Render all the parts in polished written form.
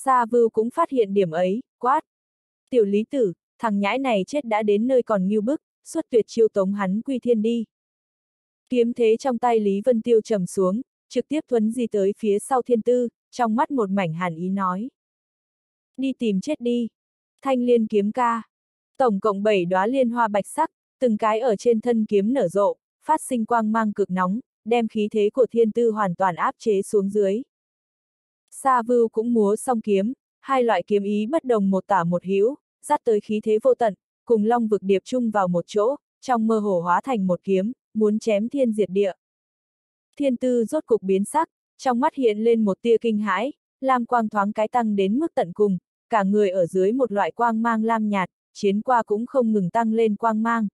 Sa Vưu cũng phát hiện điểm ấy, quát. Tiểu Lý Tử, thằng nhãi này chết đã đến nơi còn ngưu bức, xuất tuyệt chiêu tống hắn quy thiên đi. Kiếm thế trong tay Lý Vân Tiêu trầm xuống, trực tiếp thuấn di tới phía sau Thiên Tư, trong mắt một mảnh hàn ý nói. Đi tìm chết đi. Thanh liên kiếm ca. Tổng cộng 7 đóa liên hoa bạch sắc, từng cái ở trên thân kiếm nở rộ, phát sinh quang mang cực nóng, đem khí thế của Thiên Tư hoàn toàn áp chế xuống dưới. Sa Vưu cũng múa song kiếm, hai loại kiếm ý bất đồng một tả một hữu, dắt tới khí thế vô tận, cùng long vực điệp chung vào một chỗ, trong mơ hồ hóa thành một kiếm, muốn chém thiên diệt địa. Thiên Tư rốt cục biến sắc, trong mắt hiện lên một tia kinh hãi, lam quang thoáng cái tăng đến mức tận cùng, cả người ở dưới một loại quang mang lam nhạt, chiến qua cũng không ngừng tăng lên quang mang.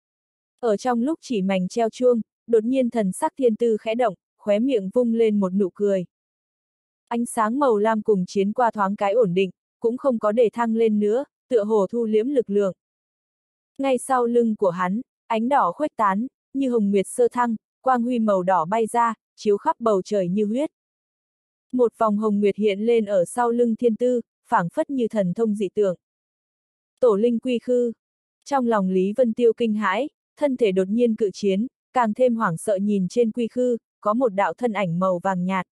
Ở trong lúc chỉ mảnh treo chuông, đột nhiên thần sắc Thiên Tư khẽ động, khóe miệng vung lên một nụ cười. Ánh sáng màu lam cùng chiến qua thoáng cái ổn định, cũng không có để thăng lên nữa, tựa hồ thu liễm lực lượng. Ngay sau lưng của hắn, ánh đỏ khuếch tán, như hồng nguyệt sơ thăng, quang huy màu đỏ bay ra, chiếu khắp bầu trời như huyết. Một vòng hồng nguyệt hiện lên ở sau lưng Thiên Tư, phảng phất như thần thông dị tượng. Tổ linh quy khư. Trong lòng Lý Vân Tiêu kinh hãi, thân thể đột nhiên cự chiến, càng thêm hoảng sợ nhìn trên quy khư, có một đạo thân ảnh màu vàng nhạt.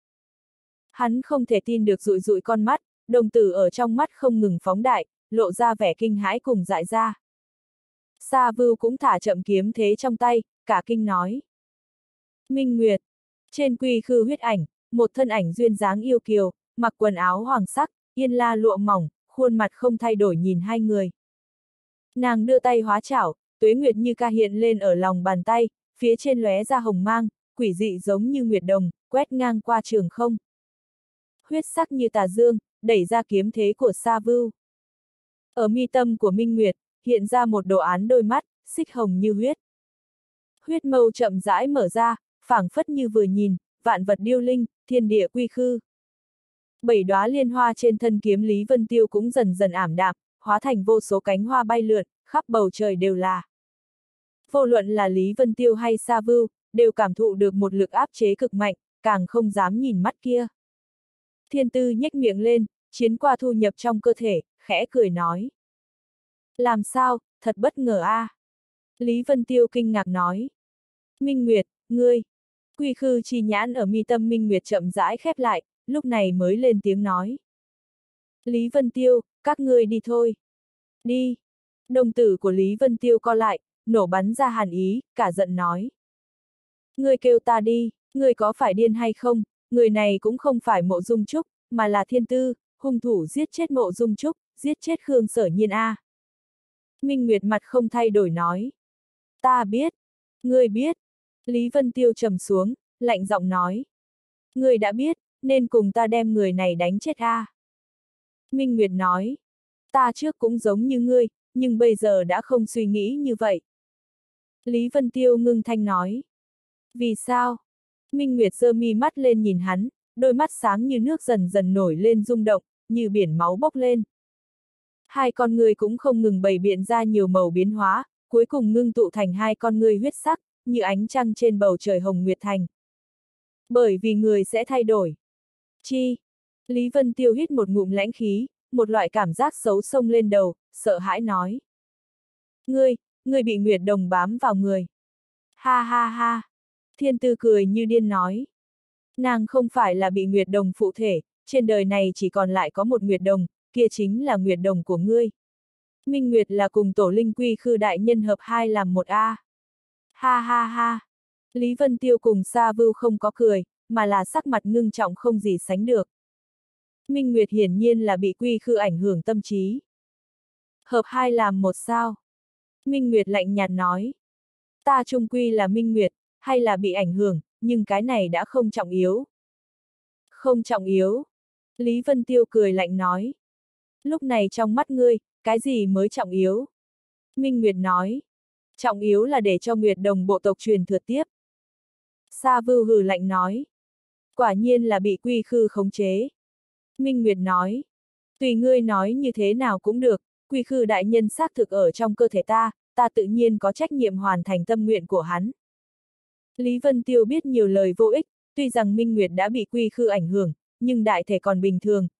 Hắn không thể tin được dụi dụi con mắt, đồng tử ở trong mắt không ngừng phóng đại, lộ ra vẻ kinh hãi cùng dại ra. Sa Vưu cũng thả chậm kiếm thế trong tay, cả kinh nói. Minh Nguyệt. Trên quy khư huyết ảnh, một thân ảnh duyên dáng yêu kiều, mặc quần áo hoàng sắc, yên la lụa mỏng, khuôn mặt không thay đổi nhìn hai người. Nàng đưa tay hóa chảo, tuế nguyệt như ca hiện lên ở lòng bàn tay, phía trên lóe ra hồng mang, quỷ dị giống như nguyệt đồng, quét ngang qua trường không. Huyết sắc như tà dương, đẩy ra kiếm thế của Sa Vưu. Ở mi tâm của Minh Nguyệt, hiện ra một đồ án đôi mắt, xích hồng như huyết. Huyết mâu chậm rãi mở ra, phảng phất như vừa nhìn, vạn vật điêu linh, thiên địa quy khư. 7 đóa liên hoa trên thân kiếm Lý Vân Tiêu cũng dần dần ảm đạm, hóa thành vô số cánh hoa bay lượn, khắp bầu trời đều là. Vô luận là Lý Vân Tiêu hay Sa Vưu, đều cảm thụ được một lực áp chế cực mạnh, càng không dám nhìn mắt kia. Thiên Tư nhếch miệng lên, chiến qua thu nhập trong cơ thể, khẽ cười nói. Làm sao, thật bất ngờ a. Lý Vân Tiêu kinh ngạc nói. Minh Nguyệt, ngươi. Quy khư chi nhãn ở mi tâm Minh Nguyệt chậm rãi khép lại, lúc này mới lên tiếng nói. Lý Vân Tiêu, các ngươi đi thôi. Đi. Đồng tử của Lý Vân Tiêu co lại, nổ bắn ra hàn ý, cả giận nói. Ngươi kêu ta đi, ngươi có phải điên hay không, người này cũng không phải Mộ Dung Trúc, mà là Thiên Tư, hung thủ giết chết Mộ Dung Trúc, giết chết Khương Sở Nhiên a. Minh Nguyệt mặt không thay đổi nói. Ta biết. Ngươi biết. Lý Vân Tiêu trầm xuống, lạnh giọng nói. Ngươi đã biết, nên cùng ta đem người này đánh chết a. Minh Nguyệt nói. Ta trước cũng giống như ngươi, nhưng bây giờ đã không suy nghĩ như vậy. Lý Vân Tiêu ngưng thanh nói. Vì sao? Minh Nguyệt giơ mi mắt lên nhìn hắn, đôi mắt sáng như nước dần dần nổi lên rung động, như biển máu bốc lên. Hai con người cũng không ngừng bày biện ra nhiều màu biến hóa, cuối cùng ngưng tụ thành hai con người huyết sắc, như ánh trăng trên bầu trời hồng nguyệt thành. Bởi vì người sẽ thay đổi. Chi? Lý Vân Tiêu hít một ngụm lãnh khí, một loại cảm giác xấu xông lên đầu, sợ hãi nói. Ngươi bị Nguyệt Đồng bám vào người. Ha ha ha. Thiên Tư cười như điên nói. Nàng không phải là bị Nguyệt Đồng phụ thể, trên đời này chỉ còn lại có một Nguyệt Đồng, kia chính là Nguyệt Đồng của ngươi. Minh Nguyệt là cùng tổ linh quy khư đại nhân hợp hai làm một a. Ha ha ha. Lý Vân Tiêu cùng Sa Vưu không có cười, mà là sắc mặt ngưng trọng không gì sánh được. Minh Nguyệt hiển nhiên là bị quy khư ảnh hưởng tâm trí. Hợp hai làm một sao? Minh Nguyệt lạnh nhạt nói. Ta chung quy là Minh Nguyệt, hay là bị ảnh hưởng, nhưng cái này đã không trọng yếu. Không trọng yếu. Lý Vân Tiêu cười lạnh nói. Lúc này trong mắt ngươi, cái gì mới trọng yếu? Minh Nguyệt nói. Trọng yếu là để cho Nguyệt Đồng bộ tộc truyền thừa tiếp. Sa Vưu hừ lạnh nói. Quả nhiên là bị quy khư khống chế. Minh Nguyệt nói. Tùy ngươi nói như thế nào cũng được, quy khư đại nhân xác thực ở trong cơ thể ta, ta tự nhiên có trách nhiệm hoàn thành tâm nguyện của hắn. Lý Vân Tiêu biết nhiều lời vô ích, tuy rằng Minh Nguyệt đã bị quy khư ảnh hưởng, nhưng đại thể còn bình thường,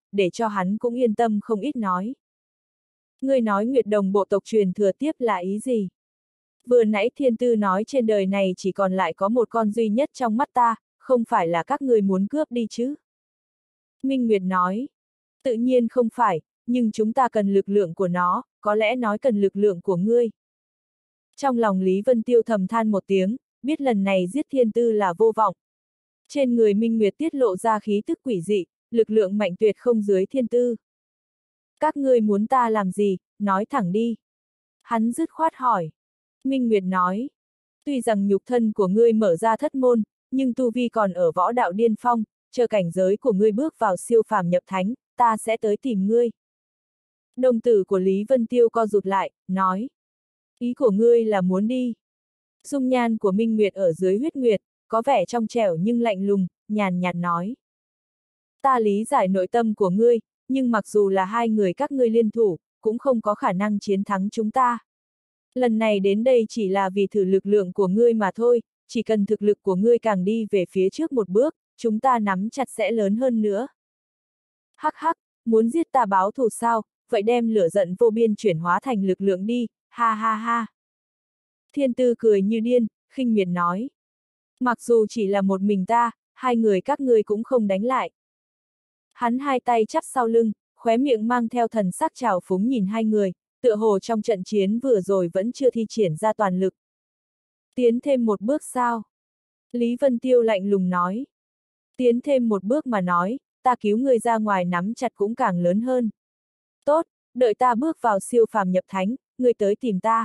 để cho hắn cũng yên tâm không ít nói. Ngươi nói Nguyệt Đồng bộ tộc truyền thừa tiếp là ý gì? Vừa nãy Thiên Tư nói trên đời này chỉ còn lại có một con duy nhất trong mắt ta, không phải là các ngươi muốn cướp đi chứ? Minh Nguyệt nói, tự nhiên không phải, nhưng chúng ta cần lực lượng của nó, có lẽ nói cần lực lượng của ngươi. Trong lòng Lý Vân Tiêu thầm than một tiếng, biết lần này giết Thiên Tư là vô vọng. Trên người Minh Nguyệt tiết lộ ra khí tức quỷ dị, lực lượng mạnh tuyệt không dưới Thiên Tư. Các ngươi muốn ta làm gì, nói thẳng đi. Hắn dứt khoát hỏi. Minh Nguyệt nói, tuy rằng nhục thân của ngươi mở ra thất môn, nhưng tu vi còn ở võ đạo điên phong, chờ cảnh giới của ngươi bước vào siêu phàm nhập thánh, ta sẽ tới tìm ngươi. Đồng tử của Lý Vân Tiêu co rụt lại, nói, ý của ngươi là muốn đi. Dung nhan của Minh Nguyệt ở dưới huyết nguyệt, có vẻ trong trẻo nhưng lạnh lùng, nhàn nhạt nói. Ta lý giải nội tâm của ngươi, nhưng mặc dù là hai người các ngươi liên thủ, cũng không có khả năng chiến thắng chúng ta. Lần này đến đây chỉ là vì thử lực lượng của ngươi mà thôi, chỉ cần thực lực của ngươi càng đi về phía trước một bước, chúng ta nắm chặt sẽ lớn hơn nữa. Hắc hắc, muốn giết ta báo thù sao, vậy đem lửa giận vô biên chuyển hóa thành lực lượng đi, ha ha ha. Thiên Tư cười như điên, khinh miệt nói. Mặc dù chỉ là một mình ta, hai người các ngươi cũng không đánh lại. Hắn hai tay chắp sau lưng, khóe miệng mang theo thần sắc trào phúng nhìn hai người, tựa hồ trong trận chiến vừa rồi vẫn chưa thi triển ra toàn lực. Tiến thêm một bước sao? Lý Vân Tiêu lạnh lùng nói. Tiến thêm một bước mà nói, ta cứu ngươi ra ngoài nắm chặt cũng càng lớn hơn. Tốt, đợi ta bước vào siêu phàm nhập thánh, ngươi tới tìm ta.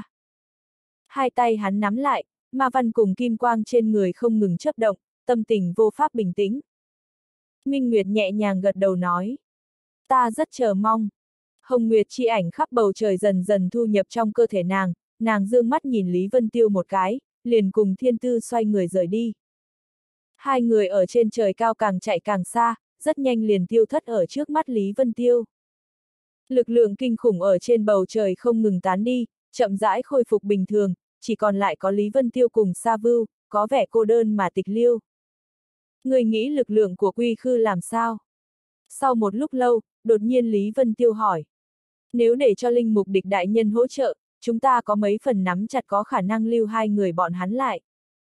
Hai tay hắn nắm lại, ma văn cùng kim quang trên người không ngừng chớp động, tâm tình vô pháp bình tĩnh. Minh Nguyệt nhẹ nhàng gật đầu nói. Ta rất chờ mong. Hồng Nguyệt chi ảnh khắp bầu trời dần dần thu nhập trong cơ thể nàng dương mắt nhìn Lý Vân Tiêu một cái, liền cùng Thiên Tư xoay người rời đi. Hai người ở trên trời cao càng chạy càng xa, rất nhanh liền tiêu thất ở trước mắt Lý Vân Tiêu. Lực lượng kinh khủng ở trên bầu trời không ngừng tán đi, chậm rãi khôi phục bình thường, chỉ còn lại có Lý Vân Tiêu cùng Sa Vưu, có vẻ cô đơn mà tịch liêu. Người nghĩ lực lượng của Quy Khư làm sao? Sau một lúc lâu, đột nhiên Lý Vân Tiêu hỏi. Nếu để cho linh mục địch đại nhân hỗ trợ, chúng ta có mấy phần nắm chặt có khả năng lưu hai người bọn hắn lại.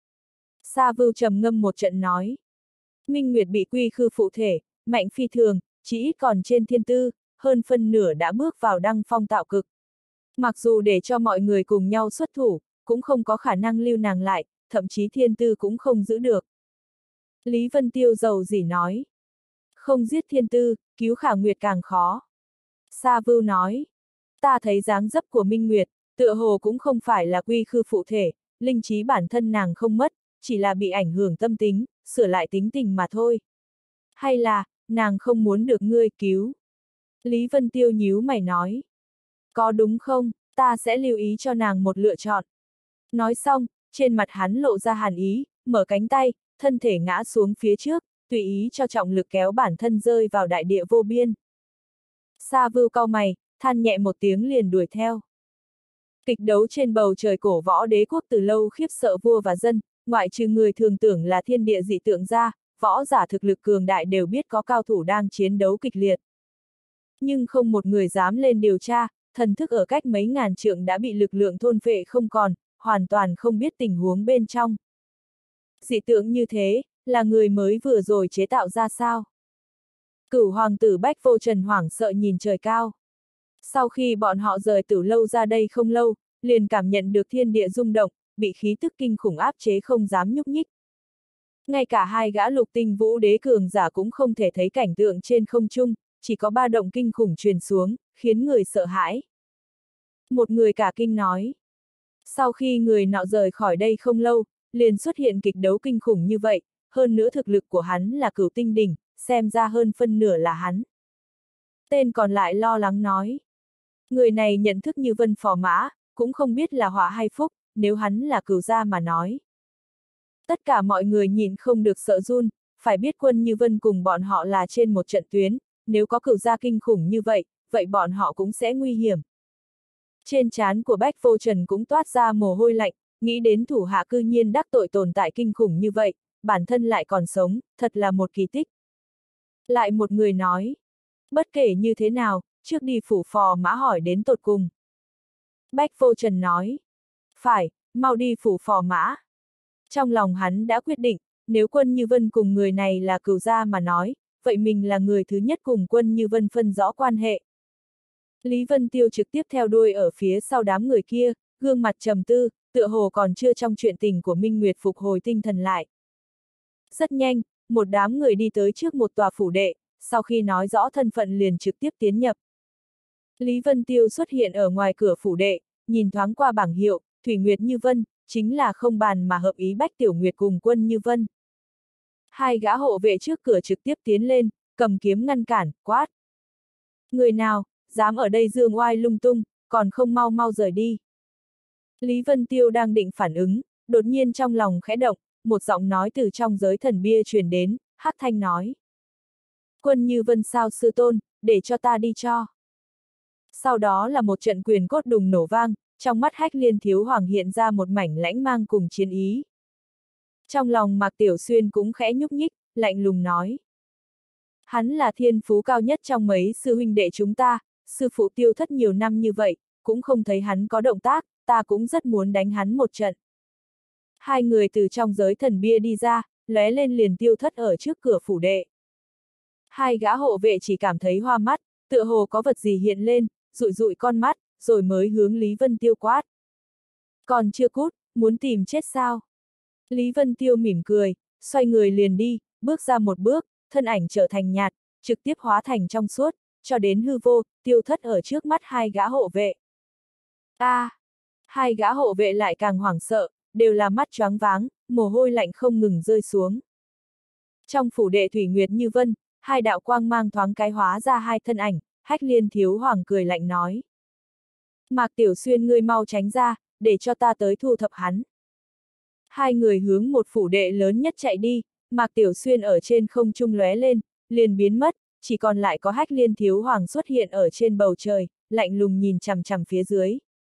Sa Vưu trầm ngâm một trận nói. Minh Nguyệt bị Quy Khư phụ thể, mạnh phi thường, chỉ ít còn trên Thiên Tư, hơn phân nửa đã bước vào đăng phong tạo cực. Mặc dù để cho mọi người cùng nhau xuất thủ, cũng không có khả năng lưu nàng lại, thậm chí Thiên Tư cũng không giữ được. Lý Vân Tiêu dầu dỉ nói. Không giết Thiên Tư, cứu Khả Nguyệt càng khó. Sa Vưu nói. Ta thấy dáng dấp của Minh Nguyệt, tựa hồ cũng không phải là Quy Khư phụ thể, linh trí bản thân nàng không mất, chỉ là bị ảnh hưởng tâm tính, sửa lại tính tình mà thôi. Hay là, nàng không muốn được ngươi cứu? Lý Vân Tiêu nhíu mày nói. Có đúng không, ta sẽ lưu ý cho nàng một lựa chọn. Nói xong, trên mặt hắn lộ ra hàn ý, mở cánh tay, thân thể ngã xuống phía trước, tùy ý cho trọng lực kéo bản thân rơi vào đại địa vô biên. Sa Vưu cau mày, than nhẹ một tiếng liền đuổi theo. Kịch đấu trên bầu trời cổ võ đế quốc từ lâu khiếp sợ vua và dân, ngoại trừ người thường tưởng là thiên địa dị tượng ra, võ giả thực lực cường đại đều biết có cao thủ đang chiến đấu kịch liệt. Nhưng không một người dám lên điều tra, thần thức ở cách mấy ngàn trượng đã bị lực lượng thôn phệ không còn, hoàn toàn không biết tình huống bên trong. Dị tượng như thế, là người mới vừa rồi chế tạo ra sao? Cửu hoàng tử Bách Vô Trần hoảng sợ nhìn trời cao. Sau khi bọn họ rời Tử Lâu ra đây không lâu, liền cảm nhận được thiên địa rung động, bị khí tức kinh khủng áp chế không dám nhúc nhích. Ngay cả hai gã lục tinh vũ đế cường giả cũng không thể thấy cảnh tượng trên không trung, chỉ có ba động kinh khủng truyền xuống, khiến người sợ hãi. Một người cả kinh nói. Sau khi người nọ rời khỏi đây không lâu, liền xuất hiện kịch đấu kinh khủng như vậy, hơn nữa thực lực của hắn là cửu tinh đỉnh, xem ra hơn phân nửa là hắn. Tên còn lại lo lắng nói. Người này nhận thức như vân phò mã, cũng không biết là họa hay phúc, nếu hắn là cửu gia mà nói. Tất cả mọi người nhìn không được sợ run, phải biết Quân Như Vân cùng bọn họ là trên một trận tuyến, nếu có cửu gia kinh khủng như vậy, vậy bọn họ cũng sẽ nguy hiểm. Trên trán của Bách Vô Trần cũng toát ra mồ hôi lạnh, nghĩ đến thủ hạ cư nhiên đắc tội tồn tại kinh khủng như vậy, bản thân lại còn sống, thật là một kỳ tích. Lại một người nói, Bất kể như thế nào, trước đi phủ phò mã hỏi đến tột cùng. Bách Vô Trần nói. Phải, mau đi phủ phò mã. Trong lòng hắn đã quyết định, nếu Quân Như Vân cùng người này là cừu gia mà nói, vậy mình là người thứ nhất cùng Quân Như Vân phân rõ quan hệ. Lý Vân Tiêu trực tiếp theo đuôi ở phía sau đám người kia, gương mặt trầm tư, tựa hồ còn chưa trong chuyện tình của Minh Nguyệt phục hồi tinh thần lại. Rất nhanh, một đám người đi tới trước một tòa phủ đệ, sau khi nói rõ thân phận liền trực tiếp tiến nhập. Lý Vân Tiêu xuất hiện ở ngoài cửa phủ đệ, nhìn thoáng qua bảng hiệu, Thủy Nguyệt Như Vân, chính là không bàn mà hợp ý Bách Tiểu Nguyệt cùng Quân Như Vân. Hai gã hộ vệ trước cửa trực tiếp tiến lên, cầm kiếm ngăn cản, quát. Người nào, dám ở đây dương oai lung tung, còn không mau mau rời đi. Lý Vân Tiêu đang định phản ứng, đột nhiên trong lòng khẽ động, một giọng nói từ trong giới thần bia truyền đến, hắc thanh nói. Quân Như Vân sao sư tôn, để cho ta đi cho. Sau đó là một trận quyền cốt đùng nổ vang, trong mắt Hách Liên Thiếu Hoàng hiện ra một mảnh lãnh mang cùng chiến ý. Trong lòng Mạc Tiểu Xuyên cũng khẽ nhúc nhích, lạnh lùng nói. Hắn là thiên phú cao nhất trong mấy sư huynh đệ chúng ta, sư phụ Tiêu Thất nhiều năm như vậy, cũng không thấy hắn có động tác, ta cũng rất muốn đánh hắn một trận. Hai người từ trong giới thần bia đi ra, lóe lên liền Tiêu Thất ở trước cửa phủ đệ. Hai gã hộ vệ chỉ cảm thấy hoa mắt, tựa hồ có vật gì hiện lên, dụi dụi con mắt, rồi mới hướng Lý Vân Tiêu quát. Còn chưa cút, muốn tìm chết sao? Lý Vân Tiêu mỉm cười, xoay người liền đi, bước ra một bước, thân ảnh trở thành nhạt, trực tiếp hóa thành trong suốt, cho đến hư vô, Tiêu Thất ở trước mắt hai gã hộ vệ. Hai gã hộ vệ lại càng hoảng sợ, đều là mắt choáng váng, mồ hôi lạnh không ngừng rơi xuống. Trong phủ đệ Thủy Nguyệt Như Vân, hai đạo quang mang thoáng cái hóa ra hai thân ảnh, Hách Liên Thiếu Hoàng cười lạnh nói. Mạc Tiểu Xuyên ngươi mau tránh ra, để cho ta tới thu thập hắn. Hai người hướng một phủ đệ lớn nhất chạy đi, Mạc Tiểu Xuyên ở trên không trung lóe lên, liền biến mất, chỉ còn lại có Hách Liên Thiếu Hoàng xuất hiện ở trên bầu trời, lạnh lùng nhìn chằm chằm phía dưới.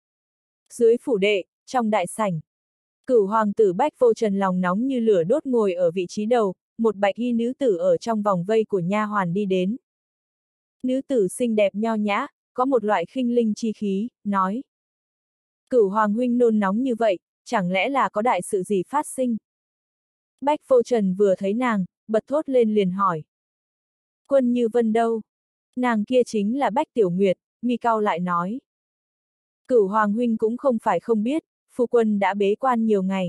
Dưới phủ đệ, trong đại sảnh, Cửu hoàng tử Bách Vô Trần lòng nóng như lửa đốt ngồi ở vị trí đầu, một bạch y nữ tử ở trong vòng vây của nha hoàn đi đến. Nữ tử xinh đẹp nho nhã, có một loại khinh linh chi khí, nói. Cửu hoàng huynh nôn nóng như vậy, chẳng lẽ là có đại sự gì phát sinh? Bách Vô Trần vừa thấy nàng, bật thốt lên liền hỏi. Quân Như Vân đâu? Nàng kia chính là Bách Tiểu Nguyệt, mi cau lại nói. Cửu hoàng huynh cũng không phải không biết, phu quân đã bế quan nhiều ngày.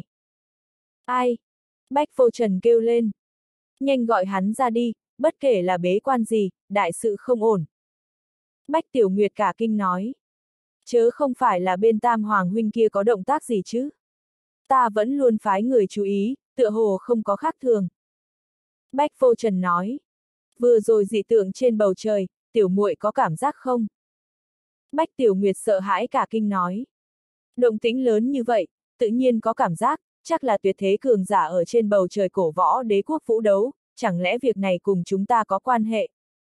Ai? Bách Vô Trần kêu lên. Nhanh gọi hắn ra đi, bất kể là bế quan gì, đại sự không ổn. Bách Tiểu Nguyệt cả kinh nói. Chớ không phải là bên Tam Hoàng huynh kia có động tác gì chứ? Ta vẫn luôn phái người chú ý, tựa hồ không có khác thường. Bách Vô Trần nói. Vừa rồi dị tượng trên bầu trời, tiểu muội có cảm giác không? Bách Tiểu Nguyệt sợ hãi cả kinh nói. Động tĩnh lớn như vậy, tự nhiên có cảm giác, chắc là tuyệt thế cường giả ở trên bầu trời cổ võ đế quốc vũ đấu, chẳng lẽ việc này cùng chúng ta có quan hệ?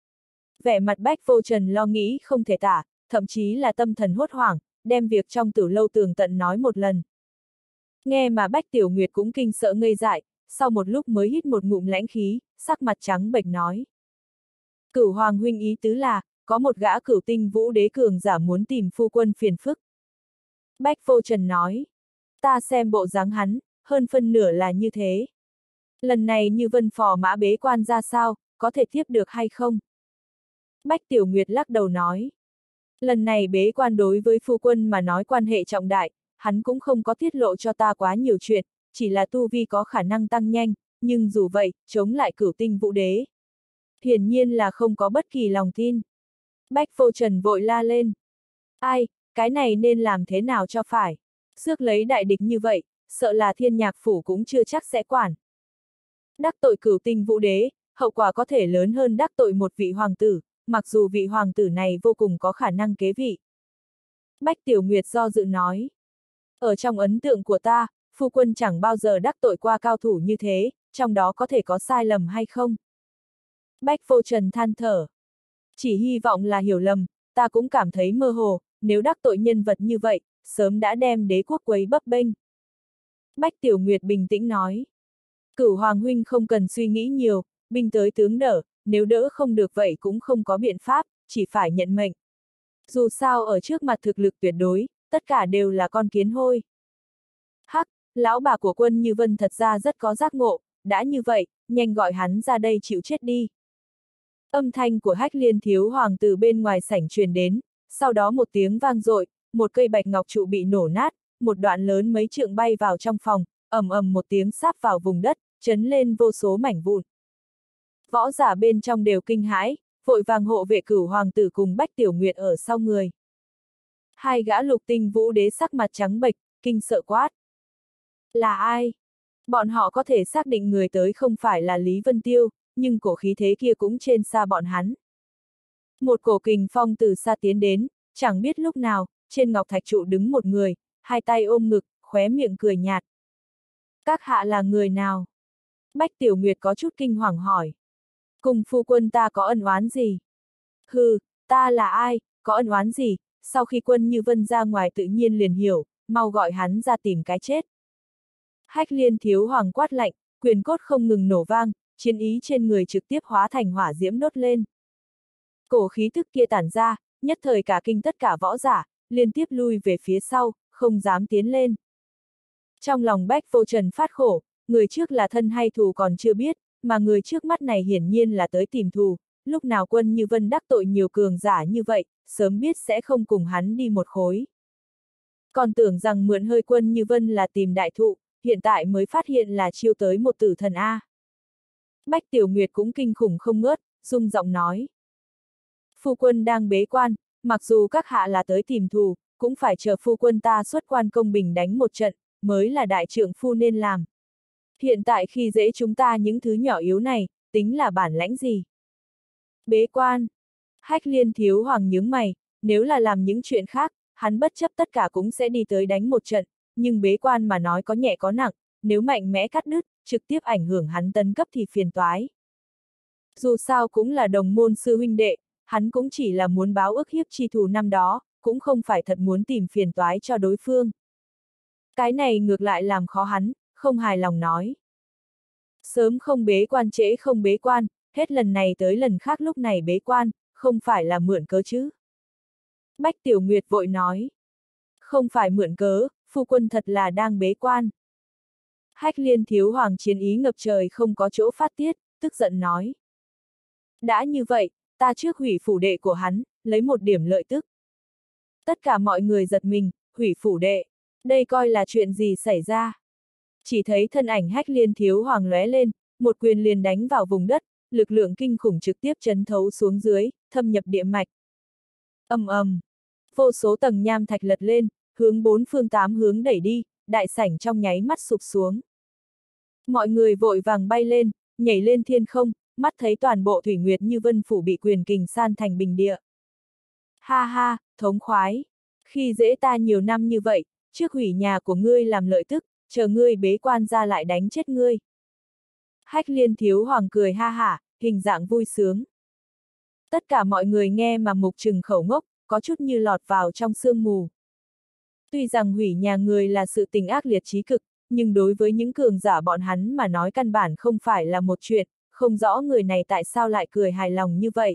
Vẻ mặt Bách Vô Trần lo nghĩ không thể tả, thậm chí là tâm thần hốt hoảng, đem việc trong Tử Lâu tường tận nói một lần. Nghe mà Bách Tiểu Nguyệt cũng kinh sợ ngây dại, sau một lúc mới hít một ngụm lãnh khí, sắc mặt trắng bệch nói. Cửu hoàng huynh ý tứ là, có một gã cửu tinh vũ đế cường giả muốn tìm phu quân phiền phức. Bách Vô Trần nói. Ta xem bộ dáng hắn, hơn phân nửa là như thế. Lần này Như Vân phò mã bế quan ra sao, có thể tiếp được hay không? Bách Tiểu Nguyệt lắc đầu nói. Lần này bế quan đối với phu quân mà nói quan hệ trọng đại, hắn cũng không có tiết lộ cho ta quá nhiều chuyện, chỉ là tu vi có khả năng tăng nhanh, nhưng dù vậy, chống lại cửu tinh vũ đế. Hiển nhiên là không có bất kỳ lòng tin. Bách Vô Trần vội la lên. Ai, cái này nên làm thế nào cho phải? Xước lấy đại địch như vậy, sợ là Thiên Nhạc Phủ cũng chưa chắc sẽ quản. Đắc tội cửu tinh vũ đế, hậu quả có thể lớn hơn đắc tội một vị hoàng tử, mặc dù vị hoàng tử này vô cùng có khả năng kế vị. Bách Tiểu Nguyệt do dự nói. Ở trong ấn tượng của ta, phu quân chẳng bao giờ đắc tội qua cao thủ như thế, trong đó có thể có sai lầm hay không? Bách Vô Trần than thở. Chỉ hy vọng là hiểu lầm, ta cũng cảm thấy mơ hồ, nếu đắc tội nhân vật như vậy, sớm đã đem đế quốc quấy bấp bênh. Bách Tiểu Nguyệt bình tĩnh nói. Cửu hoàng huynh không cần suy nghĩ nhiều, binh tới tướng đỡ, nếu đỡ không được vậy cũng không có biện pháp, chỉ phải nhận mệnh. Dù sao ở trước mặt thực lực tuyệt đối, tất cả đều là con kiến hôi. Hắc, lão bà của Quân Như Vân thật ra rất có giác ngộ, đã như vậy, nhanh gọi hắn ra đây chịu chết đi. Âm thanh của Hách Liên Thiếu Hoàng từ bên ngoài sảnh truyền đến, sau đó một tiếng vang dội, một cây bạch ngọc trụ bị nổ nát, một đoạn lớn mấy trượng bay vào trong phòng, ầm ầm một tiếng sáp vào vùng đất, chấn lên vô số mảnh vụn. Võ giả bên trong đều kinh hãi, vội vàng hộ vệ Cửu hoàng tử cùng Bách Tiểu Nguyệt ở sau người. Hai gã Lục Tinh Vũ Đế sắc mặt trắng bệch, kinh sợ quát. Là ai? Bọn họ có thể xác định người tới không phải là Lý Vân Tiêu, nhưng cổ khí thế kia cũng trên xa bọn hắn. Một cổ kình phong từ xa tiến đến, chẳng biết lúc nào, trên ngọc thạch trụ đứng một người, hai tay ôm ngực, khóe miệng cười nhạt. Các hạ là người nào? Bách Tiểu Nguyệt có chút kinh hoàng hỏi. Cùng phu quân ta có ân oán gì? Hừ, ta là ai, có ân oán gì? Sau khi Quân Như Vân ra ngoài tự nhiên liền hiểu, mau gọi hắn ra tìm cái chết. Hách Liên Thiếu Hoàng quát lạnh, quyền cốt không ngừng nổ vang, chiến ý trên người trực tiếp hóa thành hỏa diễm đốt lên. Cổ khí tức kia tản ra, nhất thời cả kinh tất cả võ giả, liên tiếp lui về phía sau, không dám tiến lên. Trong lòng Bách Vô Trần phát khổ, người trước là thân hay thù còn chưa biết, mà người trước mắt này hiển nhiên là tới tìm thù, lúc nào Quân Như Vân đắc tội nhiều cường giả như vậy, sớm biết sẽ không cùng hắn đi một khối. Còn tưởng rằng mượn hơi Quân Như Vân là tìm đại thụ, hiện tại mới phát hiện là chiêu tới một tử thần A. Bách Tiểu Nguyệt cũng kinh khủng không ngớt, rung giọng nói. Phu quân đang bế quan, mặc dù các hạ là tới tìm thù, cũng phải chờ phu quân ta xuất quan công bình đánh một trận, mới là đại trượng phu nên làm. Hiện tại khi dễ chúng ta những thứ nhỏ yếu này, tính là bản lãnh gì? Bế quan. Hách Liên Thiếu Hoàng nhướng mày, nếu là làm những chuyện khác, hắn bất chấp tất cả cũng sẽ đi tới đánh một trận, nhưng bế quan mà nói có nhẹ có nặng, nếu mạnh mẽ cắt đứt, trực tiếp ảnh hưởng hắn tấn cấp thì phiền toái. Dù sao cũng là đồng môn sư huynh đệ, hắn cũng chỉ là muốn báo ức hiếp chi thù năm đó, cũng không phải thật muốn tìm phiền toái cho đối phương. Cái này ngược lại làm khó hắn, không hài lòng nói. Sớm không bế quan trễ không bế quan, hết lần này tới lần khác lúc này bế quan, không phải là mượn cớ chứ. Bách Tiểu Nguyệt vội nói. Không phải mượn cớ, phu quân thật là đang bế quan. Hách Liên Thiếu Hoàng chiến ý ngập trời không có chỗ phát tiết, tức giận nói. Đã như vậy, ta trước hủy phủ đệ của hắn, lấy một điểm lợi tức. Tất cả mọi người giật mình, hủy phủ đệ, đây coi là chuyện gì xảy ra. Chỉ thấy thân ảnh Hách Liên Thiếu Hoàng lóe lên, một quyền liền đánh vào vùng đất, lực lượng kinh khủng trực tiếp chấn thấu xuống dưới, thâm nhập địa mạch. Ầm ầm, vô số tầng nham thạch lật lên, hướng bốn phương tám hướng đẩy đi, đại sảnh trong nháy mắt sụp xuống. Mọi người vội vàng bay lên, nhảy lên thiên không, mắt thấy toàn bộ Thủy Nguyệt Như Vân phủ bị quyền kình san thành bình địa. Ha ha, thống khoái, khi dễ ta nhiều năm như vậy, trước hủy nhà của ngươi làm lợi tức, chờ ngươi bế quan ra lại đánh chết ngươi. Hách Liên Thiếu Hoàng cười ha hả, hình dạng vui sướng. Tất cả mọi người nghe mà mục trừng khẩu ngốc, có chút như lọt vào trong sương mù. Tuy rằng hủy nhà người là sự tình ác liệt chí cực, nhưng đối với những cường giả bọn hắn mà nói căn bản không phải là một chuyện, không rõ người này tại sao lại cười hài lòng như vậy.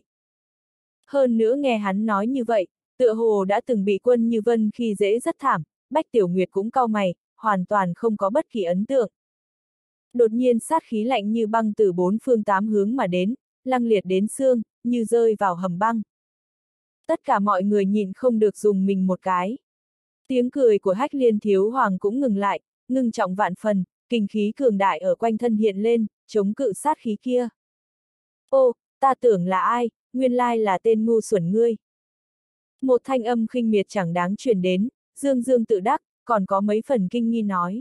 Hơn nữa nghe hắn nói như vậy, tựa hồ đã từng bị Quân Như Vân khi dễ rất thảm, Bách Tiểu Nguyệt cũng cau mày, hoàn toàn không có bất kỳ ấn tượng. Đột nhiên sát khí lạnh như băng từ bốn phương tám hướng mà đến, lăng liệt đến xương, như rơi vào hầm băng. Tất cả mọi người nhìn không được dùng mình một cái. Tiếng cười của Hách Liên Thiếu Hoàng cũng ngừng lại, ngưng trọng vạn phần, kinh khí cường đại ở quanh thân hiện lên, chống cự sát khí kia. Ô, ta tưởng là ai, nguyên lai là tên ngu xuẩn ngươi. Một thanh âm khinh miệt chẳng đáng truyền đến, dương dương tự đắc, còn có mấy phần kinh nghi nói.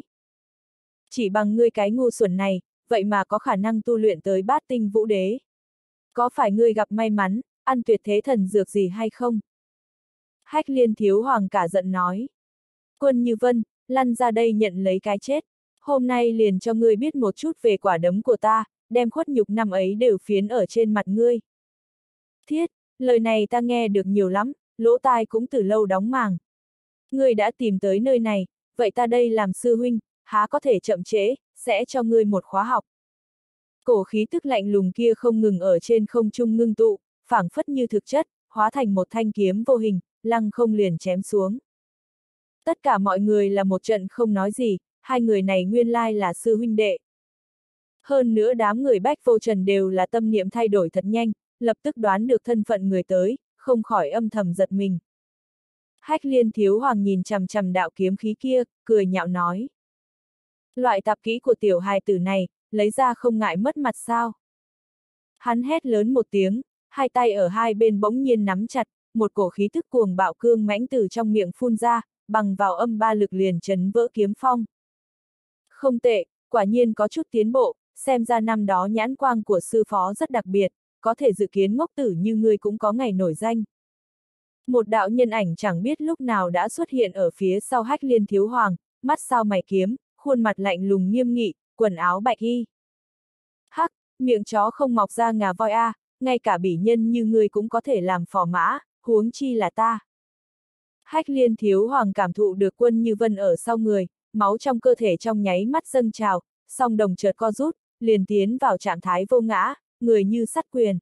Chỉ bằng ngươi cái ngu xuẩn này, vậy mà có khả năng tu luyện tới bát tinh vũ đế. Có phải ngươi gặp may mắn, ăn tuyệt thế thần dược gì hay không? Hách Liên Thiếu Hoàng cả giận nói. Quân Như Vân, lăn ra đây nhận lấy cái chết. Hôm nay liền cho ngươi biết một chút về quả đấm của ta, đem khuất nhục năm ấy đều phiến ở trên mặt ngươi. Thiết, lời này ta nghe được nhiều lắm, lỗ tai cũng từ lâu đóng màng. Ngươi đã tìm tới nơi này, vậy ta đây làm sư huynh, há có thể chậm trễ, sẽ cho ngươi một khóa học. Cổ khí tức lạnh lùng kia không ngừng ở trên không trung ngưng tụ, phảng phất như thực chất, hóa thành một thanh kiếm vô hình, lăng không liền chém xuống. Tất cả mọi người là một trận không nói gì, hai người này nguyên lai là sư huynh đệ. Hơn nữa đám người Bách Vô Trần đều là tâm niệm thay đổi thật nhanh, lập tức đoán được thân phận người tới, không khỏi âm thầm giật mình. Hách Liên Thiếu Hoàng nhìn chằm chằm đạo kiếm khí kia, cười nhạo nói. Loại tạp kỹ của tiểu hài tử này, lấy ra không ngại mất mặt sao. Hắn hét lớn một tiếng, hai tay ở hai bên bỗng nhiên nắm chặt, một cổ khí tức cuồng bạo cương mãnh từ trong miệng phun ra, bằng vào âm ba lực liền chấn vỡ kiếm phong. Không tệ, quả nhiên có chút tiến bộ, xem ra năm đó nhãn quang của sư phó rất đặc biệt, có thể dự kiến ngốc tử như ngươi cũng có ngày nổi danh. Một đạo nhân ảnh chẳng biết lúc nào đã xuất hiện ở phía sau Hách Liên Thiếu Hoàng, mắt sao mày kiếm, khuôn mặt lạnh lùng nghiêm nghị, quần áo bạch y. Hắc, miệng chó không mọc ra ngà voi a, ngay cả bỉ nhân như ngươi cũng có thể làm phò mã, huống chi là ta. Hách Liên Thiếu Hoàng cảm thụ được Quân Như Vân ở sau người, máu trong cơ thể trong nháy mắt dâng trào, song đồng chợt co rút, liền tiến vào trạng thái vô ngã, người như sắt quyền.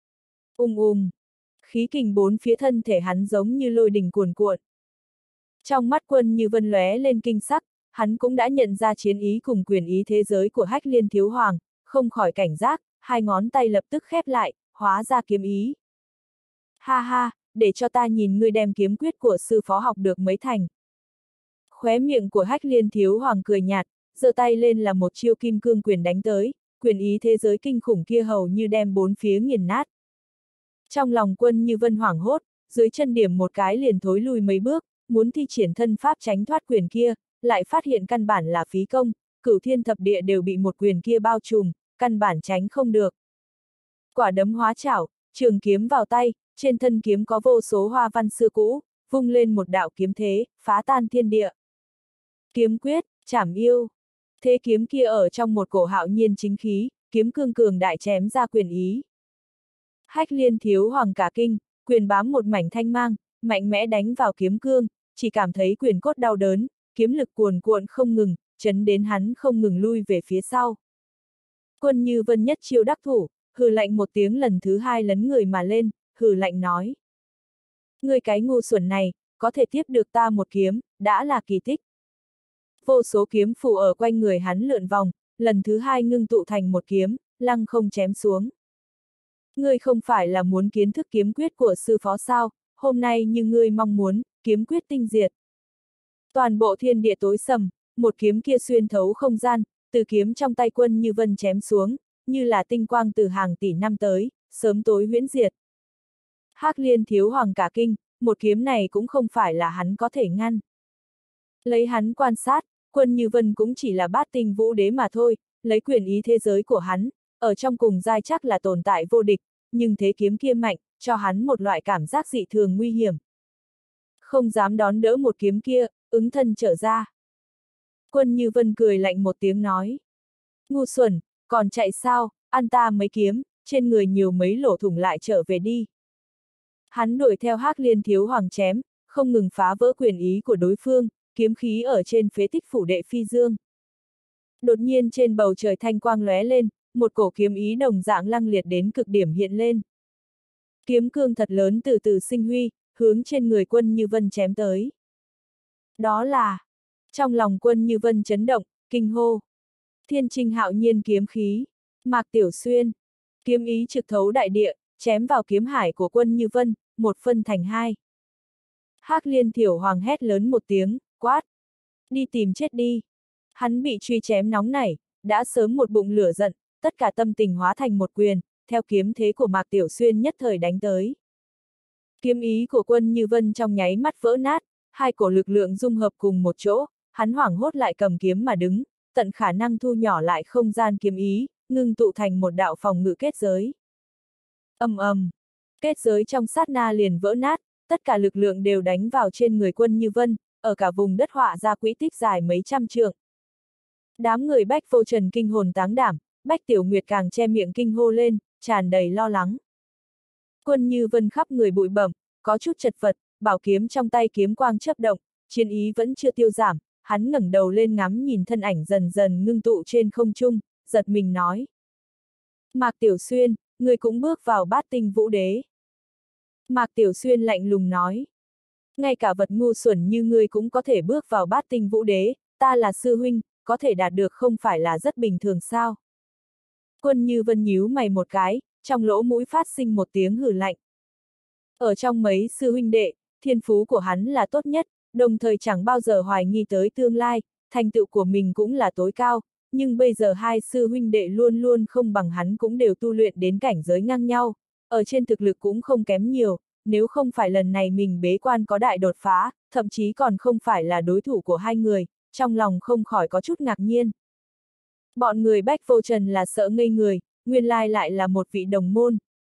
Khí kình bốn phía thân thể hắn giống như lôi đình cuồn cuộn. Trong mắt Quân Như Vân lóe lên kinh sắc, hắn cũng đã nhận ra chiến ý cùng quyền ý thế giới của Hách Liên Thiếu Hoàng, không khỏi cảnh giác, hai ngón tay lập tức khép lại, hóa ra kiếm ý. Ha ha, để cho ta nhìn ngươi đem kiếm quyết của sư phó học được mấy thành. Khóe miệng của Hách Liên Thiếu Hoàng cười nhạt, giơ tay lên là một chiêu kim cương quyền đánh tới, quyền ý thế giới kinh khủng kia hầu như đem bốn phía nghiền nát. Trong lòng Quân Như Vân hoảng hốt, dưới chân điểm một cái liền thối lùi mấy bước, muốn thi triển thân pháp tránh thoát quyền kia, lại phát hiện căn bản là phí công, cửu thiên thập địa đều bị một quyền kia bao trùm, căn bản tránh không được. Quả đấm hóa chảo, trường kiếm vào tay, trên thân kiếm có vô số hoa văn xưa cũ, vung lên một đạo kiếm thế, phá tan thiên địa. Kiếm quyết, chảm yêu. Thế kiếm kia ở trong một cổ hạo nhiên chính khí, kiếm cương cường đại chém ra quyền ý. Hách Liên Thiếu Hoàng cả kinh, quyền bám một mảnh thanh mang, mạnh mẽ đánh vào kiếm cương, chỉ cảm thấy quyền cốt đau đớn, kiếm lực cuồn cuộn không ngừng, chấn đến hắn không ngừng lui về phía sau. Quân Như Vân nhất chiêu đắc thủ, hừ lạnh một tiếng lần thứ hai lấn người mà lên, hừ lạnh nói. Ngươi cái ngu xuẩn này, có thể tiếp được ta một kiếm, đã là kỳ tích. Vô số kiếm phù ở quanh người hắn lượn vòng, lần thứ hai ngưng tụ thành một kiếm, lăng không chém xuống. Ngươi không phải là muốn kiến thức kiếm quyết của sư phó sao, hôm nay như ngươi mong muốn, kiếm quyết tinh diệt. Toàn bộ thiên địa tối sầm, một kiếm kia xuyên thấu không gian, từ kiếm trong tay Quân Như Vân chém xuống, như là tinh quang từ hàng tỷ năm tới, sớm tối huyễn diệt. Hách Liên Thiếu Hoàng cả kinh, một kiếm này cũng không phải là hắn có thể ngăn. Lấy hắn quan sát, Quân Như Vân cũng chỉ là bát tinh vũ đế mà thôi, lấy quyền ý thế giới của hắn, ở trong cùng giai chắc là tồn tại vô địch, nhưng thế kiếm kia mạnh, cho hắn một loại cảm giác dị thường nguy hiểm. Không dám đón đỡ một kiếm kia, ứng thân trở ra. Quân Như Vân cười lạnh một tiếng nói. Ngu xuẩn, còn chạy sao, ăn ta mấy kiếm, trên người nhiều mấy lỗ thủng lại trở về đi. Hắn đuổi theo Hách Liên Thiếu Hoàng chém, không ngừng phá vỡ quyền ý của đối phương, kiếm khí ở trên phế tích phủ đệ phi dương. Đột nhiên trên bầu trời thanh quang lóe lên, một cổ kiếm ý đồng dạng lăng liệt đến cực điểm hiện lên. Kiếm cương thật lớn từ từ sinh huy, hướng trên người Quân Như Vân chém tới. Đó là, trong lòng Quân Như Vân chấn động, kinh hô. Thiên Trinh hạo nhiên kiếm khí, Mạc Tiểu Xuyên, kiếm ý trực thấu đại địa, chém vào kiếm hải của Quân Như Vân, một phân thành hai. Hách Liên Thiếu Hoàng hét lớn một tiếng, quát. Đi tìm chết đi. Hắn bị truy chém nóng nảy, đã sớm một bụng lửa giận, tất cả tâm tình hóa thành một quyền, theo kiếm thế của Mạc Tiểu Xuyên nhất thời đánh tới. Kiếm ý của Quân Như Vân trong nháy mắt vỡ nát, hai cổ lực lượng dung hợp cùng một chỗ, hắn hoảng hốt lại cầm kiếm mà đứng, tận khả năng thu nhỏ lại không gian kiếm ý, ngưng tụ thành một đạo phòng ngự kết giới. Kết giới trong sát na liền vỡ nát, tất cả lực lượng đều đánh vào trên người Quân Như Vân, ở cả vùng đất họa ra quỹ tích dài mấy trăm trượng. Đám người Bách Vô Trần kinh hồn táng đảm, Bách Tiểu Nguyệt càng che miệng kinh hô lên, tràn đầy lo lắng. Quân Như Vân khắp người bụi bẩm, có chút chật vật, bảo kiếm trong tay kiếm quang chớp động, chiến ý vẫn chưa tiêu giảm, hắn ngẩng đầu lên ngắm nhìn thân ảnh dần dần ngưng tụ trên không trung, giật mình nói. Mạc Tiểu Xuyên, người cũng bước vào bát tinh vũ đế. Mạc Tiểu Xuyên lạnh lùng nói. Ngay cả vật ngu xuẩn như ngươi cũng có thể bước vào bát tinh vũ đế, ta là sư huynh, có thể đạt được không phải là rất bình thường sao? Quân Như Vân nhíu mày một cái, trong lỗ mũi phát sinh một tiếng hừ lạnh. Ở trong mấy sư huynh đệ, thiên phú của hắn là tốt nhất, đồng thời chẳng bao giờ hoài nghi tới tương lai, thành tựu của mình cũng là tối cao, nhưng bây giờ hai sư huynh đệ luôn luôn không bằng hắn cũng đều tu luyện đến cảnh giới ngang nhau, ở trên thực lực cũng không kém nhiều, nếu không phải lần này mình bế quan có đại đột phá, thậm chí còn không phải là đối thủ của hai người, trong lòng không khỏi có chút ngạc nhiên. Bọn người Bách Vô Trần là sợ ngây người, nguyên lai lại là một vị đồng môn.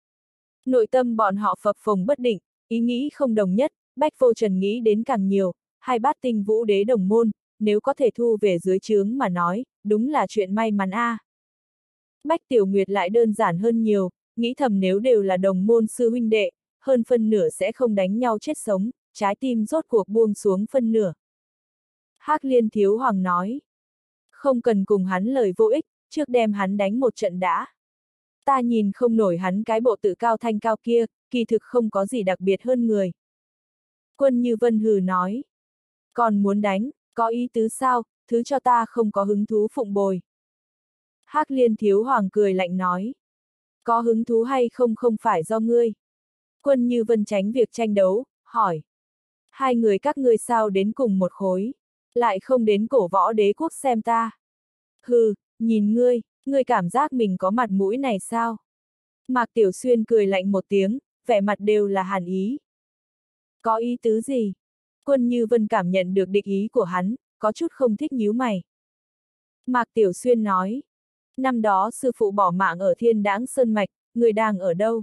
Nội tâm bọn họ phập phồng bất định, ý nghĩ không đồng nhất, Bách Vô Trần nghĩ đến càng nhiều, hai bát tinh vũ đế đồng môn, nếu có thể thu về dưới trướng mà nói, đúng là chuyện may mắn a. Bách Tiểu Nguyệt lại đơn giản hơn nhiều, nghĩ thầm nếu đều là đồng môn sư huynh đệ, hơn phân nửa sẽ không đánh nhau chết sống, trái tim rốt cuộc buông xuống phân nửa. Hắc Liên Thiếu Hoàng nói, không cần cùng hắn lời vô ích, trước đem hắn đánh một trận đã. Ta nhìn không nổi hắn cái bộ tự cao thanh cao kia, kỳ thực không có gì đặc biệt hơn người. Quân Như Vân hừ nói, còn muốn đánh, có ý tứ sao, thứ cho ta không có hứng thú phụng bồi. Hắc Liên Thiếu Hoàng cười lạnh nói, có hứng thú hay không không phải do ngươi. Quân Như Vân tránh việc tranh đấu, hỏi, hai người các ngươi sao đến cùng một khối, lại không đến cổ võ đế quốc xem ta. Hừ, nhìn ngươi cảm giác mình có mặt mũi này sao? Mạc Tiểu Xuyên cười lạnh một tiếng, vẻ mặt đều là hàn ý. Có ý tứ gì? Quân Như Vân cảm nhận được địch ý của hắn, có chút không thích nhíu mày. Mạc Tiểu Xuyên nói, năm đó sư phụ bỏ mạng ở Thiên Đãng Sơn Mạch, người đang ở đâu?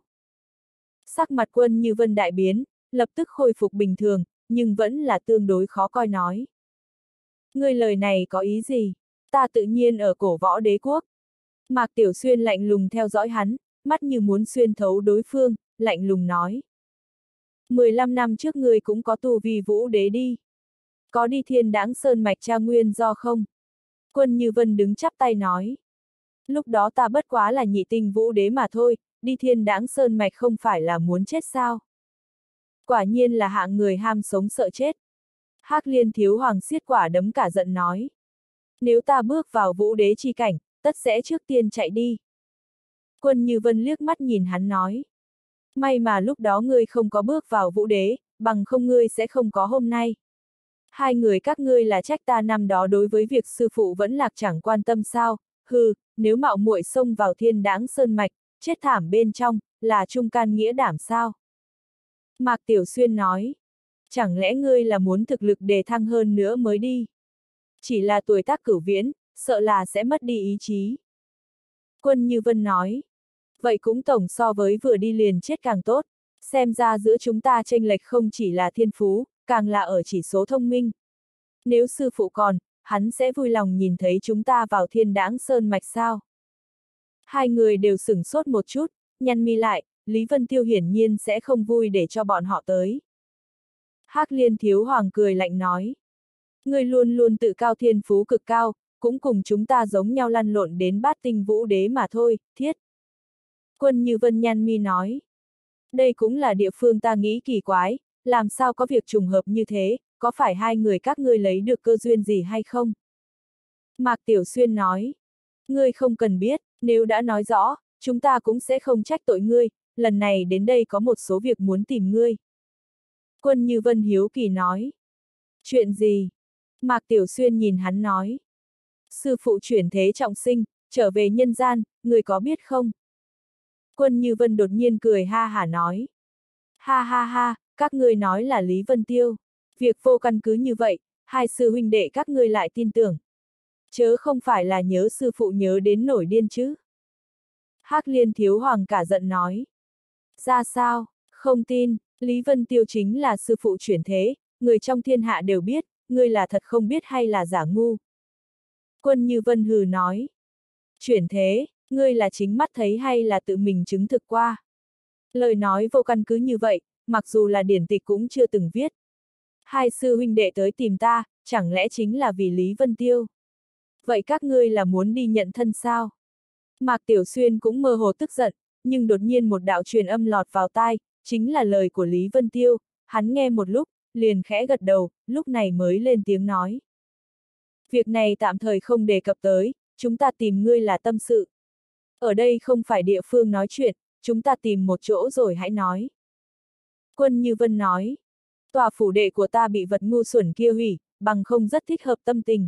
Sắc mặt Quân Như Vân đại biến, lập tức khôi phục bình thường, nhưng vẫn là tương đối khó coi nói. Ngươi lời này có ý gì? Ta tự nhiên ở cổ võ đế quốc. Mạc Tiểu Xuyên lạnh lùng theo dõi hắn, mắt như muốn xuyên thấu đối phương, lạnh lùng nói. 15 năm trước ngươi cũng có tu vi vũ đế đi. Có đi Thiên Đãng Sơn Mạch tra nguyên do không? Quân Như Vân đứng chắp tay nói. Lúc đó ta bất quá là nhị tinh vũ đế mà thôi, đi Thiên Đãng Sơn Mạch không phải là muốn chết sao? Quả nhiên là hạng người ham sống sợ chết. Hắc Liên Thiếu Hoàng xiết quả đấm cả giận nói. Nếu ta bước vào vũ đế chi cảnh, tất sẽ trước tiên chạy đi. Quân Như Vân liếc mắt nhìn hắn nói. May mà lúc đó ngươi không có bước vào vũ đế, bằng không ngươi sẽ không có hôm nay. Hai người các ngươi là trách ta năm đó đối với việc sư phụ vẫn lạc chẳng quan tâm sao, hừ, nếu mạo muội xông vào Thiên Đãng Sơn Mạch, chết thảm bên trong, là trung can nghĩa đảm sao? Mạc Tiểu Xuyên nói. Chẳng lẽ ngươi là muốn thực lực đề thăng hơn nữa mới đi? Chỉ là tuổi tác cửu viễn, sợ là sẽ mất đi ý chí. Quân Như Vân nói. Vậy cũng tổng so với vừa đi liền chết càng tốt, xem ra giữa chúng ta chênh lệch không chỉ là thiên phú, càng là ở chỉ số thông minh. Nếu sư phụ còn, hắn sẽ vui lòng nhìn thấy chúng ta vào Thiên Đãng Sơn Mạch sao? Hai người đều sửng sốt một chút, nhăn mi lại, Lý Vân Tiêu hiển nhiên sẽ không vui để cho bọn họ tới. Hắc Liên Thiếu Hoàng cười lạnh nói. Ngươi luôn luôn tự cao thiên phú cực cao, cũng cùng chúng ta giống nhau lăn lộn đến bát tinh vũ đế mà thôi, thiết. Quân Như Vân nhăn mi nói. Đây cũng là địa phương ta nghĩ kỳ quái, làm sao có việc trùng hợp như thế, có phải hai người các ngươi lấy được cơ duyên gì hay không? Mạc Tiểu Xuyên nói. Ngươi không cần biết, nếu đã nói rõ, chúng ta cũng sẽ không trách tội ngươi, lần này đến đây có một số việc muốn tìm ngươi. Quân Như Vân hiếu kỳ nói. Chuyện gì? Mạc Tiểu Xuyên nhìn hắn nói. Sư phụ chuyển thế trọng sinh, trở về nhân gian, người có biết không? Quân Như Vân đột nhiên cười ha hả nói. Ha ha ha, các ngươi nói là Lý Vân Tiêu. Việc vô căn cứ như vậy, hai sư huynh đệ các ngươi lại tin tưởng. Chớ không phải là nhớ sư phụ nhớ đến nổi điên chứ. Hắc Liên Thiếu Hoàng cả giận nói. Ra sao, không tin, Lý Vân Tiêu chính là sư phụ chuyển thế, người trong thiên hạ đều biết, ngươi là thật không biết hay là giả ngu. Quân Như Vân hừ nói. Chuyển thế, ngươi là chính mắt thấy hay là tự mình chứng thực qua? Lời nói vô căn cứ như vậy, mặc dù là điển tịch cũng chưa từng viết. Hai sư huynh đệ tới tìm ta, chẳng lẽ chính là vì Lý Vân Tiêu? Vậy các ngươi là muốn đi nhận thân sao? Mạc Tiểu Xuyên cũng mơ hồ tức giận, nhưng đột nhiên một đạo truyền âm lọt vào tai, chính là lời của Lý Vân Tiêu, hắn nghe một lúc, liền khẽ gật đầu, lúc này mới lên tiếng nói. Việc này tạm thời không đề cập tới, chúng ta tìm ngươi là tâm sự. Ở đây không phải địa phương nói chuyện, chúng ta tìm một chỗ rồi hãy nói. Quân Như Vân nói, tòa phủ đệ của ta bị vật ngu xuẩn kia hủy, bằng không rất thích hợp tâm tình.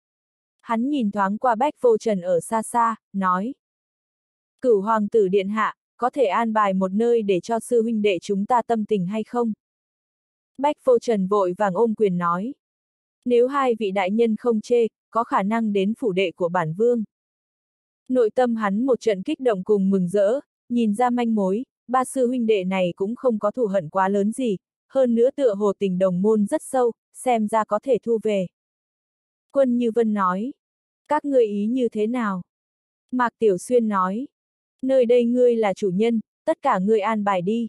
Hắn nhìn thoáng qua Bách Vô Trần ở xa xa, nói. Cửu hoàng tử điện hạ, có thể an bài một nơi để cho sư huynh đệ chúng ta tâm tình hay không? Bách Vô Trần vội vàng ôm quyền nói. Nếu hai vị đại nhân không chê, có khả năng đến phủ đệ của bản vương. Nội tâm hắn một trận kích động cùng mừng rỡ, nhìn ra manh mối, ba sư huynh đệ này cũng không có thù hận quá lớn gì, hơn nữa tựa hồ tình đồng môn rất sâu, xem ra có thể thu về. Quân Như Vân nói, các ngươi ý như thế nào? Mạc Tiểu Xuyên nói, nơi đây ngươi là chủ nhân, tất cả ngươi an bài đi.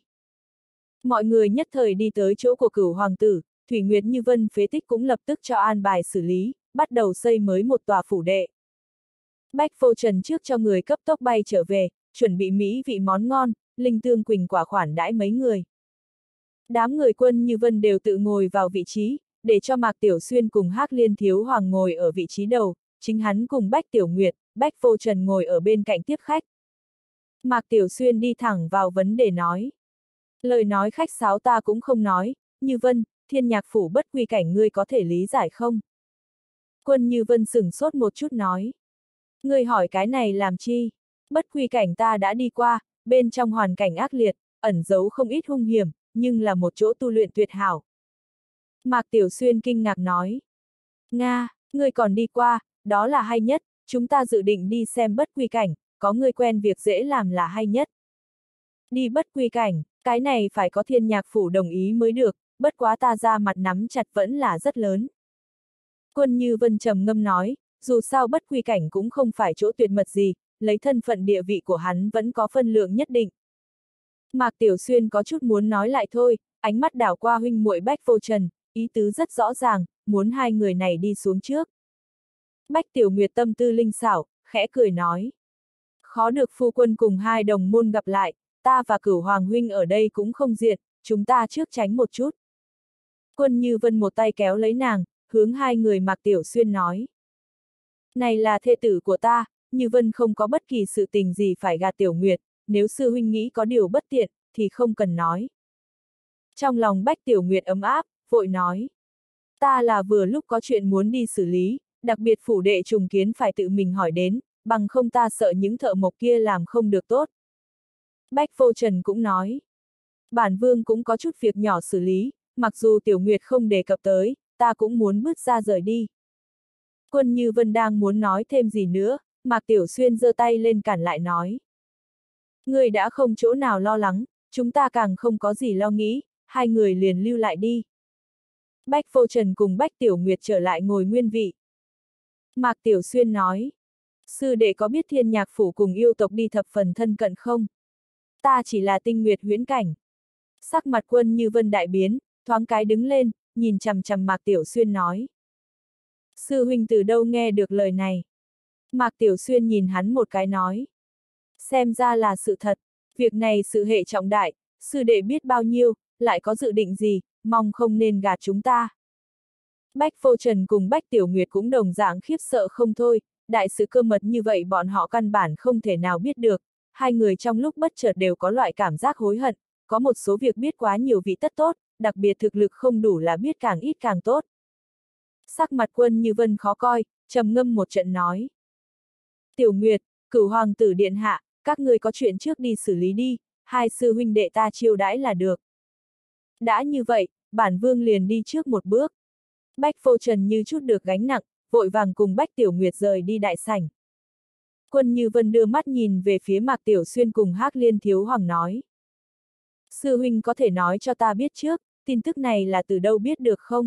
Mọi người nhất thời đi tới chỗ của Cửu hoàng tử, Thủy Nguyệt Như Vân phế tích cũng lập tức cho an bài xử lý, bắt đầu xây mới một tòa phủ đệ. Bách Vô Trần trước cho người cấp tốc bay trở về, chuẩn bị mỹ vị món ngon, linh tương quỳnh quả khoản đãi mấy người. Đám người Quân Như Vân đều tự ngồi vào vị trí, để cho Mạc Tiểu Xuyên cùng Hắc Liên Thiếu Hoàng ngồi ở vị trí đầu, chính hắn cùng Bách Tiểu Nguyệt, Bách Vô Trần ngồi ở bên cạnh tiếp khách. Mạc Tiểu Xuyên đi thẳng vào vấn đề nói. Lời nói khách sáo ta cũng không nói, Như Vân, Thiên Nhạc phủ bất quy cảnh ngươi có thể lý giải không? Quân Như Vân sửng sốt một chút nói. Ngươi hỏi cái này làm chi? Bất quy cảnh ta đã đi qua, bên trong hoàn cảnh ác liệt, ẩn giấu không ít hung hiểm, nhưng là một chỗ tu luyện tuyệt hảo. Mạc Tiểu Xuyên kinh ngạc nói. Nga, ngươi còn đi qua, đó là hay nhất, chúng ta dự định đi xem bất quy cảnh, có ngươi quen việc dễ làm là hay nhất. Đi bất quy cảnh, cái này phải có Thiên Nhạc phủ đồng ý mới được, bất quá ta ra mặt nắm chặt vẫn là rất lớn. Quân Như Vân trầm ngâm nói, dù sao bất quy cảnh cũng không phải chỗ tuyệt mật gì, lấy thân phận địa vị của hắn vẫn có phân lượng nhất định. Mạc Tiểu Xuyên có chút muốn nói lại thôi, ánh mắt đảo qua huynh muội Bách Vô Trần, ý tứ rất rõ ràng, muốn hai người này đi xuống trước. Bách Tiểu Nguyệt tâm tư linh xảo, khẽ cười nói. Khó được phu quân cùng hai đồng môn gặp lại, ta và Cửu Hoàng huynh ở đây cũng không diệt, chúng ta trước tránh một chút. Quân Như Vân một tay kéo lấy nàng, hướng hai người Mạc Tiểu Xuyên nói. Này là thê tử của ta, Như Vân không có bất kỳ sự tình gì phải gạt Tiểu Nguyệt, nếu sư huynh nghĩ có điều bất tiện, thì không cần nói. Trong lòng Bách Tiểu Nguyệt ấm áp, vội nói. Ta là vừa lúc có chuyện muốn đi xử lý, đặc biệt phủ đệ trùng kiến phải tự mình hỏi đến, bằng không ta sợ những thợ mộc kia làm không được tốt. Bách Vô Trần cũng nói. Bản vương cũng có chút việc nhỏ xử lý, mặc dù Tiểu Nguyệt không đề cập tới, ta cũng muốn bước ra rời đi. Quân Như Vân đang muốn nói thêm gì nữa, Mạc Tiểu Xuyên giơ tay lên cản lại nói. Người đã không chỗ nào lo lắng, chúng ta càng không có gì lo nghĩ, hai người liền lưu lại đi. Bách Vô Trần cùng Bách Tiểu Nguyệt trở lại ngồi nguyên vị. Mạc Tiểu Xuyên nói. Sư đệ có biết Thiên Nhạc phủ cùng yêu tộc đi thập phần thân cận không? Ta chỉ là tinh nguyệt huyễn cảnh. Sắc mặt Quân Như Vân đại biến, thoáng cái đứng lên, nhìn chằm chằm Mạc Tiểu Xuyên nói. Sư huynh từ đâu nghe được lời này? Mạc Tiểu Xuyên nhìn hắn một cái nói. Xem ra là sự thật, việc này sự hệ trọng đại, sư đệ biết bao nhiêu, lại có dự định gì, mong không nên gạt chúng ta. Bách Vô Trần cùng Bách Tiểu Nguyệt cũng đồng dạng khiếp sợ không thôi, đại sự cơ mật như vậy bọn họ căn bản không thể nào biết được, hai người trong lúc bất chợt đều có loại cảm giác hối hận, có một số việc biết quá nhiều vị tất tốt, đặc biệt thực lực không đủ là biết càng ít càng tốt. Sắc mặt Quân Như Vân khó coi, trầm ngâm một trận nói. Tiểu Nguyệt, Cửu hoàng tử điện hạ, các ngươi có chuyện trước đi xử lý đi, hai sư huynh đệ ta chiêu đãi là được. Đã như vậy, bản vương liền đi trước một bước. Bách Vô Trần như chút được gánh nặng, vội vàng cùng Bách Tiểu Nguyệt rời đi đại sảnh. Quân Như Vân đưa mắt nhìn về phía Mạc Tiểu Xuyên cùng Hắc Liên Thiếu Hoàng nói. Sư huynh có thể nói cho ta biết trước, tin tức này là từ đâu biết được không?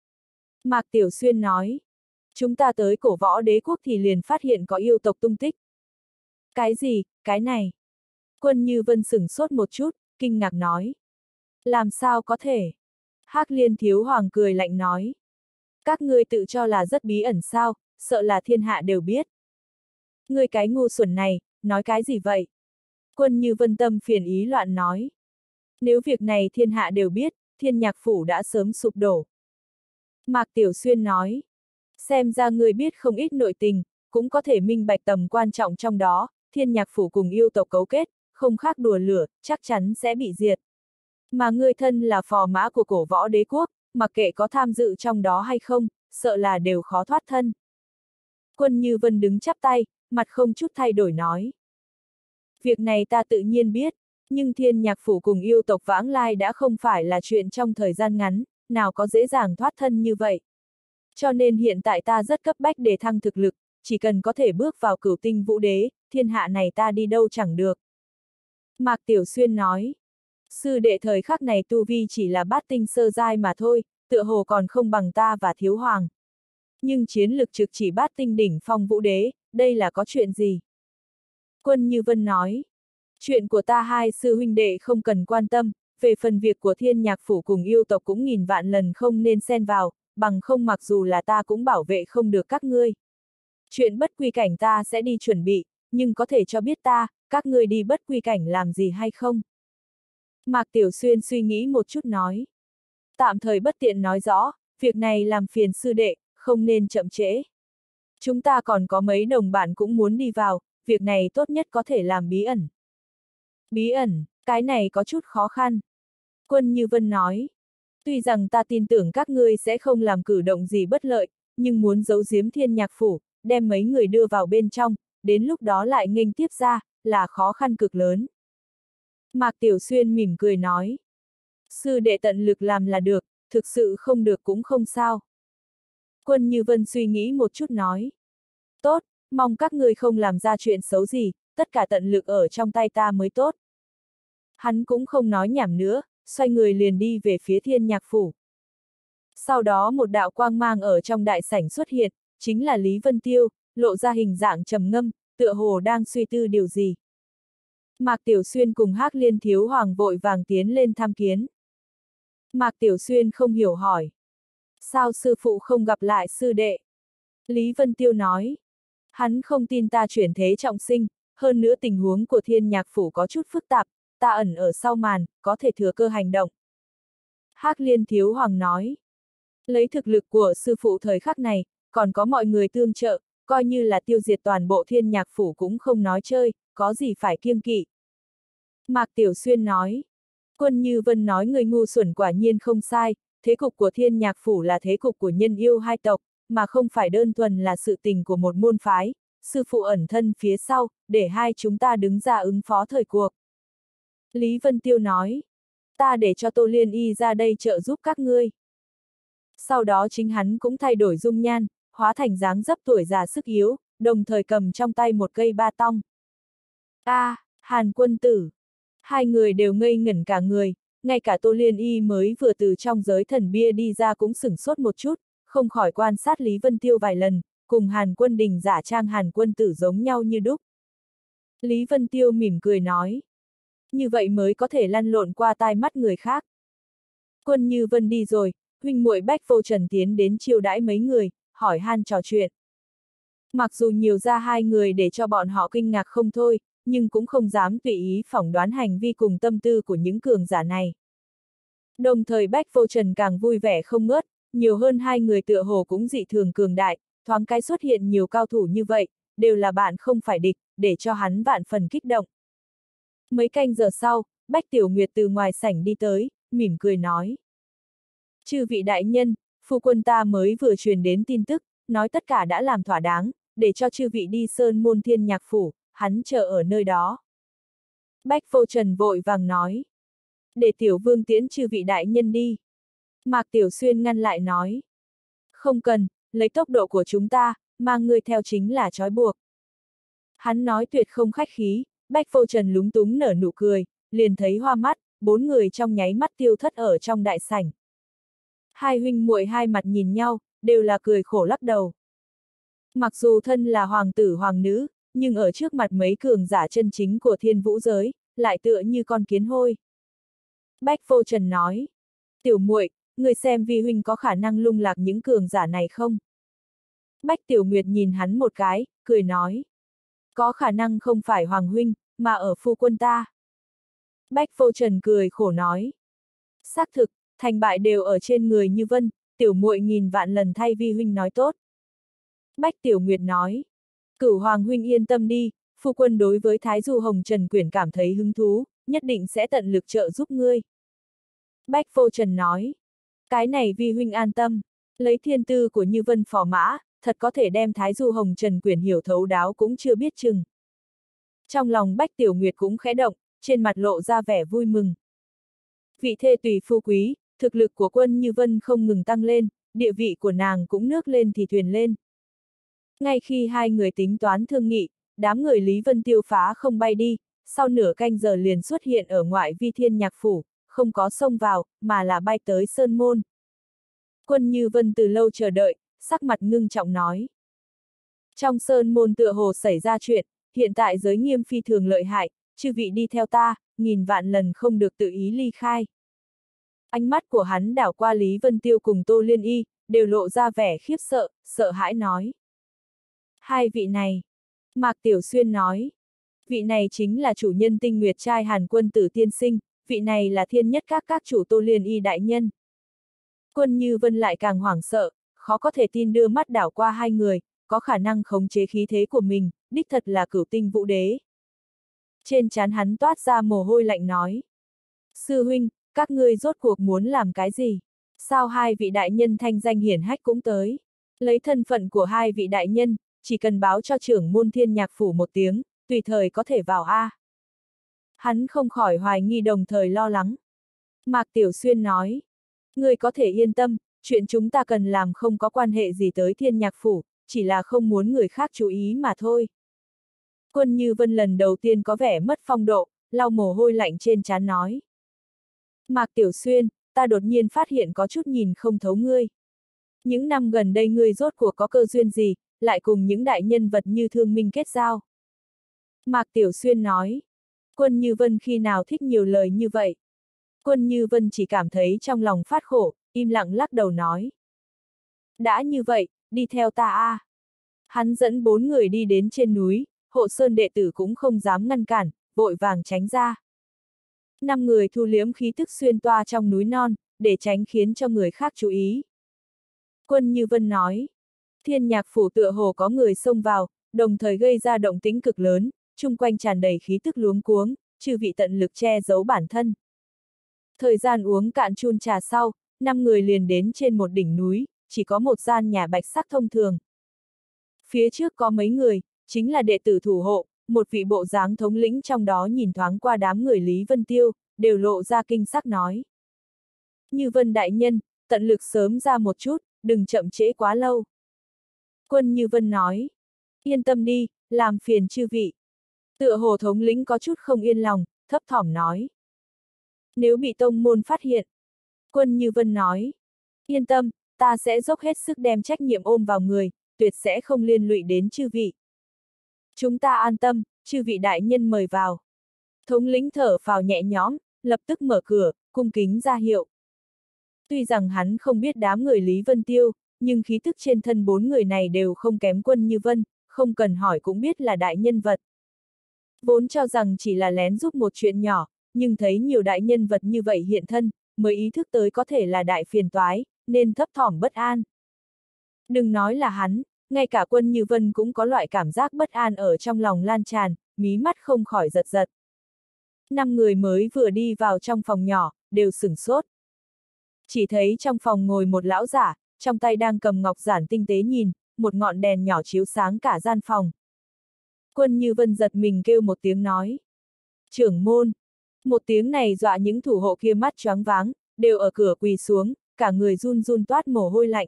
Mạc Tiểu Xuyên nói. Chúng ta tới cổ võ đế quốc thì liền phát hiện có yêu tộc tung tích. Cái gì, cái này? Quân Như Vân sửng sốt một chút, kinh ngạc nói. Làm sao có thể? Hắc Liên Thiếu Hoàng cười lạnh nói. Các ngươi tự cho là rất bí ẩn sao, sợ là thiên hạ đều biết. Ngươi cái ngu xuẩn này, nói cái gì vậy? Quân Như Vân tâm phiền ý loạn nói. Nếu việc này thiên hạ đều biết, Thiên Nhạc Phủ đã sớm sụp đổ. Mạc Tiểu Xuyên nói. Xem ra ngươi biết không ít nội tình, cũng có thể minh bạch tầm quan trọng trong đó, Thiên Nhạc Phủ cùng yêu tộc cấu kết, không khác đùa lửa, chắc chắn sẽ bị diệt. Mà ngươi thân là phò mã của cổ võ đế quốc, mặc kệ có tham dự trong đó hay không, sợ là đều khó thoát thân. Quân Như Vân đứng chắp tay, mặt không chút thay đổi nói. Việc này ta tự nhiên biết, nhưng Thiên Nhạc Phủ cùng yêu tộc vãng lai đã không phải là chuyện trong thời gian ngắn, nào có dễ dàng thoát thân như vậy. Cho nên hiện tại ta rất cấp bách để thăng thực lực, chỉ cần có thể bước vào Cửu Tinh Vũ Đế, thiên hạ này ta đi đâu chẳng được. Mạc Tiểu Xuyên nói, sư đệ thời khắc này tu vi chỉ là bát tinh sơ giai mà thôi, tựa hồ còn không bằng ta và Thiếu Hoàng. Nhưng chiến lực trực chỉ bát tinh đỉnh phong Vũ Đế, đây là có chuyện gì? Quân Như Vân nói, chuyện của ta hai sư huynh đệ không cần quan tâm, về phần việc của Thiên Nhạc Phủ cùng yêu tộc cũng nghìn vạn lần không nên xen vào, bằng không mặc dù là ta cũng bảo vệ không được các ngươi. Chuyện bất quy cảnh ta sẽ đi chuẩn bị, nhưng có thể cho biết ta, các ngươi đi bất quy cảnh làm gì hay không? Mạc Tiểu Xuyên suy nghĩ một chút nói. Tạm thời bất tiện nói rõ, việc này làm phiền sư đệ, không nên chậm trễ. Chúng ta còn có mấy đồng bạn cũng muốn đi vào, việc này tốt nhất có thể làm bí ẩn. Bí ẩn, cái này có chút khó khăn. Quân Như Vân nói. Tuy rằng ta tin tưởng các ngươi sẽ không làm cử động gì bất lợi, nhưng muốn giấu giếm Thiên Nhạc Phủ, đem mấy người đưa vào bên trong, đến lúc đó lại nghênh tiếp ra, là khó khăn cực lớn. Mạc Tiểu Xuyên mỉm cười nói. Sư đệ tận lực làm là được, thực sự không được cũng không sao. Quân Như Vân suy nghĩ một chút nói. Tốt, mong các ngươi không làm ra chuyện xấu gì, tất cả tận lực ở trong tay ta mới tốt. Hắn cũng không nói nhảm nữa, xoay người liền đi về phía Thiên Nhạc Phủ. Sau đó một đạo quang mang ở trong đại sảnh xuất hiện, chính là Lý Vân Tiêu, lộ ra hình dạng trầm ngâm, tựa hồ đang suy tư điều gì. Mạc Tiểu Xuyên cùng Hắc Liên Thiếu Hoàng vội vàng tiến lên tham kiến. Mạc Tiểu Xuyên không hiểu hỏi. Sao sư phụ không gặp lại sư đệ? Lý Vân Tiêu nói. Hắn không tin ta chuyển thế trọng sinh, hơn nữa tình huống của Thiên Nhạc Phủ có chút phức tạp, ta ẩn ở sau màn, có thể thừa cơ hành động. Hắc Liên Thiếu Hoàng nói. Lấy thực lực của sư phụ thời khắc này, còn có mọi người tương trợ, coi như là tiêu diệt toàn bộ Thiên Nhạc Phủ cũng không nói chơi, có gì phải kiêng kỵ. Mạc Tiểu Xuyên nói. Quân Như Vân nói người ngu xuẩn quả nhiên không sai, thế cục của Thiên Nhạc Phủ là thế cục của nhân yêu hai tộc, mà không phải đơn thuần là sự tình của một môn phái, sư phụ ẩn thân phía sau, để hai chúng ta đứng ra ứng phó thời cuộc. Lý Vân Tiêu nói. Ta để cho Tô Liên Y ra đây trợ giúp các ngươi. Sau đó chính hắn cũng thay đổi dung nhan, hóa thành dáng dấp tuổi già sức yếu, đồng thời cầm trong tay một cây ba tong. Hàn Quân Tử. Hai người đều ngây ngẩn cả người, ngay cả Tô Liên Y mới vừa từ trong giới thần bia đi ra cũng sửng sốt một chút, không khỏi quan sát Lý Vân Tiêu vài lần, cùng Hàn Quân Đình giả trang Hàn Quân Tử giống nhau như đúc. Lý Vân Tiêu mỉm cười nói. Như vậy mới có thể lăn lộn qua tai mắt người khác. Quân Như Vân đi rồi, huynh muội Bách Vô Trần tiến đến chiêu đãi mấy người, hỏi han trò chuyện. Mặc dù nhiều ra hai người để cho bọn họ kinh ngạc không thôi, nhưng cũng không dám tùy ý phỏng đoán hành vi cùng tâm tư của những cường giả này. Đồng thời Bách Vô Trần càng vui vẻ không ngớt, nhiều hơn hai người tựa hồ cũng dị thường cường đại, thoáng cái xuất hiện nhiều cao thủ như vậy, đều là bạn không phải địch, để cho hắn vạn phần kích động. Mấy canh giờ sau, Bách Tiểu Nguyệt từ ngoài sảnh đi tới, mỉm cười nói. Chư vị đại nhân, phu quân ta mới vừa truyền đến tin tức, nói tất cả đã làm thỏa đáng, để cho chư vị đi Sơn Môn Thiên Nhạc Phủ, hắn chờ ở nơi đó. Bách Vô Trần vội vàng nói. Để Tiểu Vương tiễn chư vị đại nhân đi. Mạc Tiểu Xuyên ngăn lại nói. Không cần, lấy tốc độ của chúng ta, mang ngươi theo chính là trói buộc. Hắn nói tuyệt không khách khí, Bách Vô Trần lúng túng nở nụ cười, liền thấy hoa mắt, bốn người trong nháy mắt tiêu thất ở trong đại sảnh. Hai huynh muội hai mặt nhìn nhau, đều là cười khổ lắc đầu. Mặc dù thân là hoàng tử hoàng nữ, nhưng ở trước mặt mấy cường giả chân chính của thiên vũ giới, lại tựa như con kiến hôi. Bách Vô Trần nói. Tiểu muội, người xem vi huynh có khả năng lung lạc những cường giả này không? Bách Tiểu Nguyệt nhìn hắn một cái, cười nói. Có khả năng không phải Hoàng huynh, mà ở phu quân ta. Bách Vô Trần cười khổ nói. Xác thực, thành bại đều ở trên người Như Vân, tiểu muội nghìn vạn lần thay vi huynh nói tốt. Bách Tiểu Nguyệt nói. Cửu Hoàng huynh yên tâm đi, phu quân đối với Thái Du Hồng Trần Quyển cảm thấy hứng thú, nhất định sẽ tận lực trợ giúp ngươi. Bách Vô Trần nói. Cái này vi huynh an tâm, lấy thiên tư của Như Vân phò mã, thật có thể đem Thái Du Hồng Trần Quyển hiểu thấu đáo cũng chưa biết chừng. Trong lòng Bách Tiểu Nguyệt cũng khẽ động, trên mặt lộ ra vẻ vui mừng. Vị thê tùy phu quý, thực lực của Quân Như Vân không ngừng tăng lên, địa vị của nàng cũng nước lên thì thuyền lên. Ngay khi hai người tính toán thương nghị, đám người Lý Vân Tiêu phá không bay đi, sau nửa canh giờ liền xuất hiện ở ngoại vi Thiên Nhạc Phủ, không có xông vào, mà là bay tới Sơn Môn. Quân Như Vân từ lâu chờ đợi, sắc mặt ngưng trọng nói. Trong Sơn Môn tựa hồ xảy ra chuyện, hiện tại giới nghiêm phi thường lợi hại, chư vị đi theo ta, nghìn vạn lần không được tự ý ly khai. Ánh mắt của hắn đảo qua Lý Vân Tiêu cùng Tô Liên Y, đều lộ ra vẻ khiếp sợ, sợ hãi nói. Hai vị này. Mạc Tiểu Xuyên nói. Vị này chính là chủ nhân Tinh Nguyệt trai Hàn Quân Tử tiên sinh, vị này là thiên nhất các chủ Tô Liên Y đại nhân. Quân Như Vân lại càng hoảng sợ, khó có thể tin đưa mắt đảo qua hai người, có khả năng khống chế khí thế của mình, đích thật là Cửu Tinh Vũ Đế. Trên trán hắn toát ra mồ hôi lạnh nói. Sư huynh, các ngươi rốt cuộc muốn làm cái gì? Sao hai vị đại nhân thanh danh hiển hách cũng tới? Lấy thân phận của hai vị đại nhân, chỉ cần báo cho trưởng môn Thiên Nhạc Phủ một tiếng, tùy thời có thể vào A. Hắn không khỏi hoài nghi đồng thời lo lắng. Mạc Tiểu Xuyên nói. Ngươi có thể yên tâm, chuyện chúng ta cần làm không có quan hệ gì tới Thiên Nhạc Phủ, chỉ là không muốn người khác chú ý mà thôi. Quân Như Vân lần đầu tiên có vẻ mất phong độ, lau mồ hôi lạnh trên trán nói. Mạc Tiểu Xuyên, ta đột nhiên phát hiện có chút nhìn không thấu ngươi. Những năm gần đây ngươi rốt cuộc có cơ duyên gì, lại cùng những đại nhân vật như Thương Minh kết giao. Mạc Tiểu Xuyên nói. Quân Như Vân khi nào thích nhiều lời như vậy? Quân Như Vân chỉ cảm thấy trong lòng phát khổ, im lặng lắc đầu nói. Đã như vậy, đi theo ta a. Hắn dẫn 4 người đi đến trên núi, Hộ Sơn đệ tử cũng không dám ngăn cản, vội vàng tránh ra. 5 người thu liếm khí tức xuyên toa trong núi non, để tránh khiến cho người khác chú ý. Quân Như Vân nói. Thiên Nhạc Phủ tựa hồ có người xông vào, đồng thời gây ra động tĩnh cực lớn, chung quanh tràn đầy khí tức luống cuống, chư vị tận lực che giấu bản thân. Thời gian uống cạn chun trà sau, 5 người liền đến trên một đỉnh núi, chỉ có một gian nhà bạch sắc thông thường. Phía trước có mấy người, chính là đệ tử thủ hộ, một vị bộ dáng thống lĩnh trong đó nhìn thoáng qua đám người Lý Vân Tiêu, đều lộ ra kinh sắc nói. Như Vân đại nhân, tận lực sớm ra một chút, đừng chậm trễ quá lâu. Quân Như Vân nói. Yên tâm đi, làm phiền chư vị. Tựa hồ thống lĩnh có chút không yên lòng, thấp thỏm nói. Nếu bị tông môn phát hiện. Quân Như Vân nói. Yên tâm, ta sẽ dốc hết sức đem trách nhiệm ôm vào người, tuyệt sẽ không liên lụy đến chư vị. Chúng ta an tâm, chư vị đại nhân mời vào. Thống lĩnh thở phào nhẹ nhõm, lập tức mở cửa, cung kính ra hiệu. Tuy rằng hắn không biết đám người Lý Vân Tiêu, nhưng khí tức trên thân 4 người này đều không kém Quân Như Vân, không cần hỏi cũng biết là đại nhân vật. Vốn cho rằng chỉ là lén giúp một chuyện nhỏ, nhưng thấy nhiều đại nhân vật như vậy hiện thân, mới ý thức tới có thể là đại phiền toái, nên thấp thỏm bất an. Đừng nói là hắn, ngay cả Quân Như Vân cũng có loại cảm giác bất an ở trong lòng lan tràn, mí mắt không khỏi giật giật. 5 người mới vừa đi vào trong phòng nhỏ, đều sửng sốt. Chỉ thấy trong phòng ngồi một lão giả, trong tay đang cầm ngọc giản tinh tế nhìn, một ngọn đèn nhỏ chiếu sáng cả gian phòng. Quân Như Vân giật mình kêu một tiếng nói. Trưởng môn. Một tiếng này dọa những thủ hộ kia mắt choáng váng, đều ở cửa quỳ xuống, cả người run run toát mồ hôi lạnh.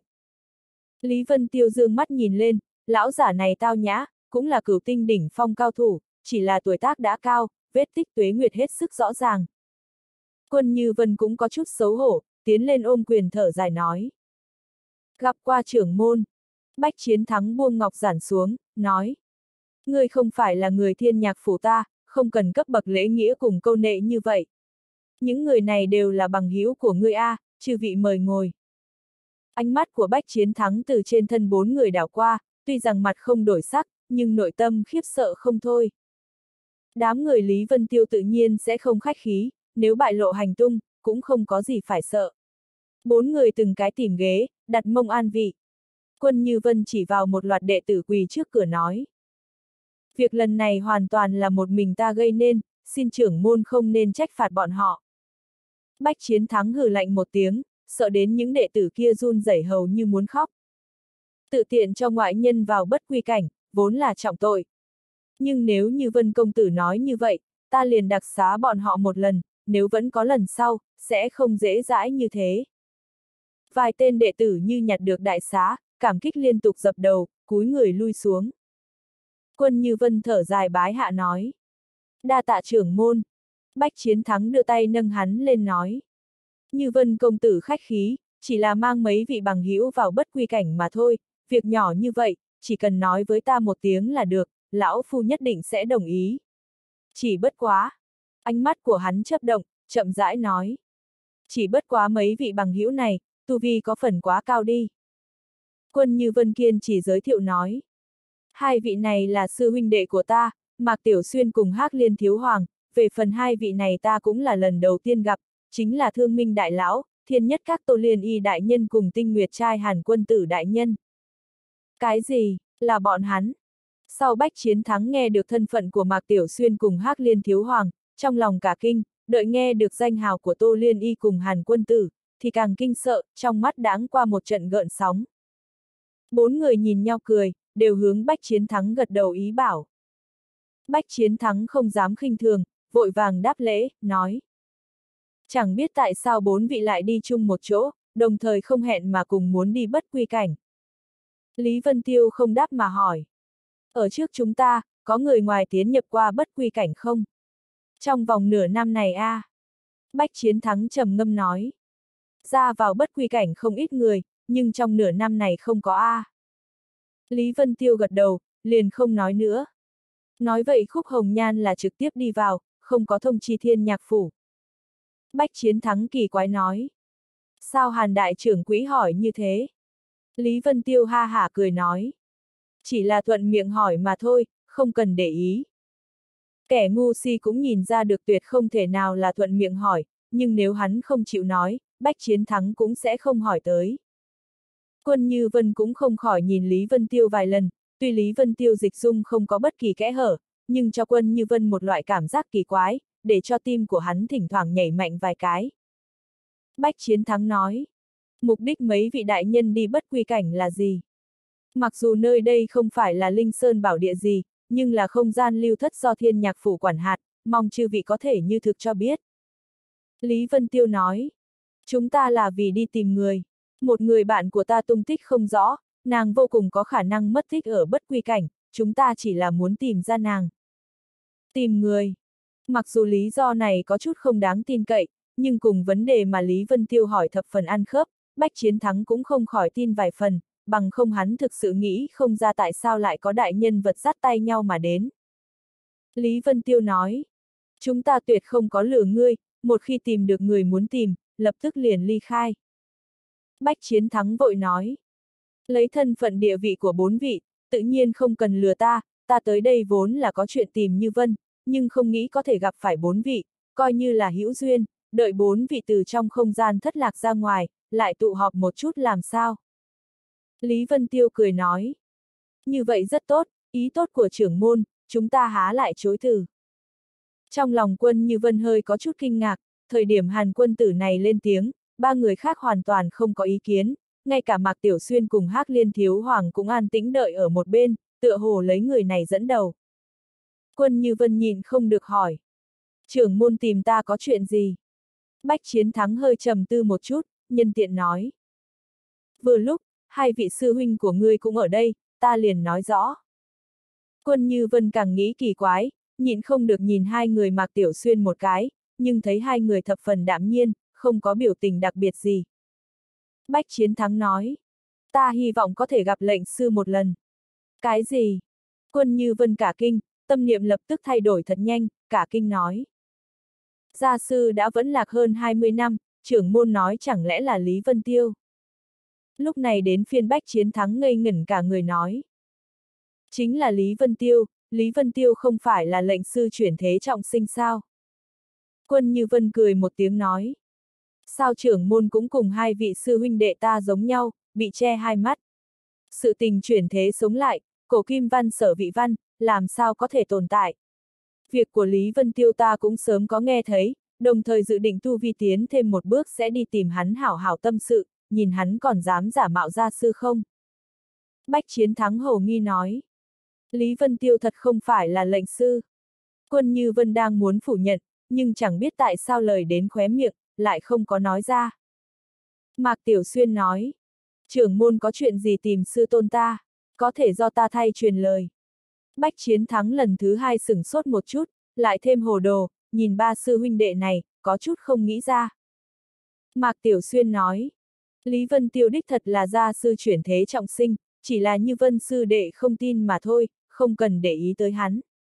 Lý Vân Tiêu dương mắt nhìn lên, lão giả này tao nhã, cũng là cửu tinh đỉnh phong cao thủ, chỉ là tuổi tác đã cao, vết tích tuế nguyệt hết sức rõ ràng. Quân Như Vân cũng có chút xấu hổ, tiến lên ôm quyền thở dài nói. Gặp qua trưởng môn. Bách Chiến Thắng buông ngọc giản xuống, nói. Ngươi không phải là người Thiên Nhạc Phủ ta, không cần cấp bậc lễ nghĩa cùng câu nệ như vậy. Những người này đều là bằng hữu của ngươi a, chư vị mời ngồi. Ánh mắt của Bách Chiến Thắng từ trên thân 4 người đảo qua, tuy rằng mặt không đổi sắc, nhưng nội tâm khiếp sợ không thôi. Đám người Lý Vân Tiêu tự nhiên sẽ không khách khí, nếu bại lộ hành tung, cũng không có gì phải sợ. 4 người từng cái tìm ghế, đặt mông an vị. Quân Như Vân chỉ vào một loạt đệ tử quỳ trước cửa nói. Việc lần này hoàn toàn là một mình ta gây nên, xin trưởng môn không nên trách phạt bọn họ. Bách Chiến Thắng hừ lạnh một tiếng, sợ đến những đệ tử kia run rẩy hầu như muốn khóc. Tự tiện cho ngoại nhân vào bất quy cảnh, vốn là trọng tội. Nhưng nếu như Vân công tử nói như vậy, ta liền đặc xá bọn họ một lần, nếu vẫn có lần sau, sẽ không dễ dãi như thế. Vài tên đệ tử như nhặt được đại xá, cảm kích liên tục dập đầu, cúi người lui xuống. Quân Như Vân thở dài bái hạ nói. Đa tạ trưởng môn. Bách Chiến Thắng đưa tay nâng hắn lên nói. Như Vân công tử khách khí, chỉ là mang mấy vị bằng hữu vào bất quy cảnh mà thôi, việc nhỏ như vậy, chỉ cần nói với ta một tiếng là được, lão phu nhất định sẽ đồng ý. Chỉ bất quá. Ánh mắt của hắn chớp động, chậm rãi nói. Chỉ bất quá mấy vị bằng hữu này, tu vi có phần quá cao đi. Quân Như Vân kiên chỉ giới thiệu nói. Hai vị này là sư huynh đệ của ta, Mạc Tiểu Xuyên cùng Hắc Liên Thiếu Hoàng, về phần hai vị này ta cũng là lần đầu tiên gặp, chính là Thương Minh Đại Lão, Thiên Nhất Các Tô Liên Y Đại Nhân cùng Tinh Nguyệt Trai Hàn Quân Tử Đại Nhân. Cái gì, là bọn hắn? Sau Bách Chiến Thắng nghe được thân phận của Mạc Tiểu Xuyên cùng Hắc Liên Thiếu Hoàng, trong lòng cả kinh, đợi nghe được danh hào của Tô Liên Y cùng Hàn Quân Tử, thì càng kinh sợ, trong mắt đãng qua một trận gợn sóng. 4 người nhìn nhau cười, đều hướng Bách Chiến Thắng gật đầu ý bảo. Bách Chiến Thắng không dám khinh thường, vội vàng đáp lễ, nói. Chẳng biết tại sao 4 vị lại đi chung một chỗ, đồng thời không hẹn mà cùng muốn đi bất quy cảnh. Lý Vân Tiêu không đáp mà hỏi. Ở trước chúng ta, có người ngoài tiến nhập qua bất quy cảnh không? Trong vòng nửa năm này a. Bách Chiến Thắng trầm ngâm nói. Ra vào bất quy cảnh không ít người, nhưng trong nửa năm này không có a. Lý Vân Tiêu gật đầu, liền không nói nữa. Nói vậy Khúc Hồng Nhan là trực tiếp đi vào, không có thông chi Thiên Nhạc Phủ. Bách Chiến Thắng kỳ quái nói. Sao Hàn đại trưởng quỹ hỏi như thế? Lý Vân Tiêu ha hả cười nói. Chỉ là thuận miệng hỏi mà thôi, không cần để ý. Kẻ ngu si cũng nhìn ra được tuyệt không thể nào là thuận miệng hỏi, nhưng nếu hắn không chịu nói, Bách Chiến Thắng cũng sẽ không hỏi tới. Quân Như Vân cũng không khỏi nhìn Lý Vân Tiêu vài lần, tuy Lý Vân Tiêu dịch dung không có bất kỳ kẽ hở, nhưng cho Quân Như Vân một loại cảm giác kỳ quái, để cho tim của hắn thỉnh thoảng nhảy mạnh vài cái. Bách Chiến Thắng nói, mục đích mấy vị đại nhân đi bất quy cảnh là gì? Mặc dù nơi đây không phải là Linh Sơn bảo địa gì, nhưng là không gian lưu thất do Thiên Nhạc Phủ quản hạt, mong chư vị có thể như thực cho biết. Lý Vân Tiêu nói, chúng ta là vì đi tìm người. Một người bạn của ta tung tích không rõ, nàng vô cùng có khả năng mất tích ở bất quy cảnh, chúng ta chỉ là muốn tìm ra nàng. Tìm người. Mặc dù lý do này có chút không đáng tin cậy, nhưng cùng vấn đề mà Lý Vân Tiêu hỏi thập phần ăn khớp, Bách Chiến Thắng cũng không khỏi tin vài phần, bằng không hắn thực sự nghĩ không ra tại sao lại có đại nhân vật dắt tay nhau mà đến. Lý Vân Tiêu nói, chúng ta tuyệt không có lừa ngươi, một khi tìm được người muốn tìm, lập tức liền ly khai. Bách Chiến Thắng vội nói, lấy thân phận địa vị của 4 vị, tự nhiên không cần lừa ta, ta tới đây vốn là có chuyện tìm Như Vân, nhưng không nghĩ có thể gặp phải 4 vị, coi như là hữu duyên, đợi 4 vị từ trong không gian thất lạc ra ngoài, lại tụ họp một chút làm sao. Lý Vân Tiêu cười nói, như vậy rất tốt, ý tốt của trưởng môn, chúng ta há lại chối từ. Trong lòng Quân Như Vân hơi có chút kinh ngạc, thời điểm Hàn Quân Tử này lên tiếng, 3 người khác hoàn toàn không có ý kiến, ngay cả Mạc Tiểu Xuyên cùng Hắc Liên Thiếu Hoàng cũng an tĩnh đợi ở một bên, tựa hồ lấy người này dẫn đầu. Quân Như Vân nhìn không được hỏi. Trưởng môn tìm ta có chuyện gì? Bách Chiến Thắng hơi trầm tư một chút, nhân tiện nói. Vừa lúc, 2 vị sư huynh của ngươi cũng ở đây, ta liền nói rõ. Quân Như Vân càng nghĩ kỳ quái, nhịn không được nhìn 2 người Mạc Tiểu Xuyên một cái, nhưng thấy 2 người thập phần đạm nhiên, không có biểu tình đặc biệt gì. Bách Chiến Thắng nói, ta hy vọng có thể gặp lệnh sư một lần. Cái gì? Quân Như Vân cả kinh, tâm niệm lập tức thay đổi thật nhanh, cả kinh nói. Gia sư đã vẫn lạc hơn 20 năm, trưởng môn nói chẳng lẽ là Lý Vân Tiêu. Lúc này đến phiên Bách Chiến Thắng ngây ngẩn cả người nói. Chính là Lý Vân Tiêu không phải là lệnh sư chuyển thế trọng sinh sao? Quân Như Vân cười một tiếng nói. Sao trưởng môn cũng cùng hai vị sư huynh đệ ta giống nhau, bị che hai mắt. Sự tình chuyển thế sống lại, cổ kim văn sở vị văn, làm sao có thể tồn tại. Việc của Lý Vân Tiêu ta cũng sớm có nghe thấy, đồng thời dự định tu vi tiến thêm một bước sẽ đi tìm hắn hảo hảo tâm sự, nhìn hắn còn dám giả mạo gia sư không. Bách Chiến Thắng hổ nghi nói. Lý Vân Tiêu thật không phải là lệnh sư. Quân Như Vân đang muốn phủ nhận, nhưng chẳng biết tại sao lời đến khóe miệng, lại không có nói ra. Mạc Tiểu Xuyên nói. Trưởng môn có chuyện gì tìm sư tôn ta, có thể do ta thay truyền lời. Bách Chiến Thắng lần thứ hai sửng sốt một chút, lại thêm hồ đồ, nhìn ba sư huynh đệ này, có chút không nghĩ ra. Mạc Tiểu Xuyên nói. Lý Vân Tiêu đích thật là gia sư chuyển thế trọng sinh, chỉ là Như Vân sư đệ không tin mà thôi, không cần để ý tới hắn.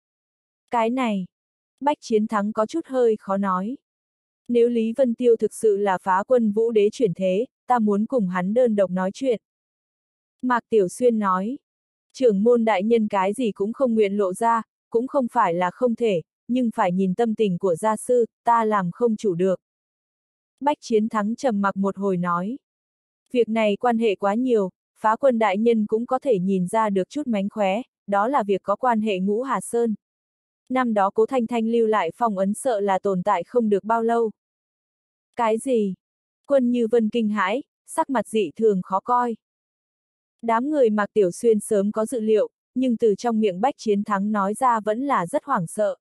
Cái này, Bách Chiến Thắng có chút hơi khó nói. Nếu Lý Vân Tiêu thực sự là phá quân vũ đế chuyển thế, ta muốn cùng hắn đơn độc nói chuyện. Mạc Tiểu Xuyên nói, trưởng môn đại nhân cái gì cũng không nguyện lộ ra, cũng không phải là không thể, nhưng phải nhìn tâm tình của gia sư, ta làm không chủ được. Bách Chiến Thắng trầm mặc một hồi nói, việc này quan hệ quá nhiều, phá quân đại nhân cũng có thể nhìn ra được chút mánh khóe, đó là việc có quan hệ Ngũ Hà Sơn. Năm đó Cố Thanh Thanh lưu lại phong ấn sợ là tồn tại không được bao lâu. Cái gì? Quân Như Vân kinh hãi, sắc mặt dị thường khó coi. Đám người Mạc Tiểu Xuyên sớm có dự liệu, nhưng từ trong miệng Bách Chiến Thắng nói ra vẫn là rất hoảng sợ.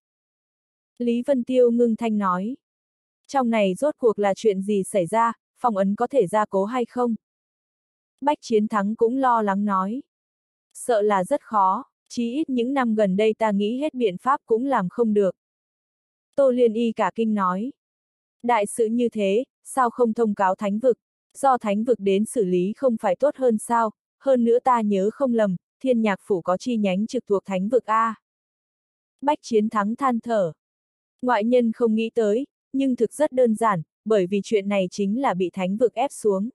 Lý Vân Tiêu ngưng thanh nói. Trong này rốt cuộc là chuyện gì xảy ra, phong ấn có thể gia cố hay không? Bách Chiến Thắng cũng lo lắng nói. Sợ là rất khó, chí ít những năm gần đây ta nghĩ hết biện pháp cũng làm không được. Tô Liên Y cả kinh nói. Đại sự như thế, sao không thông cáo thánh vực, do thánh vực đến xử lý không phải tốt hơn sao, hơn nữa ta nhớ không lầm, Thiên Nhạc Phủ có chi nhánh trực thuộc thánh vực A. Bách Chiến Thắng than thở. Ngoại nhân không nghĩ tới, nhưng thực rất đơn giản, bởi vì chuyện này chính là bị thánh vực ép xuống.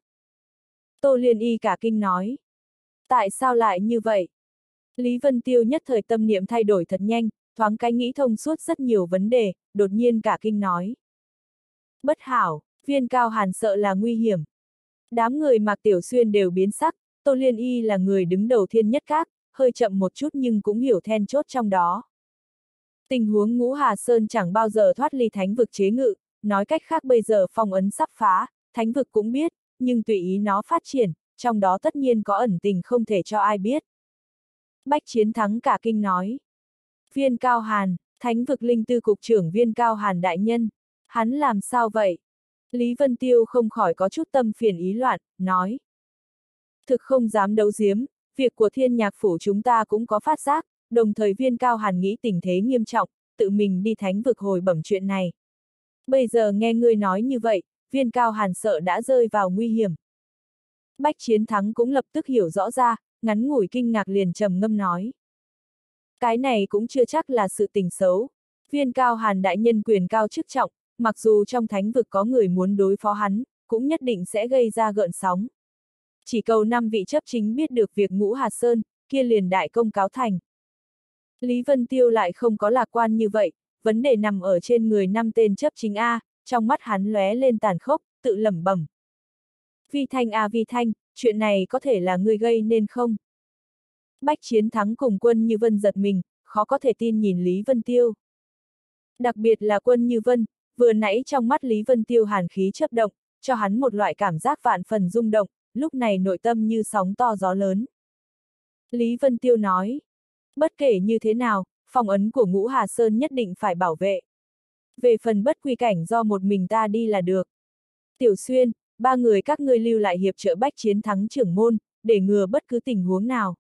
Tô Liên Y cả kinh nói. Tại sao lại như vậy? Lý Vân Tiêu nhất thời tâm niệm thay đổi thật nhanh, thoáng cái nghĩ thông suốt rất nhiều vấn đề, đột nhiên cả kinh nói. Bất hảo, Viên Cao Hàn sợ là nguy hiểm. Đám người Mạc Tiểu Xuyên đều biến sắc, Tô Liên Y là người đứng đầu Thiên Nhất Các, hơi chậm một chút nhưng cũng hiểu then chốt trong đó. Tình huống Ngũ Hà Sơn chẳng bao giờ thoát ly thánh vực chế ngự, nói cách khác bây giờ phong ấn sắp phá, thánh vực cũng biết, nhưng tùy ý nó phát triển, trong đó tất nhiên có ẩn tình không thể cho ai biết. Bách Chiến Thắng cả kinh nói. Viên Cao Hàn, thánh vực linh tư cục trưởng Viên Cao Hàn đại nhân, hắn làm sao vậy? Lý Vân Tiêu không khỏi có chút tâm phiền ý loạn, nói. Thực không dám đấu giếm, việc của Thiên Nhạc Phủ chúng ta cũng có phát giác, đồng thời Viên Cao Hàn nghĩ tình thế nghiêm trọng, tự mình đi thánh vực hồi bẩm chuyện này. Bây giờ nghe ngươi nói như vậy, Viên Cao Hàn sợ đã rơi vào nguy hiểm. Bách Chiến Thắng cũng lập tức hiểu rõ ra, ngắn ngủi kinh ngạc liền trầm ngâm nói. Cái này cũng chưa chắc là sự tình xấu. Viên Cao Hàn đại nhân quyền cao chức trọng, mặc dù trong thánh vực có người muốn đối phó hắn, cũng nhất định sẽ gây ra gợn sóng. Chỉ cầu 5 vị chấp chính biết được việc Ngũ Hà Sơn, kia liền đại công cáo thành. Lý Vân Tiêu lại không có lạc quan như vậy, vấn đề nằm ở trên người 5 tên chấp chính A, trong mắt hắn lóe lên tàn khốc, tự lẩm bẩm. Vi Thanh à Vi Thanh, chuyện này có thể là ngươi gây nên không? Bách Chiến Thắng cùng Quân Như Vân giật mình, khó có thể tin nhìn Lý Vân Tiêu. Đặc biệt là Quân Như Vân, vừa nãy trong mắt Lý Vân Tiêu hàn khí chớp động, cho hắn một loại cảm giác vạn phần rung động, lúc này nội tâm như sóng to gió lớn. Lý Vân Tiêu nói, bất kể như thế nào, phong ấn của Ngũ Hà Sơn nhất định phải bảo vệ. Về phần bất quy cảnh do một mình ta đi là được. Tiểu Xuyên, 3 người các ngươi lưu lại hiệp trợ Bách Chiến Thắng trưởng môn, để ngừa bất cứ tình huống nào.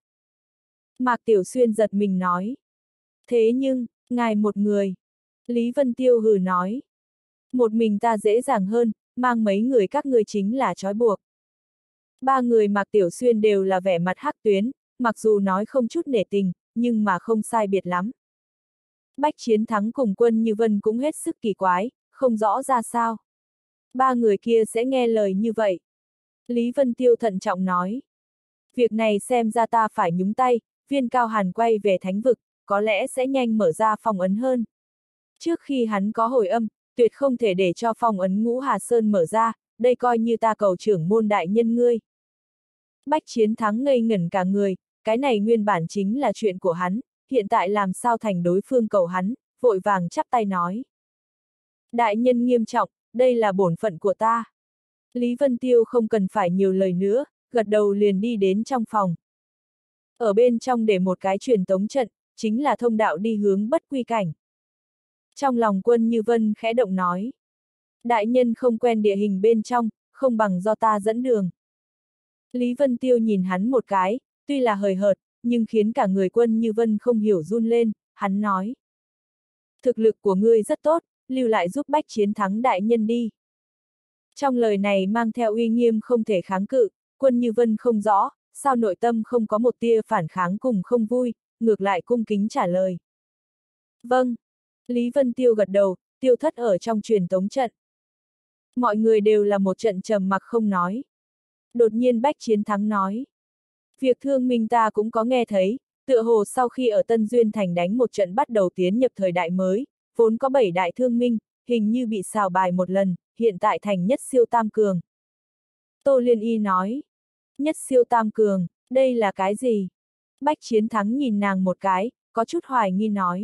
Mạc Tiểu Xuyên giật mình nói. Thế nhưng, ngài một người. Lý Vân Tiêu hừ nói. Một mình ta dễ dàng hơn, mang mấy người các ngươi chính là trói buộc. 3 người Mạc Tiểu Xuyên đều là vẻ mặt hắc tuyến, mặc dù nói không chút nể tình, nhưng mà không sai biệt lắm. Bách Chiến Thắng cùng Quân Như Vân cũng hết sức kỳ quái, không rõ ra sao. 3 người kia sẽ nghe lời như vậy. Lý Vân Tiêu thận trọng nói. Việc này xem ra ta phải nhúng tay, Viên Cao Hàn quay về thánh vực, có lẽ sẽ nhanh mở ra phong ấn hơn. Trước khi hắn có hồi âm, tuyệt không thể để cho phong ấn Ngũ Hà Sơn mở ra, đây coi như ta cầu trưởng môn đại nhân ngươi. Bách Chiến Thắng ngây ngẩn cả người, cái này nguyên bản chính là chuyện của hắn, hiện tại làm sao thành đối phương cầu hắn, vội vàng chắp tay nói. Đại nhân nghiêm trọng, đây là bổn phận của ta. Lý Vân Tiêu không cần phải nhiều lời nữa, gật đầu liền đi đến trong phòng. Ở bên trong để một cái truyền tống trận, chính là thông đạo đi hướng bất quy cảnh. Trong lòng Quân Như Vân khẽ động nói. Đại nhân không quen địa hình bên trong, không bằng do ta dẫn đường. Lý Vân Tiêu nhìn hắn một cái, tuy là hời hợt, nhưng khiến cả người Quân Như Vân không hiểu run lên, hắn nói. Thực lực của ngươi rất tốt, lưu lại giúp Bách Chiến Thắng đại nhân đi. Trong lời này mang theo uy nghiêm không thể kháng cự, Quân Như Vân không rõ, sao nội tâm không có một tia phản kháng cùng không vui, ngược lại cung kính trả lời. Vâng. Lý Vân Tiêu gật đầu, tiêu thất ở trong truyền tống trận. Mọi người đều là một trận trầm mặc không nói. Đột nhiên Bách Chiến Thắng nói. Việc thương minh ta cũng có nghe thấy, tựa hồ sau khi ở Tân Duyên Thành đánh một trận bắt đầu tiến nhập thời đại mới, vốn có 7 đại thương minh, hình như bị xào bài một lần, hiện tại thành nhất siêu tam cường. Tô Liên Y nói. Nhất siêu tam cường, đây là cái gì? Bách Chiến Thắng nhìn nàng một cái, có chút hoài nghi nói.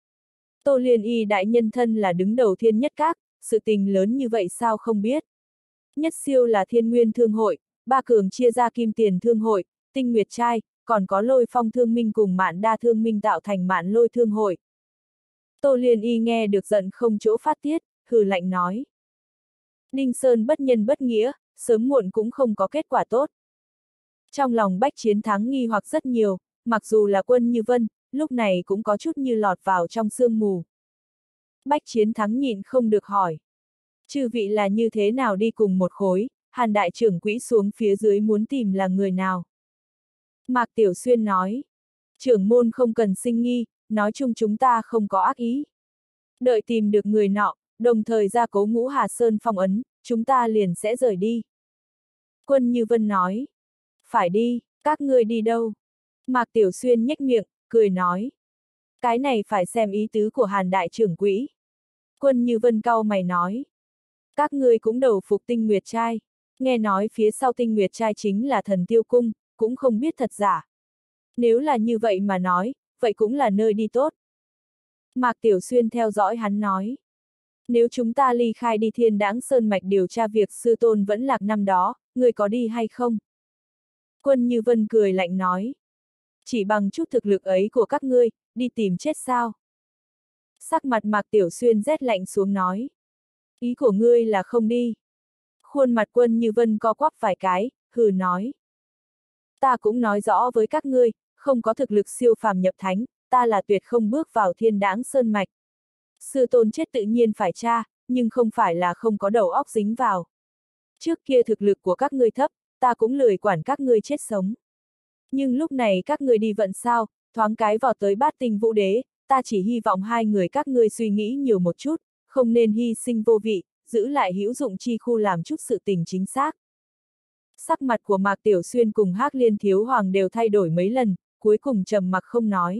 Tô Liên Y đại nhân thân là đứng đầu Thiên Nhất Các, sự tình lớn như vậy sao không biết. Nhất siêu là Thiên Nguyên Thương Hội, ba cường chia ra Kim Tiền Thương Hội, Tinh Nguyệt Trai, còn có Lôi Phong Thương Minh cùng Mạn Đa Thương Minh tạo thành Mạn Lôi Thương Hội. Tô Liên Y nghe được giận không chỗ phát tiết, hừ lạnh nói. Đinh Sơn bất nhân bất nghĩa, sớm muộn cũng không có kết quả tốt. Trong lòng Bách Chiến Thắng nghi hoặc rất nhiều, mặc dù là Quân Như Vân, lúc này cũng có chút như lọt vào trong sương mù. Bách Chiến Thắng nhịn không được hỏi. Chư vị là như thế nào đi cùng một khối, Hàn đại trưởng quỹ xuống phía dưới muốn tìm là người nào? Mạc Tiểu Xuyên nói. Trưởng môn không cần sinh nghi, nói chung chúng ta không có ác ý. Đợi tìm được người nọ, đồng thời gia cố Ngũ Hà Sơn phong ấn, chúng ta liền sẽ rời đi. Quân Như Vân nói. Phải đi, các ngươi đi đâu? Mạc Tiểu Xuyên nhếch miệng, cười nói. Cái này phải xem ý tứ của Hàn đại trưởng quỹ. Quân Như Vân cau mày nói. Các ngươi cũng đầu phục Tinh Nguyệt Trai. Nghe nói phía sau Tinh Nguyệt Trai chính là Thần Tiêu Cung, cũng không biết thật giả. Nếu là như vậy mà nói, vậy cũng là nơi đi tốt. Mạc Tiểu Xuyên theo dõi hắn nói. Nếu chúng ta ly khai đi Thiên Đãng Sơn Mạch điều tra việc sư tôn vẫn lạc năm đó, ngươi có đi hay không? Quân Như Vân cười lạnh nói. Chỉ bằng chút thực lực ấy của các ngươi, đi tìm chết sao? Sắc mặt Mạc Tiểu Xuyên rét lạnh xuống nói. Ý của ngươi là không đi. Khuôn mặt Quân Như Vân co quắp vài cái, hừ nói. Ta cũng nói rõ với các ngươi, không có thực lực siêu phàm nhập thánh, ta là tuyệt không bước vào Thiên Đãng Sơn Mạch. Sư tôn chết tự nhiên phải tra, nhưng không phải là không có đầu óc dính vào. Trước kia thực lực của các ngươi thấp, ta cũng lười quản các ngươi chết sống. Nhưng lúc này các ngươi đi vận sao, thoáng cái vọt tới Bát Tinh Vũ Đế, ta chỉ hy vọng hai người các ngươi suy nghĩ nhiều một chút, không nên hy sinh vô vị, giữ lại hữu dụng chi khu làm chút sự tình chính xác. Sắc mặt của Mạc Tiểu Xuyên cùng Hắc Liên Thiếu Hoàng đều thay đổi mấy lần, cuối cùng trầm mặc không nói.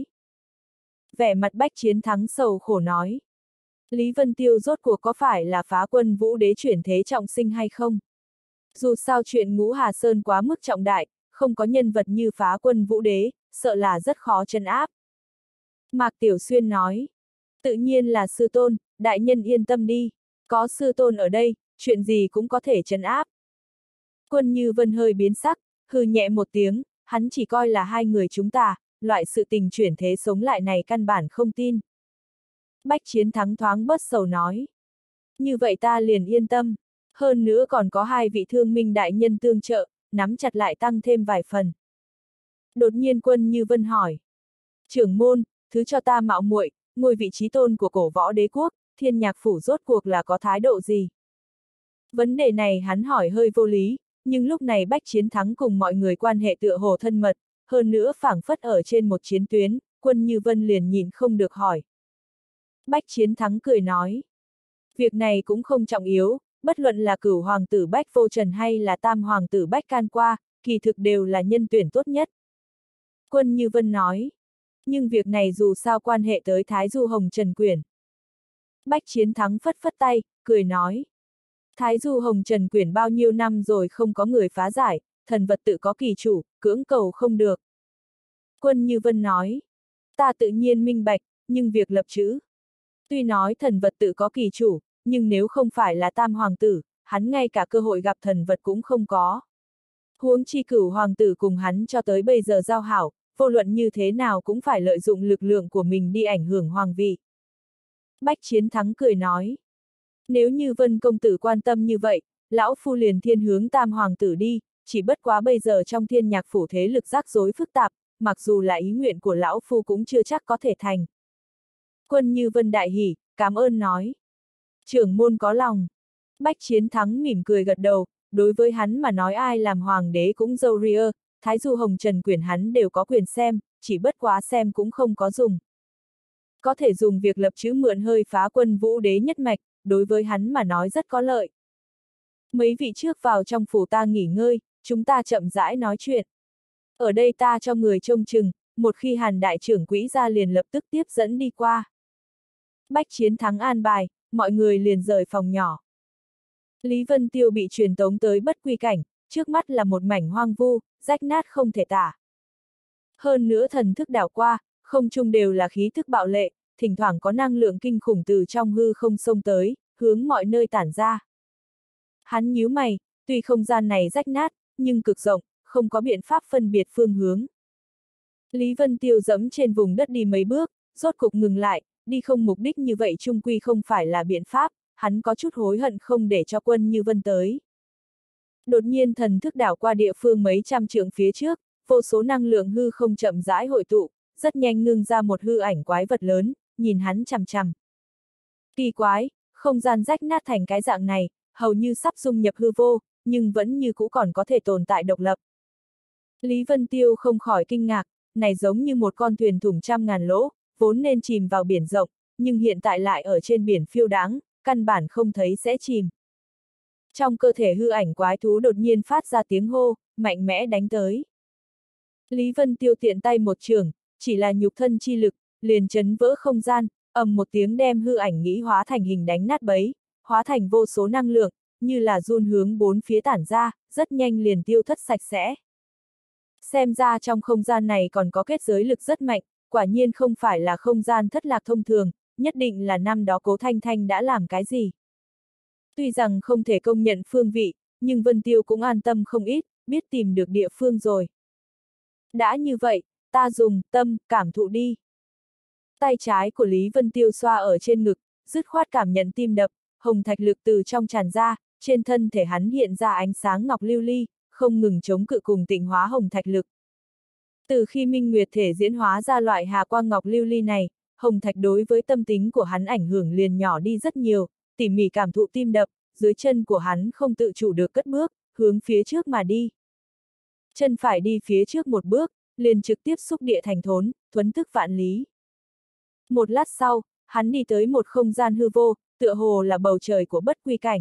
Vẻ mặt Bách Chiến Thắng sầu khổ nói. Lý Vân Tiêu rốt cuộc có phải là phá quân Vũ Đế chuyển thế trọng sinh hay không? Dù sao chuyện Ngũ Hà Sơn quá mức trọng đại, không có nhân vật như phá quân Vũ Đế, sợ là rất khó trấn áp. Mạc Tiểu Xuyên nói. Tự nhiên là sư tôn, đại nhân yên tâm đi, có sư tôn ở đây, chuyện gì cũng có thể trấn áp. Quân Như Vân hơi biến sắc, hừ nhẹ một tiếng, hắn chỉ coi là hai người chúng ta, loại sự tình chuyển thế sống lại này căn bản không tin. Bách Chiến Thắng thoáng bớt sầu nói. Như vậy ta liền yên tâm, hơn nữa còn có hai vị thương minh đại nhân tương trợ, nắm chặt lại tăng thêm vài phần. Đột nhiên Quân Như Vân hỏi. Trưởng môn, thứ cho ta mạo muội, ngôi vị trí tôn của cổ võ đế quốc, Thiên Nhạc Phủ rốt cuộc là có thái độ gì? Vấn đề này hắn hỏi hơi vô lý, nhưng lúc này Bách Chiến Thắng cùng mọi người quan hệ tựa hồ thân mật, hơn nữa phảng phất ở trên một chiến tuyến, Quân Như Vân liền nhìn không được hỏi. Bách Chiến Thắng cười nói. Việc này cũng không trọng yếu, bất luận là Cửu Hoàng tử Bách Vô Trần hay là Tam Hoàng tử Bách Can Qua, kỳ thực đều là nhân tuyển tốt nhất. Quân Như Vân nói. Nhưng việc này dù sao quan hệ tới Thái Du Hồng Trần Quyển. Bách Chiến Thắng phất phất tay, cười nói. Thái Du Hồng Trần Quyển bao nhiêu năm rồi không có người phá giải, thần vật tự có kỳ chủ, cưỡng cầu không được. Quân Như Vân nói. Ta tự nhiên minh bạch, nhưng việc lập chữ. Tuy nói thần vật tự có kỳ chủ, nhưng nếu không phải là tam hoàng tử, hắn ngay cả cơ hội gặp thần vật cũng không có. Huống chi Cửu hoàng tử cùng hắn cho tới bây giờ giao hảo, vô luận như thế nào cũng phải lợi dụng lực lượng của mình đi ảnh hưởng hoàng vị. Bách Chiến Thắng cười nói. Nếu như Vân công tử quan tâm như vậy, lão phu liền thiên hướng tam hoàng tử đi, chỉ bất quá bây giờ trong Thiên Nhạc phủ thế lực rắc rối phức tạp, mặc dù là ý nguyện của lão phu cũng chưa chắc có thể thành. Quân Như Vân đại hỉ, cảm ơn nói. Trưởng môn có lòng. Bách Chiến Thắng mỉm cười gật đầu, đối với hắn mà nói ai làm hoàng đế cũng dâu ria, Thái Du Hồng Trần Quyển hắn đều có quyền xem, chỉ bất quá xem cũng không có dùng. Có thể dùng việc lập chữ mượn hơi phá Quân Vũ đế nhất mạch, đối với hắn mà nói rất có lợi. Mấy vị trước vào trong phủ ta nghỉ ngơi, chúng ta chậm rãi nói chuyện. Ở đây ta cho người trông chừng, một khi Hàn đại trưởng quỹ ra liền lập tức tiếp dẫn đi qua. Bách Chiến Thắng an bài, mọi người liền rời phòng nhỏ. Lý Vân Tiêu bị truyền tống tới Bất Quy cảnh, trước mắt là một mảnh hoang vu, rách nát không thể tả. Hơn nữa thần thức đảo qua, không trung đều là khí thức bạo lệ, thỉnh thoảng có năng lượng kinh khủng từ trong hư không xông tới, hướng mọi nơi tản ra. Hắn nhíu mày, tuy không gian này rách nát, nhưng cực rộng, không có biện pháp phân biệt phương hướng. Lý Vân Tiêu dẫm trên vùng đất đi mấy bước, rốt cục ngừng lại, đi không mục đích như vậy chung quy không phải là biện pháp, hắn có chút hối hận không để cho Quân Như Vân tới. Đột nhiên thần thức đảo qua địa phương mấy trăm trượng phía trước, vô số năng lượng hư không chậm rãi hội tụ, rất nhanh ngưng ra một hư ảnh quái vật lớn, nhìn hắn chằm chằm. Kỳ quái, không gian rách nát thành cái dạng này, hầu như sắp dung nhập hư vô, nhưng vẫn như cũ còn có thể tồn tại độc lập. Lý Vân Tiêu không khỏi kinh ngạc, này giống như một con thuyền thủng trăm ngàn lỗ, vốn nên chìm vào biển rộng, nhưng hiện tại lại ở trên biển phiêu đáng, căn bản không thấy sẽ chìm. Trong cơ thể hư ảnh quái thú đột nhiên phát ra tiếng hô, mạnh mẽ đánh tới. Lý Vân Tiêu tiện tay một chưởng, chỉ là nhục thân chi lực, liền chấn vỡ không gian, ầm một tiếng đem hư ảnh nghĩ hóa thành hình đánh nát bấy, hóa thành vô số năng lượng, như là giun hướng bốn phía tản ra, rất nhanh liền tiêu thất sạch sẽ. Xem ra trong không gian này còn có kết giới lực rất mạnh, quả nhiên không phải là không gian thất lạc thông thường, nhất định là năm đó Cố Thanh Thanh đã làm cái gì. Tuy rằng không thể công nhận phương vị, nhưng Vân Tiêu cũng an tâm không ít, biết tìm được địa phương rồi. Đã như vậy, ta dùng tâm cảm thụ đi. Tay trái của Lý Vân Tiêu xoa ở trên ngực, dứt khoát cảm nhận tim đập, hồng thạch lực từ trong tràn ra, trên thân thể hắn hiện ra ánh sáng ngọc lưu ly, không ngừng chống cự cùng tịnh hóa hồng thạch lực. Từ khi Minh Nguyệt thể diễn hóa ra loại hà quang ngọc lưu ly này, hồng thạch đối với tâm tính của hắn ảnh hưởng liền nhỏ đi rất nhiều, tỉ mỉ cảm thụ tim đập, dưới chân của hắn không tự chủ được cất bước, hướng phía trước mà đi. Chân phải đi phía trước một bước, liền trực tiếp xúc địa thành thốn, thuấn tức vạn lý. Một lát sau, hắn đi tới một không gian hư vô, tựa hồ là bầu trời của Bất Quy cảnh.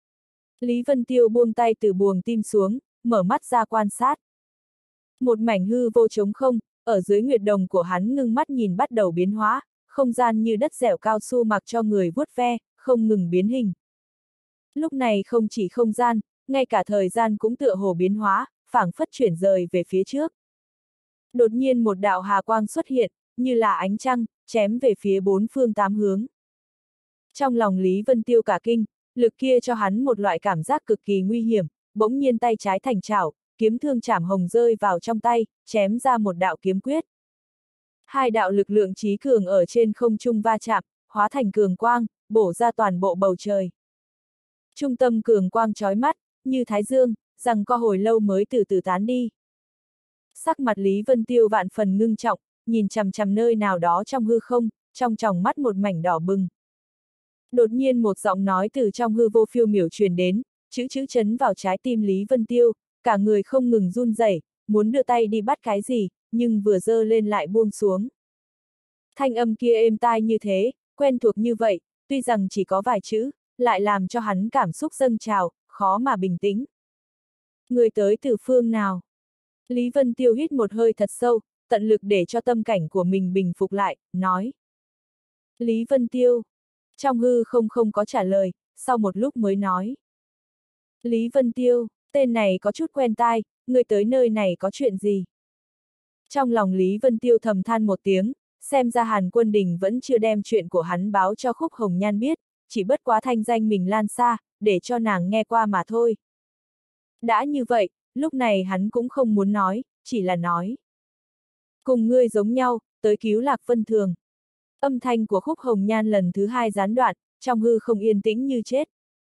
Lý Vân Tiêu buông tay từ buồng tim xuống, mở mắt ra quan sát. Một mảnh hư vô trống không, ở dưới nguyệt đồng của hắn ngưng mắt nhìn bắt đầu biến hóa, không gian như đất dẻo cao su mặc cho người vuốt ve, không ngừng biến hình. Lúc này không chỉ không gian, ngay cả thời gian cũng tựa hồ biến hóa, phảng phất chuyển rời về phía trước. Đột nhiên một đạo hà quang xuất hiện, như là ánh trăng, chém về phía bốn phương tám hướng. Trong lòng Lý Vân Tiêu cả kinh, lực kia cho hắn một loại cảm giác cực kỳ nguy hiểm, bỗng nhiên tay trái thành chảo, kiếm thương chảm hồng rơi vào trong tay, chém ra một đạo kiếm quyết. Hai đạo lực lượng chí cường ở trên không trung va chạm, hóa thành cường quang, bổ ra toàn bộ bầu trời. Trung tâm cường quang chói mắt, như thái dương, rằng co hồi lâu mới từ từ tán đi. Sắc mặt Lý Vân Tiêu vạn phần ngưng trọng, nhìn chằm chằm nơi nào đó trong hư không, trong tròng mắt một mảnh đỏ bừng. Đột nhiên một giọng nói từ trong hư vô phiêu miểu truyền đến, chữ chữ chấn vào trái tim Lý Vân Tiêu, cả người không ngừng run rẩy, muốn đưa tay đi bắt cái gì, nhưng vừa giơ lên lại buông xuống. Thanh âm kia êm tai như thế, quen thuộc như vậy, tuy rằng chỉ có vài chữ, lại làm cho hắn cảm xúc dâng trào, khó mà bình tĩnh. Người tới từ phương nào? Lý Vân Tiêu hít một hơi thật sâu, tận lực để cho tâm cảnh của mình bình phục lại, nói. Lý Vân Tiêu. Trong hư không có trả lời, sau một lúc mới nói. Lý Vân Tiêu, tên này có chút quen tai, người tới nơi này có chuyện gì? Trong lòng Lý Vân Tiêu thầm than một tiếng, xem ra Hàn Quân Đình vẫn chưa đem chuyện của hắn báo cho Khúc Hồng Nhan biết, chỉ bất quá thanh danh mình lan xa, để cho nàng nghe qua mà thôi. Đã như vậy, lúc này hắn cũng không muốn nói, chỉ là nói. Cùng ngươi giống nhau, tới cứu Lạc Vân Thường. Âm thanh của Khúc Hồng Nhan lần thứ hai gián đoạn, trong hư không yên tĩnh như chết.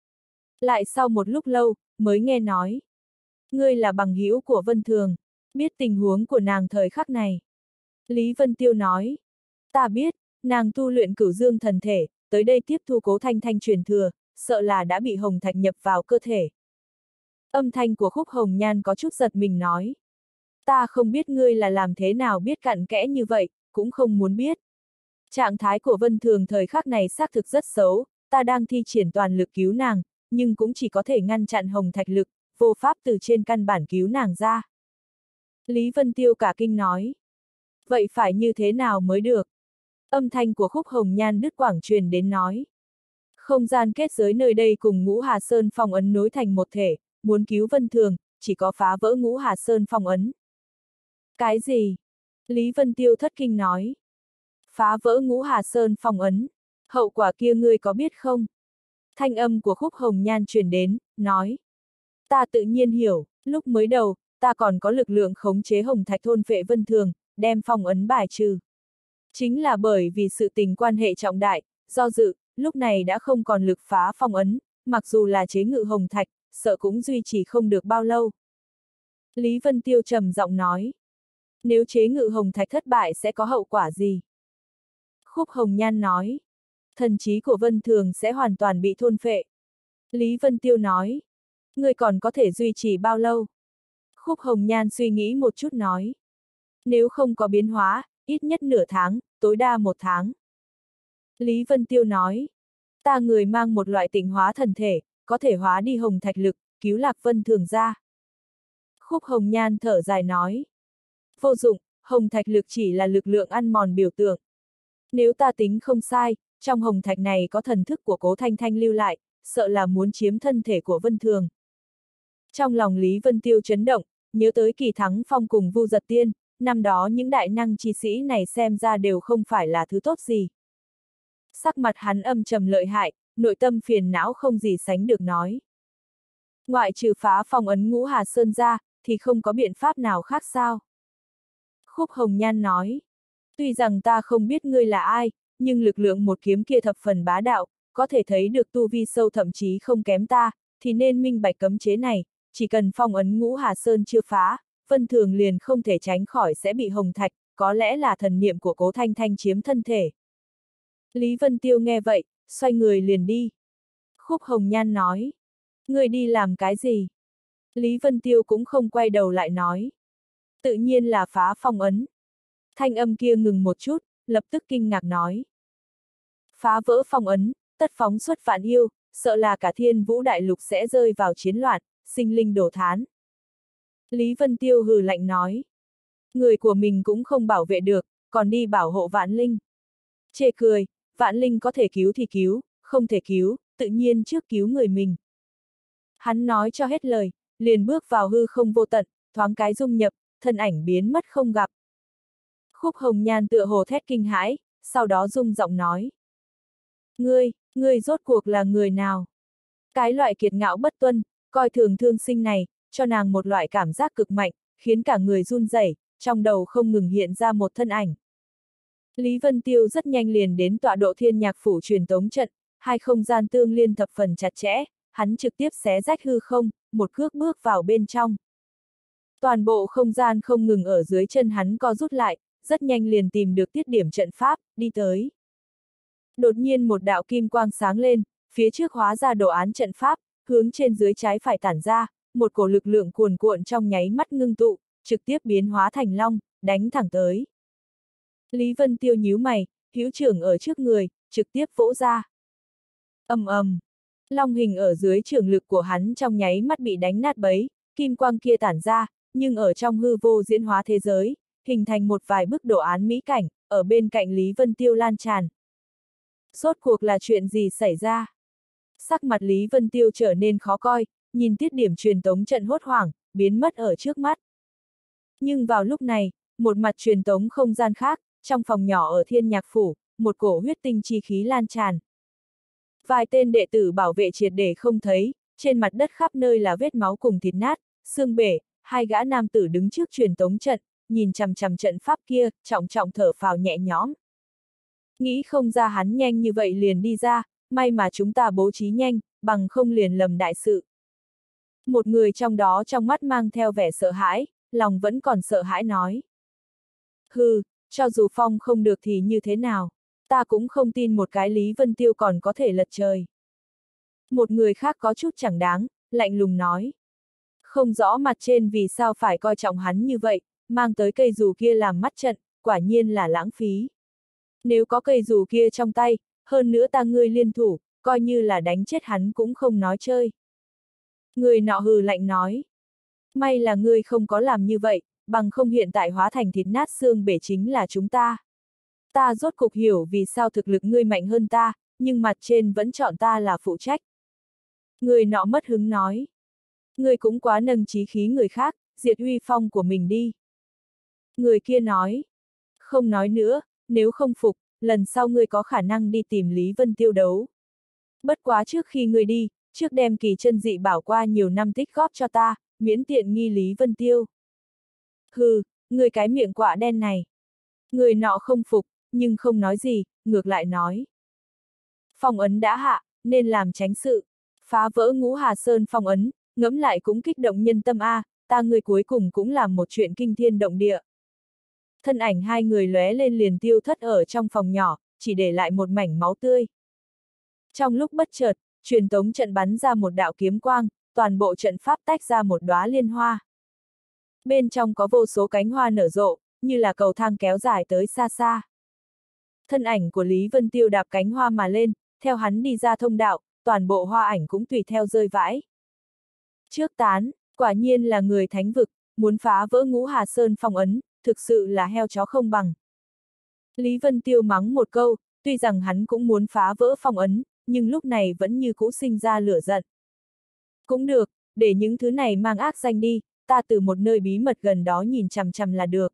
Lại sau một lúc lâu, mới nghe nói. Ngươi là bằng hữu của Vân Thường, biết tình huống của nàng thời khắc này. Lý Vân Tiêu nói. Ta biết, nàng tu luyện Cửu Dương thần thể, tới đây tiếp thu Cố Thanh Thanh truyền thừa, sợ là đã bị hồng thạch nhập vào cơ thể. Âm thanh của Khúc Hồng Nhan có chút giật mình nói. Ta không biết ngươi là làm thế nào biết cặn kẽ như vậy, cũng không muốn biết. Trạng thái của Vân Thường thời khắc này xác thực rất xấu, ta đang thi triển toàn lực cứu nàng, nhưng cũng chỉ có thể ngăn chặn hồng thạch lực, vô pháp từ trên căn bản cứu nàng ra. Lý Vân Tiêu cả kinh nói. Vậy phải như thế nào mới được? Âm thanh của Khúc Hồng Nhan đứt quãng truyền đến nói. Không gian kết giới nơi đây cùng Ngũ Hà Sơn phong ấn nối thành một thể, muốn cứu Vân Thường, chỉ có phá vỡ Ngũ Hà Sơn phong ấn. Cái gì? Lý Vân Tiêu thất kinh nói. Phá vỡ Ngũ Hà Sơn phong ấn, hậu quả kia ngươi có biết không? Thanh âm của Khúc Hồng Nhan truyền đến, nói. Ta tự nhiên hiểu, lúc mới đầu, ta còn có lực lượng khống chế hồng thạch thôn phệ Vân Thường, đem phong ấn bài trừ. Chính là bởi vì sự tình quan hệ trọng đại, do dự, lúc này đã không còn lực phá phong ấn, mặc dù là chế ngự hồng thạch, sợ cũng duy trì không được bao lâu. Lý Vân Tiêu trầm giọng nói. Nếu chế ngự hồng thạch thất bại sẽ có hậu quả gì? Khúc Hồng Nhan nói. Thần trí của Vân Thường sẽ hoàn toàn bị thôn phệ. Lý Vân Tiêu nói. Ngươi còn có thể duy trì bao lâu? Khúc Hồng Nhan suy nghĩ một chút nói. Nếu không có biến hóa, ít nhất nửa tháng, tối đa 1 tháng. Lý Vân Tiêu nói. Ta người mang một loại tịnh hóa thần thể, có thể hóa đi hồng thạch lực, cứu Lạc Vân Thường ra. Khúc Hồng Nhan thở dài nói. Vô dụng, hồng thạch lực chỉ là lực lượng ăn mòn biểu tượng. Nếu ta tính không sai, trong hồng thạch này có thần thức của Cố Thanh Thanh lưu lại, sợ là muốn chiếm thân thể của Vân Thường. Trong lòng Lý Vân Tiêu chấn động, nhớ tới Kỳ Thắng Phong cùng Vu Giật Tiên, năm đó những đại năng chi sĩ này xem ra đều không phải là thứ tốt gì. Sắc mặt hắn âm trầm lợi hại, nội tâm phiền não không gì sánh được nói. Ngoại trừ phá phong ấn Ngũ Hà Sơn ra, thì không có biện pháp nào khác sao? Khúc Hồng Nhan nói. Tuy rằng ta không biết ngươi là ai, nhưng lực lượng một kiếm kia thập phần bá đạo, có thể thấy được tu vi sâu thậm chí không kém ta, thì nên minh bạch cấm chế này, chỉ cần phong ấn Ngũ Hà Sơn chưa phá, Vân Thường liền không thể tránh khỏi sẽ bị hồng thạch, có lẽ là thần niệm của Cố Thanh Thanh chiếm thân thể. Lý Vân Tiêu nghe vậy, xoay người liền đi. Khúc Hồng Nhan nói. Ngươi đi làm cái gì? Lý Vân Tiêu cũng không quay đầu lại nói. Tự nhiên là phá phong ấn. Thanh âm kia ngừng một chút, lập tức kinh ngạc nói. Phá vỡ phong ấn, tất phóng xuất vạn yêu, sợ là cả Thiên Vũ Đại Lục sẽ rơi vào chiến loạn, sinh linh đổ thán. Lý Vân Tiêu hừ lạnh nói. Người của mình cũng không bảo vệ được, còn đi bảo hộ vạn linh. Chê cười, vạn linh có thể cứu thì cứu, không thể cứu, tự nhiên trước cứu người mình. Hắn nói cho hết lời, liền bước vào hư không vô tận, thoáng cái dung nhập, thân ảnh biến mất không gặp. Khúc Hồng Nhan tựa hồ thét kinh hãi, sau đó rung giọng nói. Ngươi rốt cuộc là người nào? Cái loại kiệt ngạo bất tuân, coi thường thương sinh này, cho nàng một loại cảm giác cực mạnh, khiến cả người run rẩy, trong đầu không ngừng hiện ra một thân ảnh. Lý Vân Tiêu rất nhanh liền đến tọa độ Thiên Nhạc Phủ truyền tống trận, hai không gian tương liên thập phần chặt chẽ, hắn trực tiếp xé rách hư không, một cước bước vào bên trong. Toàn bộ không gian không ngừng ở dưới chân hắn co rút lại, rất nhanh liền tìm được tiết điểm trận pháp, đi tới. Đột nhiên một đạo kim quang sáng lên, phía trước hóa ra đồ án trận pháp, hướng trên dưới trái phải tản ra, một cổ lực lượng cuồn cuộn trong nháy mắt ngưng tụ, trực tiếp biến hóa thành long, đánh thẳng tới. Lý Vân Tiêu nhíu mày, hữu trưởng ở trước người, trực tiếp vỗ ra. Ầm ầm, long hình ở dưới trường lực của hắn trong nháy mắt bị đánh nát bấy, kim quang kia tản ra, nhưng ở trong hư vô diễn hóa thế giới, hình thành một vài bức đồ án mỹ cảnh, ở bên cạnh Lý Vân Tiêu lan tràn. Rốt cuộc là chuyện gì xảy ra? Sắc mặt Lý Vân Tiêu trở nên khó coi, nhìn tiết điểm truyền tống trận hốt hoảng, biến mất ở trước mắt. Nhưng vào lúc này, một mặt truyền tống không gian khác, trong phòng nhỏ ở Thiên Nhạc Phủ, một cổ huyết tinh chi khí lan tràn. Vài tên đệ tử bảo vệ triệt để không thấy, trên mặt đất khắp nơi là vết máu cùng thịt nát, xương bể, hai gã nam tử đứng trước truyền tống trận, nhìn chằm chằm trận pháp kia, trọng trọng thở phào nhẹ nhõm. Nghĩ không ra hắn nhanh như vậy liền đi ra, may mà chúng ta bố trí nhanh, bằng không liền lầm đại sự. Một người trong đó trong mắt mang theo vẻ sợ hãi, lòng vẫn còn sợ hãi nói. Hừ, cho dù phong không được thì như thế nào, ta cũng không tin một cái Lý Vân Tiêu còn có thể lật trời. Một người khác có chút chẳng đáng, lạnh lùng nói. Không rõ mặt trên vì sao phải coi trọng hắn như vậy, mang tới cây dù kia làm mắt trận, quả nhiên là lãng phí. Nếu có cây dù kia trong tay, hơn nữa ta ngươi liên thủ, coi như là đánh chết hắn cũng không nói chơi. Người nọ hừ lạnh nói. May là ngươi không có làm như vậy, bằng không hiện tại hóa thành thịt nát xương bể chính là chúng ta. Ta rốt cục hiểu vì sao thực lực ngươi mạnh hơn ta, nhưng mặt trên vẫn chọn ta là phụ trách. Người nọ mất hứng nói. Ngươi cũng quá nâng chí khí người khác, diệt uy phong của mình đi. Người kia nói. Không nói nữa, nếu không phục, lần sau ngươi có khả năng đi tìm Lý Vân Tiêu đấu. Bất quá trước khi ngươi đi, trước đem kỳ chân dị bảo qua nhiều năm tích góp cho ta, miễn tiện nghi Lý Vân Tiêu. Hừ, ngươi cái miệng quạ đen này. Người nọ không phục, nhưng không nói gì, ngược lại nói. Phong ấn đã hạ, nên làm tránh sự. Phá vỡ Ngũ Hà Sơn phong ấn, ngẫm lại cũng kích động nhân tâm a, ta người cuối cùng cũng làm một chuyện kinh thiên động địa. Thân ảnh hai người lóe lên liền tiêu thất ở trong phòng nhỏ, chỉ để lại một mảnh máu tươi. Trong lúc bất chợt, truyền tống trận bắn ra một đạo kiếm quang, toàn bộ trận pháp tách ra một đóa liên hoa. Bên trong có vô số cánh hoa nở rộ, như là cầu thang kéo dài tới xa xa. Thân ảnh của Lý Vân Tiêu đạp cánh hoa mà lên, theo hắn đi ra thông đạo, toàn bộ hoa ảnh cũng tùy theo rơi vãi. Trước tán, quả nhiên là người thánh vực, muốn phá vỡ Ngũ Hà Sơn phong ấn, thực sự là heo chó không bằng. Lý Vân Tiêu mắng một câu, tuy rằng hắn cũng muốn phá vỡ phong ấn, nhưng lúc này vẫn như cũ sinh ra lửa giận. Cũng được, để những thứ này mang ác danh đi, ta từ một nơi bí mật gần đó nhìn chằm chằm là được.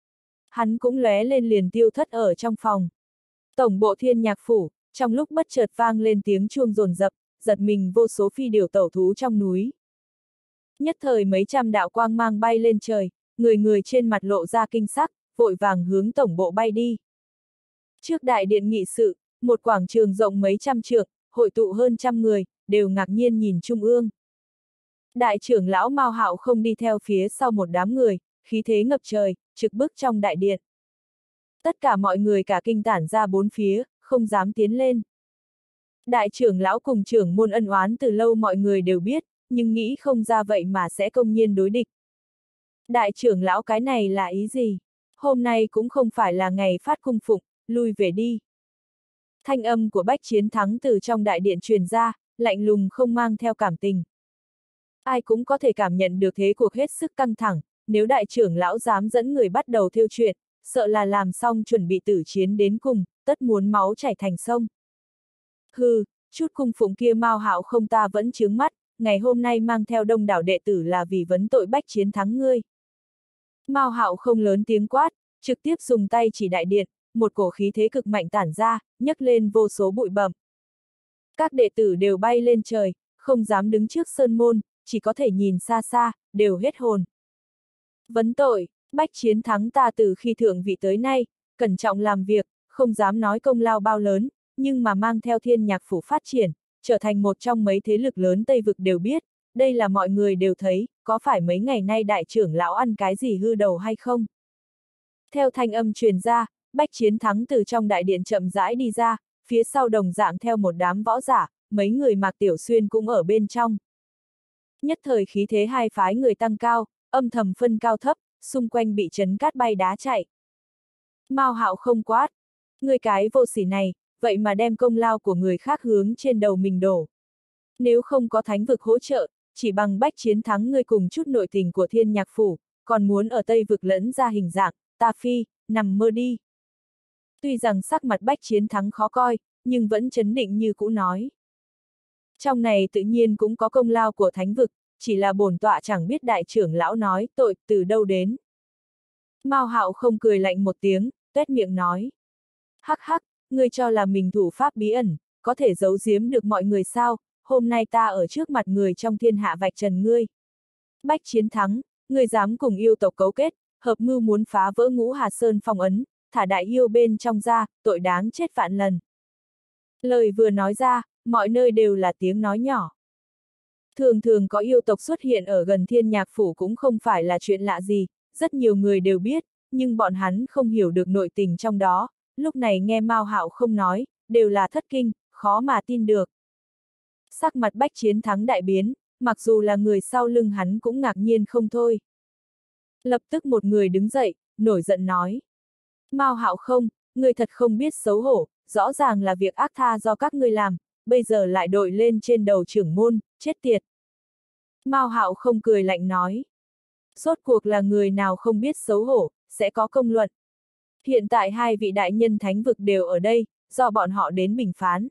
Hắn cũng lóe lên liền tiêu thất ở trong phòng. Tổng bộ Thiên Nhạc Phủ, trong lúc bất chợt vang lên tiếng chuông rồn rập, giật mình vô số phi điểu tẩu thú trong núi. Nhất thời mấy trăm đạo quang mang bay lên trời, người người trên mặt lộ ra kinh sắc, vội vàng hướng tổng bộ bay đi. Trước đại điện nghị sự, một quảng trường rộng mấy trăm trượng, hội tụ hơn trăm người, đều ngạc nhiên nhìn trung ương. Đại trưởng lão Mao Hạo không đi theo phía sau một đám người, khí thế ngập trời, trực bước trong đại điện. Tất cả mọi người cả kinh tản ra bốn phía, không dám tiến lên. Đại trưởng lão cùng trưởng môn ân oán từ lâu mọi người đều biết, nhưng nghĩ không ra vậy mà sẽ công nhiên đối địch. Đại trưởng lão cái này là ý gì? Hôm nay cũng không phải là ngày phát cung phụng, lui về đi. Thanh âm của Bách Chiến Thắng từ trong đại điện truyền ra, lạnh lùng không mang theo cảm tình. Ai cũng có thể cảm nhận được thế cuộc hết sức căng thẳng, nếu đại trưởng lão dám dẫn người bắt đầu thêu chuyện, sợ là làm xong chuẩn bị tử chiến đến cùng, tất muốn máu chảy thành sông. Hừ, chút cung phụng kia Mao Hạo không ta vẫn chướng mắt, ngày hôm nay mang theo đông đảo đệ tử là vì vấn tội Bách Chiến Thắng ngươi. Mao Hạo không lớn tiếng quát, trực tiếp dùng tay chỉ đại điện, một cổ khí thế cực mạnh tản ra, nhấc lên vô số bụi bặm. Các đệ tử đều bay lên trời, không dám đứng trước sơn môn, chỉ có thể nhìn xa xa, đều hết hồn. Vấn tội, Bách Chiến Thắng ta từ khi thượng vị tới nay, cẩn trọng làm việc, không dám nói công lao bao lớn, nhưng mà mang theo Thiên Nhạc Phủ phát triển, trở thành một trong mấy thế lực lớn Tây Vực đều biết, đây là mọi người đều thấy, có phải mấy ngày nay đại trưởng lão ăn cái gì hư đầu hay không? Theo thanh âm truyền ra, Bách Chiến Thắng từ trong đại điện chậm rãi đi ra, phía sau đồng dạng theo một đám võ giả, mấy người Mạc Tiểu Xuyên cũng ở bên trong. Nhất thời khí thế hai phái người tăng cao, âm thầm phân cao thấp, xung quanh bị chấn cát bay đá chạy. Mao Hạo không quát, người cái vô sỉ này, vậy mà đem công lao của người khác hướng trên đầu mình đổ. Nếu không có thánh vực hỗ trợ, chỉ bằng Bách Chiến Thắng ngươi cùng chút nội tình của Thiên Nhạc Phủ, còn muốn ở Tây Vực lẫn ra hình dạng, ta phi, nằm mơ đi. Tuy rằng sắc mặt Bách Chiến Thắng khó coi, nhưng vẫn trấn định như cũ nói. Trong này tự nhiên cũng có công lao của thánh vực, chỉ là bổn tọa chẳng biết đại trưởng lão nói tội từ đâu đến. Mao Hạo không cười lạnh một tiếng, tuét miệng nói. Hắc hắc, ngươi cho là mình thủ pháp bí ẩn, có thể giấu giếm được mọi người sao, hôm nay ta ở trước mặt người trong thiên hạ vạch trần ngươi. Bách Chiến Thắng, ngươi dám cùng yêu tộc cấu kết, hợp mưu muốn phá vỡ Ngũ Hà Sơn phong ấn, thả đại yêu bên trong ra, tội đáng chết vạn lần. Lời vừa nói ra, mọi nơi đều là tiếng nói nhỏ. Thường thường có yêu tộc xuất hiện ở gần Thiên Nhạc Phủ cũng không phải là chuyện lạ gì, rất nhiều người đều biết, nhưng bọn hắn không hiểu được nội tình trong đó, lúc này nghe Mao Hạo không nói, đều là thất kinh, khó mà tin được. Sắc mặt Bách Chiến Thắng đại biến, mặc dù là người sau lưng hắn cũng ngạc nhiên không thôi. Lập tức một người đứng dậy, nổi giận nói. Mao Hạo không, ngươi thật không biết xấu hổ, rõ ràng là việc ác tha do các ngươi làm, bây giờ lại đội lên trên đầu trưởng môn, chết tiệt. Mao Hạo không cười lạnh nói. Rốt cuộc là người nào không biết xấu hổ, sẽ có công luận. Hiện tại hai vị đại nhân thánh vực đều ở đây, do bọn họ đến bình phán.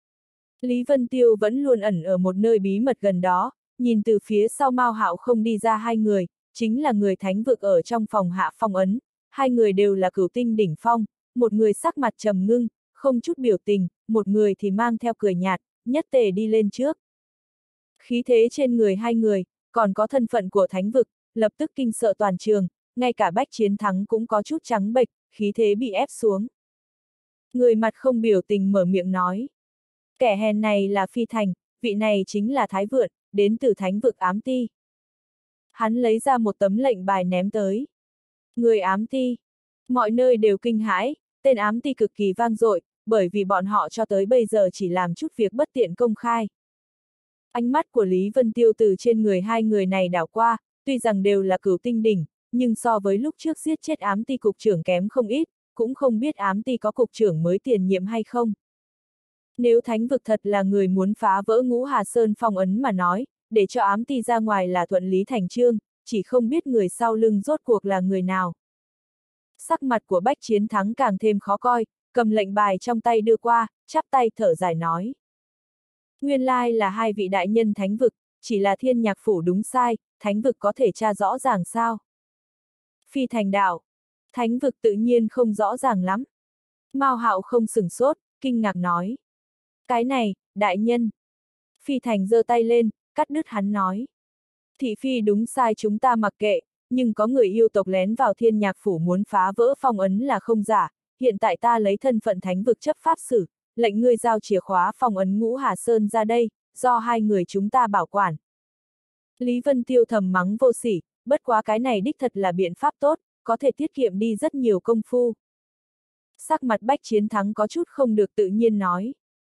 Lý Vân Tiêu vẫn luôn ẩn ở một nơi bí mật gần đó, nhìn từ phía sau Mao Hạo không đi ra hai người, chính là người thánh vực ở trong phòng hạ phong ấn, hai người đều là cửu tinh đỉnh phong, một người sắc mặt trầm ngưng, không chút biểu tình, một người thì mang theo cười nhạt, nhất tề đi lên trước. Khí thế trên người hai người, còn có thân phận của thánh vực, lập tức kinh sợ toàn trường, ngay cả Bách Chiến Thắng cũng có chút trắng bệch, khí thế bị ép xuống. Người mặt không biểu tình mở miệng nói. Kẻ hèn này là Phi Thành, vị này chính là Thái Vượn, đến từ thánh vực ám ti. Hắn lấy ra một tấm lệnh bài ném tới. Người ám ti. Mọi nơi đều kinh hãi, tên ám ti cực kỳ vang dội, bởi vì bọn họ cho tới bây giờ chỉ làm chút việc bất tiện công khai. Ánh mắt của Lý Vân Tiêu từ trên người hai người này đảo qua, tuy rằng đều là cửu tinh đỉnh, nhưng so với lúc trước giết chết ám ti cục trưởng kém không ít, cũng không biết ám ti có cục trưởng mới tiền nhiệm hay không. Nếu thánh vực thật là người muốn phá vỡ Ngũ Hà Sơn phong ấn mà nói, để cho ám ti ra ngoài là thuận lý thành chương, chỉ không biết người sau lưng rốt cuộc là người nào. Sắc mặt của Bách Chiến Thắng càng thêm khó coi, cầm lệnh bài trong tay đưa qua, chắp tay thở dài nói. Nguyên lai là hai vị đại nhân thánh vực, chỉ là Thiên Nhạc Phủ đúng sai, thánh vực có thể tra rõ ràng sao? Phi Thành đạo, thánh vực tự nhiên không rõ ràng lắm. Mao Hạo không sửng sốt, kinh ngạc nói. Cái này, đại nhân. Phi Thành giơ tay lên, cắt đứt hắn nói. Thị phi đúng sai chúng ta mặc kệ, nhưng có người yêu tộc lén vào Thiên Nhạc Phủ muốn phá vỡ phong ấn là không giả, hiện tại ta lấy thân phận thánh vực chấp pháp xử, lệnh ngươi giao chìa khóa phong ấn Ngũ Hà Sơn ra đây, do hai người chúng ta bảo quản. Lý Vân Tiêu thầm mắng vô sỉ, bất quá cái này đích thật là biện pháp tốt, có thể tiết kiệm đi rất nhiều công phu. Sắc mặt Bách Chiến Thắng có chút không được tự nhiên nói.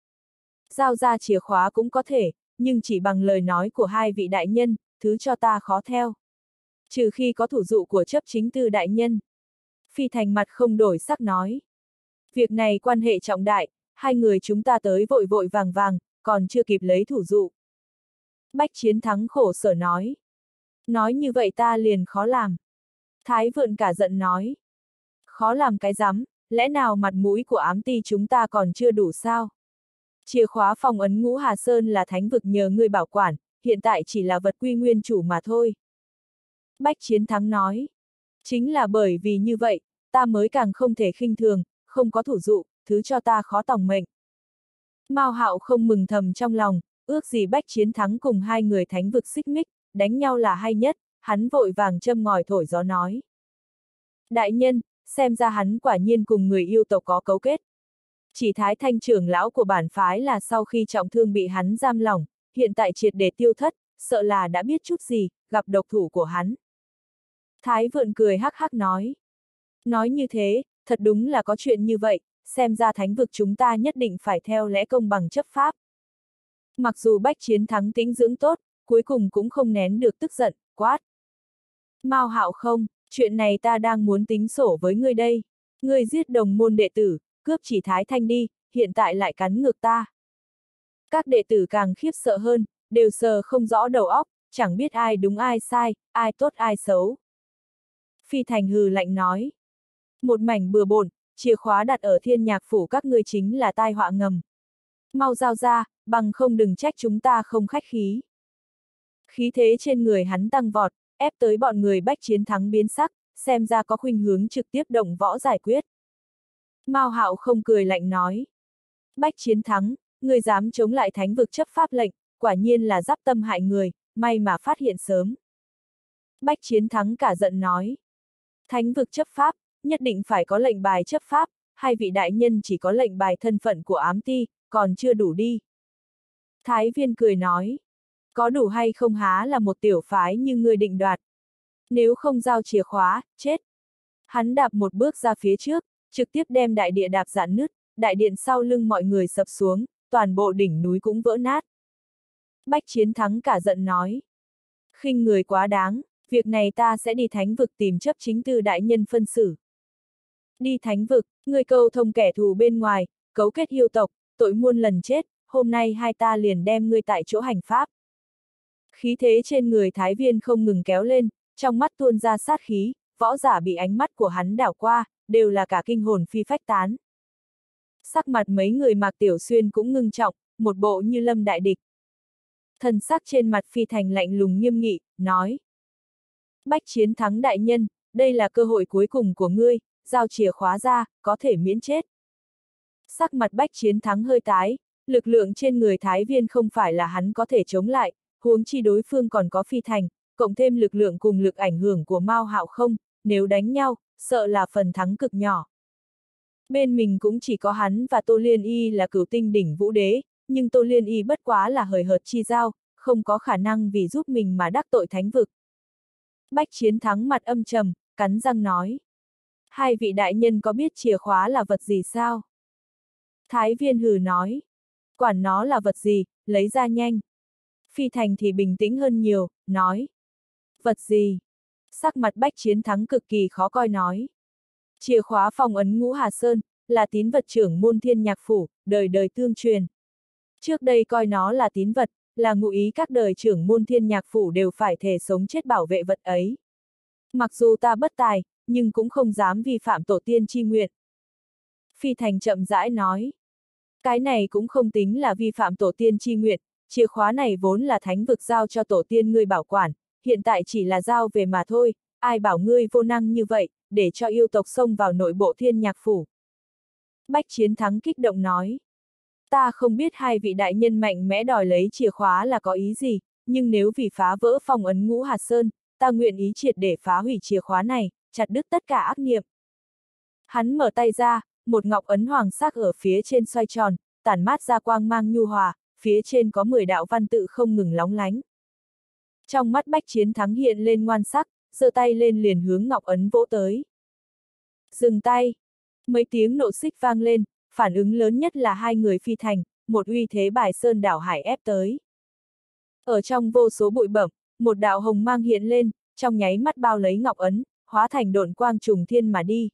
Giao ra chìa khóa cũng có thể, nhưng chỉ bằng lời nói của hai vị đại nhân, thứ cho ta khó theo. Trừ khi có thủ dụ của chấp chính tư đại nhân. Phi Thành mặt không đổi sắc nói. Việc này quan hệ trọng đại, hai người chúng ta tới vội vội vàng vàng, còn chưa kịp lấy thủ dụ. Bách Chiến Thắng khổ sở nói. Nói như vậy ta liền khó làm. Thái Vượn cả giận nói. Khó làm cái rắm, lẽ nào mặt mũi của ám ti chúng ta còn chưa đủ sao? Chìa khóa phong ấn Ngũ Hà Sơn là thánh vực nhờ ngươi bảo quản, hiện tại chỉ là vật quy nguyên chủ mà thôi. Bách Chiến Thắng nói. Chính là bởi vì như vậy, ta mới càng không thể khinh thường, không có thủ dụ, thứ cho ta khó tòng mệnh. Mao Hạo không mừng thầm trong lòng, ước gì Bách Chiến Thắng cùng hai người thánh vực xích mích, đánh nhau là hay nhất, hắn vội vàng châm ngòi thổi gió nói. Đại nhân, xem ra hắn quả nhiên cùng người yêu tộc có cấu kết. Chỉ Thái Thanh trưởng lão của bản phái là sau khi trọng thương bị hắn giam lỏng, hiện tại triệt để tiêu thất, sợ là đã biết chút gì, gặp độc thủ của hắn. Thái Vượn cười hắc hắc nói. Nói như thế, thật đúng là có chuyện như vậy, xem ra thánh vực chúng ta nhất định phải theo lẽ công bằng chấp pháp. Mặc dù Bách Chiến Thắng tĩnh dưỡng tốt, cuối cùng cũng không nén được tức giận, quát. Mao Hạo không, chuyện này ta đang muốn tính sổ với ngươi đây. Ngươi giết đồng môn đệ tử, cướp chỉ Thái Thanh đi, hiện tại lại cắn ngược ta. Các đệ tử càng khiếp sợ hơn, đều sờ không rõ đầu óc, chẳng biết ai đúng ai sai, ai tốt ai xấu. Phi Thành hừ lạnh nói. Một mảnh bừa bộn, chìa khóa đặt ở Thiên Nhạc phủ các ngươi chính là tai họa ngầm. Mau giao ra, bằng không đừng trách chúng ta không khách khí. Khí thế trên người hắn tăng vọt, ép tới bọn người Bách Chiến Thắng biến sắc, xem ra có khuynh hướng trực tiếp động võ giải quyết. Mao Hạo không cười lạnh nói. Bách Chiến Thắng, ngươi dám chống lại thánh vực chấp pháp lệnh, quả nhiên là giáp tâm hại người, may mà phát hiện sớm. Bách Chiến Thắng cả giận nói. Thánh vực chấp pháp, nhất định phải có lệnh bài chấp pháp, hai vị đại nhân chỉ có lệnh bài thân phận của ám ti, còn chưa đủ đi. Thái Viên cười nói. Có đủ hay không há là một tiểu phái như ngươi định đoạt. Nếu không giao chìa khóa, chết. Hắn đạp một bước ra phía trước, trực tiếp đem đại địa đạp rạn nứt, đại điện sau lưng mọi người sập xuống, toàn bộ đỉnh núi cũng vỡ nát. Bách Chiến Thắng cả giận nói. Khinh người quá đáng, việc này ta sẽ đi thánh vực tìm chấp chính tư đại nhân phân xử. Đi thánh vực, người câu thông kẻ thù bên ngoài, cấu kết yêu tộc, tội muôn lần chết, hôm nay hai ta liền đem ngươi tại chỗ hành pháp. Khí thế trên người Thái Viên không ngừng kéo lên, trong mắt tuôn ra sát khí, võ giả bị ánh mắt của hắn đảo qua, đều là cả kinh hồn phi phách tán. Sắc mặt mấy người Mạc Tiểu Xuyên cũng ngưng trọng, một bộ như lâm đại địch. Thần sắc trên mặt Phi Thành lạnh lùng nghiêm nghị, nói. Bách Chiến Thắng đại nhân, đây là cơ hội cuối cùng của ngươi, giao chìa khóa ra, có thể miễn chết. Sắc mặt Bách Chiến Thắng hơi tái, lực lượng trên người Thái Viên không phải là hắn có thể chống lại, huống chi đối phương còn có Phi Thành, cộng thêm lực lượng cùng lực ảnh hưởng của Mao Hạo không, nếu đánh nhau, sợ là phần thắng cực nhỏ. Bên mình cũng chỉ có hắn và Tô Liên Y là cửu tinh đỉnh vũ đế, nhưng Tô Liên Y bất quá là hời hợt chi giao, không có khả năng vì giúp mình mà đắc tội thánh vực. Bách Chiến Thắng mặt âm trầm, cắn răng nói. Hai vị đại nhân có biết chìa khóa là vật gì sao? Thái Viên hừ nói. Quản nó là vật gì, lấy ra nhanh. Phi Thành thì bình tĩnh hơn nhiều, nói. Vật gì? Sắc mặt Bách Chiến Thắng cực kỳ khó coi nói. Chìa khóa phong ấn Ngũ Hà Sơn, là tín vật trưởng môn Thiên Nhạc phủ, đời đời tương truyền. Trước đây coi nó là tín vật, là ngụ ý các đời trưởng môn Thiên Nhạc phủ đều phải thề sống chết bảo vệ vật ấy. Mặc dù ta bất tài, nhưng cũng không dám vi phạm tổ tiên chi nguyện. Phi Thành chậm rãi nói. Cái này cũng không tính là vi phạm tổ tiên chi nguyện, chìa khóa này vốn là thánh vực giao cho tổ tiên ngươi bảo quản, hiện tại chỉ là giao về mà thôi, ai bảo ngươi vô năng như vậy, để cho yêu tộc xông vào nội bộ Thiên Nhạc phủ. Bách Chiến Thắng kích động nói. Ta không biết hai vị đại nhân mạnh mẽ đòi lấy chìa khóa là có ý gì, nhưng nếu vì phá vỡ phong ấn Ngũ Hà Sơn, ta nguyện ý triệt để phá hủy chìa khóa này, chặt đứt tất cả ác niệm. Hắn mở tay ra, một ngọc ấn hoàng sắc ở phía trên xoay tròn, tản mát ra quang mang nhu hòa, phía trên có 10 đạo văn tự không ngừng lóng lánh. Trong mắt Bách Chiến Thắng hiện lên ngoan sắc, giơ tay lên liền hướng ngọc ấn vỗ tới. Dừng tay! Mấy tiếng nộ xích vang lên, phản ứng lớn nhất là hai người Phi Thành, một uy thế bài sơn đảo hải ép tới. Ở trong vô số bụi bẩm, một đạo hồng mang hiện lên, trong nháy mắt bao lấy ngọc ấn, hóa thành độn quang trùng thiên mà đi.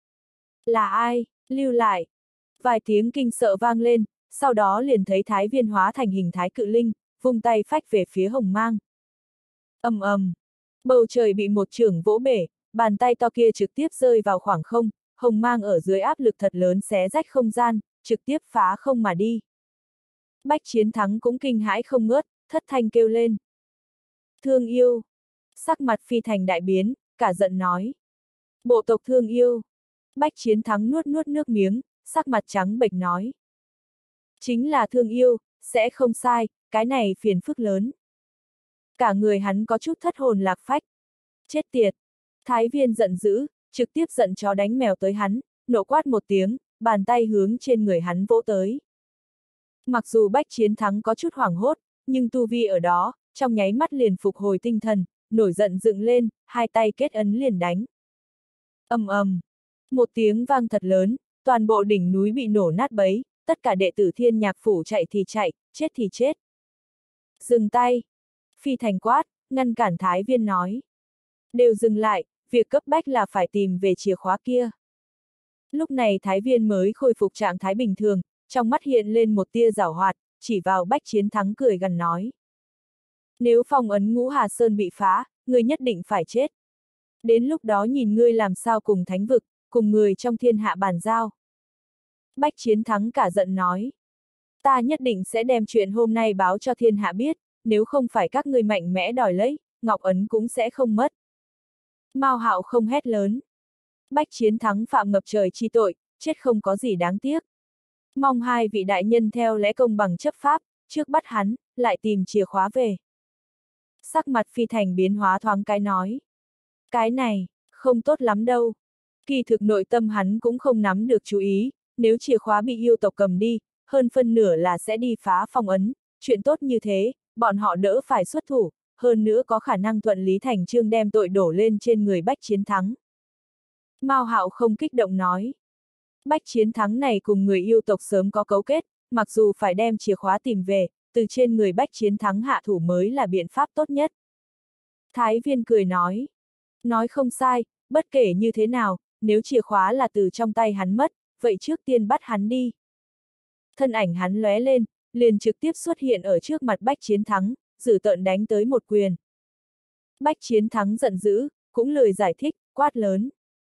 Là ai? Lưu lại! Vài tiếng kinh sợ vang lên, sau đó liền thấy Thái Viên hóa thành hình thái cự linh, vung tay phách về phía hồng mang. Ầm ầm! Bầu trời bị một chưởng vỗ bể, bàn tay to kia trực tiếp rơi vào khoảng không, hồng mang ở dưới áp lực thật lớn xé rách không gian, trực tiếp phá không mà đi. Bách Chiến Thắng cũng kinh hãi không ngớt, thất thanh kêu lên. Thương yêu! Sắc mặt Phi Thành đại biến, cả giận nói. Bộ tộc Thương yêu! Bách Chiến Thắng nuốt nuốt nước miếng, sắc mặt trắng bệch nói. Chính là Thương yêu, sẽ không sai, cái này phiền phức lớn. Cả người hắn có chút thất hồn lạc phách. Chết tiệt! Thái Viên giận dữ, trực tiếp giận chó đánh mèo tới hắn, nộ quát một tiếng, bàn tay hướng trên người hắn vỗ tới. Mặc dù Bách Chiến Thắng có chút hoảng hốt, nhưng tu vi ở đó, trong nháy mắt liền phục hồi tinh thần, nổi giận dựng lên, hai tay kết ấn liền đánh. Ầm ầm! Một tiếng vang thật lớn, toàn bộ đỉnh núi bị nổ nát bấy, tất cả đệ tử Thiên Nhạc phủ chạy thì chạy, chết thì chết. Dừng tay! Phi Thành quát, ngăn cản Thái Viên nói. Đều dừng lại, việc cấp bách là phải tìm về chìa khóa kia. Lúc này Thái Viên mới khôi phục trạng thái bình thường, trong mắt hiện lên một tia giảo hoạt, chỉ vào Bách Chiến Thắng cười gần nói. Nếu phong ấn Ngũ Hà Sơn bị phá, ngươi nhất định phải chết. Đến lúc đó nhìn ngươi làm sao cùng thánh vực, cùng người trong thiên hạ bàn giao. Bách Chiến Thắng cả giận nói. Ta nhất định sẽ đem chuyện hôm nay báo cho thiên hạ biết, nếu không phải các ngươi mạnh mẽ đòi lấy, Ngọc Ấn cũng sẽ không mất. Mao Hạo không hét lớn. Bách Chiến Thắng phạm ngập trời chi tội, chết không có gì đáng tiếc. Mong hai vị đại nhân theo lẽ công bằng chấp pháp, trước bắt hắn, lại tìm chìa khóa về. Sắc mặt Phi Thành biến hóa thoáng cái nói. Cái này, không tốt lắm đâu. Kỳ thực nội tâm hắn cũng không nắm được chú ý, nếu chìa khóa bị yêu tộc cầm đi, hơn phân nửa là sẽ đi phá phong ấn, chuyện tốt như thế, bọn họ đỡ phải xuất thủ, hơn nữa có khả năng thuận lý thành chương đem tội đổ lên trên người Bách Chiến Thắng. Mao Hạo không kích động nói. Bách Chiến Thắng này cùng người yêu tộc sớm có cấu kết, mặc dù phải đem chìa khóa tìm về, từ trên người Bách Chiến Thắng hạ thủ mới là biện pháp tốt nhất. Thái Viên cười nói. Nói không sai, bất kể như thế nào, nếu chìa khóa là từ trong tay hắn mất, vậy trước tiên bắt hắn đi. Thân ảnh hắn lóe lên, liền trực tiếp xuất hiện ở trước mặt Bách Chiến Thắng, dữ tợn đánh tới một quyền. Bách Chiến Thắng giận dữ, cũng lời giải thích, quát lớn.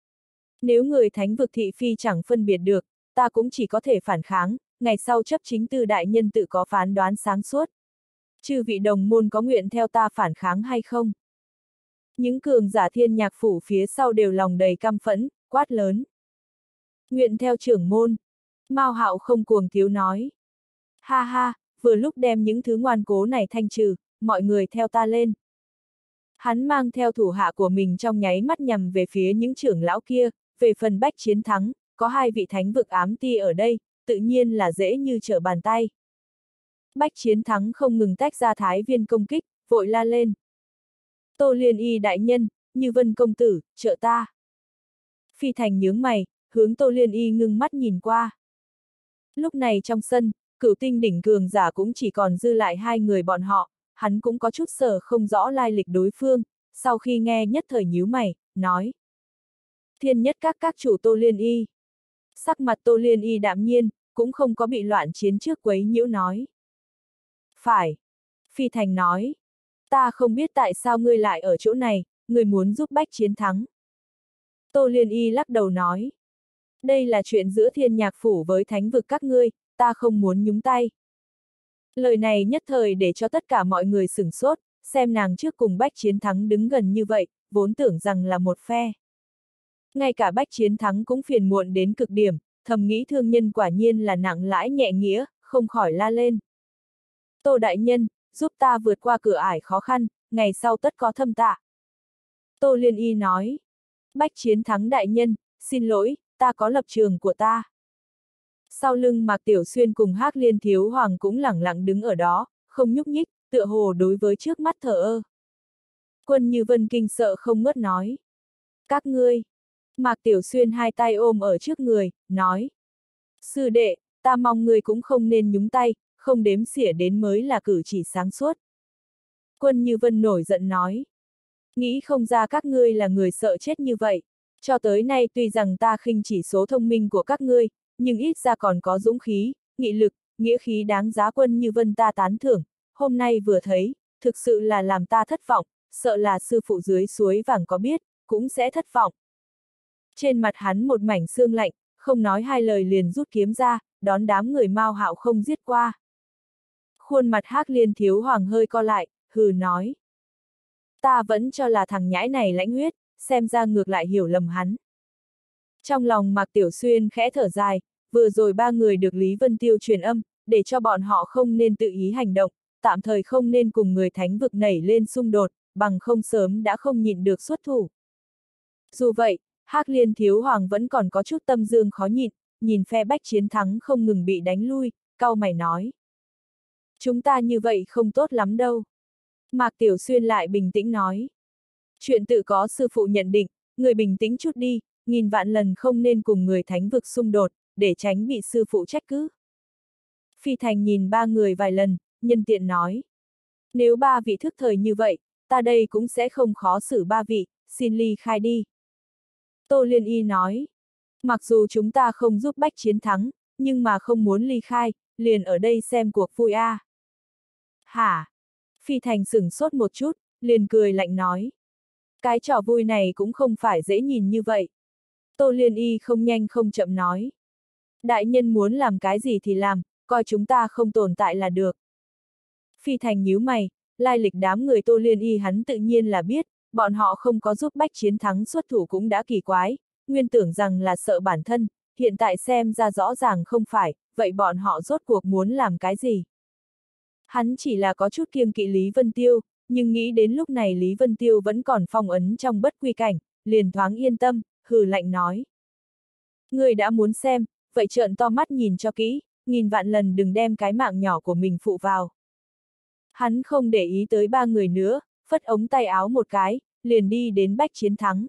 Nếu người thánh vực thị phi chẳng phân biệt được, ta cũng chỉ có thể phản kháng, ngày sau chấp chính tư đại nhân tự có phán đoán sáng suốt. Chư vị đồng môn có nguyện theo ta phản kháng hay không? Những cường giả Thiên Nhạc Phủ phía sau đều lòng đầy căm phẫn, quát lớn. Nguyện theo trưởng môn. Mao Hạo không cuồng thiếu nói. Ha ha, vừa lúc đem những thứ ngoan cố này thanh trừ, mọi người theo ta lên. Hắn mang theo thủ hạ của mình trong nháy mắt nhằm về phía những trưởng lão kia, về phần Bách Chiến Thắng, có hai vị thánh vực ám ti ở đây, tự nhiên là dễ như trở bàn tay. Bách Chiến Thắng không ngừng tách ra Thái Viên công kích, vội la lên. Tô Liên Y đại nhân, Như Vân công tử, trợ ta. Phi Thành nhướng mày, hướng Tô Liên Y ngưng mắt nhìn qua. Lúc này trong sân, Cửu Tinh đỉnh cường giả cũng chỉ còn dư lại hai người bọn họ, hắn cũng có chút sở không rõ lai lịch đối phương, sau khi nghe nhất thời nhíu mày, nói. Thiên nhất các chủ Tô Liên Y. Sắc mặt Tô Liên Y đạm nhiên, cũng không có bị loạn chiến trước quấy nhiễu nói. Phải. Phi Thành nói. Ta không biết tại sao ngươi lại ở chỗ này, ngươi muốn giúp Bách Chiến thắng. Tô Liên Y lắc đầu nói. Đây là chuyện giữa Thiên Nhạc Phủ với thánh vực các ngươi, ta không muốn nhúng tay. Lời này nhất thời để cho tất cả mọi người sửng sốt, xem nàng trước cùng Bách Chiến thắng đứng gần như vậy, vốn tưởng rằng là một phe. Ngay cả Bách Chiến thắng cũng phiền muộn đến cực điểm, thầm nghĩ thương nhân quả nhiên là nặng lãi nhẹ nghĩa, không khỏi la lên. Tô đại nhân, giúp ta vượt qua cửa ải khó khăn, ngày sau tất có thâm tạ. Tô Liên Y nói. Bách Chiến thắng đại nhân, xin lỗi, ta có lập trường của ta. Sau lưng Mạc Tiểu Xuyên cùng Hắc Liên Thiếu Hoàng cũng lẳng lặng đứng ở đó, không nhúc nhích, tựa hồ đối với trước mắt thờ ơ. Quân Như Vân kinh sợ không ngớt nói. Các ngươi. Mạc Tiểu Xuyên hai tay ôm ở trước người, nói. Sư đệ, ta mong ngươi cũng không nên nhúng tay, không đếm xỉa đến mới là cử chỉ sáng suốt. Quân Như Vân nổi giận nói. Nghĩ không ra các ngươi là người sợ chết như vậy. Cho tới nay tuy rằng ta khinh chỉ số thông minh của các ngươi, nhưng ít ra còn có dũng khí, nghị lực, nghĩa khí đáng giá Quân Như Vân ta tán thưởng. Hôm nay vừa thấy, thực sự là làm ta thất vọng, sợ là sư phụ dưới suối vàng có biết, cũng sẽ thất vọng. Trên mặt hắn một mảnh xương lạnh, không nói hai lời liền rút kiếm ra, đón đám người Mao Hạo không giết qua. Khuôn mặt Hắc Liên Thiếu Hoàng hơi co lại, hừ nói. Ta vẫn cho là thằng nhãi này lãnh huyết, xem ra ngược lại hiểu lầm hắn. Trong lòng Mạc Tiểu Xuyên khẽ thở dài, vừa rồi ba người được Lý Vân Tiêu truyền âm, để cho bọn họ không nên tự ý hành động, tạm thời không nên cùng người thánh vực nảy lên xung đột, bằng không sớm đã không nhịn được xuất thủ. Dù vậy, Hắc Liên Thiếu Hoàng vẫn còn có chút tâm dương khó nhịn, nhìn phe Bách Chiến thắng không ngừng bị đánh lui, cau mày nói. Chúng ta như vậy không tốt lắm đâu. Mạc Tiểu Xuyên lại bình tĩnh nói. Chuyện tự có sư phụ nhận định, người bình tĩnh chút đi, nghìn vạn lần không nên cùng người thánh vực xung đột, để tránh bị sư phụ trách cứ. Phi Thành nhìn ba người vài lần, nhân tiện nói. Nếu ba vị thức thời như vậy, ta đây cũng sẽ không khó xử ba vị, xin ly khai đi. Tô Liên Y nói. Mặc dù chúng ta không giúp Bách Chiến thắng, nhưng mà không muốn ly khai, liền ở đây xem cuộc vui a. Hả? Phi Thành sửng sốt một chút, liền cười lạnh nói. Cái trò vui này cũng không phải dễ nhìn như vậy. Tô Liên Y không nhanh không chậm nói. Đại nhân muốn làm cái gì thì làm, coi chúng ta không tồn tại là được. Phi Thành nhíu mày, lai lịch đám người Tô Liên Y hắn tự nhiên là biết, bọn họ không có giúp Bách Chiến Thắng xuất thủ cũng đã kỳ quái, nguyên tưởng rằng là sợ bản thân, hiện tại xem ra rõ ràng không phải, vậy bọn họ rốt cuộc muốn làm cái gì? Hắn chỉ là có chút kiêng kỵ Lý Vân Tiêu, nhưng nghĩ đến lúc này Lý Vân Tiêu vẫn còn phong ấn trong bất quy cảnh, liền thoáng yên tâm, hừ lạnh nói. Người đã muốn xem, vậy trợn to mắt nhìn cho kỹ, nghìn vạn lần đừng đem cái mạng nhỏ của mình phụ vào. Hắn không để ý tới ba người nữa, phất ống tay áo một cái, liền đi đến Bách Chiến Thắng.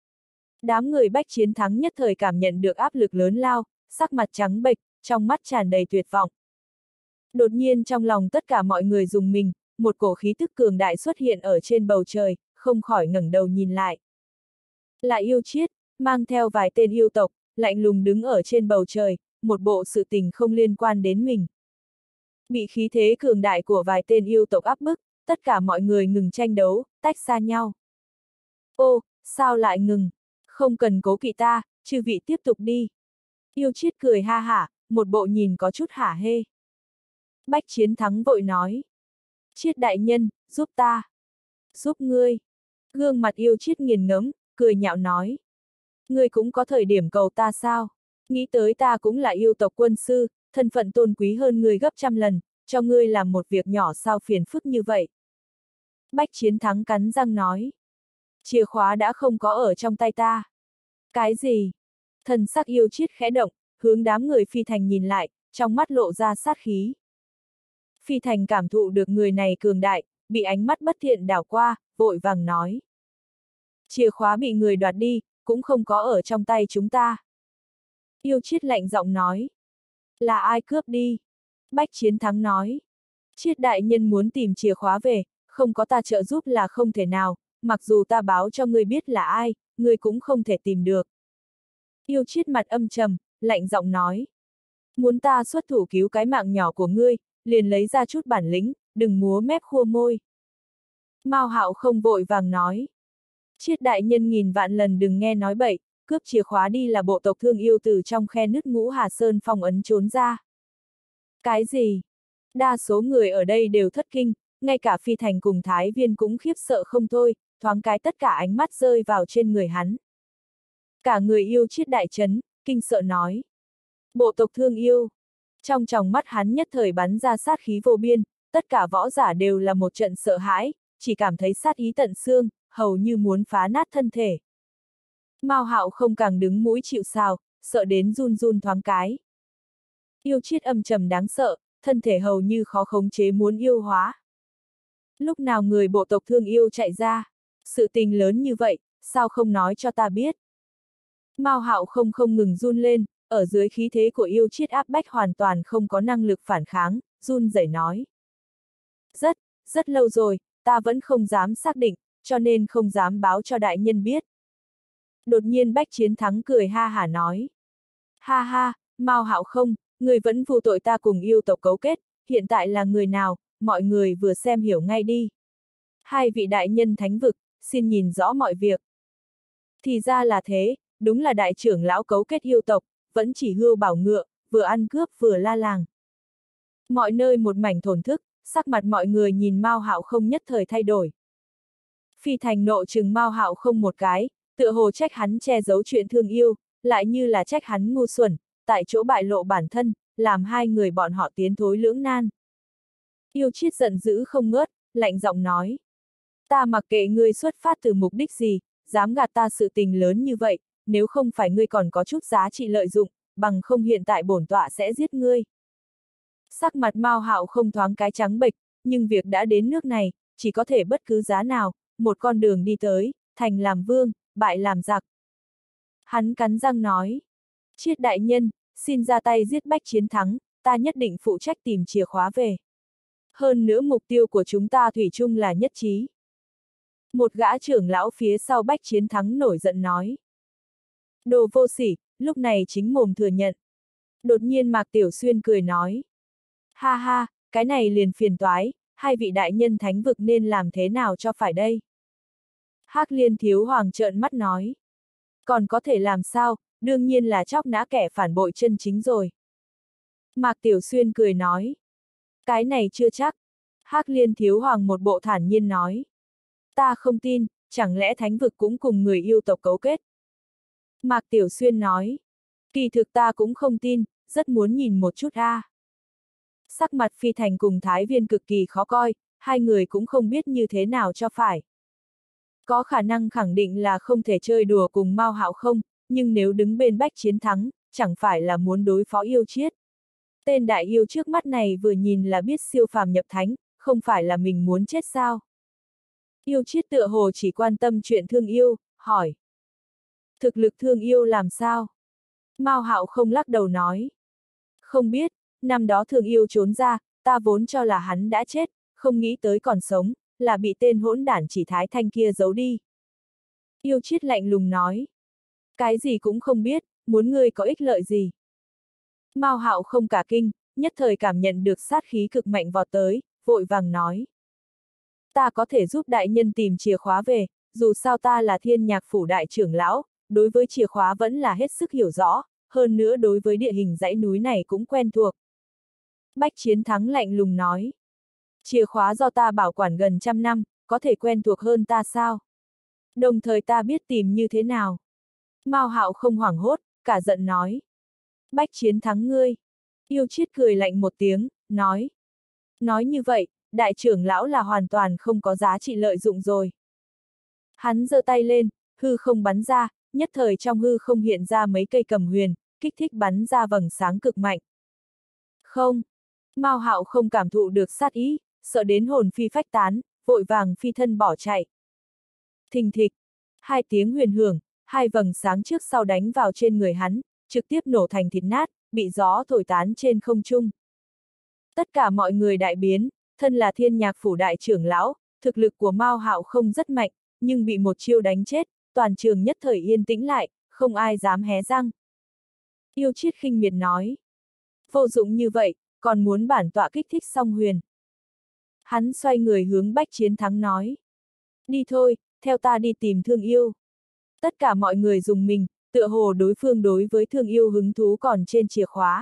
Đám người Bách Chiến Thắng nhất thời cảm nhận được áp lực lớn lao, sắc mặt trắng bệch, trong mắt tràn đầy tuyệt vọng. Đột nhiên trong lòng tất cả mọi người rùng mình, một cổ khí tức cường đại xuất hiện ở trên bầu trời, không khỏi ngẩng đầu nhìn lại. Là yêu chiết, mang theo vài tên yêu tộc, lạnh lùng đứng ở trên bầu trời, một bộ sự tình không liên quan đến mình. Bị khí thế cường đại của vài tên yêu tộc áp bức, tất cả mọi người ngừng tranh đấu, tách xa nhau. Ô, sao lại ngừng? Không cần cố kỵ ta, chư vị tiếp tục đi. Yêu chiết cười ha hả, một bộ nhìn có chút hả hê. Bách Chiến Thắng vội nói. Chiết đại nhân, giúp ta. Giúp ngươi. Gương mặt yêu chiết nghiền ngẫm, cười nhạo nói. Ngươi cũng có thời điểm cầu ta sao? Nghĩ tới ta cũng là yêu tộc quân sư, thân phận tôn quý hơn ngươi gấp trăm lần, cho ngươi làm một việc nhỏ sao phiền phức như vậy. Bách Chiến Thắng cắn răng nói. Chìa khóa đã không có ở trong tay ta. Cái gì? Thần sắc yêu chiết khẽ động, hướng đám người Phi Thành nhìn lại, trong mắt lộ ra sát khí. Phi Thành cảm thụ được người này cường đại, bị ánh mắt bất thiện đảo qua, vội vàng nói. Chìa khóa bị người đoạt đi, cũng không có ở trong tay chúng ta. Yêu chiết lạnh giọng nói. Là ai cướp đi? Bách Chiến Thắng nói. Chiết đại nhân muốn tìm chìa khóa về, không có ta trợ giúp là không thể nào, mặc dù ta báo cho ngươi biết là ai, ngươi cũng không thể tìm được. Yêu chiết mặt âm trầm, lạnh giọng nói. Muốn ta xuất thủ cứu cái mạng nhỏ của ngươi, liền lấy ra chút bản lĩnh, đừng múa mép khua môi. Mao Hạo không vội vàng nói. Chiết đại nhân nghìn vạn lần đừng nghe nói bậy, cướp chìa khóa đi là bộ tộc Thương Yêu từ trong khe nứt Ngũ Hà Sơn phong ấn trốn ra. Cái gì? Đa số người ở đây đều thất kinh, ngay cả Phi Thành cùng Thái Viên cũng khiếp sợ không thôi, thoáng cái tất cả ánh mắt rơi vào trên người hắn. Cả người yêu chiết đại chấn, kinh sợ nói. Bộ tộc Thương Yêu. Trong tròng mắt hắn nhất thời bắn ra sát khí vô biên, tất cả võ giả đều là một trận sợ hãi, chỉ cảm thấy sát ý tận xương, hầu như muốn phá nát thân thể. Mao Hạo không càng đứng mũi chịu sào, sợ đến run run thoáng cái. Yêu chiết âm trầm đáng sợ, thân thể hầu như khó khống chế muốn yêu hóa. Lúc nào người bộ tộc Thương Yêu chạy ra? Sự tình lớn như vậy, sao không nói cho ta biết? Mao Hạo không ngừng run lên, ở dưới khí thế của yêu chiết áp bách hoàn toàn không có năng lực phản kháng, run rẩy nói. Rất lâu rồi, ta vẫn không dám xác định, cho nên không dám báo cho đại nhân biết. Đột nhiên Bách Chiến Thắng cười ha hả nói. Ha ha, Mao Hạo không, người vẫn vu tội ta cùng yêu tộc cấu kết, hiện tại là người nào, mọi người vừa xem hiểu ngay đi. Hai vị đại nhân thánh vực, xin nhìn rõ mọi việc. Thì ra là thế, đúng là đại trưởng lão cấu kết yêu tộc, vẫn chỉ hươu bảo ngựa, vừa ăn cướp vừa la làng. Mọi nơi một mảnh thổn thức, sắc mặt mọi người nhìn Mao Hạo không nhất thời thay đổi. Phi Thành nộ trừng Mao Hạo không một cái, tựa hồ trách hắn che giấu chuyện thương yêu, lại như là trách hắn ngu xuẩn, tại chỗ bại lộ bản thân, làm hai người bọn họ tiến thối lưỡng nan. Yêu chiết giận dữ không ngớt, lạnh giọng nói. Ta mặc kệ ngươi xuất phát từ mục đích gì, dám gạt ta sự tình lớn như vậy, nếu không phải ngươi còn có chút giá trị lợi dụng, bằng không hiện tại bổn tọa sẽ giết ngươi. Sắc mặt Mao Hạo không thoáng cái trắng bệch, nhưng việc đã đến nước này, chỉ có thể bất cứ giá nào, một con đường đi tới, thành làm vương, bại làm giặc. Hắn cắn răng nói. Chiết đại nhân, xin ra tay giết Bách Chiến Thắng, ta nhất định phụ trách tìm chìa khóa về. Hơn nữa mục tiêu của chúng ta thủy chung là nhất trí. Một gã trưởng lão phía sau Bách Chiến Thắng nổi giận nói. Đồ vô sỉ, lúc này chính mồm thừa nhận. Đột nhiên Mạc Tiểu Xuyên cười nói. Ha ha, cái này liền phiền toái, hai vị đại nhân thánh vực nên làm thế nào cho phải đây? Hắc Liên Thiếu Hoàng trợn mắt nói. Còn có thể làm sao, đương nhiên là chóc nã kẻ phản bội chân chính rồi. Mạc Tiểu Xuyên cười nói. Cái này chưa chắc. Hắc Liên Thiếu Hoàng một bộ thản nhiên nói. Ta không tin, chẳng lẽ thánh vực cũng cùng người yêu tộc cấu kết? Mạc Tiểu Xuyên nói. Kỳ thực ta cũng không tin, rất muốn nhìn một chút a. Sắc mặt Phi Thành cùng Thái Viên cực kỳ khó coi, hai người cũng không biết như thế nào cho phải. Có khả năng khẳng định là không thể chơi đùa cùng Mao Hạo không, nhưng nếu đứng bên Bách Chiến Thắng, chẳng phải là muốn đối phó yêu chiết. Tên đại yêu trước mắt này vừa nhìn là biết siêu phàm nhập thánh, không phải là mình muốn chết sao? Yêu chiết tựa hồ chỉ quan tâm chuyện thương yêu, hỏi. Thực lực thương yêu làm sao? Mao Hạo không lắc đầu nói. Không biết, năm đó thương yêu trốn ra, ta vốn cho là hắn đã chết, không nghĩ tới còn sống, là bị tên hỗn đản chỉ Thái Thanh kia giấu đi. Yêu chiết lạnh lùng nói. Cái gì cũng không biết, muốn ngươi có ích lợi gì? Mao Hạo không cả kinh, nhất thời cảm nhận được sát khí cực mạnh vọt tới, vội vàng nói. Ta có thể giúp đại nhân tìm chìa khóa về, dù sao ta là Thiên Nhạc Phủ đại trưởng lão, đối với chìa khóa vẫn là hết sức hiểu rõ, hơn nữa đối với địa hình dãy núi này cũng quen thuộc. Bách Chiến Thắng lạnh lùng nói. Chìa khóa do ta bảo quản gần 100 năm, có thể quen thuộc hơn ta sao? Đồng thời ta biết tìm như thế nào? Mao Hạo không hoảng hốt, cả giận nói. Bách Chiến Thắng ngươi. Yêu chiết cười lạnh một tiếng, nói. Nói như vậy, đại trưởng lão là hoàn toàn không có giá trị lợi dụng rồi. Hắn giơ tay lên, hư không bắn ra, nhất thời trong hư không hiện ra mấy cây cầm huyền, kích thích bắn ra vầng sáng cực mạnh. Không. Mao Hạo không cảm thụ được sát ý, sợ đến hồn phi phách tán, vội vàng phi thân bỏ chạy. Thình thịch. Hai tiếng huyền hưởng, hai vầng sáng trước sau đánh vào trên người hắn, trực tiếp nổ thành thịt nát, bị gió thổi tán trên không trung. Tất cả mọi người đại biến, thân là Thiên Nhạc Phủ đại trưởng lão, thực lực của Mao Hạo không rất mạnh, nhưng bị một chiêu đánh chết, toàn trường nhất thời yên tĩnh lại, không ai dám hé răng. Yêu chiết khinh miệt nói. Vô dụng như vậy, còn muốn bản tọa kích thích song huyền. Hắn xoay người hướng Bách Chiến Thắng nói. Đi thôi, theo ta đi tìm thương yêu. Tất cả mọi người dùng mình, tựa hồ đối phương đối với thương yêu hứng thú còn trên chìa khóa.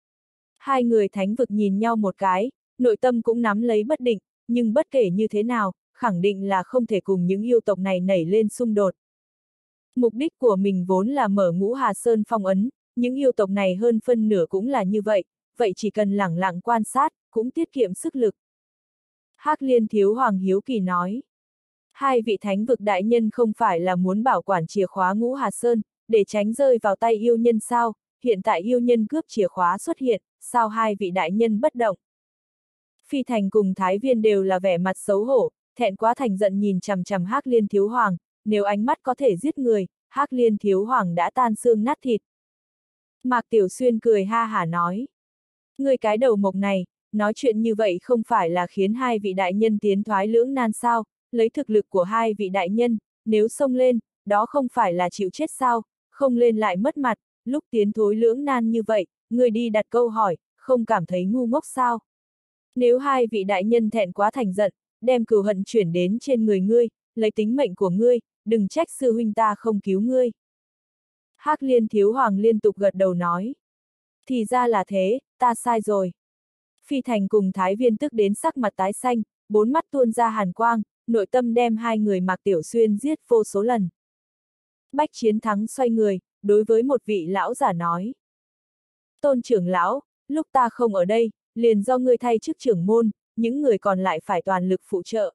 Hai người thánh vực nhìn nhau một cái, nội tâm cũng nắm lấy bất định, nhưng bất kể như thế nào, khẳng định là không thể cùng những yêu tộc này nảy lên xung đột. Mục đích của mình vốn là mở Ngũ Hà Sơn phong ấn, những yêu tộc này hơn phân nửa cũng là như vậy, vậy chỉ cần lẳng lặng quan sát, cũng tiết kiệm sức lực. Hắc Liên Thiếu Hoàng hiếu kỳ nói. Hai vị thánh vực đại nhân không phải là muốn bảo quản chìa khóa Ngũ Hà Sơn, để tránh rơi vào tay yêu nhân sao, hiện tại yêu nhân cướp chìa khóa xuất hiện, sao hai vị đại nhân bất động? Phi Thành cùng Thái Viên đều là vẻ mặt xấu hổ, thẹn quá thành giận nhìn chằm chằm Hắc Liên Thiếu Hoàng, nếu ánh mắt có thể giết người, Hắc Liên Thiếu Hoàng đã tan xương nát thịt. Mạc Tiểu Xuyên cười ha hả nói. Người cái đầu mộc này, nói chuyện như vậy không phải là khiến hai vị đại nhân tiến thoái lưỡng nan sao, lấy thực lực của hai vị đại nhân, nếu xông lên, đó không phải là chịu chết sao, không lên lại mất mặt, lúc tiến thối lưỡng nan như vậy, người đi đặt câu hỏi, không cảm thấy ngu ngốc sao? Nếu hai vị đại nhân thẹn quá thành giận, đem cừu hận chuyển đến trên người ngươi, lấy tính mệnh của ngươi, đừng trách sư huynh ta không cứu ngươi. Hắc Liên Thiếu Hoàng liên tục gật đầu nói. Thì ra là thế, ta sai rồi. Phi Thành cùng Thái Viên tức đến sắc mặt tái xanh, bốn mắt tuôn ra hàn quang, nội tâm đem hai người Mạc Tiểu Xuyên giết vô số lần. Bách Chiến Thắng xoay người, đối với một vị lão giả nói. Tôn trưởng lão, lúc ta không ở đây, liền do ngươi thay chức trưởng môn, những người còn lại phải toàn lực phụ trợ.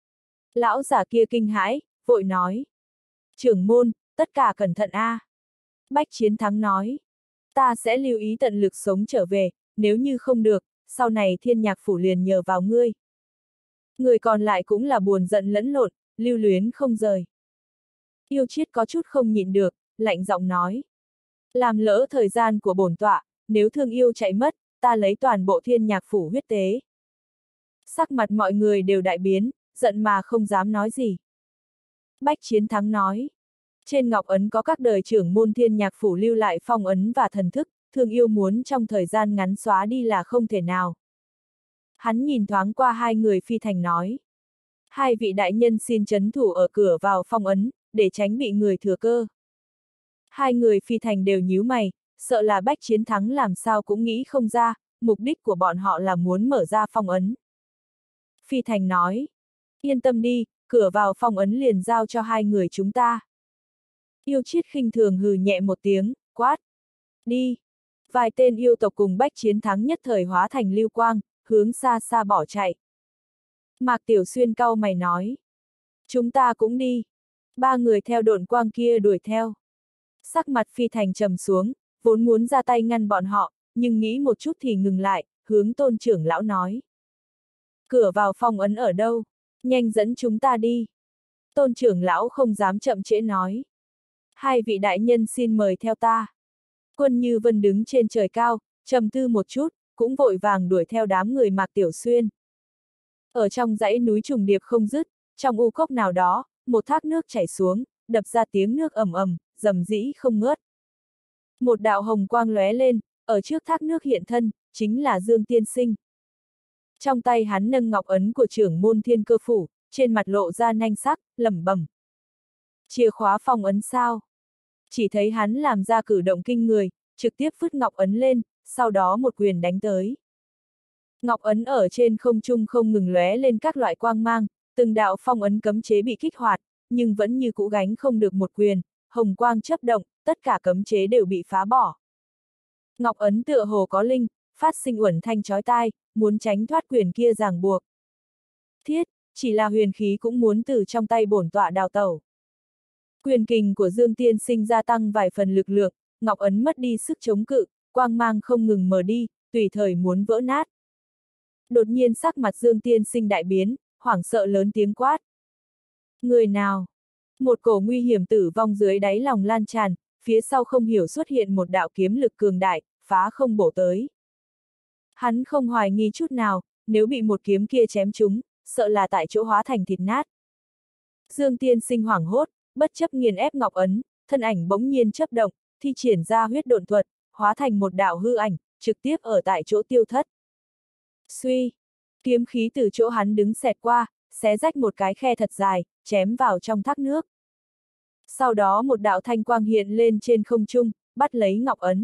Lão giả kia kinh hãi, vội nói. Trưởng môn, tất cả cẩn thận a. Bách Chiến Thắng nói. Ta sẽ lưu ý tận lực sống trở về, nếu như không được, sau này Thiên Nhạc Phủ liền nhờ vào ngươi. Người còn lại cũng là buồn giận lẫn lộn, lưu luyến không rời. Yêu Chiết có chút không nhịn được, lạnh giọng nói. Làm lỡ thời gian của bổn tọa, nếu thương yêu chạy mất, ta lấy toàn bộ Thiên Nhạc Phủ huyết tế. Sắc mặt mọi người đều đại biến, giận mà không dám nói gì. Bách Chiến Thắng nói. Trên ngọc ấn có các đời trưởng môn Thiên Nhạc Phủ lưu lại phong ấn và thần thức, thương yêu muốn trong thời gian ngắn xóa đi là không thể nào. Hắn nhìn thoáng qua hai người Phi Thành nói. Hai vị đại nhân xin trấn thủ ở cửa vào phong ấn, để tránh bị người thừa cơ. Hai người Phi Thành đều nhíu mày, sợ là Bách Chiến Thắng làm sao cũng nghĩ không ra, mục đích của bọn họ là muốn mở ra phong ấn. Phi Thành nói, yên tâm đi, cửa vào phong ấn liền giao cho hai người chúng ta. Yêu Chiết khinh thường hừ nhẹ một tiếng, quát, đi. Vài tên yêu tộc cùng Bách Chiến Thắng nhất thời hóa thành lưu quang, hướng xa xa bỏ chạy. Mạc Tiểu Xuyên cau mày nói, chúng ta cũng đi. Ba người theo độn quang kia đuổi theo. Sắc mặt Phi Thành trầm xuống, vốn muốn ra tay ngăn bọn họ, nhưng nghĩ một chút thì ngừng lại, hướng Tôn trưởng lão nói. Cửa vào phong ấn ở đâu? Nhanh dẫn chúng ta đi. Tôn trưởng lão không dám chậm trễ nói. Hai vị đại nhân xin mời theo ta. Quân Như Vân đứng trên trời cao, trầm tư một chút, cũng vội vàng đuổi theo đám người Mạc Tiểu Xuyên. Ở trong dãy núi trùng điệp không dứt, trong u cốc nào đó, một thác nước chảy xuống, đập ra tiếng nước ầm ầm, rầm rĩ không ngớt. Một đạo hồng quang lóe lên, ở trước thác nước hiện thân, chính là Dương Tiên Sinh. Trong tay hắn nâng ngọc ấn của trưởng môn Thiên Cơ Phủ, trên mặt lộ ra nanh sắc, lẩm bẩm. Chìa khóa phong ấn sao? Chỉ thấy hắn làm ra cử động kinh người, trực tiếp vứt ngọc ấn lên, sau đó một quyền đánh tới. Ngọc ấn ở trên không trung không ngừng lóe lên các loại quang mang, từng đạo phong ấn cấm chế bị kích hoạt, nhưng vẫn như cũ gánh không được một quyền, hồng quang chớp động, tất cả cấm chế đều bị phá bỏ. Ngọc ấn tựa hồ có linh, phát sinh uẩn thanh chói tai, muốn tránh thoát quyền kia ràng buộc. Thiết, chỉ là huyền khí cũng muốn từ trong tay bổn tọa đào tẩu. Quyền kình của Dương Tiên Sinh gia tăng vài phần lực lượng, ngọc ấn mất đi sức chống cự, quang mang không ngừng mờ đi, tùy thời muốn vỡ nát. Đột nhiên sắc mặt Dương Tiên Sinh đại biến, hoảng sợ lớn tiếng quát. Người nào? Một cổ nguy hiểm tử vong dưới đáy lòng lan tràn, phía sau không hiểu xuất hiện một đạo kiếm lực cường đại, phá không bổ tới. Hắn không hoài nghi chút nào, nếu bị một kiếm kia chém trúng, sợ là tại chỗ hóa thành thịt nát. Dương Tiên Sinh hoảng hốt, bất chấp nghiền ép ngọc ấn, thân ảnh bỗng nhiên chớp động, thi triển ra huyết độn thuật, hóa thành một đạo hư ảnh, trực tiếp ở tại chỗ tiêu thất. Suy, kiếm khí từ chỗ hắn đứng xẹt qua, xé rách một cái khe thật dài, chém vào trong thác nước. Sau đó một đạo thanh quang hiện lên trên không trung, bắt lấy ngọc ấn.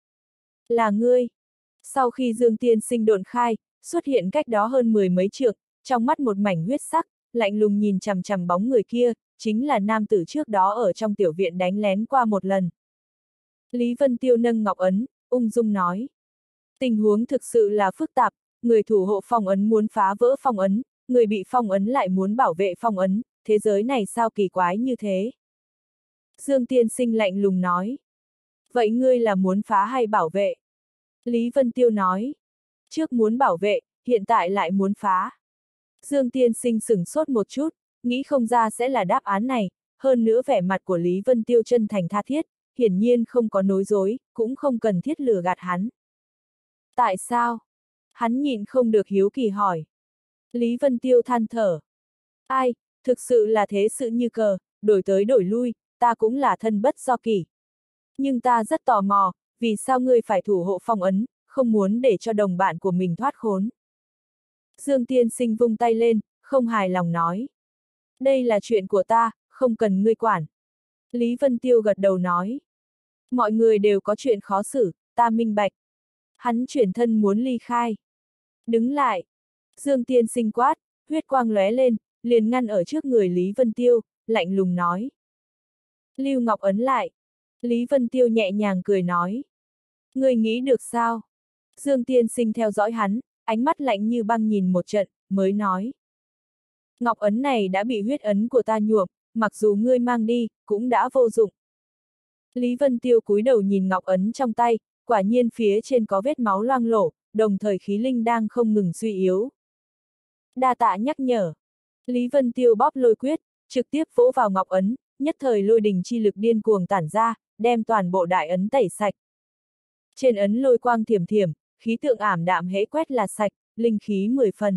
Là ngươi. Sau khi Dương Tiên Sinh độn khai, xuất hiện cách đó hơn 10 mấy trượng, trong mắt một mảnh huyết sắc, lạnh lùng nhìn chằm chằm bóng người kia, chính là nam tử trước đó ở trong tiểu viện đánh lén qua một lần. Lý Vân Tiêu nâng ngọc ấn, ung dung nói. Tình huống thực sự là phức tạp, người thủ hộ phong ấn muốn phá vỡ phong ấn, người bị phong ấn lại muốn bảo vệ phong ấn, thế giới này sao kỳ quái như thế? Dương Tiên Sinh lạnh lùng nói. Vậy ngươi là muốn phá hay bảo vệ? Lý Vân Tiêu nói. Trước muốn bảo vệ, hiện tại lại muốn phá. Dương Tiên Sinh sửng sốt một chút, nghĩ không ra sẽ là đáp án này, hơn nữa vẻ mặt của Lý Vân Tiêu chân thành tha thiết, hiển nhiên không có nói dối, cũng không cần thiết lừa gạt hắn. Tại sao? Hắn nhịn không được hiếu kỳ hỏi. Lý Vân Tiêu than thở. Ai, thực sự là thế sự như cờ, đổi tới đổi lui, ta cũng là thân bất do kỷ. Nhưng ta rất tò mò, vì sao ngươi phải thủ hộ phong ấn, không muốn để cho đồng bạn của mình thoát khốn. Dương Tiên Sinh vung tay lên, không hài lòng nói. Đây là chuyện của ta, không cần ngươi quản. Lý Vân Tiêu gật đầu nói. Mọi người đều có chuyện khó xử, ta minh bạch. Hắn chuyển thân muốn ly khai. Đứng lại. Dương Tiên Sinh quát, huyết quang lóe lên, liền ngăn ở trước người Lý Vân Tiêu, lạnh lùng nói. Lưu Ngọc ấn lại. Lý Vân Tiêu nhẹ nhàng cười nói. Ngươi nghĩ được sao? Dương Tiên Sinh theo dõi hắn, ánh mắt lạnh như băng nhìn một trận, mới nói. Ngọc ấn này đã bị huyết ấn của ta nhuộm, mặc dù ngươi mang đi, cũng đã vô dụng. Lý Vân Tiêu cúi đầu nhìn ngọc ấn trong tay, quả nhiên phía trên có vết máu loang lổ, đồng thời khí linh đang không ngừng suy yếu. Đa tạ nhắc nhở. Lý Vân Tiêu bóp lôi quyết, trực tiếp vỗ vào ngọc ấn, nhất thời lôi đình chi lực điên cuồng tản ra, đem toàn bộ đại ấn tẩy sạch. Trên ấn lôi quang thiểm thiểm, khí tượng ảm đạm hễ quét là sạch, linh khí 10 phần.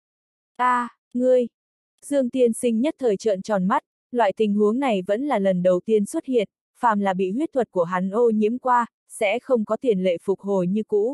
Ngươi! Dương Tiên Sinh nhất thời trợn tròn mắt, loại tình huống này vẫn là lần đầu tiên xuất hiện, phàm là bị huyết thuật của hắn ô nhiễm qua, sẽ không có tiền lệ phục hồi như cũ.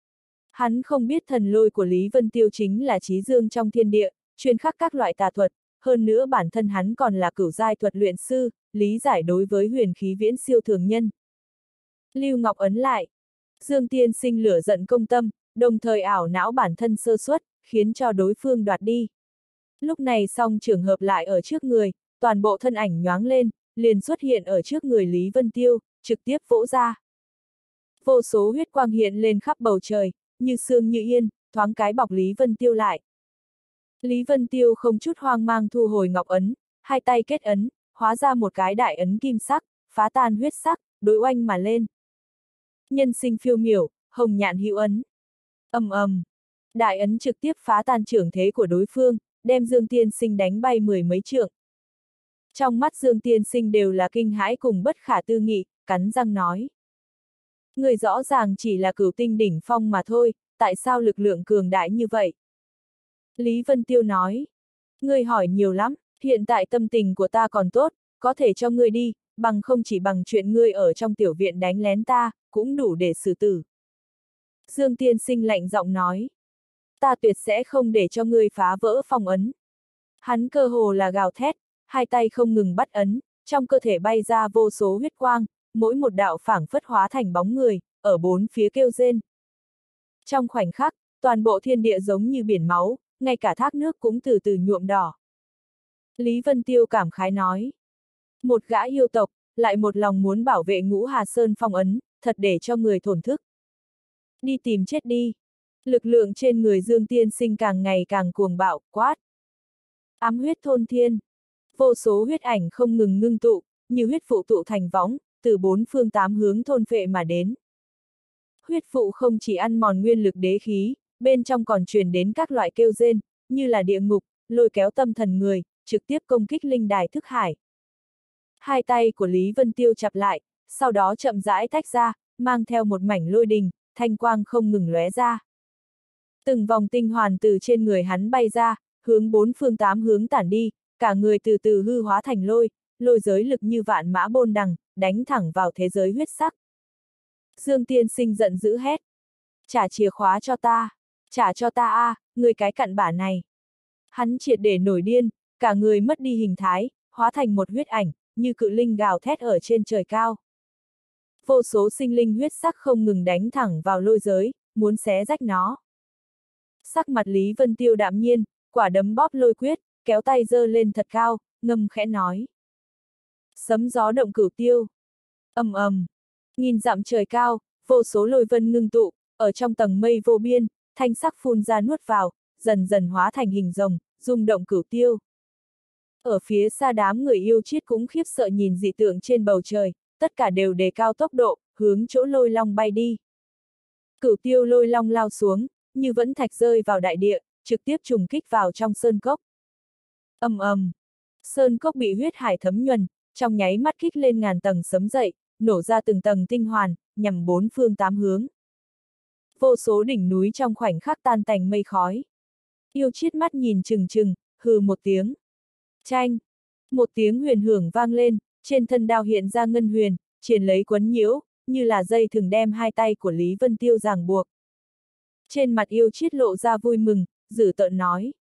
Hắn không biết thần lôi của Lý Vân Tiêu chính là trí dương trong thiên địa, chuyên khắc các loại tà thuật, hơn nữa bản thân hắn còn là cửu giai thuật luyện sư, lý giải đối với huyền khí viễn siêu thường nhân. Lưu Ngọc ấn lại. Dương tiên sinh lửa giận công tâm, đồng thời ảo não bản thân sơ suất, khiến cho đối phương đoạt đi. Lúc này song trường hợp lại ở trước người, toàn bộ thân ảnh nhoáng lên, liền xuất hiện ở trước người Lý Vân Tiêu, trực tiếp vỗ ra. Vô số huyết quang hiện lên khắp bầu trời, như sương như yên, thoáng cái bọc Lý Vân Tiêu lại. Lý Vân Tiêu không chút hoang mang thu hồi ngọc ấn, hai tay kết ấn, hóa ra một cái đại ấn kim sắc, phá tan huyết sắc, đối oanh mà lên. Nhân sinh phiêu miểu, hồng nhạn hữu ấn. Ầm ầm, đại ấn trực tiếp phá tan trưởng thế của đối phương, đem Dương Tiên Sinh đánh bay mười mấy trượng. Trong mắt Dương Tiên Sinh đều là kinh hãi cùng bất khả tư nghị, cắn răng nói. Người rõ ràng chỉ là cửu tinh đỉnh phong mà thôi, tại sao lực lượng cường đại như vậy? Lý Vân Tiêu nói. Ngươi hỏi nhiều lắm, hiện tại tâm tình của ta còn tốt, có thể cho ngươi đi, bằng không chỉ bằng chuyện ngươi ở trong tiểu viện đánh lén ta, cũng đủ để xử tử. Dương Tiên Sinh lạnh giọng nói. Ta tuyệt sẽ không để cho ngươi phá vỡ phong ấn. Hắn cơ hồ là gào thét, hai tay không ngừng bắt ấn, trong cơ thể bay ra vô số huyết quang, mỗi một đạo phảng phất hóa thành bóng người, ở bốn phía kêu rên. Trong khoảnh khắc, toàn bộ thiên địa giống như biển máu, ngay cả thác nước cũng từ từ nhuộm đỏ. Lý Vân Tiêu cảm khái nói. Một gã yêu tộc, lại một lòng muốn bảo vệ Ngũ Hà Sơn phong ấn, thật để cho người thổn thức. Đi tìm chết đi. Lực lượng trên người Dương Tiên Sinh càng ngày càng cuồng bạo, quát. Ám huyết thôn thiên. Vô số huyết ảnh không ngừng ngưng tụ, như huyết phụ tụ thành võng, từ bốn phương tám hướng thôn phệ mà đến. Huyết phụ không chỉ ăn mòn nguyên lực đế khí, bên trong còn truyền đến các loại kêu rên, như là địa ngục, lôi kéo tâm thần người, trực tiếp công kích linh đài thức hải. Hai tay của Lý Vân Tiêu chặp lại, sau đó chậm rãi tách ra, mang theo một mảnh lôi đình, thanh quang không ngừng lóe ra. Từng vòng tinh hoàn từ trên người hắn bay ra, hướng bốn phương tám hướng tản đi, cả người từ từ hư hóa thành lôi, lôi giới lực như vạn mã bôn đằng, đánh thẳng vào thế giới huyết sắc. Dương Tiên Sinh giận dữ hét. Trả chìa khóa cho ta. Trả cho ta a, người cái cặn bã này. Hắn triệt để nổi điên, cả người mất đi hình thái, hóa thành một huyết ảnh, như cự linh gào thét ở trên trời cao. Vô số sinh linh huyết sắc không ngừng đánh thẳng vào lôi giới, muốn xé rách nó. Sắc mặt Lý Vân Tiêu đạm nhiên, quả đấm bóp lôi quyết, kéo tay giơ lên thật cao, ngâm khẽ nói. Sấm gió động cửu tiêu. Ầm ầm, nghìn dặm trời cao, vô số lôi vân ngưng tụ, ở trong tầng mây vô biên, thanh sắc phun ra nuốt vào, dần dần hóa thành hình rồng, rung động cửu tiêu. Ở phía xa đám người yêu chiết cũng khiếp sợ nhìn dị tượng trên bầu trời, tất cả đều đề cao tốc độ, hướng chỗ lôi long bay đi. Cửu tiêu lôi long lao xuống, như vẫn thạch rơi vào đại địa, trực tiếp trùng kích vào trong sơn cốc. Ầm ầm, sơn cốc bị huyết hải thấm nhuần, trong nháy mắt kích lên ngàn tầng sấm dậy, nổ ra từng tầng tinh hoàn, nhằm bốn phương tám hướng. Vô số đỉnh núi trong khoảnh khắc tan tành mây khói. Yêu chiết mắt nhìn chừng chừng, hừ một tiếng. Chanh! Một tiếng huyền hưởng vang lên, trên thân đao hiện ra ngân huyền, triền lấy quấn nhiễu, như là dây thừng đem hai tay của Lý Vân Tiêu ràng buộc. Trên mặt yêu chiết lộ ra vui mừng, dữ tợn nói.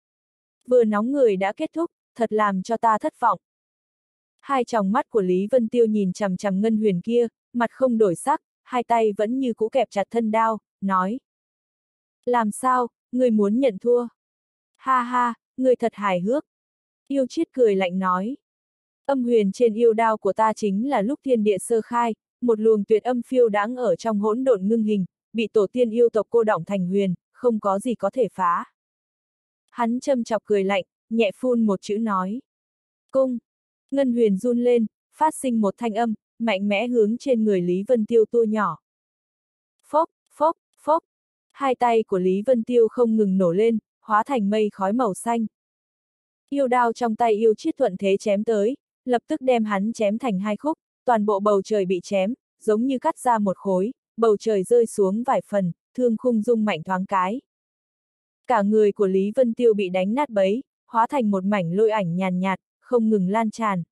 Vừa nóng người đã kết thúc, thật làm cho ta thất vọng. Hai tròng mắt của Lý Vân Tiêu nhìn chằm chằm ngân huyền kia, mặt không đổi sắc, hai tay vẫn như cũ kẹp chặt thân đao, nói. Làm sao, người muốn nhận thua? Ha ha, người thật hài hước. Yêu chiết cười lạnh nói. Âm huyền trên yêu đao của ta chính là lúc thiên địa sơ khai, một luồng tuyệt âm phiêu đáng ở trong hỗn độn ngưng hình, bị tổ tiên yêu tộc cô đọng thành huyền, không có gì có thể phá. Hắn châm chọc cười lạnh, nhẹ phun một chữ nói. Cung! Ngân huyền run lên, phát sinh một thanh âm, mạnh mẽ hướng trên người Lý Vân Tiêu tua nhỏ. Phốc, phốc, phốc! Hai tay của Lý Vân Tiêu không ngừng nổ lên, hóa thành mây khói màu xanh. Yêu đao trong tay yêu chiết thuận thế chém tới, lập tức đem hắn chém thành hai khúc, toàn bộ bầu trời bị chém, giống như cắt ra một khối, bầu trời rơi xuống vài phần, thương khung rung mạnh thoáng cái. Cả người của Lý Vân Tiêu bị đánh nát bấy, hóa thành một mảnh lôi ảnh nhàn nhạt, không ngừng lan tràn.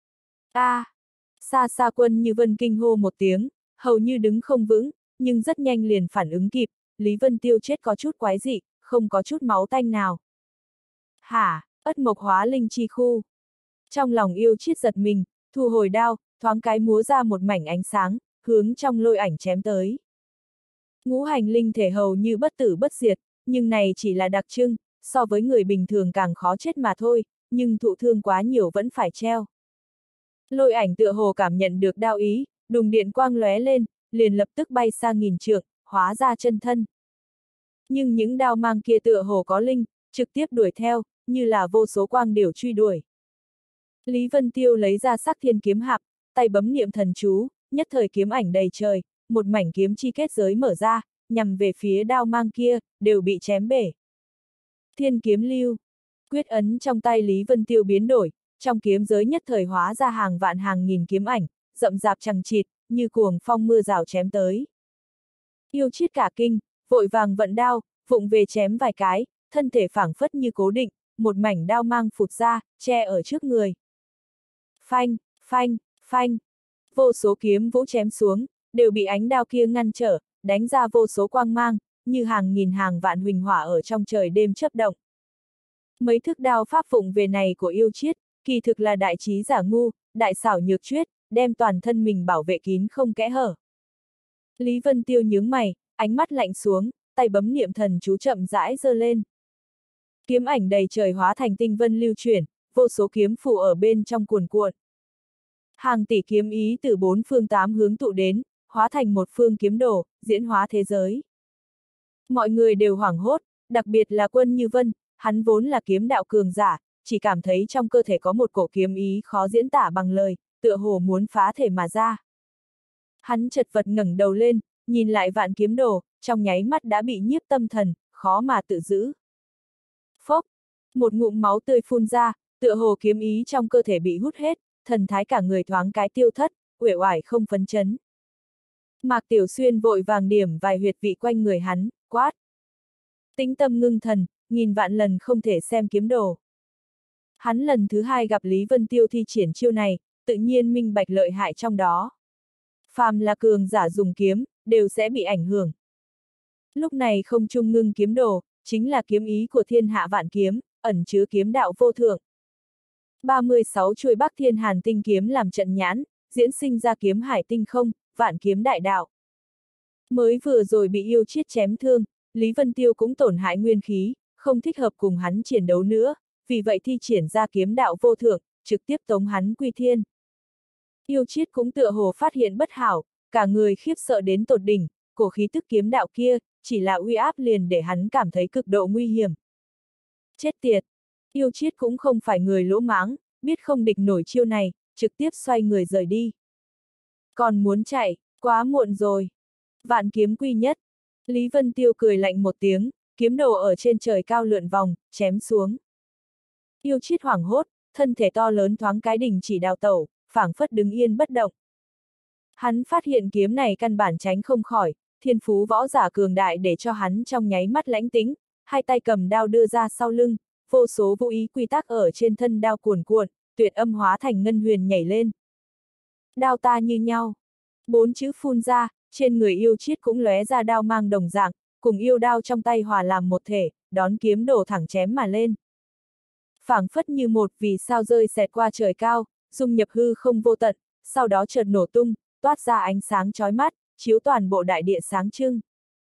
Xa xa quân như vân kinh hô một tiếng, hầu như đứng không vững, nhưng rất nhanh liền phản ứng kịp, Lý Vân Tiêu chết có chút quái dị, không có chút máu tanh nào. Hả? Ất mộc hóa linh chi khu. Trong lòng yêu chiết giật mình, thu hồi đao, thoáng cái múa ra một mảnh ánh sáng, hướng trong lôi ảnh chém tới. Ngũ hành linh thể hầu như bất tử bất diệt, nhưng này chỉ là đặc trưng, so với người bình thường càng khó chết mà thôi, nhưng thụ thương quá nhiều vẫn phải treo. Lôi ảnh tựa hồ cảm nhận được đao ý, đùng điện quang lóe lên, liền lập tức bay sang nghìn trượng, hóa ra chân thân. Nhưng những đao mang kia tựa hồ có linh, trực tiếp đuổi theo, như là vô số quang điểu truy đuổi. Lý Vân Tiêu lấy ra sắc thiên kiếm hạp, tay bấm niệm thần chú, nhất thời kiếm ảnh đầy trời, một mảnh kiếm chi kết giới mở ra, nhằm về phía đao mang kia, đều bị chém bể. Thiên kiếm lưu, quyết ấn trong tay Lý Vân Tiêu biến đổi, trong kiếm giới nhất thời hóa ra hàng vạn hàng nghìn kiếm ảnh, rậm rạp chằng chịt, như cuồng phong mưa rào chém tới. Yêu chiết cả kinh, vội vàng vận đao, vụng về chém vài cái, thân thể phảng phất như cố định, một mảnh đao mang phụt ra, che ở trước người. Phanh, phanh, phanh, vô số kiếm vũ chém xuống, đều bị ánh đao kia ngăn trở, đánh ra vô số quang mang, như hàng nghìn hàng vạn huỳnh hỏa ở trong trời đêm chớp động. Mấy thức đao pháp vụng về này của yêu chiết, kỳ thực là đại trí giả ngu, đại xảo nhược chuyết, đem toàn thân mình bảo vệ kín không kẽ hở. Lý Vân Tiêu nhướng mày, ánh mắt lạnh xuống, tay bấm niệm thần chú chậm rãi giơ lên. Kiếm ảnh đầy trời hóa thành tinh vân lưu chuyển, vô số kiếm phù ở bên trong cuồn cuộn. Hàng tỷ kiếm ý từ bốn phương tám hướng tụ đến, hóa thành một phương kiếm đồ, diễn hóa thế giới. Mọi người đều hoảng hốt, đặc biệt là Quân Như Vân, hắn vốn là kiếm đạo cường giả, chỉ cảm thấy trong cơ thể có một cổ kiếm ý khó diễn tả bằng lời, tựa hồ muốn phá thể mà ra. Hắn chật vật ngẩng đầu lên, nhìn lại vạn kiếm đồ, trong nháy mắt đã bị nhiếp tâm thần, khó mà tự giữ. Phốc, một ngụm máu tươi phun ra, tựa hồ kiếm ý trong cơ thể bị hút hết, thần thái cả người thoáng cái tiêu thất, uể oải không phấn chấn. Mạc Tiểu Xuyên vội vàng điểm vài huyệt vị quanh người hắn, quát. Tĩnh tâm ngưng thần, nghìn vạn lần không thể xem kiếm đồ. Hắn lần thứ hai gặp Lý Vân Tiêu thi triển chiêu này, tự nhiên minh bạch lợi hại trong đó. Phàm là cường giả dùng kiếm, đều sẽ bị ảnh hưởng. Lúc này không trung ngưng kiếm đồ, chính là kiếm ý của thiên hạ vạn kiếm, ẩn chứa kiếm đạo vô thượng. 36 chuôi Bắc Thiên Hàn tinh kiếm làm trận nhãn, diễn sinh ra kiếm hải tinh không, vạn kiếm đại đạo. Mới vừa rồi bị yêu chiết chém thương, Lý Vân Tiêu cũng tổn hại nguyên khí, không thích hợp cùng hắn chiến đấu nữa, vì vậy thi triển ra kiếm đạo vô thượng, trực tiếp tống hắn quy thiên. Yêu chiết cũng tựa hồ phát hiện bất hảo, cả người khiếp sợ đến tột đỉnh, cổ khí tức kiếm đạo kia, chỉ là uy áp liền để hắn cảm thấy cực độ nguy hiểm. Chết tiệt! Yêu chiết cũng không phải người lỗ mãng, biết không địch nổi chiêu này, trực tiếp xoay người rời đi. Còn muốn chạy, quá muộn rồi. Vạn kiếm quy nhất. Lý Vân Tiêu cười lạnh một tiếng, kiếm đồ ở trên trời cao lượn vòng, chém xuống. Yêu chiết hoảng hốt, thân thể to lớn thoáng cái đình chỉ đào tẩu, phảng phất đứng yên bất động. Hắn phát hiện kiếm này căn bản tránh không khỏi, thiên phú võ giả cường đại để cho hắn trong nháy mắt lãnh tĩnh, hai tay cầm đao đưa ra sau lưng, vô số vũ ý quy tắc ở trên thân đao cuồn cuộn, tuyệt âm hóa thành ngân huyền nhảy lên. Đao ta như nhau. 4 chữ phun ra, trên người yêu chiết cũng lóe ra đao mang đồng dạng, cùng yêu đao trong tay hòa làm một thể, đón kiếm đổ thẳng chém mà lên. Phảng phất như một vì sao rơi xẹt qua trời cao, dung nhập hư không vô tận, sau đó chợt nổ tung, toát ra ánh sáng chói mắt, chiếu toàn bộ đại địa sáng trưng.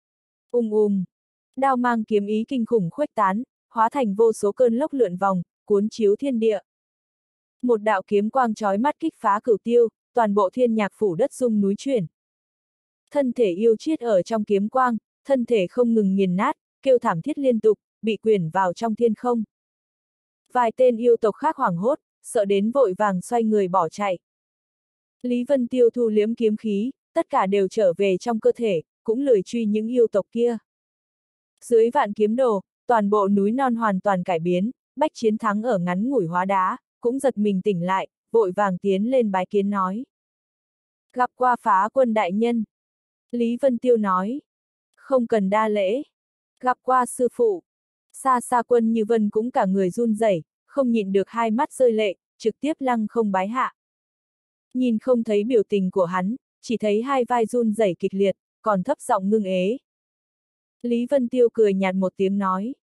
Đao mang kiếm ý kinh khủng khuếch tán, hóa thành vô số cơn lốc lượn vòng, cuốn chiếu thiên địa. Một đạo kiếm quang chói mắt kích phá cửu tiêu, toàn bộ thiên nhạc phủ đất rung núi chuyển. Thân thể yêu chiết ở trong kiếm quang, thân thể không ngừng nghiền nát, kêu thảm thiết liên tục, bị quyển vào trong thiên không. Vài tên yêu tộc khác hoảng hốt, sợ đến vội vàng xoay người bỏ chạy. Lý Vân Tiêu thu liếm kiếm khí, tất cả đều trở về trong cơ thể, cũng lười truy những yêu tộc kia. Dưới vạn kiếm đồ, toàn bộ núi non hoàn toàn cải biến, Bách Chiến Thắng ở ngắn ngủi hóa đá, cũng giật mình tỉnh lại, vội vàng tiến lên bái kiến nói. Gặp qua Phá Quân đại nhân. Lý Vân Tiêu nói. Không cần đa lễ. Gặp qua sư phụ. Xa xa Quân Như Vân cũng cả người run rẩy, không nhịn được hai mắt rơi lệ, trực tiếp lăng không bái hạ. Nhìn không thấy biểu tình của hắn, chỉ thấy hai vai run rẩy kịch liệt, còn thấp giọng ngưng ế. Lý Vân Tiêu cười nhạt một tiếng nói.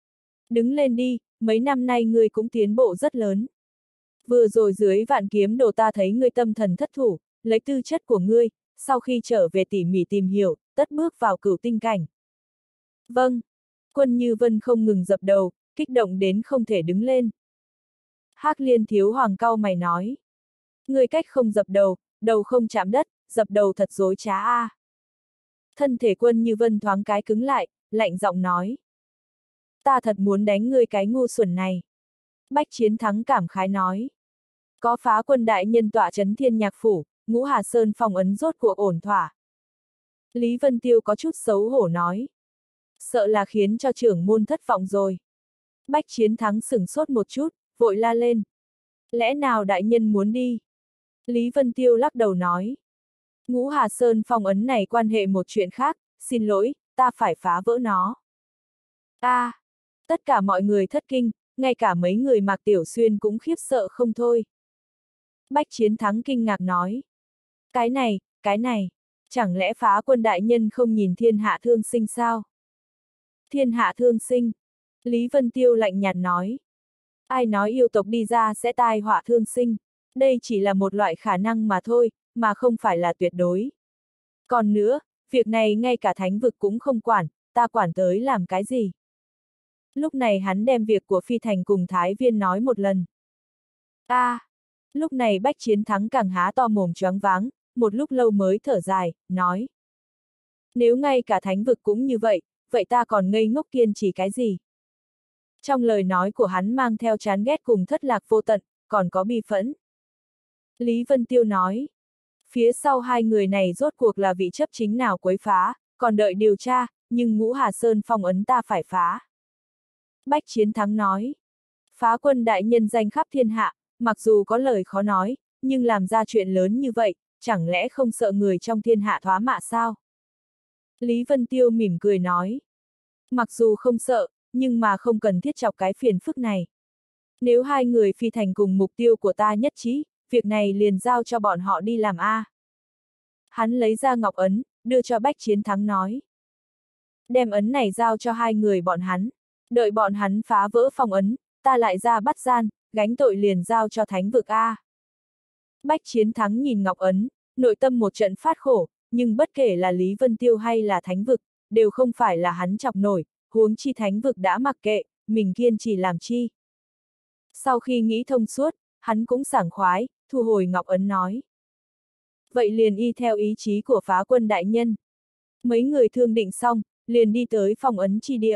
Đứng lên đi, mấy năm nay ngươi cũng tiến bộ rất lớn. Vừa rồi dưới vạn kiếm đồ ta thấy ngươi tâm thần thất thủ, lấy tư chất của ngươi, sau khi trở về tỉ mỉ tìm hiểu, tất bước vào cửu tinh cảnh. Vâng. Quân Như Vân không ngừng dập đầu, kích động đến không thể đứng lên. Hắc Liên Thiếu Hoàng cau mày nói. Ngươi cách không dập đầu, đầu không chạm đất, dập đầu thật dối trá a. Thân thể Quân Như Vân thoáng cái cứng lại, lạnh giọng nói. Ta thật muốn đánh ngươi cái ngu xuẩn này. Bách Chiến Thắng cảm khái nói. Có Phá Quân đại nhân tọa trấn Thiên Nhạc Phủ, Ngũ Hà Sơn phong ấn rốt cuộc ổn thỏa. Lý Vân Tiêu có chút xấu hổ nói. Sợ là khiến cho trưởng môn thất vọng rồi. Bách Chiến Thắng sửng sốt một chút, vội la lên. Lẽ nào đại nhân muốn đi? Lý Vân Tiêu lắc đầu nói. Ngũ Hà Sơn phong ấn này quan hệ một chuyện khác, xin lỗi, ta phải phá vỡ nó. Tất cả mọi người thất kinh, ngay cả mấy người Mạc Tiểu Xuyên cũng khiếp sợ không thôi. Bách Chiến Thắng kinh ngạc nói. Cái này, chẳng lẽ Phá Quân đại nhân không nhìn thiên hạ thương sinh sao? Thiên hạ thương sinh. Lý Vân Tiêu lạnh nhạt nói. Ai nói yêu tộc đi ra sẽ tai họa thương sinh? Đây chỉ là một loại khả năng mà thôi, mà không phải là tuyệt đối. Còn nữa, việc này ngay cả thánh vực cũng không quản, ta quản tới làm cái gì? Lúc này hắn đem việc của Phi Thành cùng Thái Viên nói một lần. Lúc này Bách Chiến Thắng càng há to mồm choáng váng, một lúc lâu mới thở dài, nói. Nếu ngay cả thánh vực cũng như vậy, vậy ta còn ngây ngốc kiên trì cái gì? Trong lời nói của hắn mang theo chán ghét cùng thất lạc vô tận, còn có bi phẫn. Lý Vân Tiêu nói. Phía sau hai người này rốt cuộc là vị chấp chính nào quấy phá, còn đợi điều tra, nhưng Ngũ Hà Sơn phong ấn ta phải phá. Bách Chiến Thắng nói. Phá Quân đại nhân danh khắp thiên hạ, mặc dù có lời khó nói, nhưng làm ra chuyện lớn như vậy, chẳng lẽ không sợ người trong thiên hạ thoá mạ sao? Lý Vân Tiêu mỉm cười nói. Mặc dù không sợ, nhưng mà không cần thiết chọc cái phiền phức này. Nếu hai người Phi Thành cùng mục tiêu của ta nhất trí, việc này liền giao cho bọn họ đi làm a. Hắn lấy ra ngọc ấn, đưa cho Bách Chiến Thắng nói. Đem ấn này giao cho hai người bọn hắn, đợi bọn hắn phá vỡ phong ấn, ta lại ra bắt gian, gánh tội liền giao cho thánh vực a. Bách Chiến Thắng nhìn ngọc ấn, nội tâm một trận phát khổ, nhưng bất kể là Lý Vân Tiêu hay là thánh vực, đều không phải là hắn chọc nổi, huống chi thánh vực đã mặc kệ, mình kiên trì làm chi. Sau khi nghĩ thông suốt, hắn cũng sảng khoái, thu hồi ngọc ấn nói. Vậy liền y theo ý chí của Phá Quân đại nhân. Mấy người thương định xong, liền đi tới phong ấn chi địa.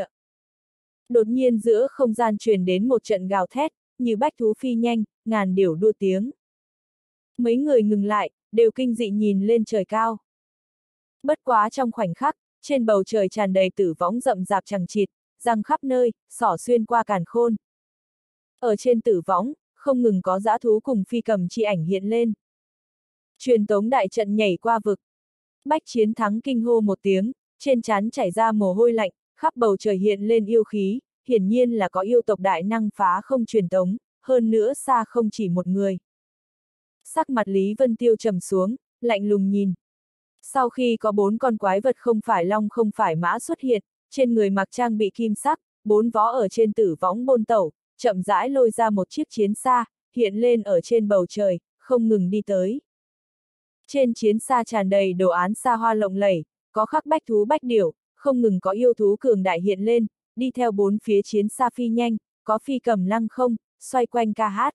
Đột nhiên giữa không gian truyền đến một trận gào thét, như bách thú phi nhanh, ngàn điểu đua tiếng. Mấy người ngừng lại, đều kinh dị nhìn lên trời cao. Bất quá trong khoảnh khắc, trên bầu trời tràn đầy tử võng rậm rạp chằng chịt, răng khắp nơi, xỏ xuyên qua càn khôn. Ở trên tử võng, không ngừng có dã thú cùng phi cầm chi ảnh hiện lên. Truyền tống đại trận nhảy qua vực. Bách Chiến Thắng kinh hô một tiếng, trên trán chảy ra mồ hôi lạnh, khắp bầu trời hiện lên yêu khí, hiển nhiên là có yêu tộc đại năng phá không truyền tống, hơn nữa xa không chỉ một người. Sắc mặt Lý Vân Tiêu trầm xuống, lạnh lùng nhìn. Sau khi có 4 con quái vật không phải long không phải mã xuất hiện, trên người mặc trang bị kim sắc, 4 vó ở trên tử võng bôn tẩu, chậm rãi lôi ra một chiếc chiến xa, hiện lên ở trên bầu trời, không ngừng đi tới. Trên chiến xa tràn đầy đồ án xa hoa lộng lẫy, có khắc bách thú bách điểu, không ngừng có yêu thú cường đại hiện lên, đi theo 4 phía chiến xa phi nhanh, có phi cầm lăng không, xoay quanh ca hát.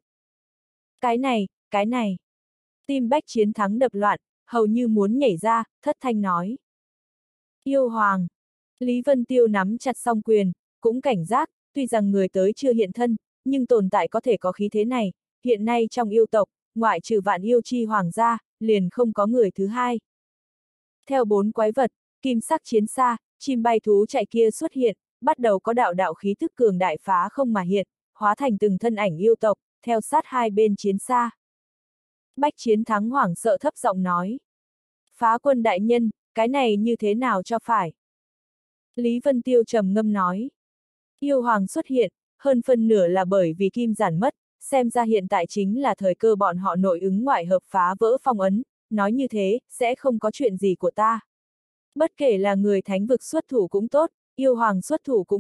Cái này. Tim Bách Chiến Thắng đập loạn, hầu như muốn nhảy ra, thất thanh nói. Yêu hoàng. Lý Vân Tiêu nắm chặt song quyền, cũng cảnh giác, tuy rằng người tới chưa hiện thân, nhưng tồn tại có thể có khí thế này, hiện nay trong yêu tộc, ngoại trừ Vạn Yêu Chi hoàng gia, liền không có người thứ hai. Theo 4 quái vật, kim sắc chiến xa, chim bay thú chạy kia xuất hiện, bắt đầu có đạo đạo khí thức cường đại phá không mà hiện, hóa thành từng thân ảnh yêu tộc, theo sát hai bên chiến xa. Bách Chiến Thắng hoảng sợ thấp giọng nói. Phá Quân đại nhân, cái này như thế nào cho phải? Lý Vân Tiêu trầm ngâm nói. Yêu hoàng xuất hiện, hơn phân nửa là bởi vì kim giản mất, xem ra hiện tại chính là thời cơ bọn họ nội ứng ngoại hợp phá vỡ phong ấn, nói như thế, sẽ không có chuyện gì của ta. Bất kể là người thánh vực xuất thủ cũng tốt, yêu hoàng xuất thủ cũng được,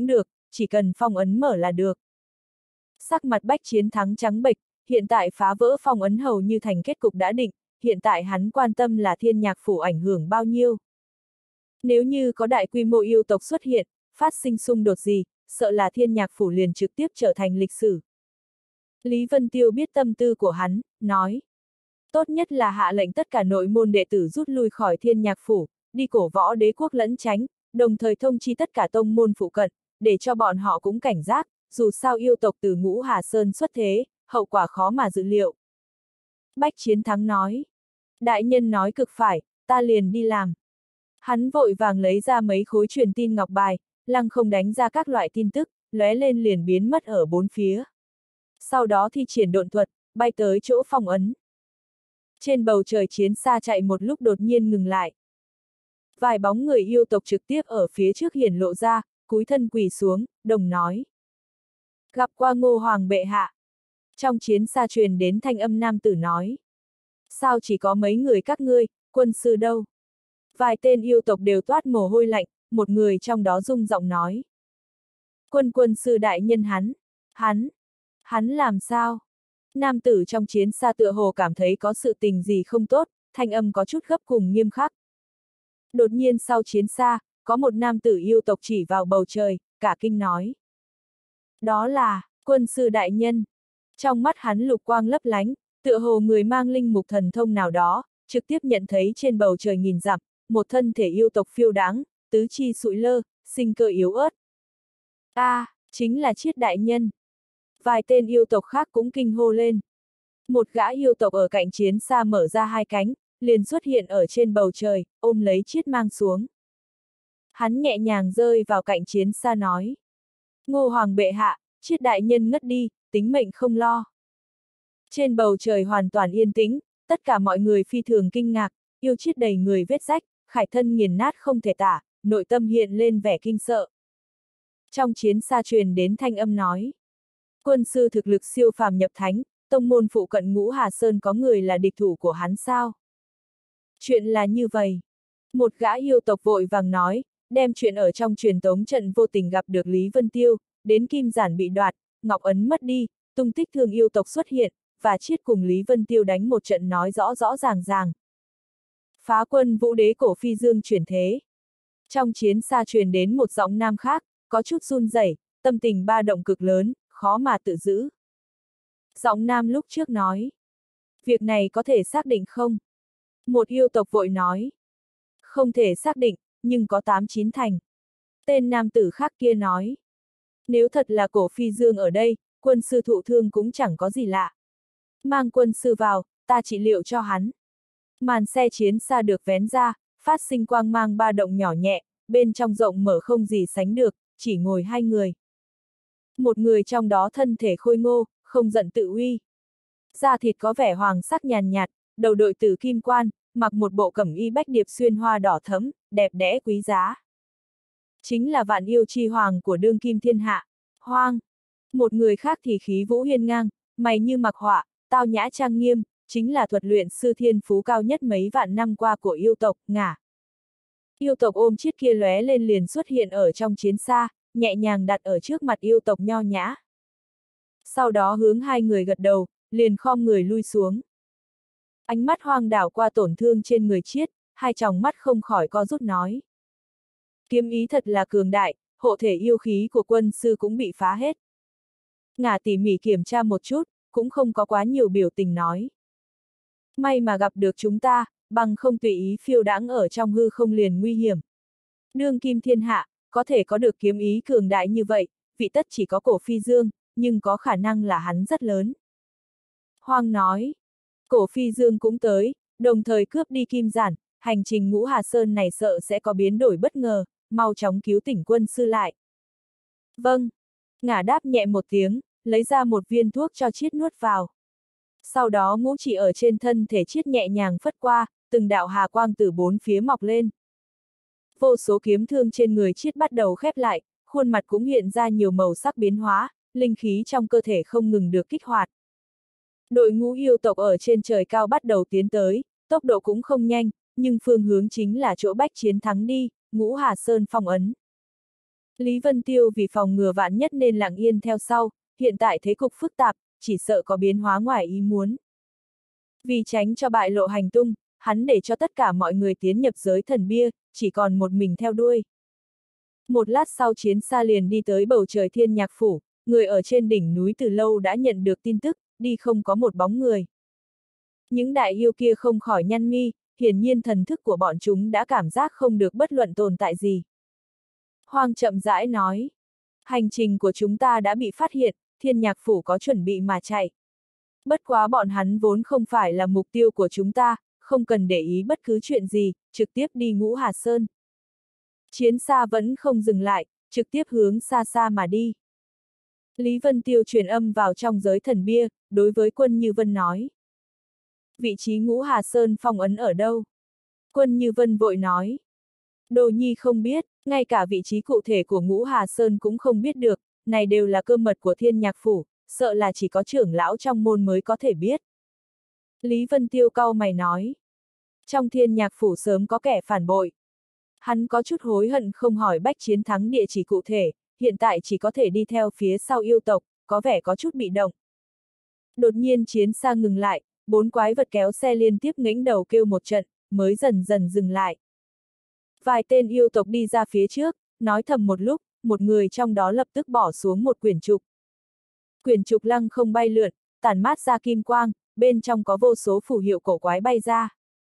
chỉ cần phong ấn mở là được. Sắc mặt Bách Chiến Thắng trắng bệch, hiện tại phá vỡ phong ấn hầu như thành kết cục đã định, hiện tại hắn quan tâm là Thiên Nhạc Phủ ảnh hưởng bao nhiêu. Nếu như có đại quy mô yêu tộc xuất hiện, phát sinh xung đột gì, sợ là Thiên Nhạc Phủ liền trực tiếp trở thành lịch sử. Lý Vân Tiêu biết tâm tư của hắn, nói. Tốt nhất là hạ lệnh tất cả nội môn đệ tử rút lui khỏi Thiên Nhạc Phủ, đi cổ võ đế quốc lẫn tránh, đồng thời thông chi tất cả tông môn phụ cận, để cho bọn họ cũng cảnh giác, dù sao yêu tộc từ Ngũ Hà Sơn xuất thế, hậu quả khó mà dự liệu. Bách Chiến Thắng nói. Đại nhân nói cực phải, ta liền đi làm. Hắn vội vàng lấy ra mấy khối truyền tin ngọc bài, lăng không đánh ra các loại tin tức, lóe lên liền biến mất ở bốn phía. Sau đó thi triển độn thuật, bay tới chỗ phong ấn. Trên bầu trời chiến xa chạy một lúc đột nhiên ngừng lại. Vài bóng người yêu tộc trực tiếp ở phía trước hiển lộ ra, cúi thân quỳ xuống, đồng nói. Gặp qua Ngô Hoàng bệ hạ. Trong chiến xa truyền đến thanh âm nam tử nói. Sao chỉ có mấy người các ngươi, quân sư đâu? Vài tên yêu tộc đều toát mồ hôi lạnh, một người trong đó rung giọng nói. Quân sư đại nhân hắn làm sao? Nam tử trong chiến xa tựa hồ cảm thấy có sự tình gì không tốt, thanh âm có chút gấp cùng nghiêm khắc. Đột nhiên sau chiến xa, có một nam tử yêu tộc chỉ vào bầu trời, cả kinh nói. Đó là, quân sư đại nhân. Trong mắt hắn lục quang lấp lánh, tựa hồ người mang linh mục thần thông nào đó, trực tiếp nhận thấy trên bầu trời nghìn dặm, một thân thể yêu tộc phiêu đáng, tứ chi sụi lơ, sinh cơ yếu ớt. Chính là Chiết đại nhân. Vài tên yêu tộc khác cũng kinh hô lên. Một gã yêu tộc ở cạnh chiến xa mở ra hai cánh, liền xuất hiện ở trên bầu trời, ôm lấy Chiết mang xuống. Hắn nhẹ nhàng rơi vào cạnh chiến xa nói. Ngô Hoàng bệ hạ, Chiết đại nhân ngất đi, tính mệnh không lo. Trên bầu trời hoàn toàn yên tĩnh, tất cả mọi người phi thường kinh ngạc, yêu Chiết đầy người vết rách, khải thân nghiền nát không thể tả, nội tâm hiện lên vẻ kinh sợ. Trong chiến xa truyền đến thanh âm nói. Quân sư thực lực siêu phàm nhập thánh, tông môn phụ cận Ngũ Hà Sơn có người là địch thủ của hắn sao? Chuyện là như vậy. Một gã yêu tộc vội vàng nói, đem chuyện ở trong truyền tống trận vô tình gặp được Lý Vân Tiêu, đến kim giản bị đoạt, ngọc ấn mất đi, tung tích thương yêu tộc xuất hiện, và Chiết cùng Lý Vân Tiêu đánh một trận nói rõ rõ ràng ràng. Phá quân vũ đế cổ phi dương chuyển thế. Trong chiến xa truyền đến một giọng nam khác, có chút run rẩy, tâm tình ba động cực lớn, khó mà tự giữ. Giọng nam lúc trước nói. Việc này có thể xác định không? Một yêu tộc vội nói. Không thể xác định, nhưng có 8-9 thành. Tên nam tử khác kia nói. Nếu thật là cổ phi dương ở đây, quân sư thụ thương cũng chẳng có gì lạ. Mang quân sư vào, ta trị liệu cho hắn. Màn xe chiến xa được vén ra, phát sinh quang mang ba động nhỏ nhẹ, bên trong rộng mở không gì sánh được, chỉ ngồi hai người. Một người trong đó thân thể khôi ngô, không giận tự uy. Da thịt có vẻ hoàng sắc nhàn nhạt, đầu đội tử kim quan, mặc một bộ cẩm y bách điệp xuyên hoa đỏ thẫm, đẹp đẽ quý giá. Chính là vạn yêu chi hoàng của đương kim thiên hạ, Hoang. Một người khác thì khí vũ hiên ngang, mày như mặc họa, tao nhã trang nghiêm, chính là thuật luyện sư thiên phú cao nhất mấy vạn năm qua của yêu tộc, Ngả. Yêu tộc ôm chiếc kia lóe lên liền xuất hiện ở trong chiến xa, nhẹ nhàng đặt ở trước mặt yêu tộc nho nhã. Sau đó hướng hai người gật đầu, liền khom người lui xuống. Ánh mắt Hoang đảo qua tổn thương trên người Chiết, hai tròng mắt không khỏi co rút nói. Kiếm ý thật là cường đại, hộ thể yêu khí của quân sư cũng bị phá hết. Ngả tỉ mỉ kiểm tra một chút, cũng không có quá nhiều biểu tình nói. May mà gặp được chúng ta, bằng không tùy ý phiêu đãng ở trong hư không liền nguy hiểm. Đương kim thiên hạ, có thể có được kiếm ý cường đại như vậy, vị tất chỉ có cổ phi dương, nhưng có khả năng là hắn rất lớn. Hoang nói, cổ phi dương cũng tới, đồng thời cướp đi kim giản, hành trình Ngũ Hà Sơn này sợ sẽ có biến đổi bất ngờ, mau chóng cứu tỉnh quân sư lại. Vâng. Ngả đáp nhẹ một tiếng, lấy ra một viên thuốc cho Chiết nuốt vào. Sau đó ngũ chỉ ở trên thân thể Chiết nhẹ nhàng phất qua, từng đạo hà quang từ bốn phía mọc lên. Vô số kiếm thương trên người Chiết bắt đầu khép lại, khuôn mặt cũng hiện ra nhiều màu sắc biến hóa, linh khí trong cơ thể không ngừng được kích hoạt. Đội ngũ yêu tộc ở trên trời cao bắt đầu tiến tới, tốc độ cũng không nhanh, nhưng phương hướng chính là chỗ Bách Chiến Thắng đi, Ngũ Hà Sơn phong ấn. Lý Vân Tiêu vì phòng ngừa vạn nhất nên lặng yên theo sau, hiện tại thế cục phức tạp, chỉ sợ có biến hóa ngoài ý muốn. Vì tránh cho bại lộ hành tung, hắn để cho tất cả mọi người tiến nhập giới thần bia, chỉ còn một mình theo đuôi. Một lát sau chiến xa liền đi tới bầu trời Thiên Nhạc Phủ, người ở trên đỉnh núi từ lâu đã nhận được tin tức, đi không có một bóng người. Những đại yêu kia không khỏi nhăn mi, hiển nhiên thần thức của bọn chúng đã cảm giác không được bất luận tồn tại gì. Hoang chậm rãi nói, hành trình của chúng ta đã bị phát hiện, Thiên Nhạc Phủ có chuẩn bị mà chạy. Bất quá bọn hắn vốn không phải là mục tiêu của chúng ta, không cần để ý bất cứ chuyện gì, trực tiếp đi Ngũ Hà Sơn. Chiến xa vẫn không dừng lại, trực tiếp hướng xa xa mà đi. Lý Vân Tiêu truyền âm vào trong giới thần bia, đối với Quân Như Vân nói. Vị trí Ngũ Hà Sơn phong ấn ở đâu? Quân Như Vân vội nói. Đồ nhi không biết, ngay cả vị trí cụ thể của Ngũ Hà Sơn cũng không biết được, này đều là cơ mật của Thiên Nhạc Phủ, sợ là chỉ có trưởng lão trong môn mới có thể biết. Lý Vân Tiêu cau mày nói. Trong Thiên Nhạc Phủ sớm có kẻ phản bội. Hắn có chút hối hận không hỏi Bách Chiến Thắng địa chỉ cụ thể, hiện tại chỉ có thể đi theo phía sau yêu tộc, có vẻ có chút bị động. Đột nhiên chiến xa ngừng lại, 4 quái vật kéo xe liên tiếp nghĩnh đầu kêu một trận, mới dần dần dừng lại. Vài tên yêu tộc đi ra phía trước, nói thầm một lúc, một người trong đó lập tức bỏ xuống một quyển trục. Quyển trục lăng không bay lượn, tản mát ra kim quang, bên trong có vô số phù hiệu cổ quái bay ra.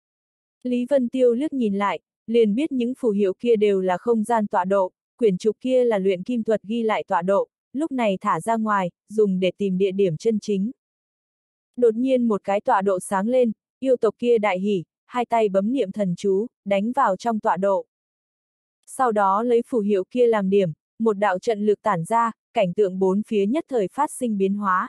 Lý Vân Tiêu liếc nhìn lại, liền biết những phù hiệu kia đều là không gian tọa độ, quyển trục kia là luyện kim thuật ghi lại tọa độ, lúc này thả ra ngoài, dùng để tìm địa điểm chân chính. Đột nhiên một cái tọa độ sáng lên, yêu tộc kia đại hỉ, hai tay bấm niệm thần chú, đánh vào trong tọa độ. Sau đó lấy phù hiệu kia làm điểm, một đạo trận lực tản ra, cảnh tượng bốn phía nhất thời phát sinh biến hóa.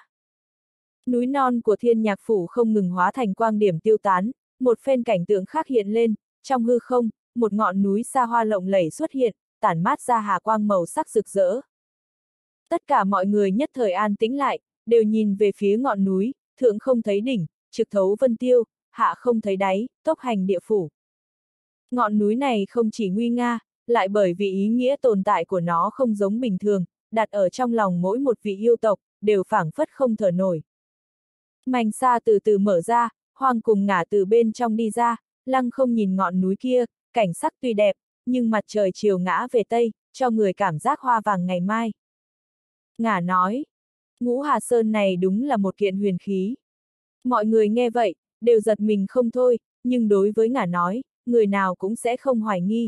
Núi non của Thiên Nhạc Phủ không ngừng hóa thành quang điểm tiêu tán, một phen cảnh tượng khác hiện lên, trong hư không, một ngọn núi xa hoa lộng lẫy xuất hiện, tản mát ra hà quang màu sắc rực rỡ. Tất cả mọi người nhất thời an tĩnh lại, đều nhìn về phía ngọn núi, thượng không thấy đỉnh, trực thấu vân tiêu, hạ không thấy đáy, tốc hành địa phủ. Ngọn núi này không chỉ nguy nga, lại bởi vì ý nghĩa tồn tại của nó không giống bình thường, đặt ở trong lòng mỗi một vị yêu tộc, đều phảng phất không thở nổi. Mảnh xa từ từ mở ra, Hoang cùng Ngả từ bên trong đi ra, lăng không nhìn ngọn núi kia, cảnh sắc tuy đẹp, nhưng mặt trời chiều ngã về Tây, cho người cảm giác hoa vàng ngày mai. Ngả nói, Ngũ Hà Sơn này đúng là một kiện huyền khí. Mọi người nghe vậy, đều giật mình không thôi, nhưng đối với Ngả nói, người nào cũng sẽ không hoài nghi.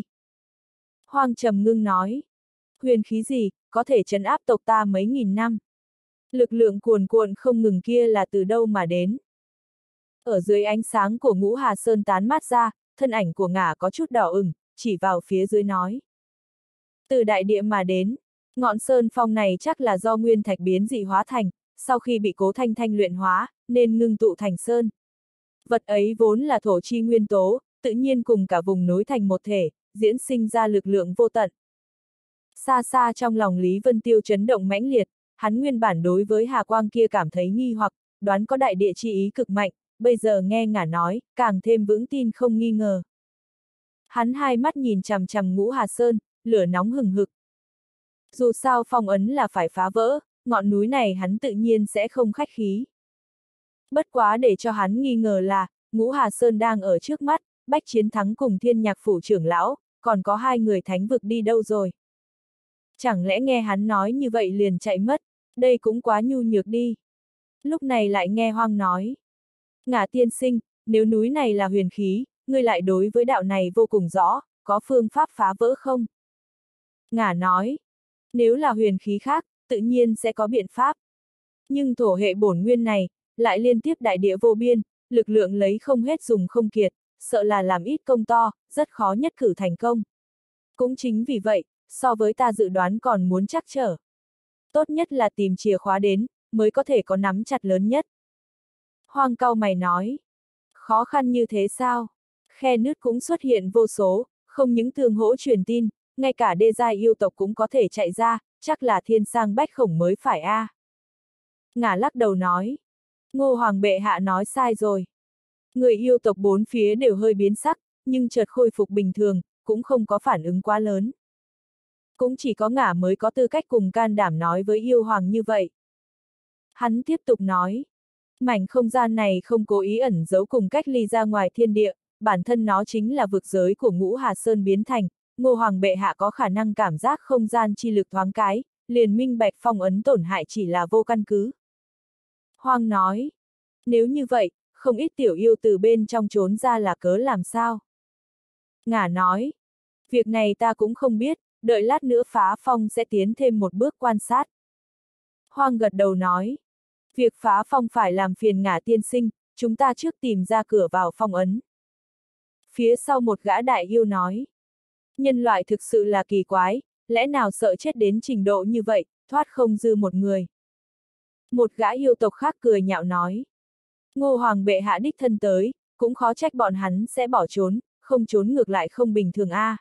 Hoang trầm ngưng nói, huyền khí gì, có thể trấn áp tộc ta mấy nghìn năm. Lực lượng cuồn cuộn không ngừng kia là từ đâu mà đến. Ở dưới ánh sáng của Ngũ Hà Sơn tán mát ra, thân ảnh của Ngả có chút đỏ ửng, chỉ vào phía dưới nói. Từ đại địa mà đến, ngọn sơn phong này chắc là do nguyên thạch biến dị hóa thành, sau khi bị Cố Thanh Thanh luyện hóa, nên ngưng tụ thành sơn. Vật ấy vốn là thổ chi nguyên tố, tự nhiên cùng cả vùng nối thành một thể, diễn sinh ra lực lượng vô tận. Xa xa trong lòng Lý Vân Tiêu chấn động mãnh liệt, hắn nguyên bản đối với hà quang kia cảm thấy nghi hoặc, đoán có đại địa chi ý cực mạnh, bây giờ nghe Ngả nói, càng thêm vững tin không nghi ngờ. Hắn hai mắt nhìn chằm chằm Ngũ Hà Sơn, lửa nóng hừng hực. Dù sao phong ấn là phải phá vỡ, ngọn núi này hắn tự nhiên sẽ không khách khí. Bất quá để cho hắn nghi ngờ là, Ngũ Hà Sơn đang ở trước mắt, Bách Chiến Thắng cùng Thiên Nhạc Phủ trưởng lão, còn có hai người thánh vực đi đâu rồi? Chẳng lẽ nghe hắn nói như vậy liền chạy mất, đây cũng quá nhu nhược đi. Lúc này lại nghe Hoang nói. Ngả tiên sinh, nếu núi này là huyền khí, ngươi lại đối với đạo này vô cùng rõ, có phương pháp phá vỡ không? Ngả nói. Nếu là huyền khí khác, tự nhiên sẽ có biện pháp. Nhưng thổ hệ bổn nguyên này, lại liên tiếp đại địa vô biên, lực lượng lấy không hết dùng không kiệt, sợ là làm ít công to, rất khó nhất cử thành công. Cũng chính vì vậy, so với ta dự đoán còn muốn chắc trở. Tốt nhất là tìm chìa khóa đến, mới có thể có nắm chặt lớn nhất. Hoang cau mày nói. Khó khăn như thế sao? Khe nứt cũng xuất hiện vô số, không những tương hỗ truyền tin, ngay cả đê giai yêu tộc cũng có thể chạy ra, chắc là thiên sang bách khổng mới phải a. Ngả lắc đầu nói. Ngô Hoàng bệ hạ nói sai rồi. Người yêu tộc bốn phía đều hơi biến sắc, nhưng chợt khôi phục bình thường, cũng không có phản ứng quá lớn. Cũng chỉ có ngả mới có tư cách cùng can đảm nói với yêu hoàng như vậy. Hắn tiếp tục nói, mảnh không gian này không cố ý ẩn giấu cùng cách ly ra ngoài thiên địa, bản thân nó chính là vực giới của Ngũ Hà Sơn biến thành, Ngô Hoàng bệ hạ có khả năng cảm giác không gian chi lực thoáng cái, liền minh bạch phong ấn tổn hại chỉ là vô căn cứ. Hoang nói, nếu như vậy, không ít tiểu yêu từ bên trong trốn ra là cớ làm sao? Ngả nói, việc này ta cũng không biết, đợi lát nữa phá phong sẽ tiến thêm một bước quan sát. Hoang gật đầu nói, việc phá phong phải làm phiền Ngả tiên sinh, chúng ta trước tìm ra cửa vào phong ấn. Phía sau một gã đại yêu nói, nhân loại thực sự là kỳ quái, lẽ nào sợ chết đến trình độ như vậy, thoát không dư một người. Một gã yêu tộc khác cười nhạo nói, Ngô Hoàng bệ hạ đích thân tới, cũng khó trách bọn hắn sẽ bỏ trốn, không trốn ngược lại không bình thường a.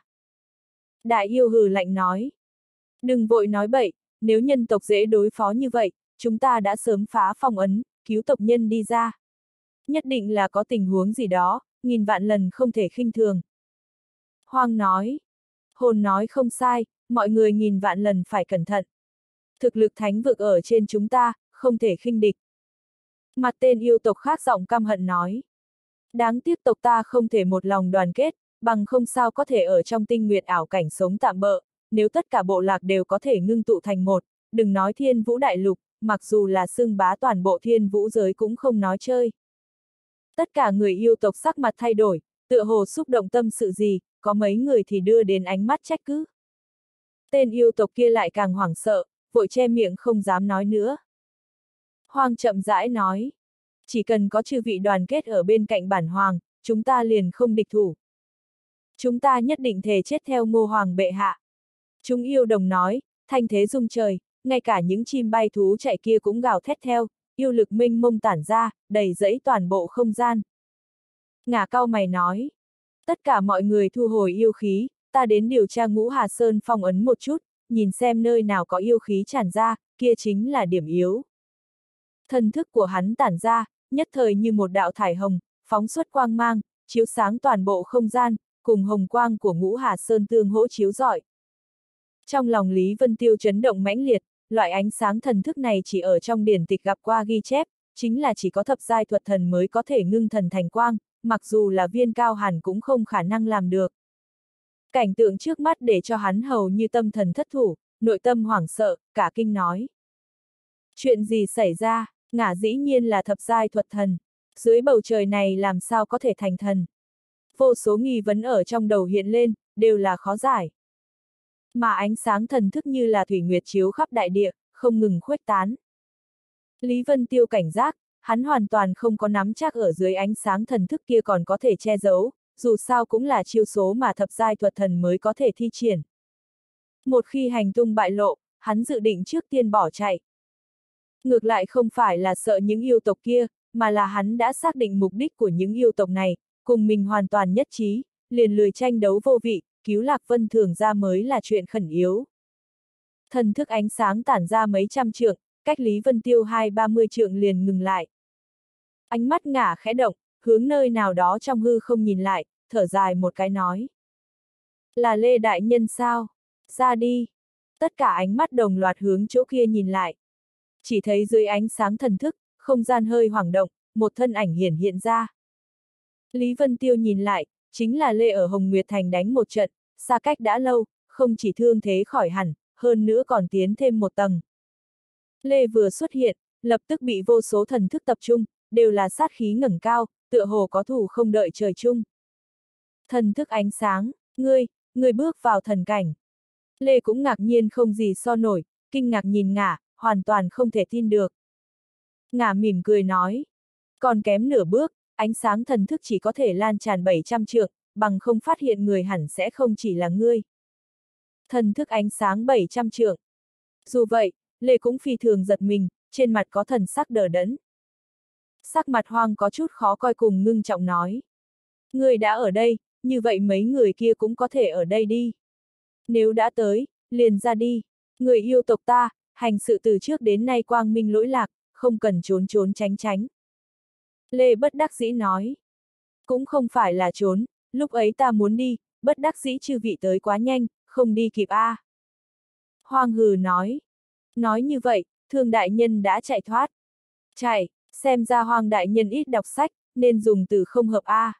Đại yêu hừ lạnh nói, đừng vội nói bậy, nếu nhân tộc dễ đối phó như vậy, chúng ta đã sớm phá phong ấn, cứu tộc nhân đi ra. Nhất định là có tình huống gì đó, nghìn vạn lần không thể khinh thường. Hoang nói, hồn nói không sai, mọi người nghìn vạn lần phải cẩn thận. Thực lực thánh vực ở trên chúng ta, không thể khinh địch. Mặt tên yêu tộc khác giọng căm hận nói, đáng tiếc tộc ta không thể một lòng đoàn kết, bằng không sao có thể ở trong tinh nguyệt ảo cảnh sống tạm bợ, nếu tất cả bộ lạc đều có thể ngưng tụ thành một, đừng nói thiên vũ đại lục, mặc dù là xưng bá toàn bộ thiên vũ giới cũng không nói chơi. Tất cả người yêu tộc sắc mặt thay đổi, tựa hồ xúc động tâm sự gì, có mấy người thì đưa đến ánh mắt trách cứ. Tên yêu tộc kia lại càng hoảng sợ, vội che miệng không dám nói nữa. Hoang chậm rãi nói, chỉ cần có chư vị đoàn kết ở bên cạnh bản hoàng, chúng ta liền không địch thủ. Chúng ta nhất định thề chết theo Ngô Hoàng bệ hạ. Chúng yêu đồng nói, thanh thế rung trời, ngay cả những chim bay thú chạy kia cũng gào thét theo, yêu lực mênh mông tản ra, đầy rẫy toàn bộ không gian. Ngả cau mày nói, tất cả mọi người thu hồi yêu khí, ta đến điều tra Ngũ Hà Sơn phong ấn một chút, nhìn xem nơi nào có yêu khí tràn ra, kia chính là điểm yếu. Thần thức của hắn tản ra, nhất thời như một đạo thải hồng, phóng xuất quang mang, chiếu sáng toàn bộ không gian, cùng hồng quang của Ngũ Hà Sơn tương hỗ chiếu rọi. Trong lòng Lý Vân Tiêu chấn động mãnh liệt, loại ánh sáng thần thức này chỉ ở trong điển tịch gặp qua ghi chép, chính là chỉ có thập giai thuật thần mới có thể ngưng thần thành quang, mặc dù là Viên Cao Hàn cũng không khả năng làm được. Cảnh tượng trước mắt để cho hắn hầu như tâm thần thất thủ, nội tâm hoảng sợ, cả kinh nói. Chuyện gì xảy ra, Ngả dĩ nhiên là thập giai thuật thần, dưới bầu trời này làm sao có thể thành thần. Vô số nghi vấn ở trong đầu hiện lên, đều là khó giải. Mà ánh sáng thần thức như là thủy nguyệt chiếu khắp đại địa, không ngừng khuếch tán. Lý Vân Tiêu cảnh giác, hắn hoàn toàn không có nắm chắc ở dưới ánh sáng thần thức kia còn có thể che giấu, dù sao cũng là chiêu số mà thập giai thuật thần mới có thể thi triển. Một khi hành tung bại lộ, hắn dự định trước tiên bỏ chạy. Ngược lại không phải là sợ những yêu tộc kia, mà là hắn đã xác định mục đích của những yêu tộc này, cùng mình hoàn toàn nhất trí, liền lười tranh đấu vô vị, cứu Lạc Vân Thường ra mới là chuyện khẩn yếu. Thần thức ánh sáng tản ra mấy trăm trượng, cách Lý Vân Tiêu 20-30 trượng liền ngừng lại. Ánh mắt Ngả khẽ động, hướng nơi nào đó trong hư không nhìn lại, thở dài một cái nói. Là Lê Đại Nhân sao? Ra đi. Tất cả ánh mắt đồng loạt hướng chỗ kia nhìn lại. Chỉ thấy dưới ánh sáng thần thức, không gian hơi hoảng động, một thân ảnh hiển hiện ra. Lý Vân Tiêu nhìn lại, chính là Lê ở Hồng Nguyệt Thành đánh một trận, xa cách đã lâu, không chỉ thương thế khỏi hẳn, hơn nữa còn tiến thêm một tầng. Lê vừa xuất hiện, lập tức bị vô số thần thức tập trung, đều là sát khí ngẩng cao, tựa hồ có thù không đợi trời chung. Thần thức ánh sáng, ngươi bước vào thần cảnh. Lê cũng ngạc nhiên không gì so nổi, kinh ngạc nhìn Ngả, hoàn toàn không thể tin được. Ngả mỉm cười nói, còn kém nửa bước, ánh sáng thần thức chỉ có thể lan tràn 700 trượng, bằng không phát hiện người hẳn sẽ không chỉ là ngươi. Thần thức ánh sáng 700 trượng. Dù vậy, Lê cũng phi thường giật mình, trên mặt có thần sắc đờ đẫn. Sắc mặt Hoang có chút khó coi cùng ngưng trọng nói. Ngươi đã ở đây, như vậy mấy người kia cũng có thể ở đây đi. Nếu đã tới, liền ra đi. Người yêu tộc ta, hành sự từ trước đến nay quang minh lỗi lạc, không cần trốn trốn tránh tránh. Lê bất đắc dĩ nói. Cũng không phải là trốn, lúc ấy ta muốn đi, bất đắc dĩ chư vị tới quá nhanh, không đi kịp a. Hoang hừ nói. Nói như vậy, Thương đại nhân đã chạy thoát. Chạy, xem ra Hoang đại nhân ít đọc sách, nên dùng từ không hợp a.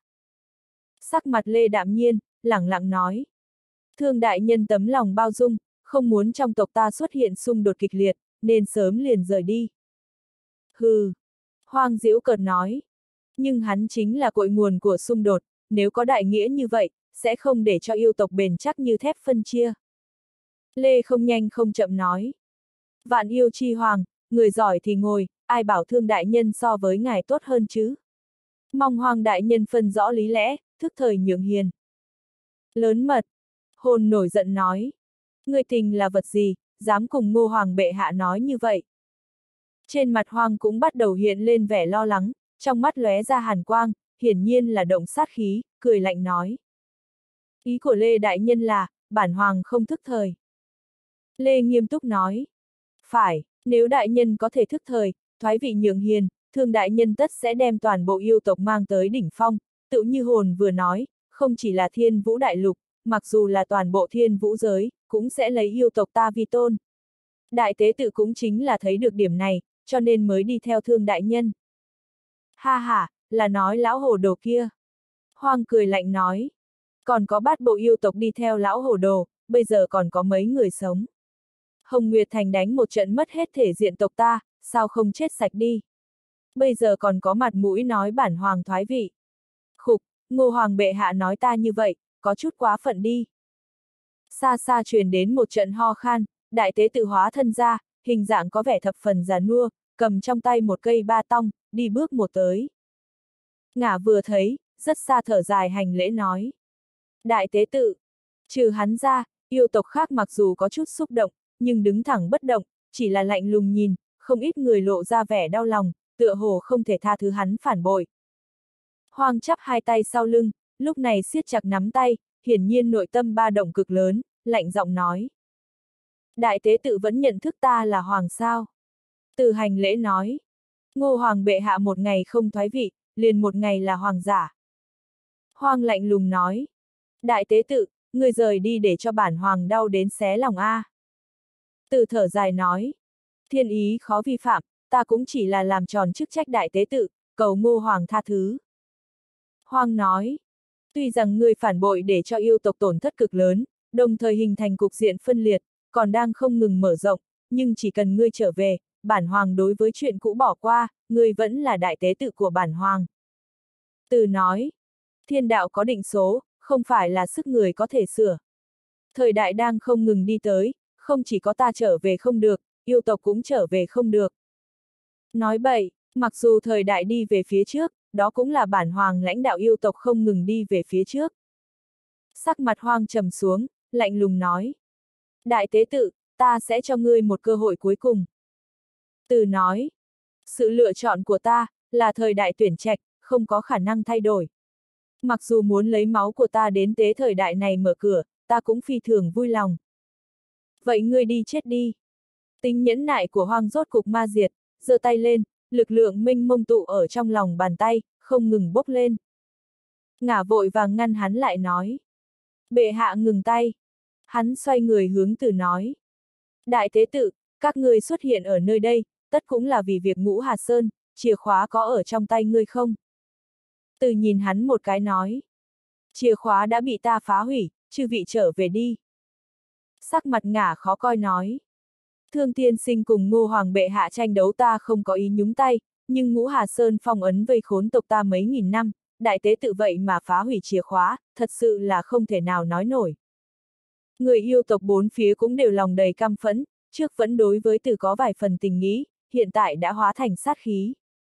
Sắc mặt Lê đạm nhiên, lẳng lặng nói. Thương đại nhân tấm lòng bao dung, không muốn trong tộc ta xuất hiện xung đột kịch liệt, nên sớm liền rời đi. Hừ. Hoang giễu cợt nói. Nhưng hắn chính là cội nguồn của xung đột, nếu có đại nghĩa như vậy, sẽ không để cho yêu tộc bền chắc như thép phân chia. Lê không nhanh không chậm nói. Vạn yêu chi hoàng, người giỏi thì ngồi, ai bảo Thương đại nhân so với ngài tốt hơn chứ. Mong Hoang đại nhân phân rõ lý lẽ, thức thời nhượng hiền. Lớn mật. Hồn nổi giận nói. Người tình là vật gì, dám cùng Ngô Hoàng bệ hạ nói như vậy. Trên mặt Hoang cũng bắt đầu hiện lên vẻ lo lắng, trong mắt lóe ra hàn quang, hiển nhiên là động sát khí, cười lạnh nói. Ý của Lê đại nhân là, bản Hoàng không thức thời. Lê nghiêm túc nói. Phải, nếu đại nhân có thể thức thời, thoái vị nhượng hiền, Thương đại nhân tất sẽ đem toàn bộ yêu tộc mang tới đỉnh phong, tự như hồn vừa nói, không chỉ là Thiên Vũ đại lục, mặc dù là toàn bộ Thiên Vũ giới, cũng sẽ lấy yêu tộc ta vi tôn. Đại tế tự cũng chính là thấy được điểm này, cho nên mới đi theo Thương đại nhân. Ha ha, là nói lão hồ đồ kia. Hoang cười lạnh nói. Còn có bát bộ yêu tộc đi theo lão hồ đồ, bây giờ còn có mấy người sống. Hồng Nguyệt Thành đánh một trận mất hết thể diện tộc ta, sao không chết sạch đi. Bây giờ còn có mặt mũi nói bản Hoàng thoái vị. Khục, Ngô Hoàng bệ hạ nói ta như vậy, có chút quá phận đi. Xa xa truyền đến một trận ho khan, đại tế tự hóa thân ra, hình dạng có vẻ thập phần già nua, cầm trong tay một cây ba tong, đi bước một tới. Ngả vừa thấy, rất xa thở dài hành lễ nói. Đại tế tự, trừ hắn ra, yêu tộc khác mặc dù có chút xúc động, nhưng đứng thẳng bất động, chỉ là lạnh lùng nhìn, không ít người lộ ra vẻ đau lòng, tựa hồ không thể tha thứ hắn phản bội. Hoang chắp hai tay sau lưng, lúc này siết chặt nắm tay, hiển nhiên nội tâm ba động cực lớn, lạnh giọng nói. Đại tế tự vẫn nhận thức ta là Hoàng sao? Từ hành lễ nói. Ngô Hoàng bệ hạ một ngày không thoái vị, liền một ngày là Hoàng giả. Hoang lạnh lùng nói. Đại tế tự, người rời đi để cho bản Hoàng đau đến xé lòng a. Từ thở dài nói. Thiên ý khó vi phạm, ta cũng chỉ là làm tròn chức trách đại tế tự, cầu Ngô Hoàng tha thứ. Hoang nói. Tuy rằng ngươi phản bội để cho yêu tộc tổn thất cực lớn, đồng thời hình thành cục diện phân liệt, còn đang không ngừng mở rộng, nhưng chỉ cần ngươi trở về, bản Hoàng đối với chuyện cũ bỏ qua, ngươi vẫn là đại tế tự của bản Hoàng. Từ nói. Thiên đạo có định số, không phải là sức người có thể sửa. Thời đại đang không ngừng đi tới, không chỉ có ta trở về không được, yêu tộc cũng trở về không được. Nói bậy, mặc dù thời đại đi về phía trước, đó cũng là bản Hoàng lãnh đạo yêu tộc không ngừng đi về phía trước. Sắc mặt Hoang trầm xuống, lạnh lùng nói. Đại tế tự, ta sẽ cho ngươi một cơ hội cuối cùng. Từ nói. Sự lựa chọn của ta, là thời đại tuyển trạch, không có khả năng thay đổi. Mặc dù muốn lấy máu của ta đến tế thời đại này mở cửa, ta cũng phi thường vui lòng. Vậy ngươi đi chết đi. Tính nhẫn nại của Hoang rốt cục ma diệt, giơ tay lên, lực lượng mênh mông tụ ở trong lòng bàn tay, không ngừng bốc lên. Ngả vội vàng ngăn hắn lại nói. Bệ hạ ngừng tay. Hắn xoay người hướng Từ nói. Đại tế tự, các ngươi xuất hiện ở nơi đây, tất cũng là vì việc Ngũ Hà Sơn, chìa khóa có ở trong tay ngươi không? Từ nhìn hắn một cái nói. Chìa khóa đã bị ta phá hủy, chư vị trở về đi. Sắc mặt Ngả khó coi nói. Thương tiên sinh cùng Ngô Hoàng bệ hạ tranh đấu ta không có ý nhúng tay, nhưng Ngũ Hà Sơn phong ấn vây khốn tộc ta mấy nghìn năm, đại tế tự vậy mà phá hủy chìa khóa, thật sự là không thể nào nói nổi. Người yêu tộc bốn phía cũng đều lòng đầy căm phẫn, trước vẫn đối với Từ có vài phần tình nghĩ, hiện tại đã hóa thành sát khí.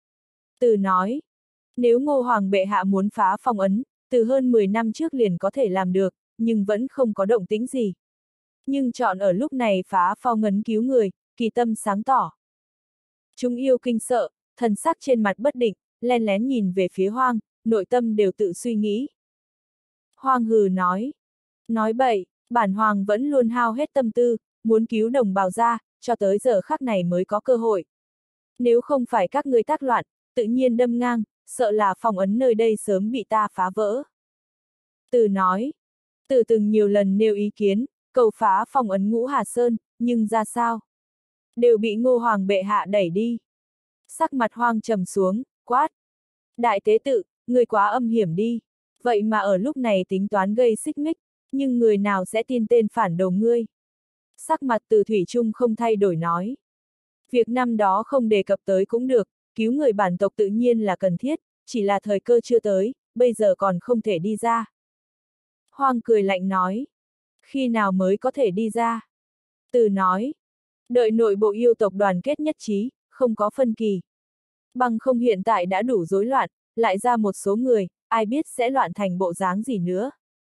Từ nói, nếu Ngô Hoàng bệ hạ muốn phá phong ấn, từ hơn 10 năm trước liền có thể làm được, nhưng vẫn không có động tĩnh gì. Nhưng chọn ở lúc này phá phong ấn cứu người, kỳ tâm sáng tỏ. Chúng yêu kinh sợ, thần sắc trên mặt bất định, len lén nhìn về phía Hoang, nội tâm đều tự suy nghĩ. Hoang hừ nói. Nói bậy, bản Hoàng vẫn luôn hao hết tâm tư, muốn cứu đồng bào ra, cho tới giờ khắc này mới có cơ hội. Nếu không phải các ngươi tác loạn, tự nhiên đâm ngang, sợ là phong ấn nơi đây sớm bị ta phá vỡ. Từ nói. Từ từng nhiều lần nêu ý kiến, cầu phá phong ấn Ngũ Hà Sơn, nhưng ra sao? Đều bị Ngô Hoàng bệ hạ đẩy đi. Sắc mặt Hoang trầm xuống, quát. Đại tế tự, người quá âm hiểm đi. Vậy mà ở lúc này tính toán gây xích mích, nhưng người nào sẽ tin tên phản đồ ngươi? Sắc mặt Từ thủy chung không thay đổi nói. Việc năm đó không đề cập tới cũng được, cứu người bản tộc tự nhiên là cần thiết, chỉ là thời cơ chưa tới, bây giờ còn không thể đi ra. Hoang cười lạnh nói. Khi nào mới có thể đi ra? Từ nói. Đợi nội bộ yêu tộc đoàn kết nhất trí, không có phân kỳ. Bằng không hiện tại đã đủ rối loạn, lại ra một số người, ai biết sẽ loạn thành bộ dáng gì nữa.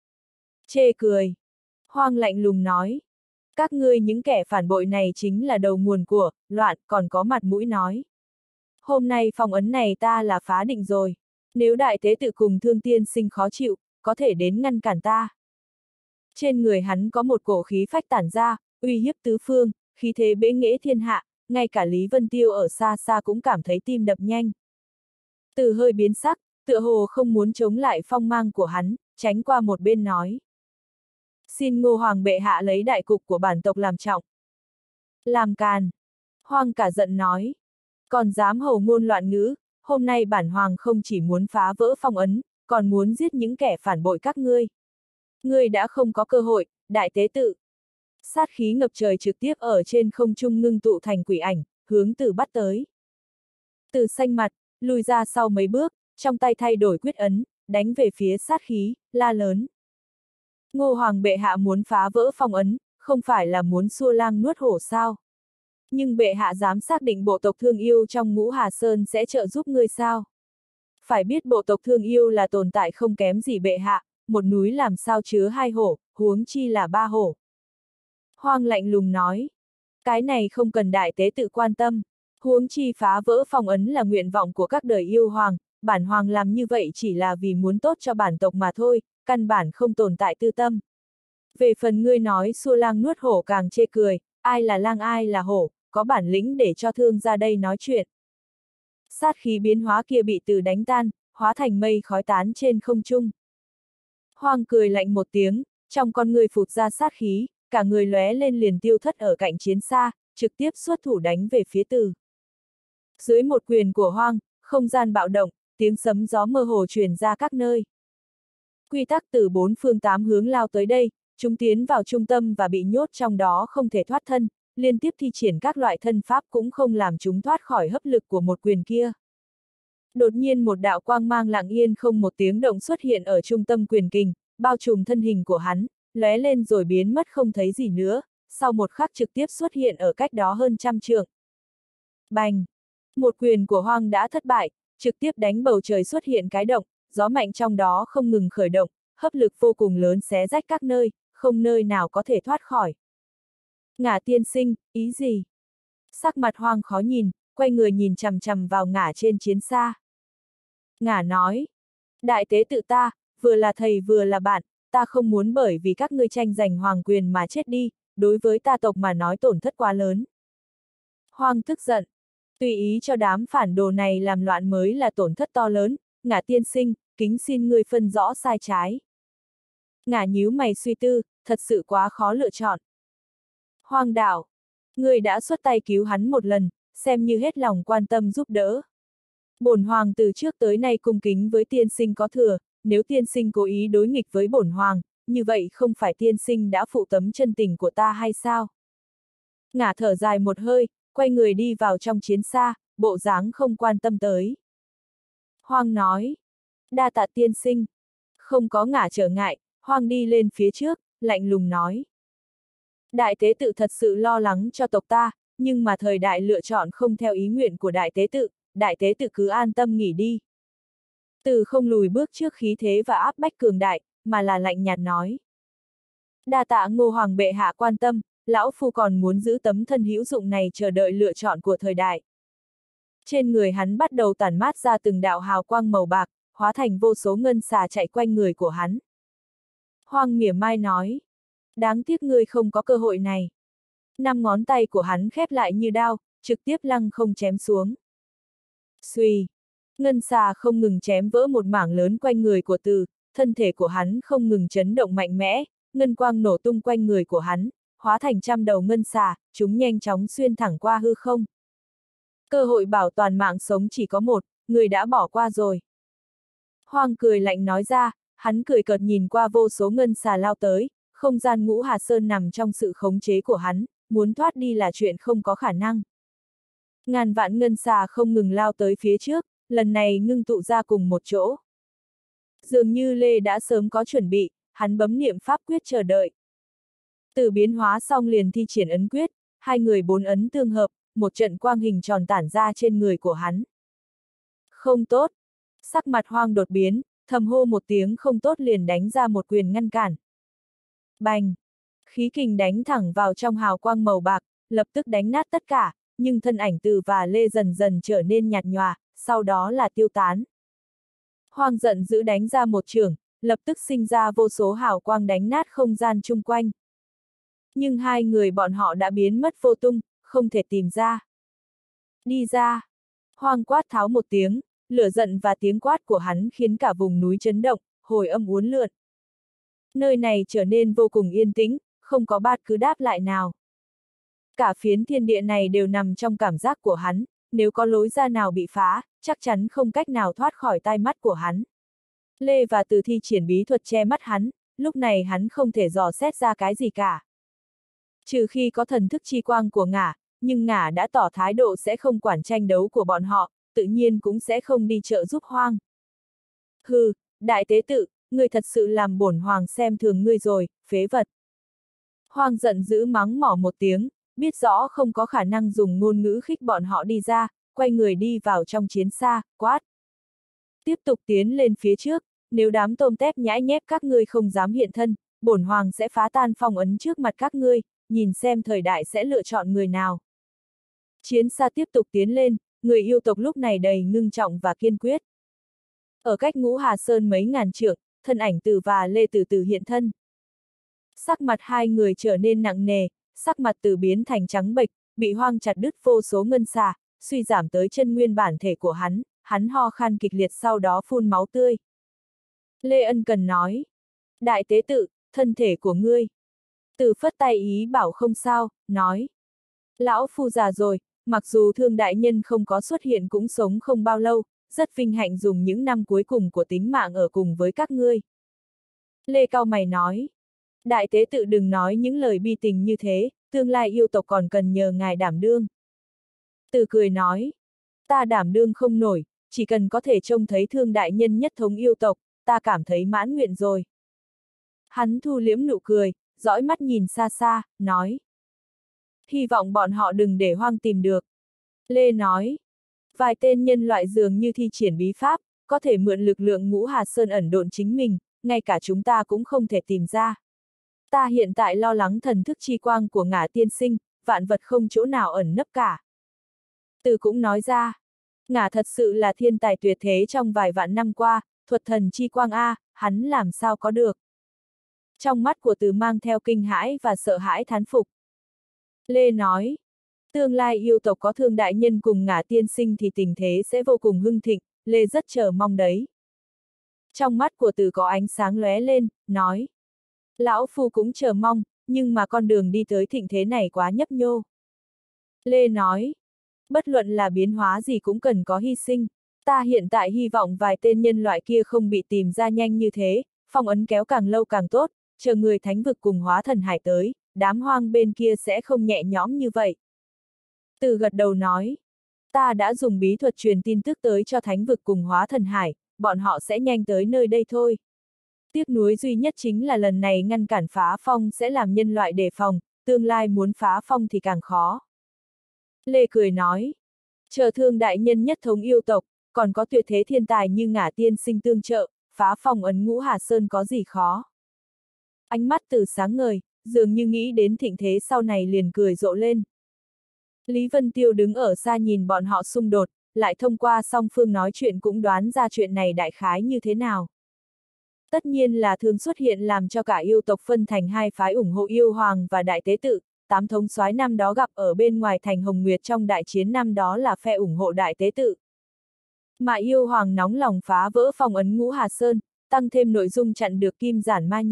Chê cười. Hoang lạnh lùng nói. Các ngươi những kẻ phản bội này chính là đầu nguồn của loạn, còn có mặt mũi nói. Hôm nay phong ấn này ta là phá định rồi. Nếu đại tế tự cùng Thương tiên sinh khó chịu, có thể đến ngăn cản ta. Trên người hắn có một cổ khí phách tản ra, uy hiếp tứ phương, khí thế bẽ nghễ thiên hạ, ngay cả Lý Vân Tiêu ở xa xa cũng cảm thấy tim đập nhanh. Từ hơi biến sắc, tựa hồ không muốn chống lại phong mang của hắn, tránh qua một bên nói. Xin Ngô Hoàng bệ hạ lấy đại cục của bản tộc làm trọng. Làm càn. Hoang cả giận nói. Còn dám hầu ngôn loạn ngữ, hôm nay bản Hoàng không chỉ muốn phá vỡ phong ấn, còn muốn giết những kẻ phản bội các ngươi. Ngươi đã không có cơ hội, đại tế tự. Sát khí ngập trời trực tiếp ở trên không trung ngưng tụ thành quỷ ảnh, hướng Từ bắt tới. Từ xanh mặt, lùi ra sau mấy bước, trong tay thay đổi quyết ấn, đánh về phía sát khí, la lớn. Ngô Hoàng bệ hạ muốn phá vỡ phong ấn, không phải là muốn xua lang nuốt hổ sao? Nhưng bệ hạ dám xác định bộ tộc Thương Yêu trong Ngũ Hà Sơn sẽ trợ giúp ngươi sao? Phải biết bộ tộc Thương Yêu là tồn tại không kém gì bệ hạ, một núi làm sao chứa hai hổ, huống chi là ba hổ. Hoang lạnh lùng nói. Cái này không cần đại tế tự quan tâm. Huống chi phá vỡ phong ấn là nguyện vọng của các đời yêu hoàng, bản hoàng làm như vậy chỉ là vì muốn tốt cho bản tộc mà thôi, căn bản không tồn tại tư tâm. Về phần ngươi nói xua lang nuốt hổ càng chê cười, ai là lang ai là hổ, có bản lĩnh để cho Thương ra đây nói chuyện. Sát khí biến hóa kia bị Từ đánh tan, hóa thành mây khói tán trên không trung. Hoang cười lạnh một tiếng, trong con người phụt ra sát khí, cả người lóe lên liền tiêu thất ở cạnh chiến xa, trực tiếp xuất thủ đánh về phía Từ. Dưới một quyền của Hoang, không gian bạo động, tiếng sấm gió mơ hồ truyền ra các nơi. Quy tắc từ bốn phương tám hướng lao tới đây, chúng tiến vào trung tâm và bị nhốt trong đó không thể thoát thân, liên tiếp thi triển các loại thân pháp cũng không làm chúng thoát khỏi hấp lực của một quyền kia. Đột nhiên một đạo quang mang lặng yên không một tiếng động xuất hiện ở trung tâm quyền kình, bao trùm thân hình của hắn, lóe lên rồi biến mất không thấy gì nữa, sau một khắc trực tiếp xuất hiện ở cách đó hơn 100 trượng. Bành! Một quyền của Hoang đã thất bại, trực tiếp đánh bầu trời xuất hiện cái động, gió mạnh trong đó không ngừng khởi động, hấp lực vô cùng lớn xé rách các nơi, không nơi nào có thể thoát khỏi. Ngả tiên sinh, ý gì? Sắc mặt Hoang khó nhìn, quay người nhìn chằm chằm vào Ngả trên chiến xa. Ngả nói, đại tế tự ta, vừa là thầy vừa là bạn, ta không muốn bởi vì các ngươi tranh giành hoàng quyền mà chết đi, đối với ta tộc mà nói tổn thất quá lớn. Hoang tức giận, tùy ý cho đám phản đồ này làm loạn mới là tổn thất to lớn, Ngả tiên sinh, kính xin ngươi phân rõ sai trái. Ngả nhíu mày suy tư, thật sự quá khó lựa chọn. Hoang đạo, ngươi đã xuất tay cứu hắn một lần, xem như hết lòng quan tâm giúp đỡ. Bổn hoàng từ trước tới nay cung kính với tiên sinh có thừa, nếu tiên sinh cố ý đối nghịch với bổn hoàng, như vậy không phải tiên sinh đã phụ tấm chân tình của ta hay sao? Ngả thở dài một hơi, quay người đi vào trong chiến xa, bộ dáng không quan tâm tới. Hoang nói, đa tạ tiên sinh. Không có Ngả trở ngại, Hoang đi lên phía trước, lạnh lùng nói. Đại tế tự thật sự lo lắng cho tộc ta, nhưng mà thời đại lựa chọn không theo ý nguyện của đại tế tự cứ an tâm nghỉ đi. Từ không lùi bước trước khí thế và áp bách cường đại, mà là lạnh nhạt nói. Đa tạ Ngô Hoàng bệ hạ quan tâm, lão phu còn muốn giữ tấm thân hữu dụng này chờ đợi lựa chọn của thời đại. Trên người hắn bắt đầu tản mát ra từng đạo hào quang màu bạc, hóa thành vô số ngân xà chạy quanh người của hắn. Hoang mỉa mai nói. Đáng tiếc ngươi không có cơ hội này. 5 ngón tay của hắn khép lại như đao, trực tiếp lăng không chém xuống. Xuy! Ngân xà không ngừng chém vỡ một mảng lớn quanh người của Từ, thân thể của hắn không ngừng chấn động mạnh mẽ, ngân quang nổ tung quanh người của hắn, hóa thành trăm đầu ngân xà, chúng nhanh chóng xuyên thẳng qua hư không. Cơ hội bảo toàn mạng sống chỉ có một, người đã bỏ qua rồi. Hoang cười lạnh nói ra, hắn cười cợt nhìn qua vô số ngân xà lao tới, không gian Ngũ Hà Sơn nằm trong sự khống chế của hắn, muốn thoát đi là chuyện không có khả năng. Ngàn vạn ngân xà không ngừng lao tới phía trước, lần này ngưng tụ ra cùng một chỗ. Dường như Lê đã sớm có chuẩn bị, hắn bấm niệm pháp quyết chờ đợi. Từ biến hóa xong liền thi triển ấn quyết, hai người bốn ấn tương hợp, một trận quang hình tròn tản ra trên người của hắn. Không tốt. Sắc mặt Hoang đột biến, thầm hô một tiếng không tốt liền đánh ra một quyền ngăn cản. Bành! Khí kình đánh thẳng vào trong hào quang màu bạc, lập tức đánh nát tất cả, nhưng thân ảnh Từ và Lê dần dần trở nên nhạt nhòa, sau đó là tiêu tán. Hoang giận dữ đánh ra một chưởng, lập tức sinh ra vô số hào quang đánh nát không gian chung quanh. Nhưng hai người bọn họ đã biến mất vô tung, không thể tìm ra. Đi ra! Hoang quát tháo một tiếng, lửa giận và tiếng quát của hắn khiến cả vùng núi chấn động, hồi âm uốn lượn. Nơi này trở nên vô cùng yên tĩnh, không có bát cứ đáp lại nào. Cả phiến thiên địa này đều nằm trong cảm giác của hắn, nếu có lối ra nào bị phá, chắc chắn không cách nào thoát khỏi tai mắt của hắn. Lê và Từ thi triển bí thuật che mắt hắn, lúc này hắn không thể dò xét ra cái gì cả. Trừ khi có thần thức chi quang của Ngả, nhưng Ngả đã tỏ thái độ sẽ không quản tranh đấu của bọn họ, tự nhiên cũng sẽ không đi trợ giúp Hoang. Hừ, đại tế tự, ngươi thật sự làm bổn Hoàng xem thường ngươi rồi, phế vật. Hoang giận dữ mắng mỏ một tiếng, biết rõ không có khả năng dùng ngôn ngữ khích bọn họ đi ra, quay người đi vào trong chiến xa, quát. Tiếp tục tiến lên phía trước, nếu đám tôm tép nhãi nhép các ngươi không dám hiện thân, bổn Hoàng sẽ phá tan phong ấn trước mặt các ngươi, nhìn xem thời đại sẽ lựa chọn người nào. Chiến xa tiếp tục tiến lên, người yêu tộc lúc này đầy ngưng trọng và kiên quyết. Ở cách Ngũ Hà Sơn mấy ngàn trượng, thân ảnh Từ và Lê từ từ hiện thân. Sắc mặt hai người trở nên nặng nề, sắc mặt Từ biến thành trắng bệch, bị Hoang chặt đứt vô số ngân xà, suy giảm tới chân nguyên bản thể của hắn ho khan kịch liệt sau đó phun máu tươi. Lê ân cần nói, đại tế tự, thân thể của ngươi. Từ phất tay ý bảo không sao, nói. Lão phu già rồi, mặc dù Thương đại nhân không có xuất hiện cũng sống không bao lâu, rất vinh hạnh dùng những năm cuối cùng của tính mạng ở cùng với các ngươi. Lê cau mày nói. Đại tế tự đừng nói những lời bi tình như thế, tương lai yêu tộc còn cần nhờ ngài đảm đương. Từ cười nói. Ta đảm đương không nổi, chỉ cần có thể trông thấy Thương đại nhân nhất thống yêu tộc, ta cảm thấy mãn nguyện rồi. Hắn thu liễm nụ cười, dõi mắt nhìn xa xa, nói. Hy vọng bọn họ đừng để Hoang tìm được. Lê nói. Vài tên nhân loại dường như thi triển bí pháp, có thể mượn lực lượng Ngũ Hà Sơn ẩn độn chính mình, ngay cả chúng ta cũng không thể tìm ra. Ta hiện tại lo lắng thần thức chi quang của Ngả tiên sinh, vạn vật không chỗ nào ẩn nấp cả. Từ cũng nói ra. Ngả thật sự là thiên tài tuyệt thế trong vài vạn năm qua, thuật thần chi quang A, hắn làm sao có được. Trong mắt của Từ mang theo kinh hãi và sợ hãi thán phục. Lê nói, tương lai yêu tộc có Thương đại nhân cùng Ngả tiên sinh thì tình thế sẽ vô cùng hưng thịnh, Lê rất chờ mong đấy. Trong mắt của Từ có ánh sáng lóe lên, nói, lão phu cũng chờ mong, nhưng mà con đường đi tới thịnh thế này quá nhấp nhô. Lê nói, bất luận là biến hóa gì cũng cần có hy sinh, ta hiện tại hy vọng vài tên nhân loại kia không bị tìm ra nhanh như thế, phong ấn kéo càng lâu càng tốt, chờ người thánh vực cùng hóa thần hải tới, đám Hoang bên kia sẽ không nhẹ nhõm như vậy. Từ gật đầu nói, ta đã dùng bí thuật truyền tin tức tới cho thánh vực cùng hóa thần hải, bọn họ sẽ nhanh tới nơi đây thôi. Tiếc nuối duy nhất chính là lần này ngăn cản phá phong sẽ làm nhân loại đề phòng, tương lai muốn phá phong thì càng khó. Lê cười nói, chờ Thương đại nhân nhất thống yêu tộc, còn có tuyệt thế thiên tài như Ngả tiên sinh tương trợ, phá phong ấn Ngũ Hà Sơn có gì khó. Ánh mắt Từ sáng ngời, dường như nghĩ đến thịnh thế sau này liền cười rộ lên. Lý Vân Tiêu đứng ở xa nhìn bọn họ xung đột, lại thông qua song phương nói chuyện cũng đoán ra chuyện này đại khái như thế nào. Tất nhiên là Thương xuất hiện làm cho cả yêu tộc phân thành hai phái ủng hộ yêu hoàng và đại tế tự, 8 thống soái năm đó gặp ở bên ngoài thành Hồng Nguyệt trong đại chiến năm đó là phe ủng hộ đại tế tự. Mà yêu hoàng nóng lòng phá vỡ phong ấn Ngũ Hà Sơn, tăng thêm nội dung chặn được Kim Giản Ma nhìn,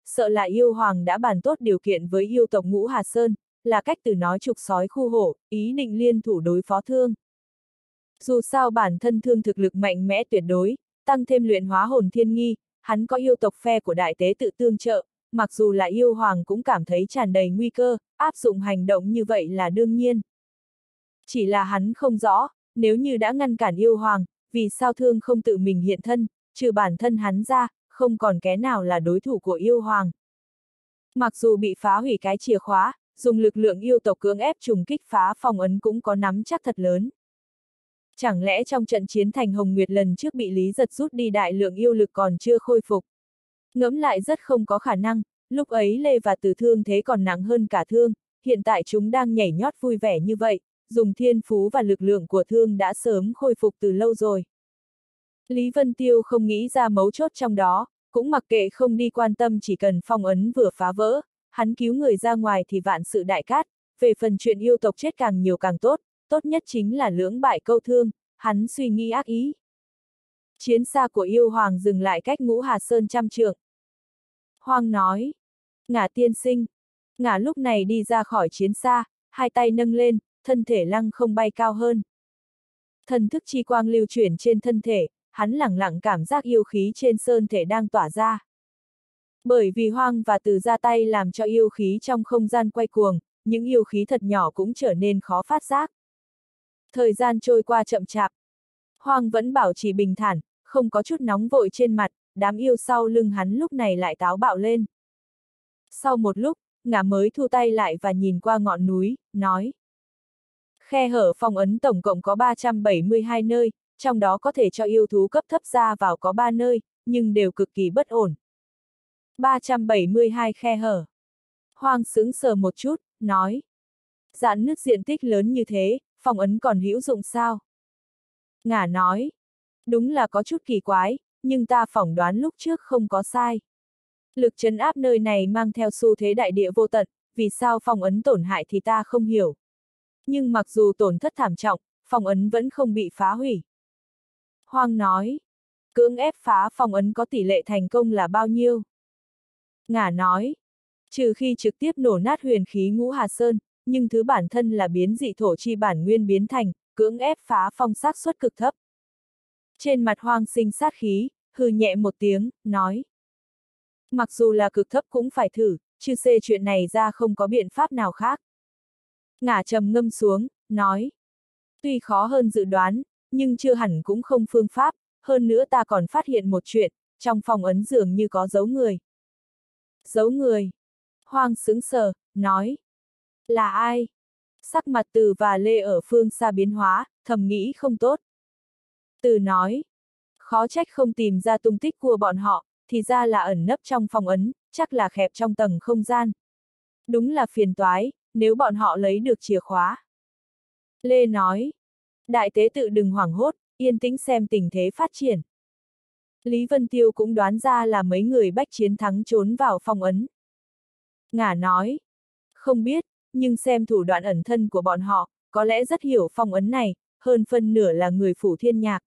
sợ là yêu hoàng đã bàn tốt điều kiện với yêu tộc Ngũ Hà Sơn, là cách từ nói trục sói khu hổ, ý định liên thủ đối phó Thương. Dù sao bản thân Thương thực lực mạnh mẽ tuyệt đối, tăng thêm luyện hóa hồn thiên nghi, hắn có yêu tộc phe của đại tế tự tương trợ, mặc dù là yêu hoàng cũng cảm thấy tràn đầy nguy cơ, áp dụng hành động như vậy là đương nhiên. Chỉ là hắn không rõ, nếu như đã ngăn cản yêu hoàng, vì sao Thương không tự mình hiện thân, trừ bản thân hắn ra, không còn kẻ nào là đối thủ của yêu hoàng. Mặc dù bị phá hủy cái chìa khóa, dùng lực lượng yêu tộc cưỡng ép trùng kích phá phong ấn cũng có nắm chắc thật lớn. Chẳng lẽ trong trận chiến thành Hồng Nguyệt lần trước bị Lý Giật rút đi đại lượng yêu lực còn chưa khôi phục? Ngẫm lại rất không có khả năng, lúc ấy Lê và Từ thương thế còn nặng hơn cả Thương, hiện tại chúng đang nhảy nhót vui vẻ như vậy, dùng thiên phú và lực lượng của Thương đã sớm khôi phục từ lâu rồi. Lý Vân Tiêu không nghĩ ra mấu chốt trong đó, cũng mặc kệ không đi quan tâm, chỉ cần phong ấn vừa phá vỡ, hắn cứu người ra ngoài thì vạn sự đại cát, về phần chuyện yêu tộc chết càng nhiều càng tốt, tốt nhất chính là lưỡng bại câu thương, hắn suy nghĩ ác ý. Chiến xa của yêu hoàng dừng lại cách Ngũ Hà Sơn 100 trượng. Hoàng nói, Ngả tiên sinh. Ngả lúc này đi ra khỏi chiến xa, hai tay nâng lên, thân thể lăng không bay cao hơn. Thần thức chi quang lưu chuyển trên thân thể, hắn lẳng lặng cảm giác yêu khí trên sơn thể đang tỏa ra. Bởi vì Hoang và Từ ra tay làm cho yêu khí trong không gian quay cuồng, những yêu khí thật nhỏ cũng trở nên khó phát giác. Thời gian trôi qua chậm chạp. Hoang vẫn bảo trì bình thản, không có chút nóng vội trên mặt, đám yêu sau lưng hắn lúc này lại táo bạo lên. Sau một lúc, Ngả mới thu tay lại và nhìn qua ngọn núi, nói. Khe hở phong ấn tổng cộng có 372 nơi, trong đó có thể cho yêu thú cấp thấp ra vào có 3 nơi, nhưng đều cực kỳ bất ổn. 372 khe hở. Hoang sững sờ một chút, nói. Rạn nứt diện tích lớn như thế, phong ấn còn hữu dụng sao? Ngả nói. Đúng là có chút kỳ quái, nhưng ta phỏng đoán lúc trước không có sai. Lực trấn áp nơi này mang theo xu thế đại địa vô tận, vì sao phong ấn tổn hại thì ta không hiểu. Nhưng mặc dù tổn thất thảm trọng, phong ấn vẫn không bị phá hủy. Hoang nói, cưỡng ép phá phong ấn có tỷ lệ thành công là bao nhiêu? Ngả nói, trừ khi trực tiếp nổ nát huyền khí Ngũ Hà Sơn, nhưng thứ bản thân là biến dị thổ chi bản nguyên biến thành, cưỡng ép phá phong xác suất cực thấp. Trên mặt Hoang sinh sát khí, hừ nhẹ một tiếng, nói. Mặc dù là cực thấp cũng phải thử, chứ xê chuyện này ra không có biện pháp nào khác. Ngả trầm ngâm xuống, nói. Tuy khó hơn dự đoán, nhưng chưa hẳn cũng không phương pháp, hơn nữa ta còn phát hiện một chuyện, trong phong ấn dường như có dấu người. Dấu người? Hoang sững sờ, nói. Là ai? Sắc mặt Từ và Lê ở phương xa biến hóa, thầm nghĩ không tốt. Từ nói. Khó trách không tìm ra tung tích của bọn họ, thì ra là ẩn nấp trong phong ấn, chắc là khẹp trong tầng không gian. Đúng là phiền toái, nếu bọn họ lấy được chìa khóa. Lê nói. Đại tế tự đừng hoảng hốt, yên tĩnh xem tình thế phát triển. Lý Vân Tiêu cũng đoán ra là mấy người bách chiến thắng trốn vào phong ấn. Ngả nói. Không biết, nhưng xem thủ đoạn ẩn thân của bọn họ, có lẽ rất hiểu phong ấn này, hơn phân nửa là người Phủ Thiên Nhạc.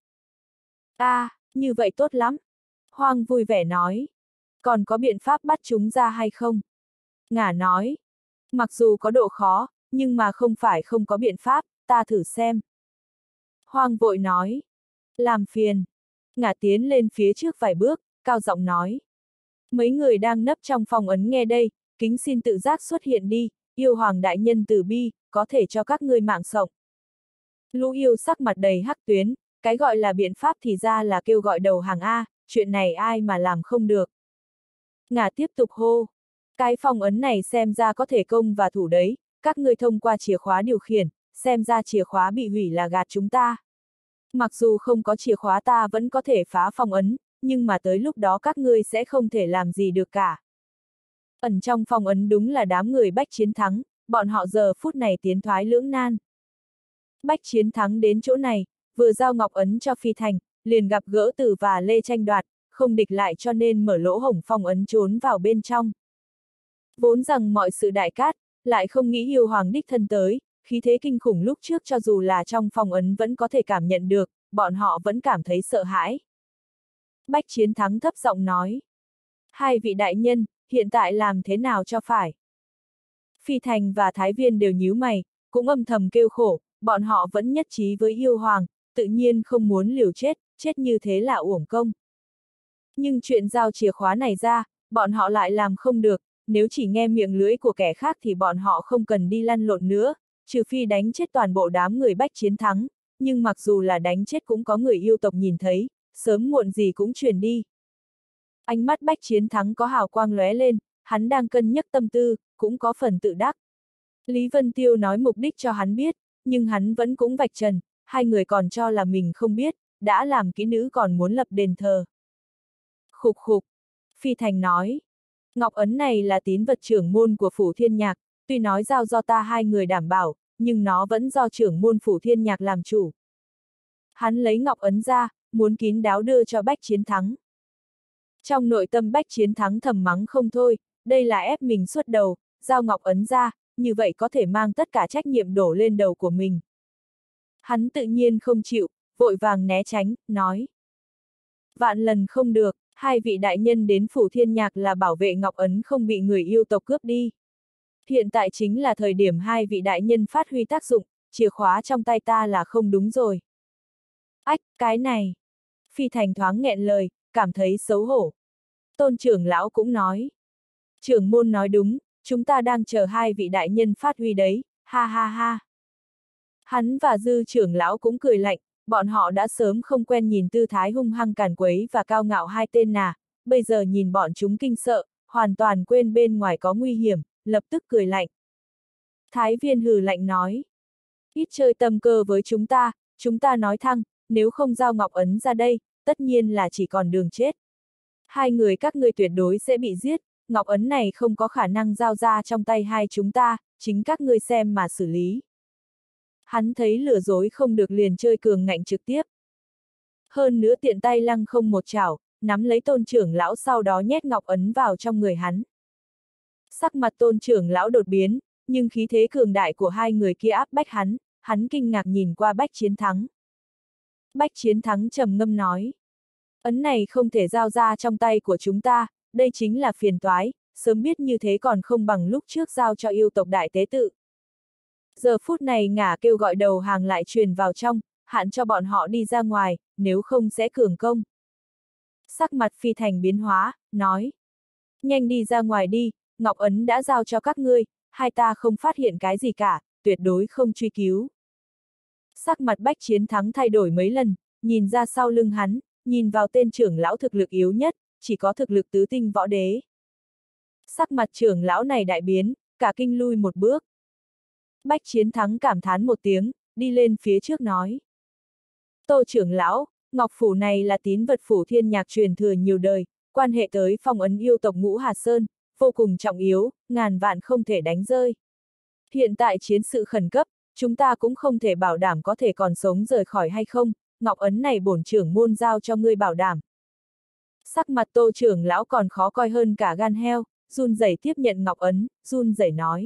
Như vậy tốt lắm. Hoang vui vẻ nói. Còn có biện pháp bắt chúng ra hay không? Ngả nói. Mặc dù có độ khó, nhưng mà không phải không có biện pháp, ta thử xem. Hoang vội nói. Làm phiền. Ngả tiến lên phía trước vài bước, cao giọng nói. Mấy người đang nấp trong phòng ấn nghe đây, kính xin tự giác xuất hiện đi, yêu hoàng đại nhân từ bi, có thể cho các ngươi mạng sống. Lũ yêu sắc mặt đầy hắc tuyến, cái gọi là biện pháp thì ra là kêu gọi đầu hàng A, chuyện này ai mà làm không được. Ngả tiếp tục hô. Cái phong ấn này xem ra có thể công và thủ đấy, các ngươi thông qua chìa khóa điều khiển, xem ra chìa khóa bị hủy là gạt chúng ta. Mặc dù không có chìa khóa ta vẫn có thể phá phong ấn, nhưng mà tới lúc đó các ngươi sẽ không thể làm gì được cả. Ẩn trong phong ấn đúng là đám người bách chiến thắng, bọn họ giờ phút này tiến thoái lưỡng nan. Bách chiến thắng đến chỗ này, vừa giao ngọc ấn cho phi thành, liền gặp gỡ Từ và Lê tranh đoạt, không địch lại cho nên mở lỗ hổng phong ấn trốn vào bên trong. Vốn rằng mọi sự đại cát, lại không nghĩ yêu hoàng đích thân tới, khí thế kinh khủng lúc trước cho dù là trong phong ấn vẫn có thể cảm nhận được, bọn họ vẫn cảm thấy sợ hãi. Bách chiến thắng thấp giọng nói. Hai vị đại nhân, hiện tại làm thế nào cho phải? Phi Thành và Thái Viên đều nhíu mày, cũng âm thầm kêu khổ, bọn họ vẫn nhất trí với yêu hoàng, tự nhiên không muốn liều chết, chết như thế là uổng công. Nhưng chuyện giao chìa khóa này ra, bọn họ lại làm không được, nếu chỉ nghe miệng lưỡi của kẻ khác thì bọn họ không cần đi lăn lộn nữa, trừ phi đánh chết toàn bộ đám người Bách Chiến Thắng, nhưng mặc dù là đánh chết cũng có người yêu tộc nhìn thấy, sớm muộn gì cũng truyền đi. Ánh mắt Bách Chiến Thắng có hào quang lóe lên, hắn đang cân nhắc tâm tư, cũng có phần tự đắc. Lý Vân Tiêu nói mục đích cho hắn biết, nhưng hắn vẫn cũng vạch trần, hai người còn cho là mình không biết, đã làm kỹ nữ còn muốn lập đền thờ. Khục khục, Phi Thành nói, ngọc ấn này là tín vật trưởng môn của Phủ Thiên Nhạc, tuy nói giao do ta hai người đảm bảo, nhưng nó vẫn do trưởng môn Phủ Thiên Nhạc làm chủ. Hắn lấy ngọc ấn ra, muốn kín đáo đưa cho Bách Chiến Thắng. Trong nội tâm Bách Chiến Thắng thầm mắng không thôi, đây là ép mình suốt đầu, giao ngọc ấn ra, như vậy có thể mang tất cả trách nhiệm đổ lên đầu của mình. Hắn tự nhiên không chịu, vội vàng né tránh, nói. Vạn lần không được, hai vị đại nhân đến Phủ Thiên Nhạc là bảo vệ ngọc ấn không bị người yêu tộc cướp đi. Hiện tại chính là thời điểm hai vị đại nhân phát huy tác dụng, chìa khóa trong tay ta là không đúng rồi. Ách, cái này. Phi Thành thoáng nghẹn lời, cảm thấy xấu hổ. Tôn trưởng lão cũng nói. Trưởng môn nói đúng, chúng ta đang chờ hai vị đại nhân phát huy đấy, ha ha ha. Hắn và Dư trưởng lão cũng cười lạnh, bọn họ đã sớm không quen nhìn tư thái hung hăng càn quấy và cao ngạo hai tên nà, bây giờ nhìn bọn chúng kinh sợ, hoàn toàn quên bên ngoài có nguy hiểm, lập tức cười lạnh. Thái Viên hừ lạnh nói. Ít chơi tâm cơ với chúng ta nói thăng, nếu không giao ngọc ấn ra đây, tất nhiên là chỉ còn đường chết. Hai người các ngươi tuyệt đối sẽ bị giết, ngọc ấn này không có khả năng giao ra trong tay hai chúng ta, chính các ngươi xem mà xử lý. Hắn thấy lừa dối không được liền chơi cường ngạnh trực tiếp. Hơn nữa tiện tay lăng không một chảo, nắm lấy Tôn trưởng lão sau đó nhét ngọc ấn vào trong người hắn. Sắc mặt Tôn trưởng lão đột biến, nhưng khí thế cường đại của hai người kia áp bách hắn kinh ngạc nhìn qua Bách Chiến Thắng. Bách Chiến Thắng trầm ngâm nói. Ấn này không thể giao ra trong tay của chúng ta, đây chính là phiền toái, sớm biết như thế còn không bằng lúc trước giao cho yêu tộc đại tế tự. Giờ phút này ngả kêu gọi đầu hàng lại truyền vào trong, hạn cho bọn họ đi ra ngoài, nếu không sẽ cường công. Sắc mặt Phi Thành biến hóa, nói. Nhanh đi ra ngoài đi, ngọc ấn đã giao cho các ngươi, hai ta không phát hiện cái gì cả, tuyệt đối không truy cứu. Sắc mặt Bách Chiến Thắng thay đổi mấy lần, nhìn ra sau lưng hắn, nhìn vào tên trưởng lão thực lực yếu nhất, chỉ có thực lực tứ tinh võ đế. Sắc mặt trưởng lão này đại biến, cả kinh lui một bước. Bách Chiến Thắng cảm thán một tiếng, đi lên phía trước nói. Tô trưởng lão, ngọc phủ này là tín vật Phủ Thiên Nhạc truyền thừa nhiều đời, quan hệ tới phong ấn yêu tộc Ngũ Hà Sơn, vô cùng trọng yếu, ngàn vạn không thể đánh rơi. Hiện tại chiến sự khẩn cấp, chúng ta cũng không thể bảo đảm có thể còn sống rời khỏi hay không, ngọc ấn này bổn trưởng môn giao cho ngươi bảo đảm. Sắc mặt Tô trưởng lão còn khó coi hơn cả gan heo, run rẩy tiếp nhận ngọc ấn, run rẩy nói.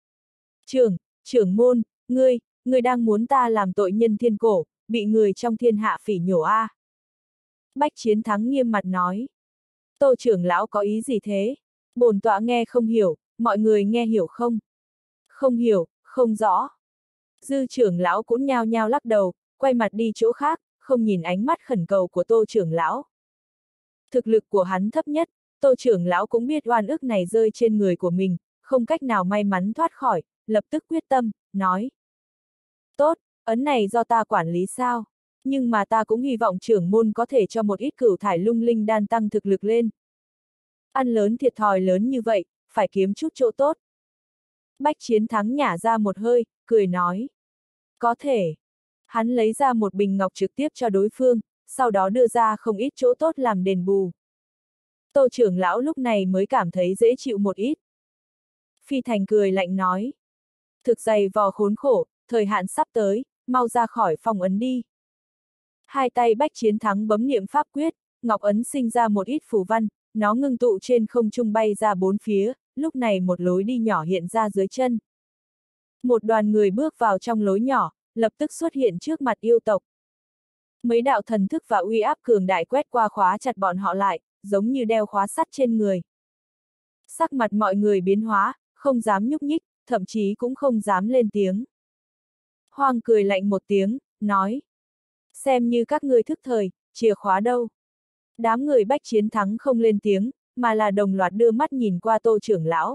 Trưởng môn, ngươi đang muốn ta làm tội nhân thiên cổ, bị người trong thiên hạ phỉ nhổ a. Bách Chiến Thắng nghiêm mặt nói. Tô trưởng lão có ý gì thế? Bổn tọa nghe không hiểu, mọi người nghe hiểu không? Không hiểu, không rõ. Dư trưởng lão cũng nhao nhao lắc đầu, quay mặt đi chỗ khác, không nhìn ánh mắt khẩn cầu của Tô trưởng lão. Thực lực của hắn thấp nhất, Tô trưởng lão cũng biết oan ức này rơi trên người của mình, không cách nào may mắn thoát khỏi, lập tức quyết tâm, nói. Tốt, ấn này do ta quản lý sao? Nhưng mà ta cũng hy vọng trưởng môn có thể cho một ít cửu thải lung linh đan tăng thực lực lên. Ăn lớn thiệt thòi lớn như vậy, phải kiếm chút chỗ tốt. Bách Chiến Thắng nhả ra một hơi, cười nói. Có thể. Hắn lấy ra một bình ngọc trực tiếp cho đối phương, sau đó đưa ra không ít chỗ tốt làm đền bù. Tô trưởng lão lúc này mới cảm thấy dễ chịu một ít. Phi Thành cười lạnh nói. Thực dày vò khốn khổ, thời hạn sắp tới, mau ra khỏi phong ấn đi. Hai tay Bách Chiến Thắng bấm niệm pháp quyết, ngọc ấn sinh ra một ít phù văn, nó ngưng tụ trên không trung bay ra bốn phía, lúc này một lối đi nhỏ hiện ra dưới chân. Một đoàn người bước vào trong lối nhỏ, lập tức xuất hiện trước mặt yêu tộc. Mấy đạo thần thức và uy áp cường đại quét qua khóa chặt bọn họ lại, giống như đeo khóa sắt trên người. Sắc mặt mọi người biến hóa, không dám nhúc nhích, thậm chí cũng không dám lên tiếng. Hoang cười lạnh một tiếng, nói. Xem như các ngươi thức thời, chìa khóa đâu? Đám người Bách Chiến Thắng không lên tiếng, mà là đồng loạt đưa mắt nhìn qua Tô trưởng lão.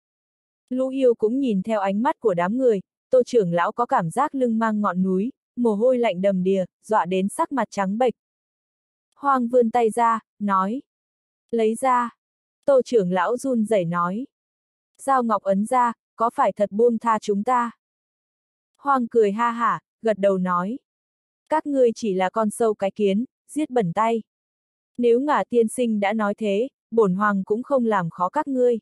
Lũ yêu cũng nhìn theo ánh mắt của đám người, Tô trưởng lão có cảm giác lưng mang ngọn núi, mồ hôi lạnh đầm đìa, dọa đến sắc mặt trắng bệch. Hoang vươn tay ra, nói. Lấy ra. Tô trưởng lão run rẩy nói. Giao ngọc ấn ra, có phải thật buông tha chúng ta? Hoang cười ha hả, gật đầu nói. Các ngươi chỉ là con sâu cái kiến, giết bẩn tay. Nếu Ngả tiên sinh đã nói thế, bổn hoàng cũng không làm khó các ngươi.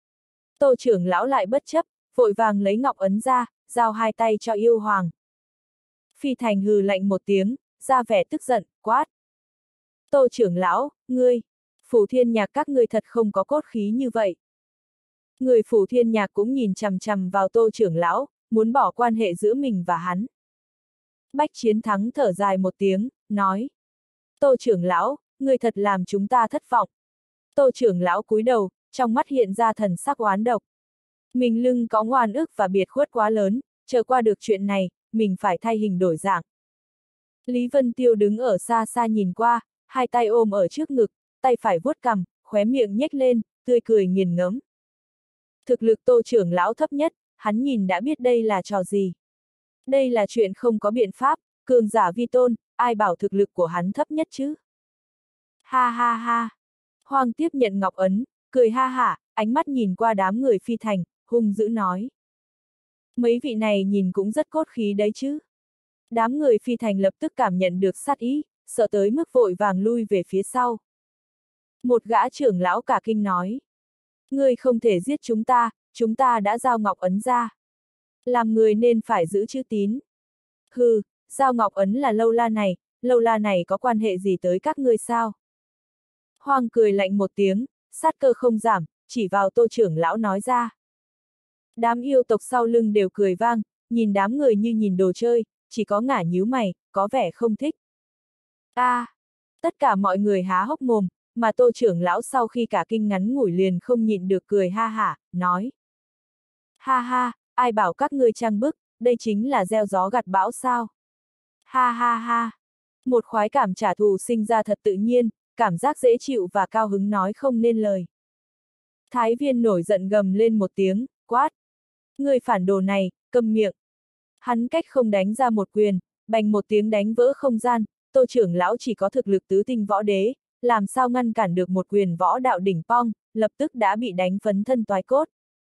Tô trưởng lão lại bất chấp, vội vàng lấy ngọc ấn ra, giao hai tay cho yêu hoàng. Phi Thành hừ lạnh một tiếng, ra vẻ tức giận, quát. Tô trưởng lão, ngươi, Phủ Thiên Nhạc các ngươi thật không có cốt khí như vậy. Người Phủ Thiên Nhạc cũng nhìn chằm chằm vào Tô trưởng lão, muốn bỏ quan hệ giữa mình và hắn. Bách Chiến Thắng thở dài một tiếng, nói. Tô trưởng lão, ngươi thật làm chúng ta thất vọng. Tô trưởng lão cúi đầu, trong mắt hiện ra thần sắc oán độc. Mình lưng có oan ức và biệt khuất quá lớn, chờ qua được chuyện này, mình phải thay hình đổi dạng. Lý Vân Tiêu đứng ở xa xa nhìn qua, hai tay ôm ở trước ngực, tay phải vuốt cằm, khóe miệng nhếch lên, tươi cười nghiền ngẫm. Thực lực Tô trưởng lão thấp nhất, hắn nhìn đã biết đây là trò gì. Đây là chuyện không có biện pháp, cường giả vi tôn, ai bảo thực lực của hắn thấp nhất chứ? Ha ha ha! Hoang tiếp nhận ngọc ấn, cười ha hả, ánh mắt nhìn qua đám người Phi Thành, hung dữ nói. Mấy vị này nhìn cũng rất cốt khí đấy chứ. Đám người Phi Thành lập tức cảm nhận được sát ý, sợ tới mức vội vàng lui về phía sau. Một gã trưởng lão cả kinh nói. Ngươi không thể giết chúng ta đã giao ngọc ấn ra. Làm người nên phải giữ chữ tín. Hừ, giao ngọc ấn là lâu la này có quan hệ gì tới các ngươi sao? Hoang cười lạnh một tiếng, sát cơ không giảm, chỉ vào Tô trưởng lão nói ra. Đám yêu tộc sau lưng đều cười vang, nhìn đám người như nhìn đồ chơi, chỉ có Ngả nhíu mày, có vẻ không thích. Tất cả mọi người há hốc mồm, mà Tô trưởng lão sau khi cả kinh ngắn ngủi liền không nhịn được cười ha hả, nói. Ha ha, ai bảo các ngươi trang bức, đây chính là gieo gió gặt bão sao? Ha ha ha! Một khoái cảm trả thù sinh ra thật tự nhiên, cảm giác dễ chịu và cao hứng nói không nên lời. Thái Viên nổi giận gầm lên một tiếng, quát. Người phản đồ này, câm miệng. Hắn cách không đánh ra một quyền, bành một tiếng đánh vỡ không gian, Tô trưởng lão chỉ có thực lực tứ tinh võ đế, làm sao ngăn cản được một quyền võ đạo đỉnh phong, lập tức đã bị đánh phấn thân toái cốt.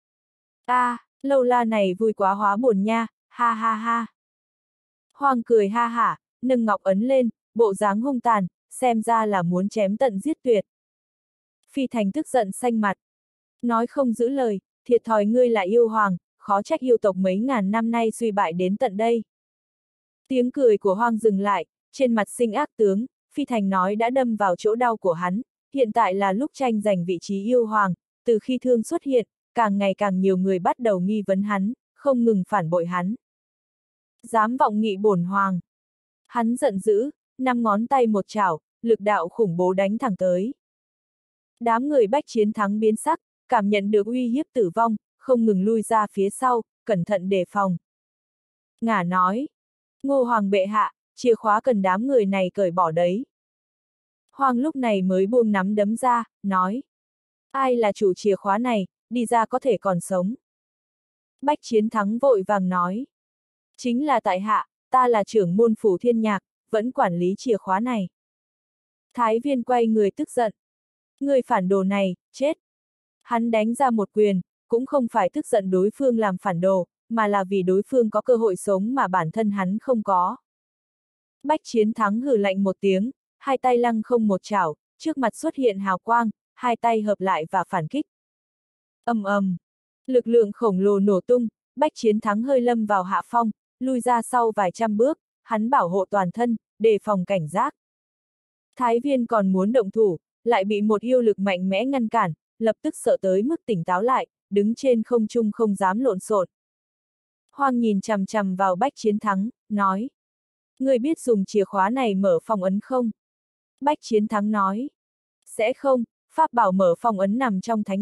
Lâu la này vui quá hóa buồn nha, ha ha ha. Hoang cười ha hả, nâng ngọc ấn lên, bộ dáng hung tàn, xem ra là muốn chém tận giết tuyệt. Phi Thành tức giận xanh mặt. Nói không giữ lời, thiệt thòi ngươi là yêu hoàng, khó trách yêu tộc mấy ngàn năm nay suy bại đến tận đây. Tiếng cười của Hoang dừng lại, trên mặt sinh ác tướng, Phi Thành nói đã đâm vào chỗ đau của hắn, hiện tại là lúc tranh giành vị trí yêu hoàng, từ khi thương xuất hiện, càng ngày càng nhiều người bắt đầu nghi vấn hắn, không ngừng phản bội hắn. Dám vọng nghị bổn hoàng. Hắn giận dữ, 5 ngón tay một chảo, lực đạo khủng bố đánh thẳng tới. Đám người Bách Chiến Thắng biến sắc, cảm nhận được uy hiếp tử vong, không ngừng lui ra phía sau, cẩn thận đề phòng. Ngả nói, Ngô hoàng bệ hạ, chìa khóa cần đám người này cởi bỏ đấy. Hoàng lúc này mới buông nắm đấm ra, nói. Ai là chủ chìa khóa này, đi ra có thể còn sống. Bách Chiến Thắng vội vàng nói. Chính là tại hạ, ta là trưởng môn Phủ Thiên Nhạc, vẫn quản lý chìa khóa này. Thái Viên quay người tức giận. Người phản đồ này, chết. Hắn đánh ra một quyền, cũng không phải tức giận đối phương làm phản đồ, mà là vì đối phương có cơ hội sống mà bản thân hắn không có. Bách Chiến Thắng hừ lạnh một tiếng, hai tay lăng không một chảo, trước mặt xuất hiện hào quang, hai tay hợp lại và phản kích. Ầm ầm, lực lượng khổng lồ nổ tung, Bách Chiến Thắng hơi lâm vào hạ phong, lui ra sau vài trăm bước, hắn bảo hộ toàn thân, đề phòng cảnh giác. Thái Viên còn muốn động thủ, lại bị một yêu lực mạnh mẽ ngăn cản, lập tức sợ tới mức tỉnh táo lại, đứng trên không trung không dám lộn xộn. Hoang nhìn chằm chằm vào Bách Chiến Thắng, nói. Người biết dùng chìa khóa này mở phong ấn không? Bách Chiến Thắng nói. Sẽ không, pháp bảo mở phong ấn nằm trong thánh vực,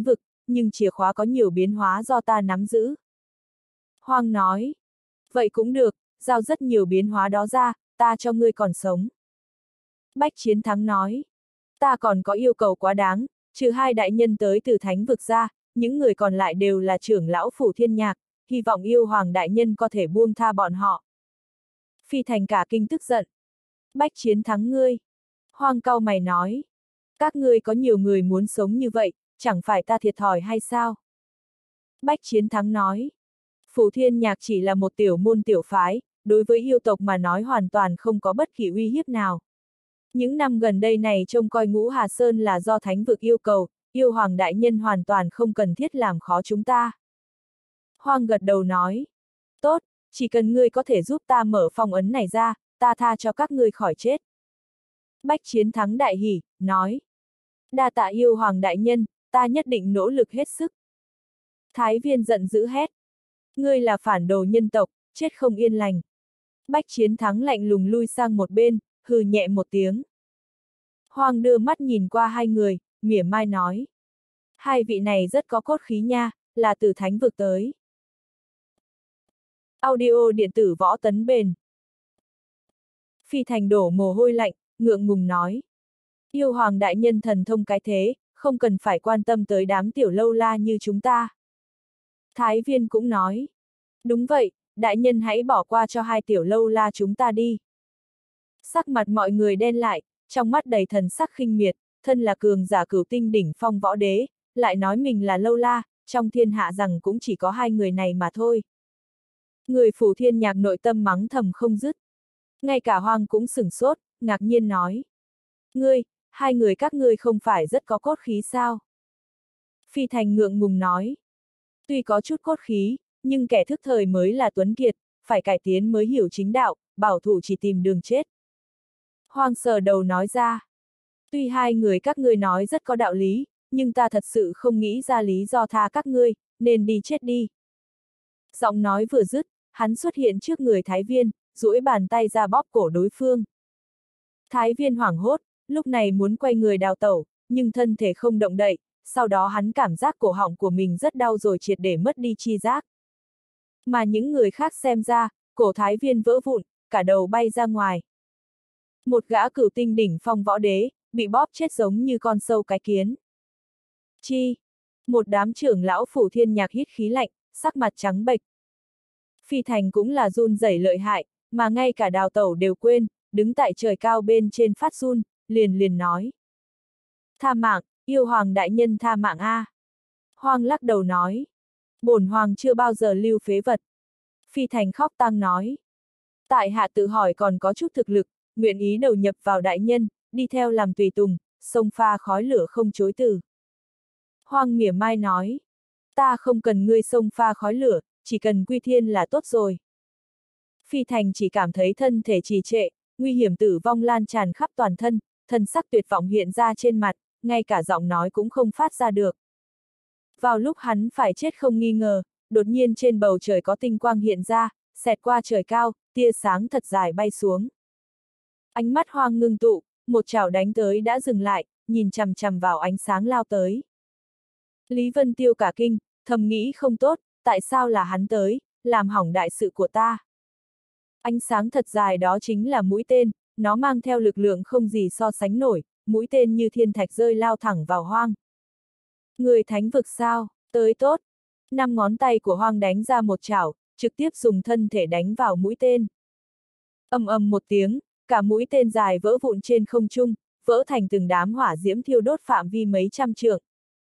nhưng chìa khóa có nhiều biến hóa do ta nắm giữ. Hoang nói, vậy cũng được, giao rất nhiều biến hóa đó ra, ta cho ngươi còn sống. Bách Chiến Thắng nói, ta còn có yêu cầu quá đáng, trừ hai đại nhân tới từ thánh vực ra, những người còn lại đều là trưởng lão phủ thiên nhạc, hy vọng yêu hoàng đại nhân có thể buông tha bọn họ. Phi Thành cả kinh tức giận. Bách Chiến Thắng ngươi. Hoang cau mày nói, các ngươi có nhiều người muốn sống như vậy, chẳng phải ta thiệt thòi hay sao? Bách Chiến Thắng nói, phủ thiên nhạc chỉ là một tiểu môn tiểu phái, đối với yêu tộc mà nói hoàn toàn không có bất kỳ uy hiếp nào. Những năm gần đây này trông coi Ngũ Hà Sơn là do thánh vực yêu cầu, yêu hoàng đại nhân hoàn toàn không cần thiết làm khó chúng ta. Hoang gật đầu nói, tốt, chỉ cần ngươi có thể giúp ta mở phong ấn này ra, ta tha cho các ngươi khỏi chết. Bách Chiến Thắng đại hỉ, nói, đa tạ yêu hoàng đại nhân, ta nhất định nỗ lực hết sức. Thái Viên giận dữ hét, ngươi là phản đồ nhân tộc, chết không yên lành. Bách Chiến Thắng lạnh lùng lui sang một bên, hừ nhẹ một tiếng. Hoang đưa mắt nhìn qua hai người, mỉa mai nói, hai vị này rất có cốt khí nha, là từ thánh vực tới. Audio điện tử Võ Tấn Bền. Phi Thành đổ mồ hôi lạnh, ngượng ngùng nói, yêu hoàng đại nhân thần thông cái thế, không cần phải quan tâm tới đám tiểu lâu la như chúng ta. Thái Viên cũng nói, đúng vậy, đại nhân hãy bỏ qua cho hai tiểu lâu la chúng ta đi. Sắc mặt mọi người đen lại, trong mắt đầy thần sắc khinh miệt, thân là cường giả cửu tinh đỉnh phong võ đế, lại nói mình là lâu la, trong thiên hạ rằng cũng chỉ có hai người này mà thôi. Người phủ thiên nhạc nội tâm mắng thầm không dứt. Ngay cả Hoang cũng sửng sốt, ngạc nhiên nói. Ngươi, hai người các ngươi không phải rất có cốt khí sao? Phi Thành ngượng ngùng nói. Tuy có chút cốt khí, nhưng kẻ thức thời mới là tuấn kiệt, phải cải tiến mới hiểu chính đạo, bảo thủ chỉ tìm đường chết. Hoang sờ đầu nói ra. Tuy hai người các ngươi nói rất có đạo lý, nhưng ta thật sự không nghĩ ra lý do tha các ngươi, nên đi chết đi. Giọng nói vừa dứt, hắn xuất hiện trước người Thái Viên, duỗi bàn tay ra bóp cổ đối phương. Thái Viên hoảng hốt, lúc này muốn quay người đào tẩu, nhưng thân thể không động đậy, sau đó hắn cảm giác cổ họng của mình rất đau rồi triệt để mất đi chi giác. Mà những người khác xem ra, cổ Thái Viên vỡ vụn, cả đầu bay ra ngoài. Một gã cửu tinh đỉnh phong võ đế, bị bóp chết giống như con sâu cái kiến. Chi! Một đám trưởng lão phủ thiên nhạc hít khí lạnh, sắc mặt trắng bệch. Phi Thành cũng là run rẩy lợi hại, mà ngay cả đào tẩu đều quên, đứng tại trời cao bên trên phát run, liền nói. Tha mạng, yêu hoàng đại nhân tha mạng a. Hoang lắc đầu nói. Bổn hoàng chưa bao giờ lưu phế vật. Phi Thành khóc tang nói. Tại hạ tự hỏi còn có chút thực lực, nguyện ý đầu nhập vào đại nhân, đi theo làm tùy tùng, sông pha khói lửa không chối từ. Hoang mỉa mai nói. Ta không cần ngươi sông pha khói lửa, chỉ cần quy thiên là tốt rồi. Phi Thành chỉ cảm thấy thân thể trì trệ, nguy hiểm tử vong lan tràn khắp toàn thân, thân sắc tuyệt vọng hiện ra trên mặt, ngay cả giọng nói cũng không phát ra được. Vào lúc hắn phải chết không nghi ngờ, đột nhiên trên bầu trời có tinh quang hiện ra, xẹt qua trời cao, tia sáng thật dài bay xuống. Ánh mắt Hoang ngưng tụ, một chảo đánh tới đã dừng lại, nhìn chằm chằm vào ánh sáng lao tới. Lý Vân Tiêu cả kinh, thầm nghĩ không tốt, tại sao là hắn tới, làm hỏng đại sự của ta. Ánh sáng thật dài đó chính là mũi tên, nó mang theo lực lượng không gì so sánh nổi, mũi tên như thiên thạch rơi lao thẳng vào Hoang. Người thánh vực sao, tới tốt. 5 ngón tay của Hoang đánh ra một chảo, trực tiếp dùng thân thể đánh vào mũi tên. Ầm ầm một tiếng, cả mũi tên dài vỡ vụn trên không trung, vỡ thành từng đám hỏa diễm thiêu đốt phạm vi mấy trăm trượng.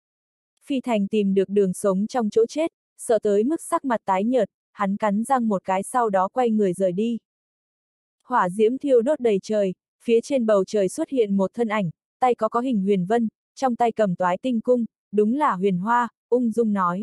Phi Thành tìm được đường sống trong chỗ chết, sợ tới mức sắc mặt tái nhợt, hắn cắn răng một cái sau đó quay người rời đi. Hỏa diễm thiêu đốt đầy trời, phía trên bầu trời xuất hiện một thân ảnh, tay có hình huyền vân, trong tay cầm toái tinh cung, đúng là Huyền Hoa, ung dung nói.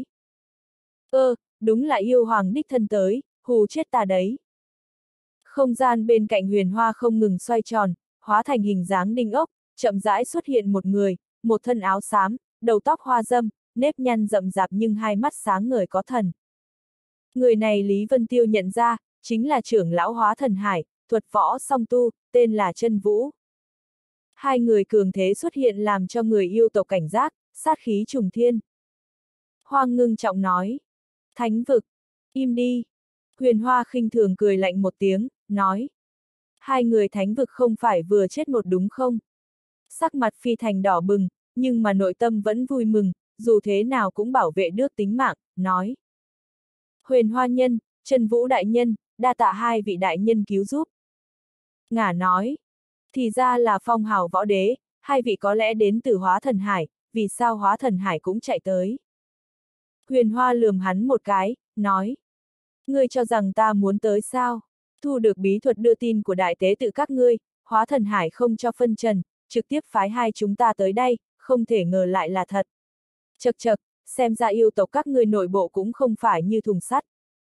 Đúng là yêu hoàng đích thân tới, hù chết ta đấy. Không gian bên cạnh Huyền Hoa không ngừng xoay tròn, hóa thành hình dáng đinh ốc, chậm rãi xuất hiện một người, một thân áo xám, đầu tóc hoa râm, nếp nhăn rậm rạp nhưng hai mắt sáng ngời có thần. Người này Lý Vân Tiêu nhận ra, chính là trưởng lão Hóa Thần Hải, thuật võ song tu, tên là Chân Vũ. Hai người cường thế xuất hiện làm cho người yêu tộc cảnh giác, sát khí trùng thiên. Hoang ngưng trọng nói. Thánh vực. Im đi. Huyền Hoa khinh thường cười lạnh một tiếng, nói. Hai người thánh vực không phải vừa chết một đúng không? Sắc mặt Phi Thành đỏ bừng, nhưng mà nội tâm vẫn vui mừng, dù thế nào cũng bảo vệ được tính mạng, nói. Huyền Hoa nhân, Trần Vũ đại nhân, đa tạ hai vị đại nhân cứu giúp. Ngả nói. Thì ra là Phong Hào võ đế, hai vị có lẽ đến từ Hóa Thần Hải, vì sao Hóa Thần Hải cũng chạy tới. Huyền Hoa lườm hắn một cái, nói. Ngươi cho rằng ta muốn tới sao? Thu được bí thuật đưa tin của đại tế tự các ngươi, Hóa Thần Hải không cho phân trần, trực tiếp phái hai chúng ta tới đây, không thể ngờ lại là thật. Chậc chậc, xem ra yêu tộc các ngươi nội bộ cũng không phải như thùng sắt.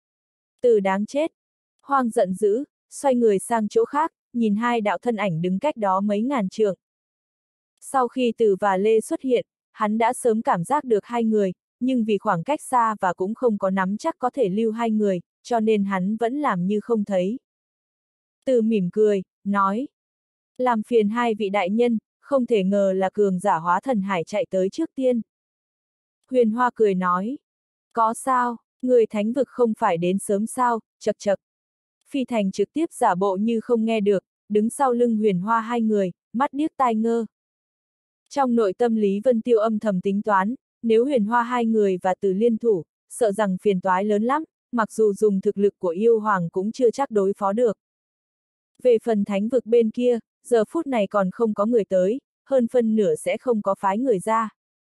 Từ đáng chết. Hoang giận dữ, xoay người sang chỗ khác, nhìn hai đạo thân ảnh đứng cách đó mấy ngàn trượng. Sau khi Từ và Lê xuất hiện, hắn đã sớm cảm giác được hai người, nhưng vì khoảng cách xa và cũng không có nắm chắc có thể lưu hai người, cho nên hắn vẫn làm như không thấy. Từ mỉm cười, nói. Làm phiền hai vị đại nhân, không thể ngờ là cường giả Hóa Thần Hải chạy tới trước tiên. Huyền Hoa cười nói. Có sao, người thánh vực không phải đến sớm sao, chậc chậc. Phi Thành trực tiếp giả bộ như không nghe được, đứng sau lưng Huyền Hoa hai người, mắt điếc tai ngơ. Trong nội tâm Lý Vân Tiêu âm thầm tính toán, nếu Huyền Hoa hai người và Từ liên thủ, sợ rằng phiền toái lớn lắm, mặc dù dùng thực lực của yêu hoàng cũng chưa chắc đối phó được. Về phần thánh vực bên kia, giờ phút này còn không có người tới, hơn phân nửa sẽ không có phái người ra.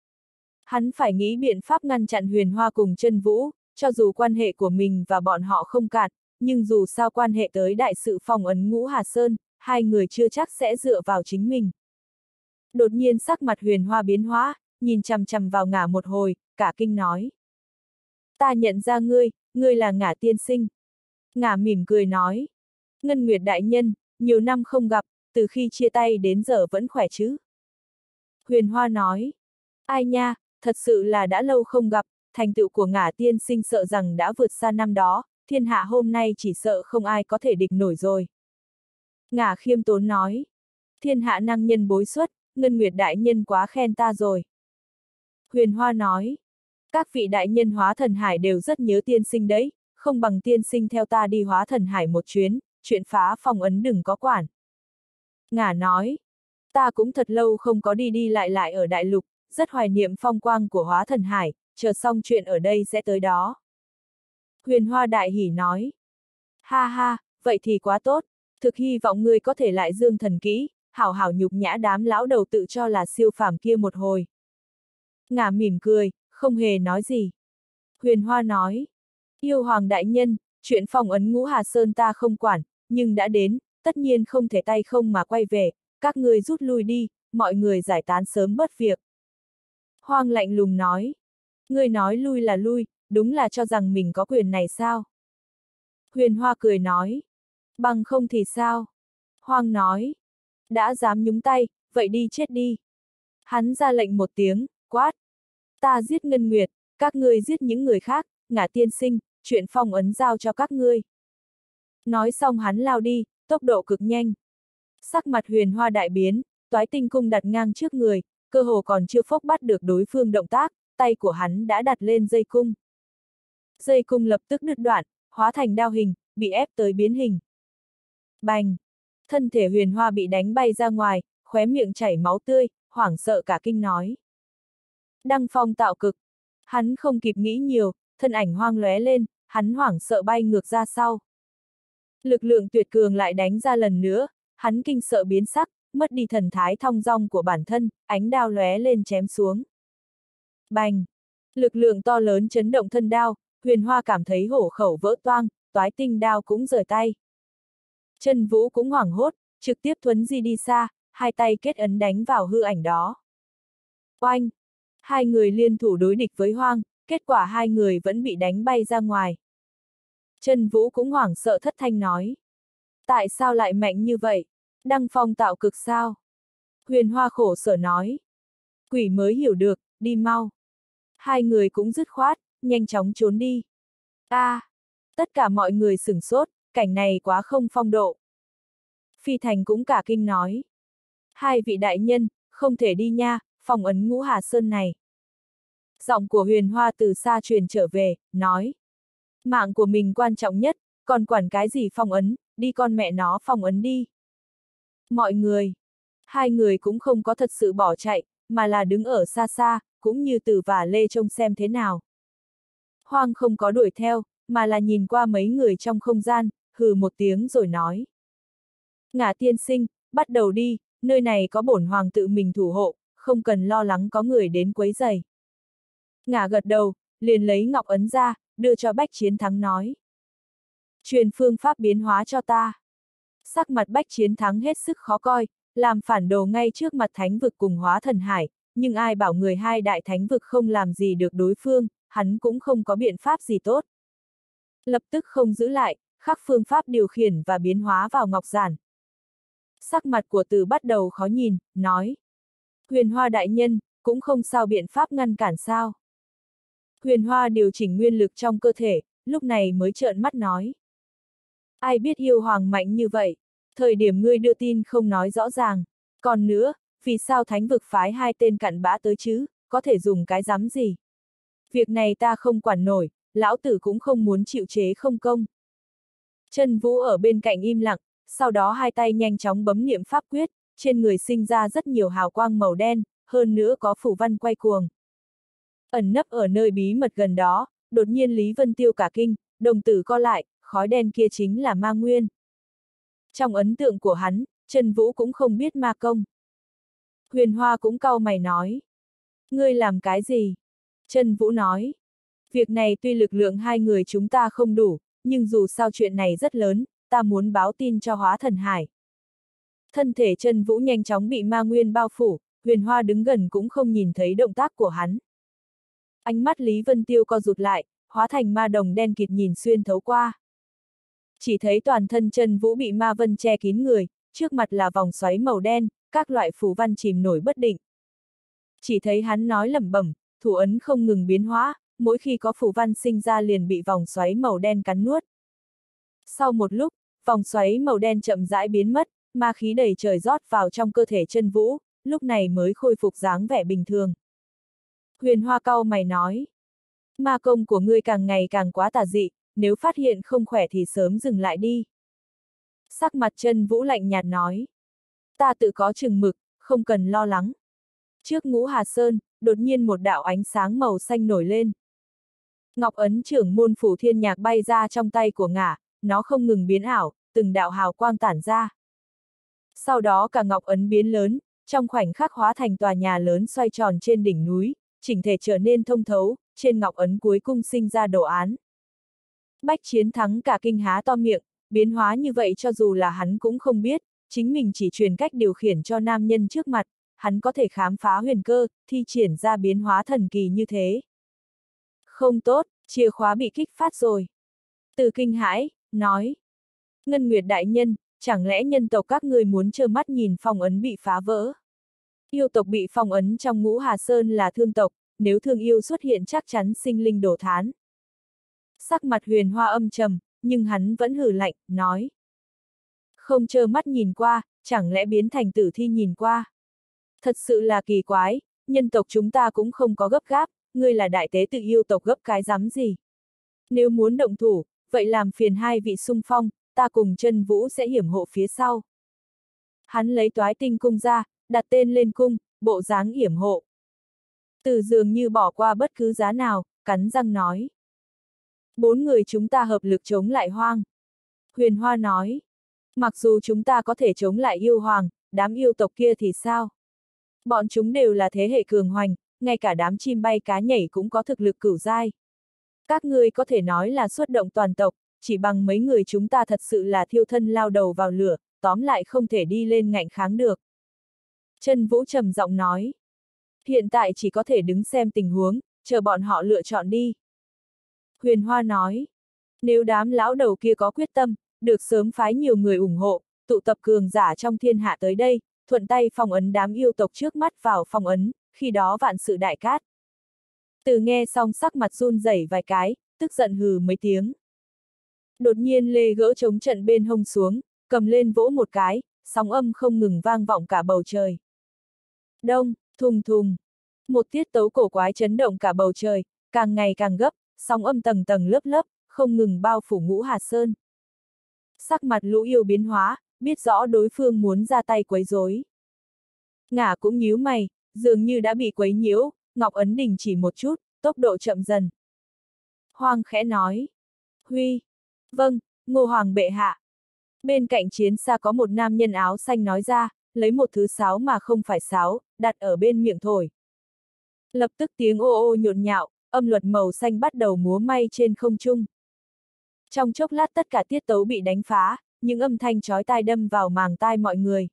Hắn phải nghĩ biện pháp ngăn chặn Huyền Hoa cùng Chân Vũ, cho dù quan hệ của mình và bọn họ không cạn, nhưng dù sao quan hệ tới đại sự phong ấn Ngũ Hà Sơn, hai người chưa chắc sẽ dựa vào chính mình. Đột nhiên sắc mặt Huyền Hoa biến hóa, nhìn chằm chằm vào Ngả một hồi, cả kinh nói. Ta nhận ra ngươi là Ngả tiên sinh. Ngả mỉm cười nói. Ngân Nguyệt đại nhân, nhiều năm không gặp, từ khi chia tay đến giờ vẫn khỏe chứ? Huyền Hoa nói. Ai nha, thật sự là đã lâu không gặp, thành tựu của Ngả tiên sinh sợ rằng đã vượt xa năm đó, thiên hạ hôm nay chỉ sợ không ai có thể địch nổi rồi. Ngả khiêm tốn nói. Thiên hạ năng nhân bối xuất, Ngân Nguyệt đại nhân quá khen ta rồi. Huyền Hoa nói. Các vị đại nhân Hóa Thần Hải đều rất nhớ tiên sinh đấy, không bằng tiên sinh theo ta đi Hóa Thần Hải một chuyến, chuyện phá phong ấn đừng có quản. Ngả nói. Ta cũng thật lâu không có đi đi lại lại ở đại lục, rất hoài niệm phong quang của Hóa Thần Hải, chờ xong chuyện ở đây sẽ tới đó. Huyền Hoa đại hỉ nói. Ha ha, vậy thì quá tốt, thực hy vọng ngươi có thể lại dương thần kỹ, hảo hảo nhục nhã đám lão đầu tự cho là siêu phàm kia một hồi. Ngả mỉm cười, không hề nói gì. Huyền Hoa nói. Yêu hoàng đại nhân, chuyện phong ấn Ngũ Hà Sơn ta không quản, nhưng đã đến, tất nhiên không thể tay không mà quay về, các ngươi rút lui đi, mọi người giải tán sớm bớt việc. Hoang lạnh lùng nói. Ngươi nói lui là lui, đúng là cho rằng mình có quyền này sao? Huyền Hoa cười nói. Bằng không thì sao? Hoang nói. Đã dám nhúng tay, vậy đi chết đi. Hắn ra lệnh một tiếng, quát. Ta giết Ngân Nguyệt, các ngươi giết những người khác, Ngả tiên sinh, chuyện phong ấn giao cho các ngươi. Nói xong hắn lao đi, tốc độ cực nhanh. Sắc mặt Huyền Hoa đại biến, toái tinh cung đặt ngang trước người, cơ hồ còn chưa phốc bắt được đối phương động tác, tay của hắn đã đặt lên dây cung. Dây cung lập tức đứt đoạn, hóa thành đao hình, bị ép tới biến hình. Bành! Thân thể Huyền Hoa bị đánh bay ra ngoài, khóe miệng chảy máu tươi, hoảng sợ cả kinh nói. Đăng phong tạo cực. Hắn không kịp nghĩ nhiều, thân ảnh hoang lóe lên, hắn hoảng sợ bay ngược ra sau. Lực lượng tuyệt cường lại đánh ra lần nữa, hắn kinh sợ biến sắc, mất đi thần thái thong dong của bản thân, ánh đao lóe lên chém xuống. Bành! Lực lượng to lớn chấn động thân đao, Huyền Hoa cảm thấy hổ khẩu vỡ toang, toái tinh đao cũng rời tay. Chân Vũ cũng hoảng hốt, trực tiếp thuấn di đi xa, hai tay kết ấn đánh vào hư ảnh đó. Oanh! Hai người liên thủ đối địch với Hoang, kết quả hai người vẫn bị đánh bay ra ngoài. Chân Vũ cũng hoảng sợ thất thanh nói. Tại sao lại mạnh như vậy? Đăng phong tạo cực sao? Huyền Hoa khổ sở nói. Quỷ mới hiểu được, đi mau. Hai người cũng dứt khoát, nhanh chóng trốn đi. Tất cả mọi người sửng sốt, cảnh này quá không phong độ. Phi Thành cũng cả kinh nói. Hai vị đại nhân, không thể đi nha, phong ấn Ngũ Hà Sơn này. Giọng của Huyền Hoa từ xa truyền trở về, nói. Mạng của mình quan trọng nhất, còn quản cái gì phong ấn, đi con mẹ nó phong ấn đi. Mọi người, hai người cũng không có thật sự bỏ chạy, mà là đứng ở xa xa, cũng như Tử và Lê trông xem thế nào. Hoang không có đuổi theo, mà là nhìn qua mấy người trong không gian, hừ một tiếng rồi nói. Ngả tiên sinh, bắt đầu đi, nơi này có bổn hoàng tự mình thủ hộ, không cần lo lắng có người đến quấy rầy. Ngả gật đầu, liền lấy ngọc ấn ra, đưa cho Bách Chiến Thắng nói. Truyền phương pháp biến hóa cho ta. Sắc mặt Bách Chiến Thắng hết sức khó coi, làm phản đồ ngay trước mặt thánh vực cùng Hóa Thần Hải, nhưng ai bảo người hai đại thánh vực không làm gì được đối phương, hắn cũng không có biện pháp gì tốt. Lập tức không giữ lại, khắc phương pháp điều khiển và biến hóa vào ngọc giản. Sắc mặt của Từ bắt đầu khó nhìn, nói. Huyền Hoa đại nhân, cũng không sao biện pháp ngăn cản sao. Huyền Hoa điều chỉnh nguyên lực trong cơ thể, lúc này mới trợn mắt nói. Ai biết yêu hoàng mạnh như vậy, thời điểm ngươi đưa tin không nói rõ ràng. Còn nữa, vì sao thánh vực phái hai tên cặn bã tới chứ, có thể dùng cái dám gì? Việc này ta không quản nổi, lão tử cũng không muốn chịu chế không công. Chân Vũ ở bên cạnh im lặng, sau đó hai tay nhanh chóng bấm niệm pháp quyết, trên người sinh ra rất nhiều hào quang màu đen, hơn nữa có phủ văn quay cuồng. Ẩn nấp ở nơi bí mật gần đó, đột nhiên Lý Vân Tiêu cả kinh, đồng tử co lại, khói đen kia chính là ma nguyên. Trong ấn tượng của hắn, Chân Vũ cũng không biết ma công. Huyền Hoa cũng cau mày nói. Ngươi làm cái gì? Chân Vũ nói. Việc này tuy lực lượng hai người chúng ta không đủ, nhưng dù sao chuyện này rất lớn, ta muốn báo tin cho Hóa Thần Hải. Thân thể Chân Vũ nhanh chóng bị ma nguyên bao phủ, Huyền Hoa đứng gần cũng không nhìn thấy động tác của hắn. Ánh mắt Lý Vân Tiêu co rụt lại, hóa thành ma đồng đen kịt nhìn xuyên thấu qua. Chỉ thấy toàn thân Chân Vũ bị ma vân che kín người, trước mặt là vòng xoáy màu đen, các loại phù văn chìm nổi bất định. Chỉ thấy hắn nói lẩm bẩm, thủ ấn không ngừng biến hóa, mỗi khi có phù văn sinh ra liền bị vòng xoáy màu đen cắn nuốt. Sau một lúc, vòng xoáy màu đen chậm rãi biến mất, ma khí đầy trời rót vào trong cơ thể Chân Vũ, lúc này mới khôi phục dáng vẻ bình thường. Huyền Hoa cau mày nói, ma công của ngươi càng ngày càng quá tà dị, nếu phát hiện không khỏe thì sớm dừng lại đi. Sắc mặt Chân Vũ lạnh nhạt nói, ta tự có chừng mực, không cần lo lắng. Trước Ngũ Hà Sơn, đột nhiên một đạo ánh sáng màu xanh nổi lên. Ngọc ấn trưởng môn phủ thiên nhạc bay ra trong tay của Ngả, nó không ngừng biến ảo, từng đạo hào quang tản ra. Sau đó cả ngọc ấn biến lớn, trong khoảnh khắc hóa thành tòa nhà lớn xoay tròn trên đỉnh núi, chỉnh thể trở nên thông thấu, trên ngọc ấn cuối cùng sinh ra đồ án. Bách Chiến Thắng cả kinh há to miệng, biến hóa như vậy cho dù là hắn cũng không biết, chính mình chỉ truyền cách điều khiển cho nam nhân trước mặt, hắn có thể khám phá huyền cơ, thi triển ra biến hóa thần kỳ như thế. Không tốt, chìa khóa bị kích phát rồi. Từ kinh hãi, nói. Ngân Nguyệt đại nhân, chẳng lẽ nhân tộc các ngươi muốn trơ mắt nhìn phong ấn bị phá vỡ? Yêu tộc bị phong ấn trong Ngũ Hà Sơn là thương tộc, nếu thương yêu xuất hiện chắc chắn sinh linh đổ thán. Sắc mặt Huyền Hoa âm trầm, nhưng hắn vẫn hừ lạnh, nói. Không trơ mắt nhìn qua, chẳng lẽ biến thành tử thi nhìn qua? Thật sự là kỳ quái, nhân tộc chúng ta cũng không có gấp gáp, ngươi là đại tế tự yêu tộc gấp cái rắm gì? Nếu muốn động thủ, vậy làm phiền hai vị xung phong, ta cùng Chân Vũ sẽ hiểm hộ phía sau. Hắn lấy toái tinh cung ra, đặt tên lên cung, bộ dáng hiểm hộ. Từ dường như bỏ qua bất cứ giá nào, cắn răng nói. 4 người chúng ta hợp lực chống lại Hoang. Huyền Hoa nói. Mặc dù chúng ta có thể chống lại yêu hoàng, đám yêu tộc kia thì sao? Bọn chúng đều là thế hệ cường hoành, ngay cả đám chim bay cá nhảy cũng có thực lực cửu giai. Các ngươi có thể nói là xuất động toàn tộc, chỉ bằng mấy người chúng ta thật sự là thiêu thân lao đầu vào lửa, tóm lại không thể đi lên ngạnh kháng được. Chân Vũ trầm giọng nói. Hiện tại chỉ có thể đứng xem tình huống, chờ bọn họ lựa chọn đi. Huyền Hoa nói. Nếu đám lão đầu kia có quyết tâm, được sớm phái nhiều người ủng hộ, tụ tập cường giả trong thiên hạ tới đây, thuận tay phong ấn đám yêu tộc trước mắt vào phong ấn, khi đó vạn sự đại cát. Từ nghe xong sắc mặt run rẩy vài cái, tức giận hừ mấy tiếng. Đột nhiên Lê gỡ chống trận bên hông xuống, cầm lên vỗ một cái, sóng âm không ngừng vang vọng cả bầu trời. Đông, thùng thùng. Một tiết tấu cổ quái chấn động cả bầu trời, càng ngày càng gấp, sóng âm tầng tầng lớp lớp, không ngừng bao phủ Ngũ Hà Sơn. Sắc mặt Lũ Yêu biến hóa, biết rõ đối phương muốn ra tay quấy rối. Ngả cũng nhíu mày, dường như đã bị quấy nhiễu, Ngọc Ấn đình chỉ một chút, tốc độ chậm dần. Hoang khẽ nói. Huy. Vâng, Ngô Hoàng bệ hạ. Bên cạnh chiến xa có một nam nhân áo xanh nói ra, lấy một thứ sáo mà không phải sáo, đặt ở bên miệng thổi. Lập tức tiếng ô ô nhộn nhạo, âm luật màu xanh bắt đầu múa may trên không trung. Trong chốc lát tất cả tiết tấu bị đánh phá, những âm thanh chói tai đâm vào màng tai mọi người.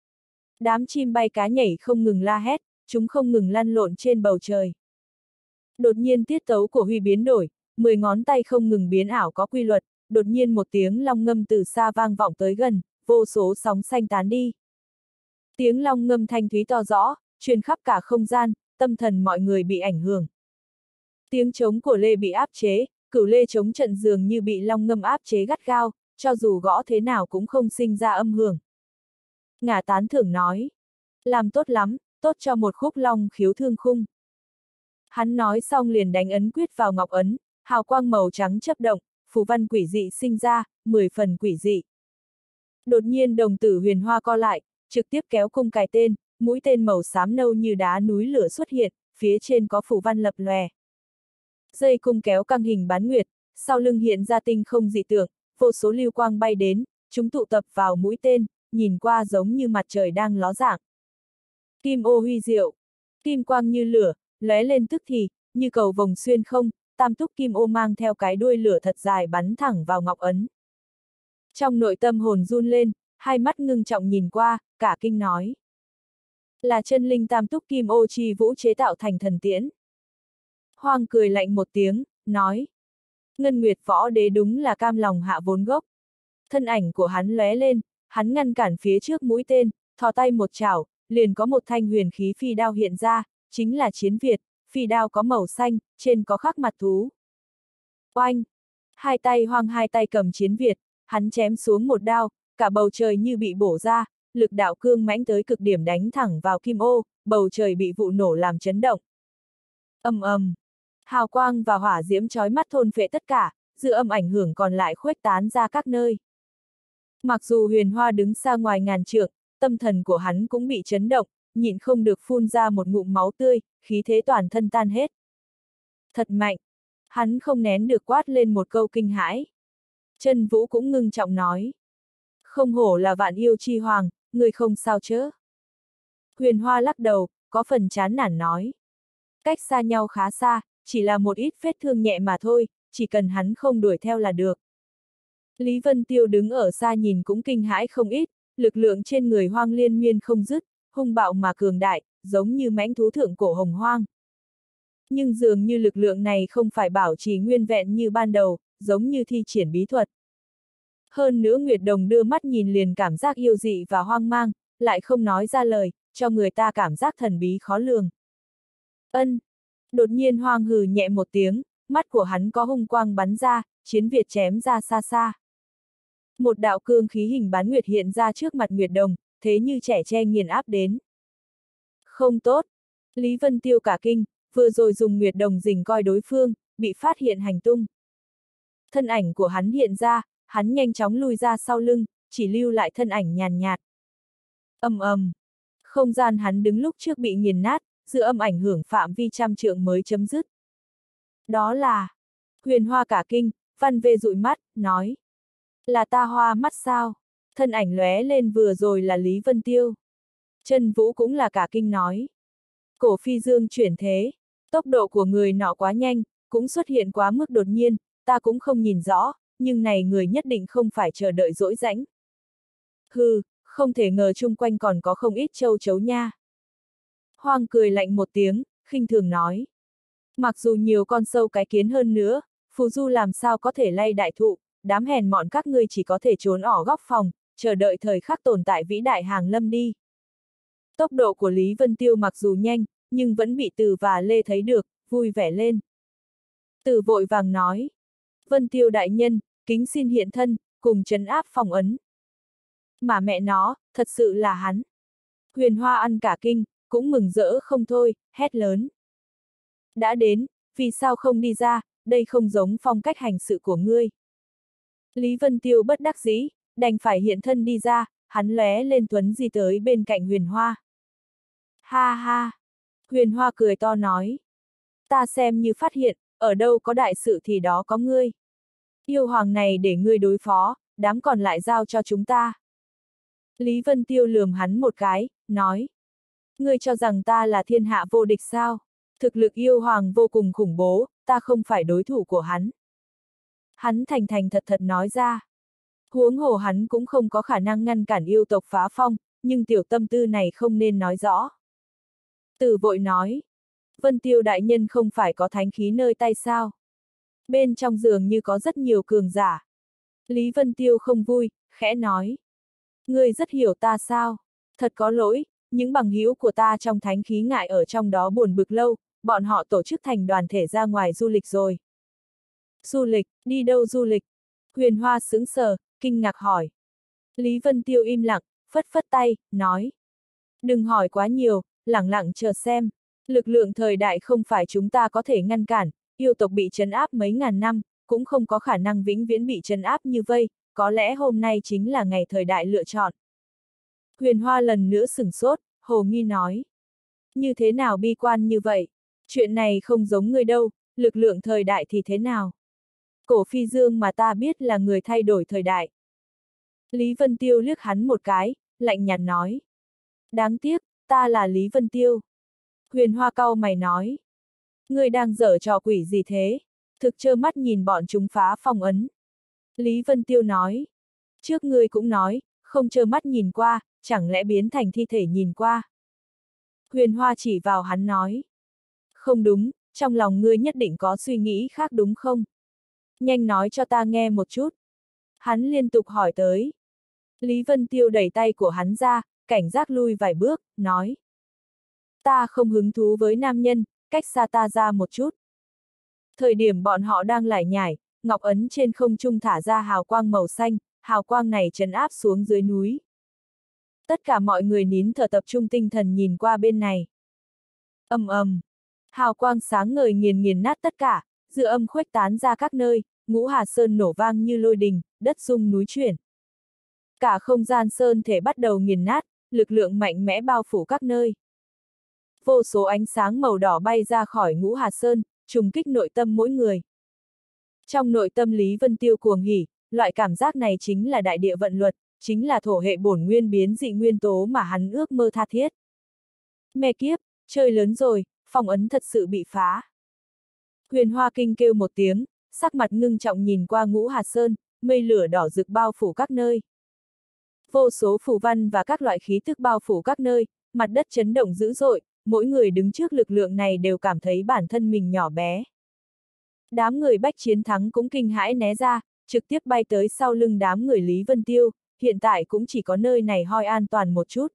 Đám chim bay cá nhảy không ngừng la hét, chúng không ngừng lăn lộn trên bầu trời. Đột nhiên tiết tấu của Huy biến đổi, 10 ngón tay không ngừng biến ảo có quy luật, đột nhiên một tiếng long ngâm từ xa vang vọng tới gần, vô số sóng xanh tán đi. Tiếng long ngâm thanh thúy to rõ, truyền khắp cả không gian, tâm thần mọi người bị ảnh hưởng. Tiếng trống của lê bị áp chế, cửu lê trống trận dường như bị long ngâm áp chế gắt gao, cho dù gõ thế nào cũng không sinh ra âm hưởng. Ngả tán thưởng nói, làm tốt lắm, tốt cho một khúc long khiếu thương khung. Hắn nói xong liền đánh ấn quyết vào ngọc ấn, hào quang màu trắng chớp động, phù văn quỷ dị sinh ra, 10 phần quỷ dị. Đột nhiên đồng tử huyền hoa co lại, trực tiếp kéo cung cài tên, mũi tên màu xám nâu như đá núi lửa xuất hiện, phía trên có phù văn lập lòe. Dây cung kéo căng hình bán nguyệt, sau lưng hiện ra tinh không dị tượng, vô số lưu quang bay đến, chúng tụ tập vào mũi tên, nhìn qua giống như mặt trời đang ló dạng. Kim ô huy diệu, kim quang như lửa, lóe lên tức thì, như cầu vồng xuyên không, tam túc kim ô mang theo cái đuôi lửa thật dài bắn thẳng vào ngọc ấn. Trong nội tâm hồn run lên, hai mắt ngưng trọng nhìn qua, cả kinh nói. Là chân linh tam túc kim ô chi vũ chế tạo thành thần tiễn. Hoang cười lạnh một tiếng, nói. Ngân Nguyệt võ đế đúng là cam lòng hạ vốn gốc. Thân ảnh của hắn lóe lên, hắn ngăn cản phía trước mũi tên, thò tay một chảo, liền có một thanh huyền khí phi đao hiện ra, chính là chiến Việt, phi đao có màu xanh, trên có khắc mặt thú. Oanh! Hai tay cầm chiến Việt, hắn chém xuống một đao, cả bầu trời như bị bổ ra, lực đạo cương mãnh tới cực điểm đánh thẳng vào kim ô, bầu trời bị vụ nổ làm chấn động. Ầm ầm! Hào quang và hỏa diễm chói mắt thôn phệ tất cả, dư âm ảnh hưởng còn lại khuếch tán ra các nơi. Mặc dù Huyền Hoa đứng xa ngoài ngàn trượng, tâm thần của hắn cũng bị chấn động, nhịn không được phun ra một ngụm máu tươi, khí thế toàn thân tan hết. Thật mạnh! Hắn không nén được quát lên một câu kinh hãi. Chân Vũ cũng ngưng trọng nói. Không hổ là vạn yêu chi hoàng, người không sao chớ. Huyền Hoa lắc đầu, có phần chán nản nói. Cách xa nhau khá xa, chỉ là một ít vết thương nhẹ mà thôi, chỉ cần hắn không đuổi theo là được. Lý Vân Tiêu đứng ở xa nhìn cũng kinh hãi không ít, lực lượng trên người Hoang liên miên không dứt, hung bạo mà cường đại, giống như mãnh thú thượng cổ hồng hoang. Nhưng dường như lực lượng này không phải bảo trì nguyên vẹn như ban đầu, giống như thi triển bí thuật. Hơn nữa Nguyệt Đồng đưa mắt nhìn liền cảm giác yêu dị và hoang mang, lại không nói ra lời, cho người ta cảm giác thần bí khó lường. Ân! Đột nhiên Hoang hừ nhẹ một tiếng, mắt của hắn có hung quang bắn ra, chiến Việt chém ra xa xa. Một đạo cương khí hình bán nguyệt hiện ra trước mặt Nguyệt Đồng, thế như trẻ tre nghiền áp đến. Không tốt! Lý Vân Tiêu cả kinh, vừa rồi dùng Nguyệt Đồng rình coi đối phương, bị phát hiện hành tung. Thân ảnh của hắn hiện ra, hắn nhanh chóng lui ra sau lưng, chỉ lưu lại thân ảnh nhàn nhạt. Ầm ầm! Không gian hắn đứng lúc trước bị nghiền nát, dư âm ảnh hưởng phạm vi trăm trượng mới chấm dứt. Đó là... Huyền Hoa cả kinh, văn vê dụi mắt, nói. Là ta hoa mắt sao? Thân ảnh lóe lên vừa rồi là Lý Vân Tiêu. Chân Vũ cũng là cả kinh nói. Cổ phi dương chuyển thế, tốc độ của người nọ quá nhanh, cũng xuất hiện quá mức đột nhiên, ta cũng không nhìn rõ, nhưng này người nhất định không phải chờ đợi dỗi rãnh. Hừ, không thể ngờ chung quanh còn có không ít châu chấu nha. Hoang cười lạnh một tiếng, khinh thường nói. Mặc dù nhiều con sâu cái kiến hơn nữa, phù du làm sao có thể lay đại thụ, đám hèn mọn các ngươi chỉ có thể trốn ở góc phòng, chờ đợi thời khắc tồn tại vĩ đại hàng lâm đi. Tốc độ của Lý Vân Tiêu mặc dù nhanh, nhưng vẫn bị Từ và Lê thấy được, vui vẻ lên. Từ vội vàng nói. Vân Tiêu đại nhân, kính xin hiện thân, cùng trấn áp phong ấn. Mà mẹ nó, thật sự là hắn. Huyền Hoa ăn cả kinh, cũng mừng rỡ không thôi, hét lớn. Đã đến, vì sao không đi ra, đây không giống phong cách hành sự của ngươi. Lý Vân Tiêu bất đắc dĩ, đành phải hiện thân đi ra, hắn lóe lên tuấn di tới bên cạnh Huyền Hoa. Ha ha! Huyền Hoa cười to nói. Ta xem như phát hiện, ở đâu có đại sự thì đó có ngươi. Yêu hoàng này để ngươi đối phó, đám còn lại giao cho chúng ta. Lý Vân Tiêu lườm hắn một cái, nói. Ngươi cho rằng ta là thiên hạ vô địch sao? Thực lực yêu hoàng vô cùng khủng bố, ta không phải đối thủ của hắn. Hắn thành thành thật thật nói ra. Huống hồ hắn cũng không có khả năng ngăn cản yêu tộc phá phong, nhưng tiểu tâm tư này không nên nói rõ. Tử vội nói. Vân Tiêu đại nhân không phải có thánh khí nơi tay sao? Bên trong giường như có rất nhiều cường giả. Lý Vân Tiêu không vui, khẽ nói. Ngươi rất hiểu ta sao? Thật có lỗi, những bằng hữu của ta trong thánh khí ngại ở trong đó buồn bực lâu, bọn họ tổ chức thành đoàn thể ra ngoài du lịch rồi. Du lịch, đi đâu du lịch? Huyền Hoa sững sờ, kinh ngạc hỏi. Lý Vân Tiêu im lặng, phất phất tay, nói. Đừng hỏi quá nhiều, lẳng lặng chờ xem. Lực lượng thời đại không phải chúng ta có thể ngăn cản, yêu tộc bị trấn áp mấy ngàn năm, cũng không có khả năng vĩnh viễn bị trấn áp như vây, có lẽ hôm nay chính là ngày thời đại lựa chọn. Huyền Hoa lần nữa sửng sốt, hồ nghi nói. Như thế nào bi quan như vậy? Chuyện này không giống người đâu, lực lượng thời đại thì thế nào? Cổ Phi Dương mà ta biết là người thay đổi thời đại. Lý Vân Tiêu liếc hắn một cái, lạnh nhạt nói. Đáng tiếc, ta là Lý Vân Tiêu. Huyền Hoa cau mày nói. Ngươi đang giở trò quỷ gì thế? Thực trơ mắt nhìn bọn chúng phá phong ấn. Lý Vân Tiêu nói. Trước ngươi cũng nói, không trơ mắt nhìn qua, chẳng lẽ biến thành thi thể nhìn qua. Huyền Hoa chỉ vào hắn nói. Không đúng, trong lòng ngươi nhất định có suy nghĩ khác đúng không? Nhanh nói cho ta nghe một chút. Hắn liên tục hỏi tới. Lý Vân Tiêu đẩy tay của hắn ra, cảnh giác lui vài bước, nói. Ta không hứng thú với nam nhân, cách xa ta ra một chút. Thời điểm bọn họ đang lải nhải, ngọc ấn trên không trung thả ra hào quang màu xanh, hào quang này trấn áp xuống dưới núi. Tất cả mọi người nín thở tập trung tinh thần nhìn qua bên này. Ầm ầm, hào quang sáng ngời nghiền nghiền nát tất cả, dư âm khuếch tán ra các nơi, Ngũ Hà Sơn nổ vang như lôi đình, đất rung núi chuyển. Cả không gian sơn thể bắt đầu nghiền nát, lực lượng mạnh mẽ bao phủ các nơi. Vô số ánh sáng màu đỏ bay ra khỏi Ngũ Hà Sơn, trùng kích nội tâm mỗi người. Trong nội tâm Lý Vân Tiêu cuồng hỉ, loại cảm giác này chính là đại địa vận luật, chính là thổ hệ bổn nguyên biến dị nguyên tố mà hắn ước mơ tha thiết. Mẹ kiếp, chơi lớn rồi, phong ấn thật sự bị phá. Huyền Hoa kinh kêu một tiếng, sắc mặt ngưng trọng nhìn qua Ngũ Hà Sơn, mây lửa đỏ rực bao phủ các nơi. Vô số phù văn và các loại khí tức bao phủ các nơi, mặt đất chấn động dữ dội, mỗi người đứng trước lực lượng này đều cảm thấy bản thân mình nhỏ bé. Đám người Bách Chiến Thắng cũng kinh hãi né ra, trực tiếp bay tới sau lưng đám người Lý Vân Tiêu, hiện tại cũng chỉ có nơi này hoi an toàn một chút.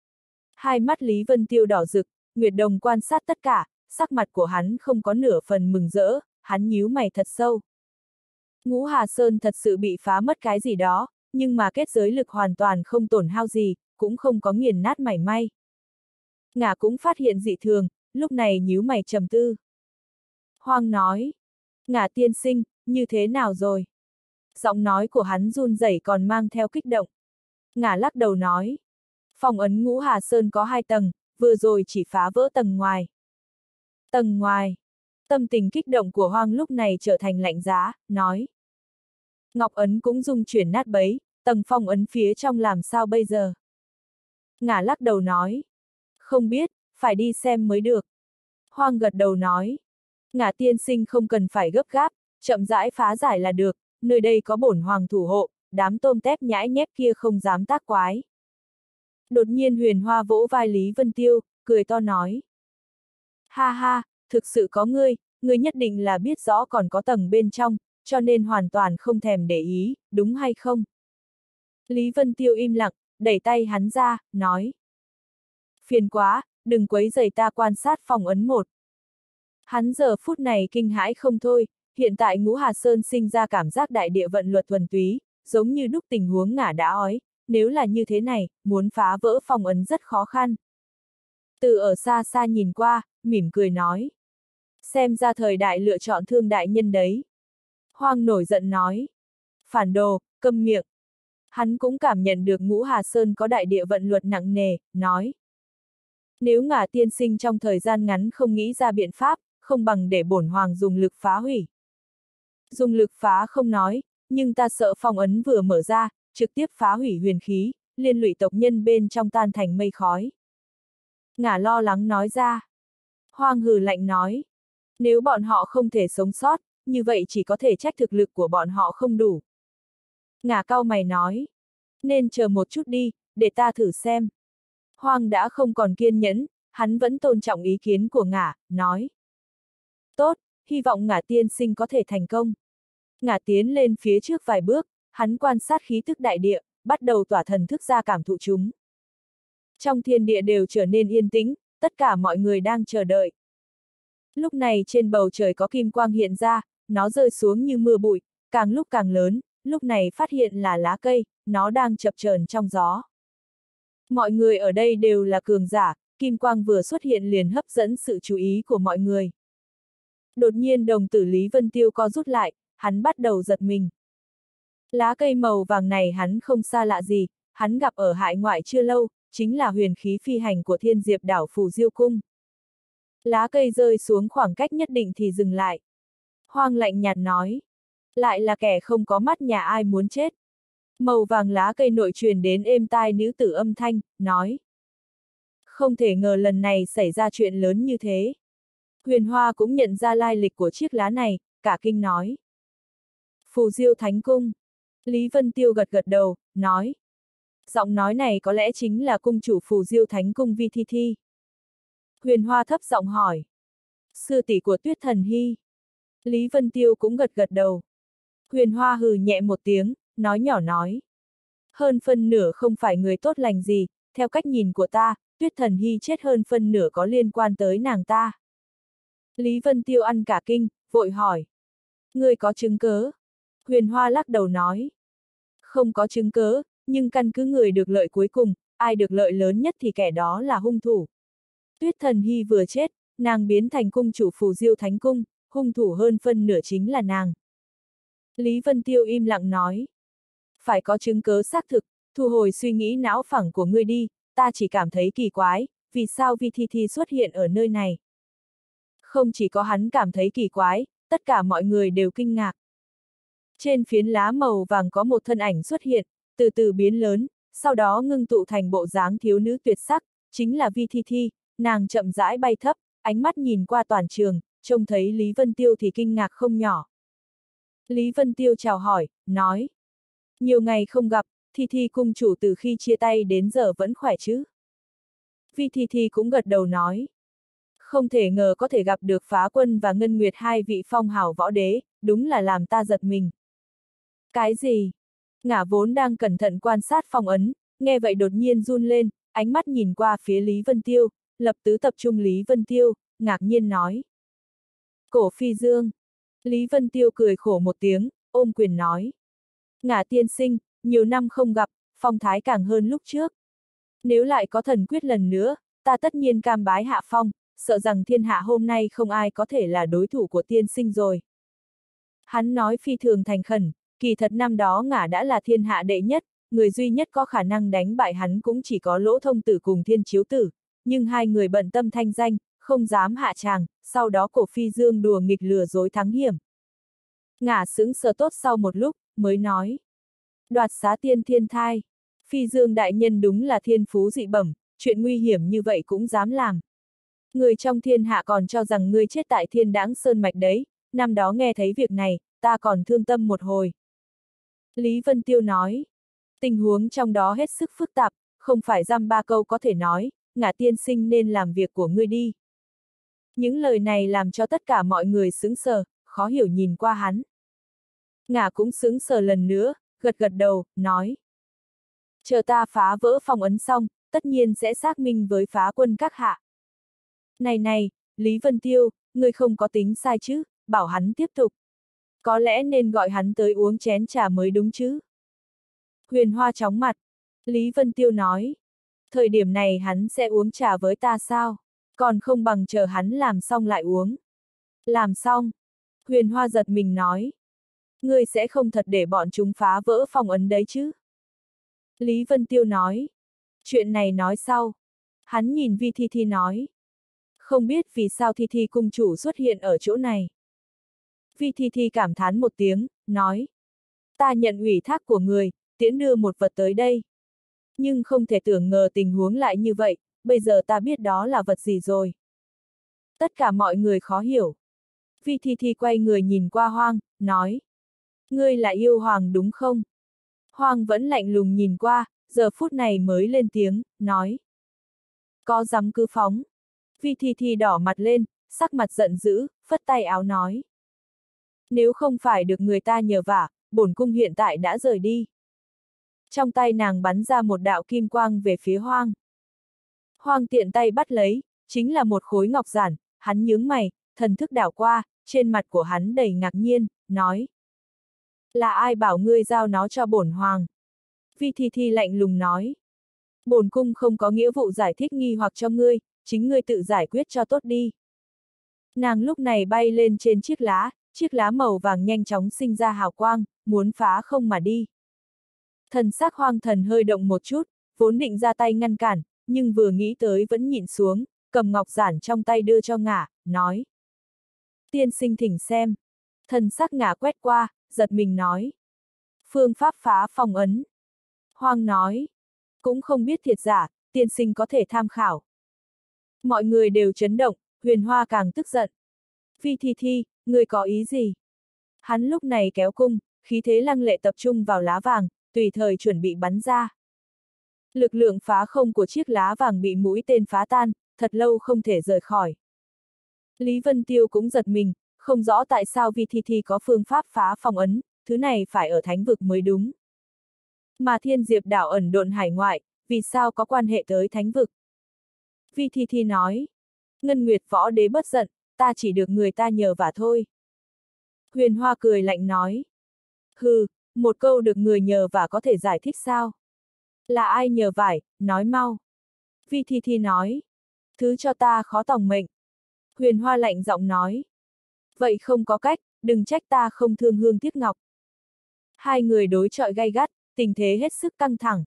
Hai mắt Lý Vân Tiêu đỏ rực, Nguyệt Đồng quan sát tất cả, sắc mặt của hắn không có nửa phần mừng rỡ, hắn nhíu mày thật sâu. Ngũ Hà Sơn thật sự bị phá mất cái gì đó, nhưng mà kết giới lực hoàn toàn không tổn hao gì, cũng không có nghiền nát mảy may. Ngả cũng phát hiện dị thường, lúc này nhíu mày trầm tư. Hoang nói, Ngả tiên sinh, như thế nào rồi? Giọng nói của hắn run rẩy còn mang theo kích động. Ngả lắc đầu nói, phong ấn Ngũ Hà Sơn có 2 tầng, vừa rồi chỉ phá vỡ tầng ngoài. Tầng ngoài. Tâm tình kích động của Hoang lúc này trở thành lạnh giá, nói. Ngọc ấn cũng rung chuyển nát bấy, tầng phong ấn phía trong làm sao bây giờ? Ngả lắc đầu nói. Không biết, phải đi xem mới được. Hoang gật đầu nói. Ngả tiên sinh không cần phải gấp gáp, chậm rãi phá giải là được, nơi đây có bổn hoàng thủ hộ, đám tôm tép nhãi nhép kia không dám tác quái. Đột nhiên Huyền Hoa vỗ vai Lý Vân Tiêu, cười to nói. Ha ha, thực sự có ngươi nhất định là biết rõ còn có tầng bên trong, cho nên hoàn toàn không thèm để ý, đúng hay không? Lý Vân Tiêu im lặng, đẩy tay hắn ra, nói. Phiền quá, đừng quấy rầy ta quan sát phong ấn một. Hắn giờ phút này kinh hãi không thôi, hiện tại Ngũ Hà Sơn sinh ra cảm giác đại địa vận luật thuần túy, giống như lúc tình huống Ngả đã ói, nếu là như thế này, muốn phá vỡ phong ấn rất khó khăn. Từ ở xa xa nhìn qua, mỉm cười nói. Xem ra thời đại lựa chọn Thương đại nhân đấy. Hoang nổi giận nói. Phản đồ, câm miệng. Hắn cũng cảm nhận được Ngũ Hà Sơn có đại địa vận luật nặng nề, nói. Nếu Ngả tiên sinh trong thời gian ngắn không nghĩ ra biện pháp, không bằng để bổn hoàng dùng lực phá hủy. Dùng lực phá không nói, nhưng ta sợ phong ấn vừa mở ra, trực tiếp phá hủy huyền khí, liên lụy tộc nhân bên trong tan thành mây khói. Ngả lo lắng nói ra. Hoang hừ lạnh nói. Nếu bọn họ không thể sống sót, như vậy chỉ có thể trách thực lực của bọn họ không đủ. Ngả cau mày nói. Nên chờ một chút đi, để ta thử xem. Hoang đã không còn kiên nhẫn, hắn vẫn tôn trọng ý kiến của Ngả, nói. Tốt, hy vọng Ngả tiên sinh có thể thành công. Ngả tiến lên phía trước vài bước, hắn quan sát khí tức đại địa, bắt đầu tỏa thần thức ra cảm thụ chúng. Trong thiên địa đều trở nên yên tĩnh, tất cả mọi người đang chờ đợi. Lúc này trên bầu trời có kim quang hiện ra, nó rơi xuống như mưa bụi, càng lúc càng lớn, lúc này phát hiện là lá cây, nó đang chập chờn trong gió. Mọi người ở đây đều là cường giả, kim quang vừa xuất hiện liền hấp dẫn sự chú ý của mọi người. Đột nhiên đồng tử Lý Vân Tiêu co rút lại, hắn bắt đầu giật mình. Lá cây màu vàng này hắn không xa lạ gì, hắn gặp ở hải ngoại chưa lâu, chính là huyền khí phi hành của Thiên Diệp đảo Phù Diêu Cung. Lá cây rơi xuống khoảng cách nhất định thì dừng lại. Hoang lạnh nhạt nói. Lại là kẻ không có mắt nhà ai muốn chết. Màu vàng lá cây nội truyền đến êm tai nữ tử âm thanh, nói. Không thể ngờ lần này xảy ra chuyện lớn như thế. Huyền Hoa cũng nhận ra lai lịch của chiếc lá này, cả kinh nói. Phù Diêu Thánh Cung. Lý Vân Tiêu gật gật đầu, nói. Giọng nói này có lẽ chính là cung chủ Phù Diêu Thánh Cung Vi Thi Thi. Huyền Hoa thấp giọng hỏi. Sư tỷ của Tuyết Thần Hy. Lý Vân Tiêu cũng gật gật đầu. Huyền Hoa hừ nhẹ một tiếng, nói nhỏ nói. Hơn phân nửa không phải người tốt lành gì, theo cách nhìn của ta, Tuyết Thần Hy chết hơn phân nửa có liên quan tới nàng ta. Lý Vân Tiêu ăn cả kinh, vội hỏi. Ngươi có chứng cớ? Huyền Hoa lắc đầu nói. Không có chứng cớ, nhưng căn cứ người được lợi cuối cùng, ai được lợi lớn nhất thì kẻ đó là hung thủ. Tuyết Thần Hy vừa chết, nàng biến thành cung chủ Phù Diêu Thánh Cung, hung thủ hơn phân nửa chính là nàng. Lý Vân Tiêu im lặng nói. Phải có chứng cớ xác thực, thu hồi suy nghĩ não phẳng của ngươi đi, ta chỉ cảm thấy kỳ quái, vì sao Vi Thi Thi xuất hiện ở nơi này. Không chỉ có hắn cảm thấy kỳ quái, tất cả mọi người đều kinh ngạc. Trên phiến lá màu vàng có một thân ảnh xuất hiện, từ từ biến lớn, sau đó ngưng tụ thành bộ dáng thiếu nữ tuyệt sắc, chính là Vi Thi Thi, nàng chậm rãi bay thấp, ánh mắt nhìn qua toàn trường, trông thấy Lý Vân Tiêu thì kinh ngạc không nhỏ. Lý Vân Tiêu chào hỏi, nói. Nhiều ngày không gặp, Thi Thi cung chủ từ khi chia tay đến giờ vẫn khỏe chứ? Vi Thi Thi cũng gật đầu nói. Không thể ngờ có thể gặp được Phá Quân và Ngân Nguyệt hai vị phong hào võ đế, đúng là làm ta giật mình. Cái gì? Ngả vốn đang cẩn thận quan sát phong ấn, nghe vậy đột nhiên run lên, ánh mắt nhìn qua phía Lý Vân Tiêu, lập tức tập trung Lý Vân Tiêu, ngạc nhiên nói. Cổ Phi Dương. Lý Vân Tiêu cười khổ một tiếng, ôm quyền nói. Ngả tiên sinh, nhiều năm không gặp, phong thái càng hơn lúc trước. Nếu lại có thần quyết lần nữa, ta tất nhiên cam bái hạ phong, sợ rằng thiên hạ hôm nay không ai có thể là đối thủ của tiên sinh rồi. Hắn nói phi thường thành khẩn, kỳ thật năm đó Ngả đã là thiên hạ đệ nhất, người duy nhất có khả năng đánh bại hắn cũng chỉ có Lỗ Thông Tử cùng Thiên Chiếu Tử, nhưng hai người bận tâm thanh danh, không dám hạ tràng, sau đó Cổ Phi Dương đùa nghịch lừa dối thắng hiểm. Ngả sững sờ tốt sau một lúc, mới nói. Đoạt xá tiên thiên thai. Phi Dương đại nhân đúng là thiên phú dị bẩm, chuyện nguy hiểm như vậy cũng dám làm. Người trong thiên hạ còn cho rằng ngươi chết tại Thiên Đãng Sơn Mạch đấy, năm đó nghe thấy việc này, ta còn thương tâm một hồi. Lý Vân Tiêu nói. Tình huống trong đó hết sức phức tạp, không phải dăm ba câu có thể nói, Ngả tiên sinh nên làm việc của ngươi đi. Những lời này làm cho tất cả mọi người sững sờ, khó hiểu nhìn qua hắn. Ngả cũng sững sờ lần nữa, gật gật đầu, nói. Chờ ta phá vỡ phong ấn xong, tất nhiên sẽ xác minh với Phá Quân các hạ. Này, Lý Vân Tiêu, ngươi không có tính sai chứ, bảo hắn tiếp tục. Có lẽ nên gọi hắn tới uống chén trà mới đúng chứ. Huyền Hoa chóng mặt. Lý Vân Tiêu nói. Thời điểm này hắn sẽ uống trà với ta sao? Còn không bằng chờ hắn làm xong lại uống. Làm xong. Huyền Hoa giật mình nói. Ngươi sẽ không thật để bọn chúng phá vỡ phong ấn đấy chứ? Lý Vân Tiêu nói. Chuyện này nói sau. Hắn nhìn Vi Thi Thi nói. Không biết vì sao Thi Thi cung chủ xuất hiện ở chỗ này. Vi Thi Thi cảm thán một tiếng, nói. Ta nhận ủy thác của người, tiễn đưa một vật tới đây. Nhưng không thể tưởng ngờ tình huống lại như vậy, bây giờ ta biết đó là vật gì rồi. Tất cả mọi người khó hiểu. Vi Thi Thi quay người nhìn qua Hoang, nói. Ngươi là yêu Hoàng đúng không? Hoang vẫn lạnh lùng nhìn qua, giờ phút này mới lên tiếng, nói. Có dám cứ phóng. Vi Thi Thi đỏ mặt lên, sắc mặt giận dữ, phất tay áo nói. Nếu không phải được người ta nhờ vả, bổn cung hiện tại đã rời đi. Trong tay nàng bắn ra một đạo kim quang về phía Hoang. Hoang tiện tay bắt lấy, chính là một khối ngọc giản, hắn nhướng mày, thần thức đảo qua, trên mặt của hắn đầy ngạc nhiên, nói. Là ai bảo ngươi giao nó cho bổn hoàng? Vi Thi Thi lạnh lùng nói. Bổn cung không có nghĩa vụ giải thích nghi hoặc cho ngươi, chính ngươi tự giải quyết cho tốt đi. Nàng lúc này bay lên trên chiếc lá màu vàng nhanh chóng sinh ra hào quang, muốn phá không mà đi. Thần sắc Hoang thần hơi động một chút, vốn định ra tay ngăn cản, nhưng vừa nghĩ tới vẫn nhịn xuống, cầm ngọc giản trong tay đưa cho Ngả, nói. Tiên sinh thỉnh xem. Thần sắc Ngả quét qua, giật mình nói. Phương pháp phá phong ấn. Hoang nói. Cũng không biết thiệt giả, tiên sinh có thể tham khảo. Mọi người đều chấn động, Huyền Hoa càng tức giận. Vi Thi Thi, người có ý gì? Hắn lúc này kéo cung, khí thế lăng lệ tập trung vào lá vàng, tùy thời chuẩn bị bắn ra. Lực lượng phá không của chiếc lá vàng bị mũi tên phá tan, thật lâu không thể rời khỏi. Lý Vân Tiêu cũng giật mình, không rõ tại sao Vi Thi Thi có phương pháp phá phong ấn, thứ này phải ở thánh vực mới đúng. Mà Thiên Diệp đảo ẩn độn hải ngoại, vì sao có quan hệ tới thánh vực? Vi Thi Thi nói. Ngân Nguyệt võ đế bất giận, ta chỉ được người ta nhờ vả thôi. Huyền Hoa cười lạnh nói. Hừ, một câu được người nhờ vả có thể giải thích sao? Là ai nhờ vải, nói mau. Vi Thi Thi nói. Thứ cho ta khó tòng mệnh. Huyền Hoa lạnh giọng nói. Vậy không có cách, đừng trách ta không thương hương tiếc ngọc. Hai người đối chọi gay gắt, tình thế hết sức căng thẳng.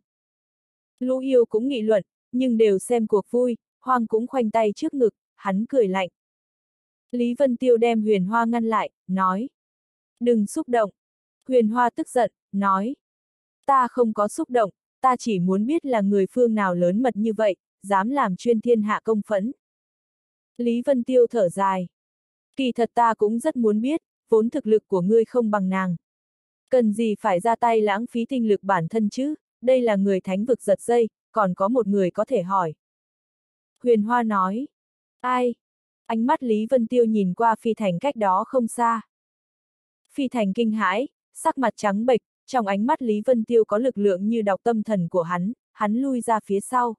Lũ yêu cũng nghị luận, nhưng đều xem cuộc vui, Hoang cũng khoanh tay trước ngực, hắn cười lạnh. Lý Vân Tiêu đem Huyền Hoa ngăn lại, nói. Đừng xúc động. Huyền Hoa tức giận, nói. Ta không có xúc động, ta chỉ muốn biết là người phương nào lớn mật như vậy, dám làm chuyên thiên hạ công phẫn. Lý Vân Tiêu thở dài. Kỳ thật ta cũng rất muốn biết, vốn thực lực của ngươi không bằng nàng. Cần gì phải ra tay lãng phí tinh lực bản thân chứ, đây là người thánh vực giật dây, còn có một người có thể hỏi. Huyền Hoa nói. Ai? Ánh mắt Lý Vân Tiêu nhìn qua Phi Thành cách đó không xa. Phi Thành kinh hãi, sắc mặt trắng bệch, trong ánh mắt Lý Vân Tiêu có lực lượng như đọc tâm thần của hắn lui ra phía sau.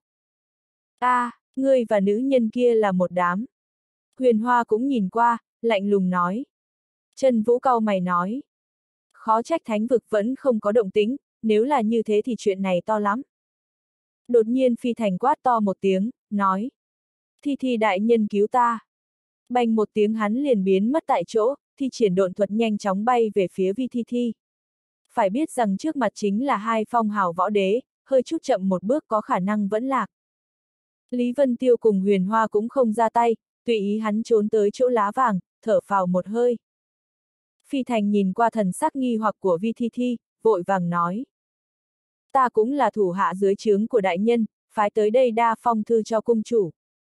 Ngươi và nữ nhân kia là một đám. Huyền Hoa cũng nhìn qua, lạnh lùng nói. Trần Vũ cau mày nói. Khó trách thánh vực vẫn không có động tĩnh, nếu là như thế thì chuyện này to lắm. Đột nhiên Phi Thành quát to một tiếng, nói. Thi Thi đại nhân cứu ta. Bành một tiếng hắn liền biến mất tại chỗ, thi triển độn thuật nhanh chóng bay về phía Vi Thi Thi. Phải biết rằng trước mặt chính là hai phong hào võ đế, hơi chút chậm một bước có khả năng vẫn lạc. Lý Vân Tiêu cùng Huyền Hoa cũng không ra tay, tùy ý hắn trốn tới chỗ lá vàng, thở phào một hơi. Phi Thành nhìn qua thần sắc nghi hoặc của Vi Thi Thi, vội vàng nói. Ta cũng là thủ hạ dưới trướng của đại nhân, phái tới đây đa phong thư cho cung chủ.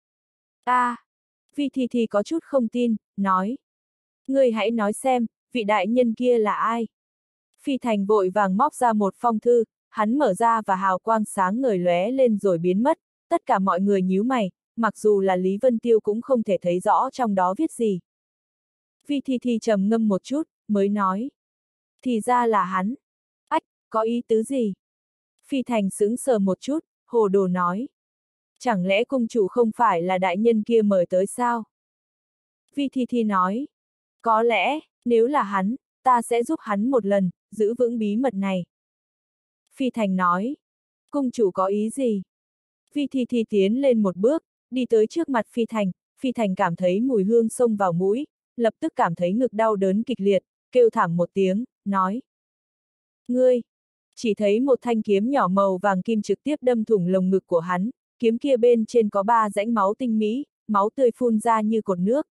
Vi Thi Thi có chút không tin, nói. Ngươi hãy nói xem, vị đại nhân kia là ai? Phi Thành vội vàng móc ra một phong thư, hắn mở ra và hào quang sáng ngời lóe lên rồi biến mất, tất cả mọi người nhíu mày, mặc dù là Lý Vân Tiêu cũng không thể thấy rõ trong đó viết gì. Vi Thi Thi trầm ngâm một chút, mới nói. Thì ra là hắn. Có ý tứ gì? Phi Thành sững sờ một chút, hồ đồ nói. Chẳng lẽ cung chủ không phải là đại nhân kia mời tới sao? Vi Thi Thi nói. Có lẽ, nếu là hắn, ta sẽ giúp hắn một lần, giữ vững bí mật này. Phi Thành nói. Cung chủ có ý gì? Vi Thi Thi tiến lên một bước, đi tới trước mặt Phi Thành cảm thấy mùi hương xông vào mũi, lập tức cảm thấy ngực đau đớn kịch liệt, kêu thảm một tiếng, nói. Ngươi! Chỉ thấy một thanh kiếm nhỏ màu vàng kim trực tiếp đâm thủng lồng ngực của hắn, kiếm kia bên trên có 3 rãnh máu tinh mỹ, máu tươi phun ra như cột nước.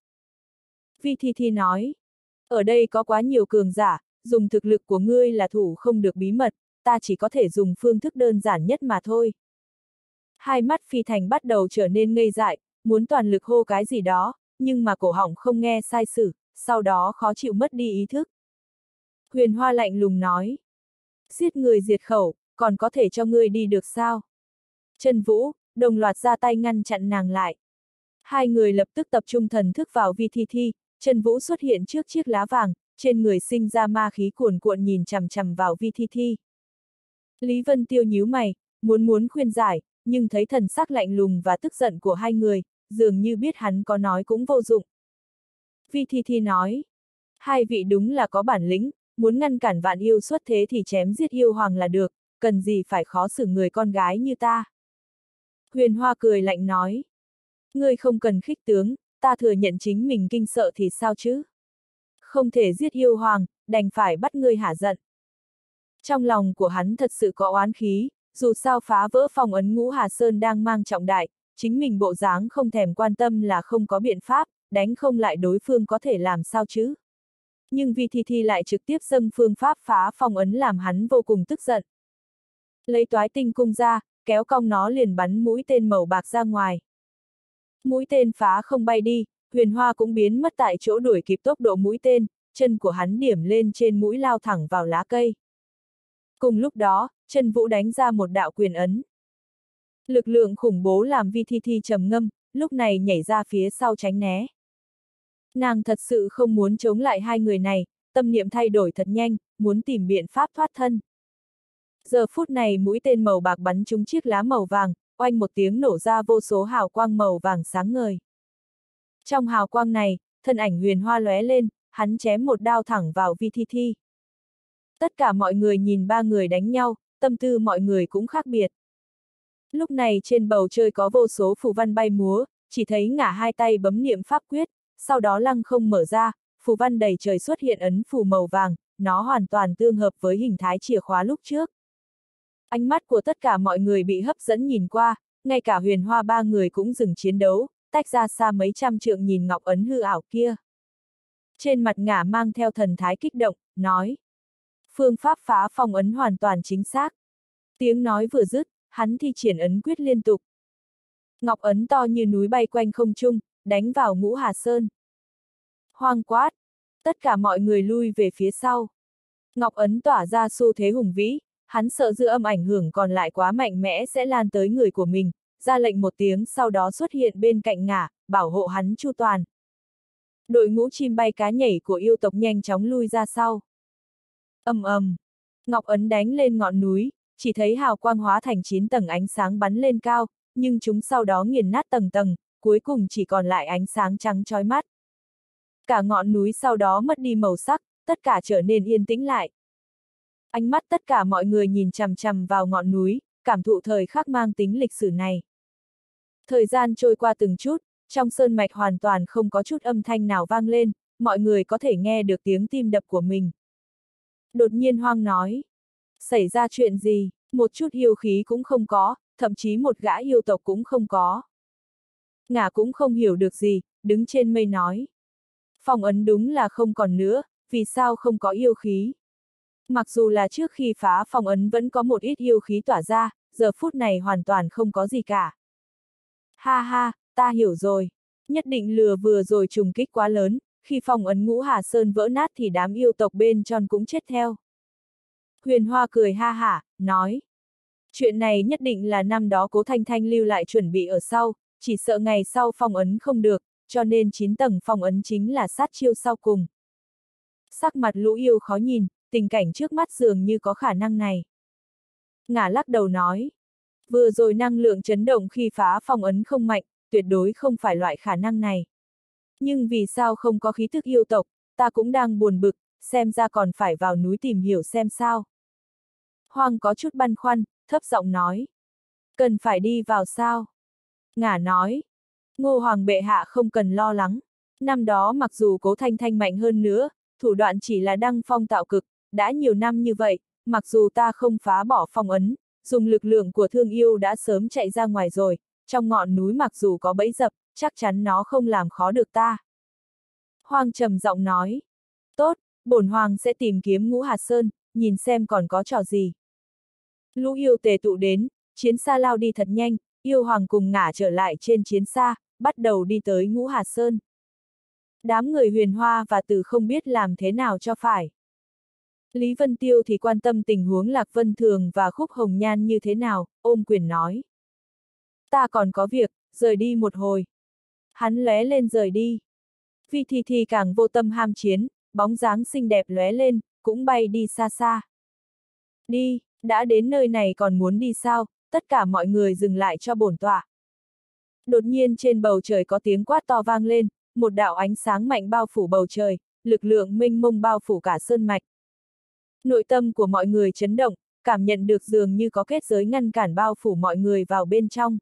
Vi Thi Thi nói. Ở đây có quá nhiều cường giả, dùng thực lực của ngươi là thủ không được bí mật, ta chỉ có thể dùng phương thức đơn giản nhất mà thôi. Hai mắt Phi Thành bắt đầu trở nên ngây dại, muốn toàn lực hô cái gì đó, nhưng mà cổ họng không nghe sai sử, sau đó khó chịu mất đi ý thức. Huyền Hoa lạnh lùng nói. Giết người diệt khẩu, còn có thể cho ngươi đi được sao? Trần Vũ, đồng loạt ra tay ngăn chặn nàng lại. Hai người lập tức tập trung thần thức vào Vi Thi Thi, Trần Vũ xuất hiện trước chiếc lá vàng, trên người sinh ra ma khí cuồn cuộn nhìn chằm chằm vào Vi Thi Thi. Lý Vân Tiêu nhíu mày, muốn khuyên giải, nhưng thấy thần sắc lạnh lùng và tức giận của hai người, dường như biết hắn có nói cũng vô dụng. Vi Thi Thi nói, hai vị đúng là có bản lĩnh, muốn ngăn cản vạn yêu xuất thế thì chém giết yêu hoàng là được, cần gì phải khó xử người con gái như ta. Huyền Hoa cười lạnh nói, ngươi không cần khích tướng, ta thừa nhận chính mình kinh sợ thì sao chứ? Không thể giết yêu hoàng, đành phải bắt ngươi hả giận. Trong lòng của hắn thật sự có oán khí, dù sao phá vỡ phong ấn Ngũ Hà Sơn đang mang trọng đại, chính mình bộ dáng không thèm quan tâm là không có biện pháp, đánh không lại đối phương có thể làm sao chứ. Nhưng Vi Thi Thi lại trực tiếp dâng phương pháp phá phong ấn làm hắn vô cùng tức giận. Lấy toái tinh cung ra, kéo cong nó liền bắn mũi tên màu bạc ra ngoài. Mũi tên phá không bay đi, Huyền Hoa cũng biến mất tại chỗ đuổi kịp tốc độ mũi tên, chân của hắn điểm lên trên mũi lao thẳng vào lá cây. Cùng lúc đó, Trần Vũ đánh ra một đạo quyền ấn. Lực lượng khủng bố làm Vi Thi Thi trầm ngâm, lúc này nhảy ra phía sau tránh né. Nàng thật sự không muốn chống lại hai người này, tâm niệm thay đổi thật nhanh, muốn tìm biện pháp thoát thân. Giờ phút này mũi tên màu bạc bắn trúng chiếc lá màu vàng, oanh một tiếng nổ ra vô số hào quang màu vàng sáng ngời. Trong hào quang này, thân ảnh Huyền Hoa lóe lên, hắn chém một đao thẳng vào Vi Thi Thi. Tất cả mọi người nhìn ba người đánh nhau, tâm tư mọi người cũng khác biệt. Lúc này trên bầu trời có vô số phù văn bay múa, chỉ thấy ngả hai tay bấm niệm pháp quyết, sau đó lăng không mở ra, phù văn đầy trời xuất hiện ấn phù màu vàng, nó hoàn toàn tương hợp với hình thái chìa khóa lúc trước. Ánh mắt của tất cả mọi người bị hấp dẫn nhìn qua, ngay cả Huyền Hoa ba người cũng dừng chiến đấu, tách ra xa mấy trăm trượng nhìn ngọc ấn hư ảo kia. Trên mặt ngả mang theo thần thái kích động, nói. Phương pháp phá phong ấn hoàn toàn chính xác. Tiếng nói vừa dứt, hắn thi triển ấn quyết liên tục. Ngọc ấn to như núi bay quanh không trung, đánh vào Ngũ Hà Sơn. Hoang quát! Tất cả mọi người lui về phía sau. Ngọc ấn tỏa ra xu thế hùng vĩ, hắn sợ dư âm ảnh hưởng còn lại quá mạnh mẽ sẽ lan tới người của mình, ra lệnh một tiếng sau đó xuất hiện bên cạnh ngả, bảo hộ hắn chu toàn. Đội ngũ chim bay cá nhảy của yêu tộc nhanh chóng lui ra sau. Ầm ầm, Ngọc ấn đánh lên ngọn núi, chỉ thấy hào quang hóa thành 9 tầng ánh sáng bắn lên cao, nhưng chúng sau đó nghiền nát tầng tầng, cuối cùng chỉ còn lại ánh sáng trắng chói mắt. Cả ngọn núi sau đó mất đi màu sắc, tất cả trở nên yên tĩnh lại. Ánh mắt tất cả mọi người nhìn chằm chằm vào ngọn núi, cảm thụ thời khắc mang tính lịch sử này. Thời gian trôi qua từng chút, trong sơn mạch hoàn toàn không có chút âm thanh nào vang lên, mọi người có thể nghe được tiếng tim đập của mình. Đột nhiên Hoang nói, xảy ra chuyện gì, một chút yêu khí cũng không có, thậm chí một gã yêu tộc cũng không có. Ngả cũng không hiểu được gì, đứng trên mây nói. Phong ấn đúng là không còn nữa, vì sao không có yêu khí? Mặc dù là trước khi phá phong ấn vẫn có một ít yêu khí tỏa ra, giờ phút này hoàn toàn không có gì cả. Ha ha, ta hiểu rồi. Nhất định lừa vừa rồi trùng kích quá lớn, khi phong ấn Ngũ Hà Sơn vỡ nát thì đám yêu tộc bên trong cũng chết theo. Huyền Hoa cười ha hả, nói. Chuyện này nhất định là năm đó Cố Thanh Thanh lưu lại chuẩn bị ở sau, chỉ sợ ngày sau phong ấn không được, cho nên 9 tầng phong ấn chính là sát chiêu sau cùng. Sắc mặt lũ yêu khó nhìn, tình cảnh trước mắt dường như có khả năng này. Ngả lắc đầu nói. Vừa rồi năng lượng chấn động khi phá phong ấn không mạnh, tuyệt đối không phải loại khả năng này. Nhưng vì sao không có khí thức yêu tộc, ta cũng đang buồn bực, xem ra còn phải vào núi tìm hiểu xem sao. Hoang có chút băn khoăn, thấp giọng nói. Cần phải đi vào sao? Ngả nói. Ngô Hoàng bệ hạ không cần lo lắng. Năm đó mặc dù Cố Thanh Thanh mạnh hơn nữa, thủ đoạn chỉ là đăng phong tạo cực, đã nhiều năm như vậy, mặc dù ta không phá bỏ phong ấn, dùng lực lượng của thương yêu đã sớm chạy ra ngoài rồi, trong ngọn núi mặc dù có bẫy dập, chắc chắn nó không làm khó được ta. Hoàng trầm giọng nói. Tốt, bổn Hoàng sẽ tìm kiếm Ngũ Hạt Sơn, nhìn xem còn có trò gì. Lũ yêu tề tụ đến, chiến xa lao đi thật nhanh, yêu hoàng cùng ngả trở lại trên chiến xa, bắt đầu đi tới Ngũ Hạt Sơn. Đám người Huyền Hoa và Từ không biết làm thế nào cho phải. Lý Vân Tiêu thì quan tâm tình huống Lạc Vân Thường và Khúc Hồng Nhan như thế nào, ôm quyền nói. Ta còn có việc, rời đi một hồi. Hắn lóe lên rời đi. Vi Thi Thi càng vô tâm ham chiến, bóng dáng xinh đẹp lóe lên, cũng bay đi xa xa. Đi, đã đến nơi này còn muốn đi sao, tất cả mọi người dừng lại cho bổn tọa. Đột nhiên trên bầu trời có tiếng quát to vang lên, một đạo ánh sáng mạnh bao phủ bầu trời, lực lượng mênh mông bao phủ cả sơn mạch. Nội tâm của mọi người chấn động, cảm nhận được dường như có kết giới ngăn cản bao phủ mọi người vào bên trong.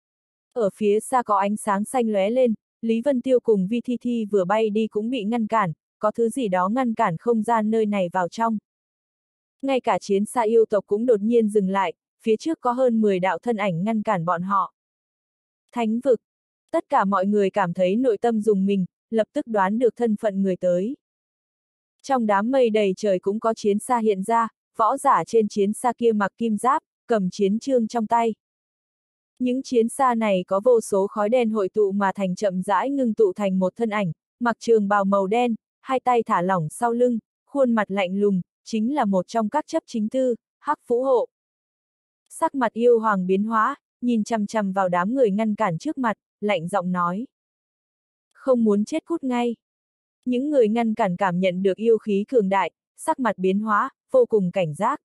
Ở phía xa có ánh sáng xanh lóe lên, Lý Vân Tiêu cùng Vi Thi Thi vừa bay đi cũng bị ngăn cản, có thứ gì đó ngăn cản không gian nơi này vào trong. Ngay cả chiến xa yêu tộc cũng đột nhiên dừng lại, phía trước có hơn 10 đạo thân ảnh ngăn cản bọn họ. Thánh vực. Tất cả mọi người cảm thấy nội tâm rùng mình, lập tức đoán được thân phận người tới. Trong đám mây đầy trời cũng có chiến xa hiện ra, võ giả trên chiến xa kia mặc kim giáp, cầm chiến chương trong tay. Những chiến xa này có vô số khói đen hội tụ mà thành chậm rãi ngưng tụ thành một thân ảnh, mặc trường bào màu đen, hai tay thả lỏng sau lưng, khuôn mặt lạnh lùng, chính là một trong các chấp chính tư, Hắc Phú Hộ. Sắc mặt yêu hoàng biến hóa, nhìn chằm chằm vào đám người ngăn cản trước mặt, lạnh giọng nói. Không muốn chết cút ngay. Những người ngăn cản cảm nhận được yêu khí cường đại, sắc mặt biến hóa, vô cùng cảnh giác.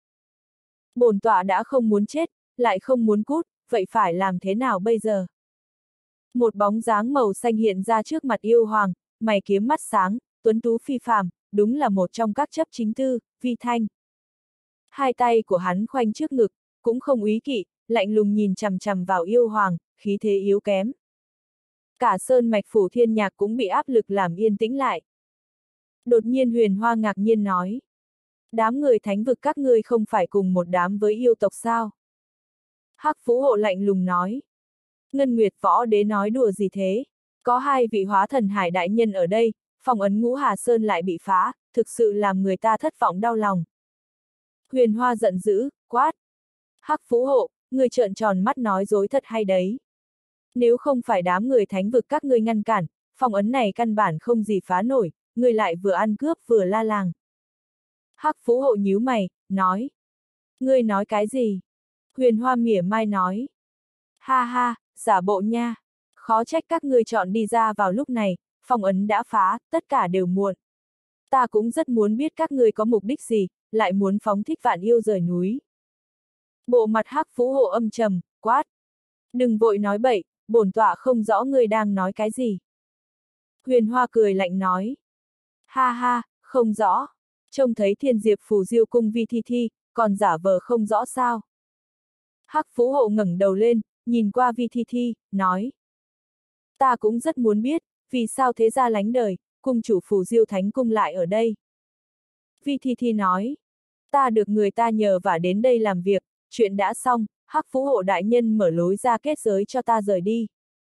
Bổn tọa đã không muốn chết, lại không muốn cút, vậy phải làm thế nào bây giờ? Một bóng dáng màu xanh hiện ra trước mặt yêu hoàng, mày kiếm mắt sáng, tuấn tú phi phàm, đúng là một trong các chấp chính tư, Vi Thanh. Hai tay của hắn khoanh trước ngực, cũng không úy kỵ, lạnh lùng nhìn chằm chằm vào yêu hoàng, khí thế yếu kém. Cả sơn mạch phủ thiên nhạc cũng bị áp lực làm yên tĩnh lại. Đột nhiên Huyền Hoa ngạc nhiên nói. Đám người thánh vực các ngươi không phải cùng một đám với yêu tộc sao? Hắc Phú Hộ lạnh lùng nói. Ngân Nguyệt Võ Đế nói đùa gì thế? Có hai vị hóa thần hải đại nhân ở đây, phong ấn Ngũ Hà Sơn lại bị phá, thực sự làm người ta thất vọng đau lòng. Huyền Hoa giận dữ, quát. Hắc Phú Hộ, người trợn tròn mắt nói dối thật hay đấy. Nếu không phải đám người thánh vực các ngươi ngăn cản, phong ấn này căn bản không gì phá nổi, ngươi lại vừa ăn cướp vừa la làng. Hắc Phú Hộ nhíu mày, nói. Ngươi nói cái gì? Huyền Hoa mỉa mai nói. Ha ha, giả bộ nha. Khó trách các ngươi chọn đi ra vào lúc này, phong ấn đã phá, tất cả đều muộn. Ta cũng rất muốn biết các ngươi có mục đích gì, lại muốn phóng thích vạn yêu rời núi. Bộ mặt Hắc Phú Hộ âm trầm, quát. Đừng vội nói bậy, bổn tọa không rõ ngươi đang nói cái gì. Huyền Hoa cười lạnh nói. Ha ha, không rõ. Trông thấy Thiên Diệp Phù Diêu cung Vi Thi Thi, còn giả vờ không rõ sao. Hắc Phú Hộ ngẩng đầu lên, nhìn qua Vi Thi Thi, nói. Ta cũng rất muốn biết, vì sao thế gia lánh đời, cung chủ Phù Diêu Thánh Cung lại ở đây. Vi Thi Thi nói. Ta được người ta nhờ vả đến đây làm việc, chuyện đã xong, Hắc Phú Hộ đại nhân mở lối ra kết giới cho ta rời đi.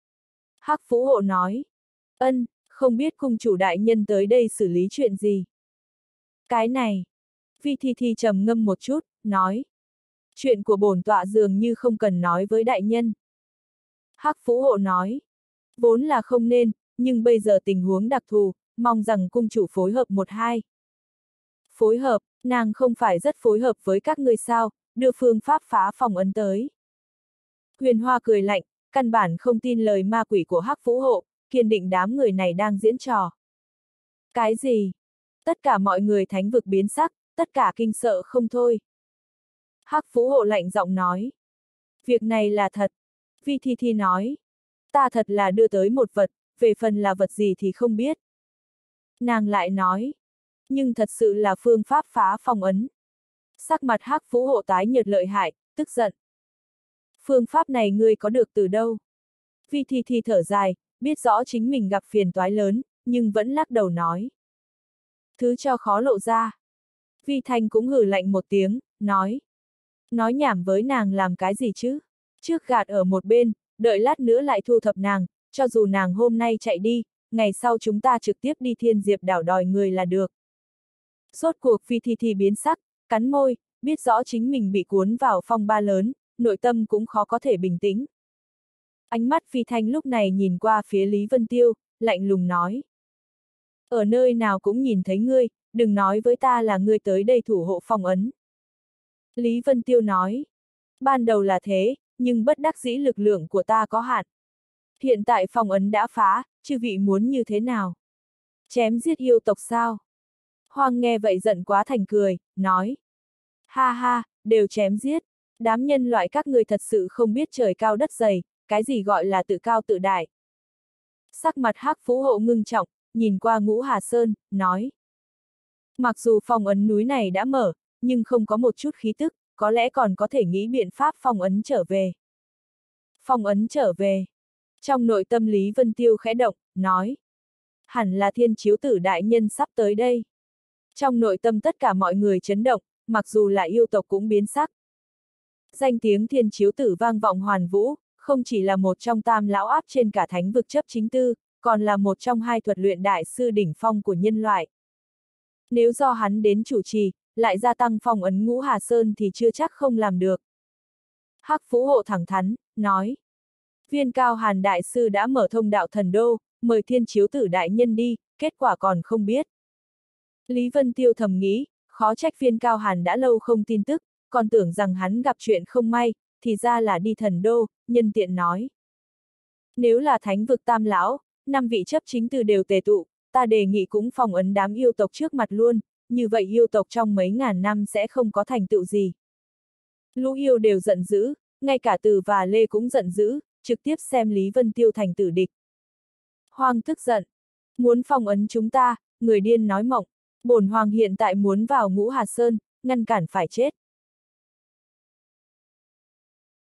Hắc Phú Hộ nói. Ân, không biết cung chủ đại nhân tới đây xử lý chuyện gì. Cái này. Vi Thi Thi trầm ngâm một chút, nói. Chuyện của bổn tọa dường như không cần nói với đại nhân. Hắc Phú Hộ nói. Vốn là không nên, nhưng bây giờ tình huống đặc thù, mong rằng cung chủ phối hợp một hai. Phối hợp, nàng không phải rất phối hợp với các ngươi sao, đưa phương pháp phá phòng ấn tới. Huyền Hoa cười lạnh, căn bản không tin lời ma quỷ của Hắc Phú Hộ, kiên định đám người này đang diễn trò. Cái gì? Tất cả mọi người thánh vực biến sắc, tất cả kinh sợ không thôi. Hắc Phú Hộ lạnh giọng nói. Việc này là thật. Vi Thi Thi nói. Ta thật là đưa tới một vật, về phần là vật gì thì không biết. Nàng lại nói. Nhưng thật sự là phương pháp phá phòng ấn. Sắc mặt Hắc Phú Hộ tái nhợt lợi hại, tức giận. Phương pháp này ngươi có được từ đâu? Vi Thi thở dài, biết rõ chính mình gặp phiền toái lớn, nhưng vẫn lắc đầu nói. Thứ cho khó lộ ra. Vi Thanh cũng hừ lạnh một tiếng, nói. Nói nhảm với nàng làm cái gì chứ? Trước gạt ở một bên, đợi lát nữa lại thu thập nàng, cho dù nàng hôm nay chạy đi, ngày sau chúng ta trực tiếp đi Thiên Diệp đảo đòi người là được. Rốt cuộc Vi Thi biến sắc, cắn môi, biết rõ chính mình bị cuốn vào phong ba lớn, nội tâm cũng khó có thể bình tĩnh. Ánh mắt Vi Thanh lúc này nhìn qua phía Lý Vân Tiêu, lạnh lùng nói. Ở nơi nào cũng nhìn thấy ngươi, đừng nói với ta là ngươi tới đây thủ hộ phong ấn. Lý Vân Tiêu nói. Ban đầu là thế, nhưng bất đắc dĩ lực lượng của ta có hạn. Hiện tại phong ấn đã phá, chư vị muốn như thế nào? Chém giết yêu tộc sao? Hoàng nghe vậy giận quá thành cười, nói. Ha ha, đều chém giết. Đám nhân loại các người thật sự không biết trời cao đất dày, cái gì gọi là tự cao tự đại. Sắc mặt Hắc Phú Hộ ngưng trọng, nhìn qua Ngũ Hà Sơn, nói. Mặc dù phong ấn núi này đã mở, nhưng không có một chút khí tức, có lẽ còn có thể nghĩ biện pháp phong ấn trở về. Phong ấn trở về. Trong nội tâm Lý Vân Tiêu khẽ động, nói. Hẳn là Thiên Chiếu Tử đại nhân sắp tới đây. Trong nội tâm tất cả mọi người chấn động, mặc dù là yêu tộc cũng biến sắc. Danh tiếng Thiên Chiếu Tử vang vọng hoàn vũ, không chỉ là một trong tam lão áp trên cả thánh vực chấp chính tư, còn là một trong hai thuật luyện đại sư đỉnh phong của nhân loại. Nếu do hắn đến chủ trì, lại gia tăng phong ấn Ngũ Hà Sơn thì chưa chắc không làm được. Hắc Phú Hộ thẳng thắn, nói. Viên Cao Hàn đại sư đã mở thông đạo thần đô, mời Thiên Chiếu Tử đại nhân đi, kết quả còn không biết. Lý Vân Tiêu thầm nghĩ, khó trách Viên Cao Hàn đã lâu không tin tức, còn tưởng rằng hắn gặp chuyện không may, thì ra là đi thần đô, nhân tiện nói. Nếu là thánh vực tam lão, 5 vị chấp chính từ đều tề tụ, ta đề nghị cũng phong ấn đám yêu tộc trước mặt luôn, như vậy yêu tộc trong mấy ngàn năm sẽ không có thành tựu gì. Lũ yêu đều giận dữ, ngay cả Từ và Lê cũng giận dữ, trực tiếp xem Lý Vân Tiêu thành tử địch. Hoàng tức giận, muốn phong ấn chúng ta, người điên nói mộng, bổn hoàng hiện tại muốn vào Ngũ Hà Sơn, ngăn cản phải chết.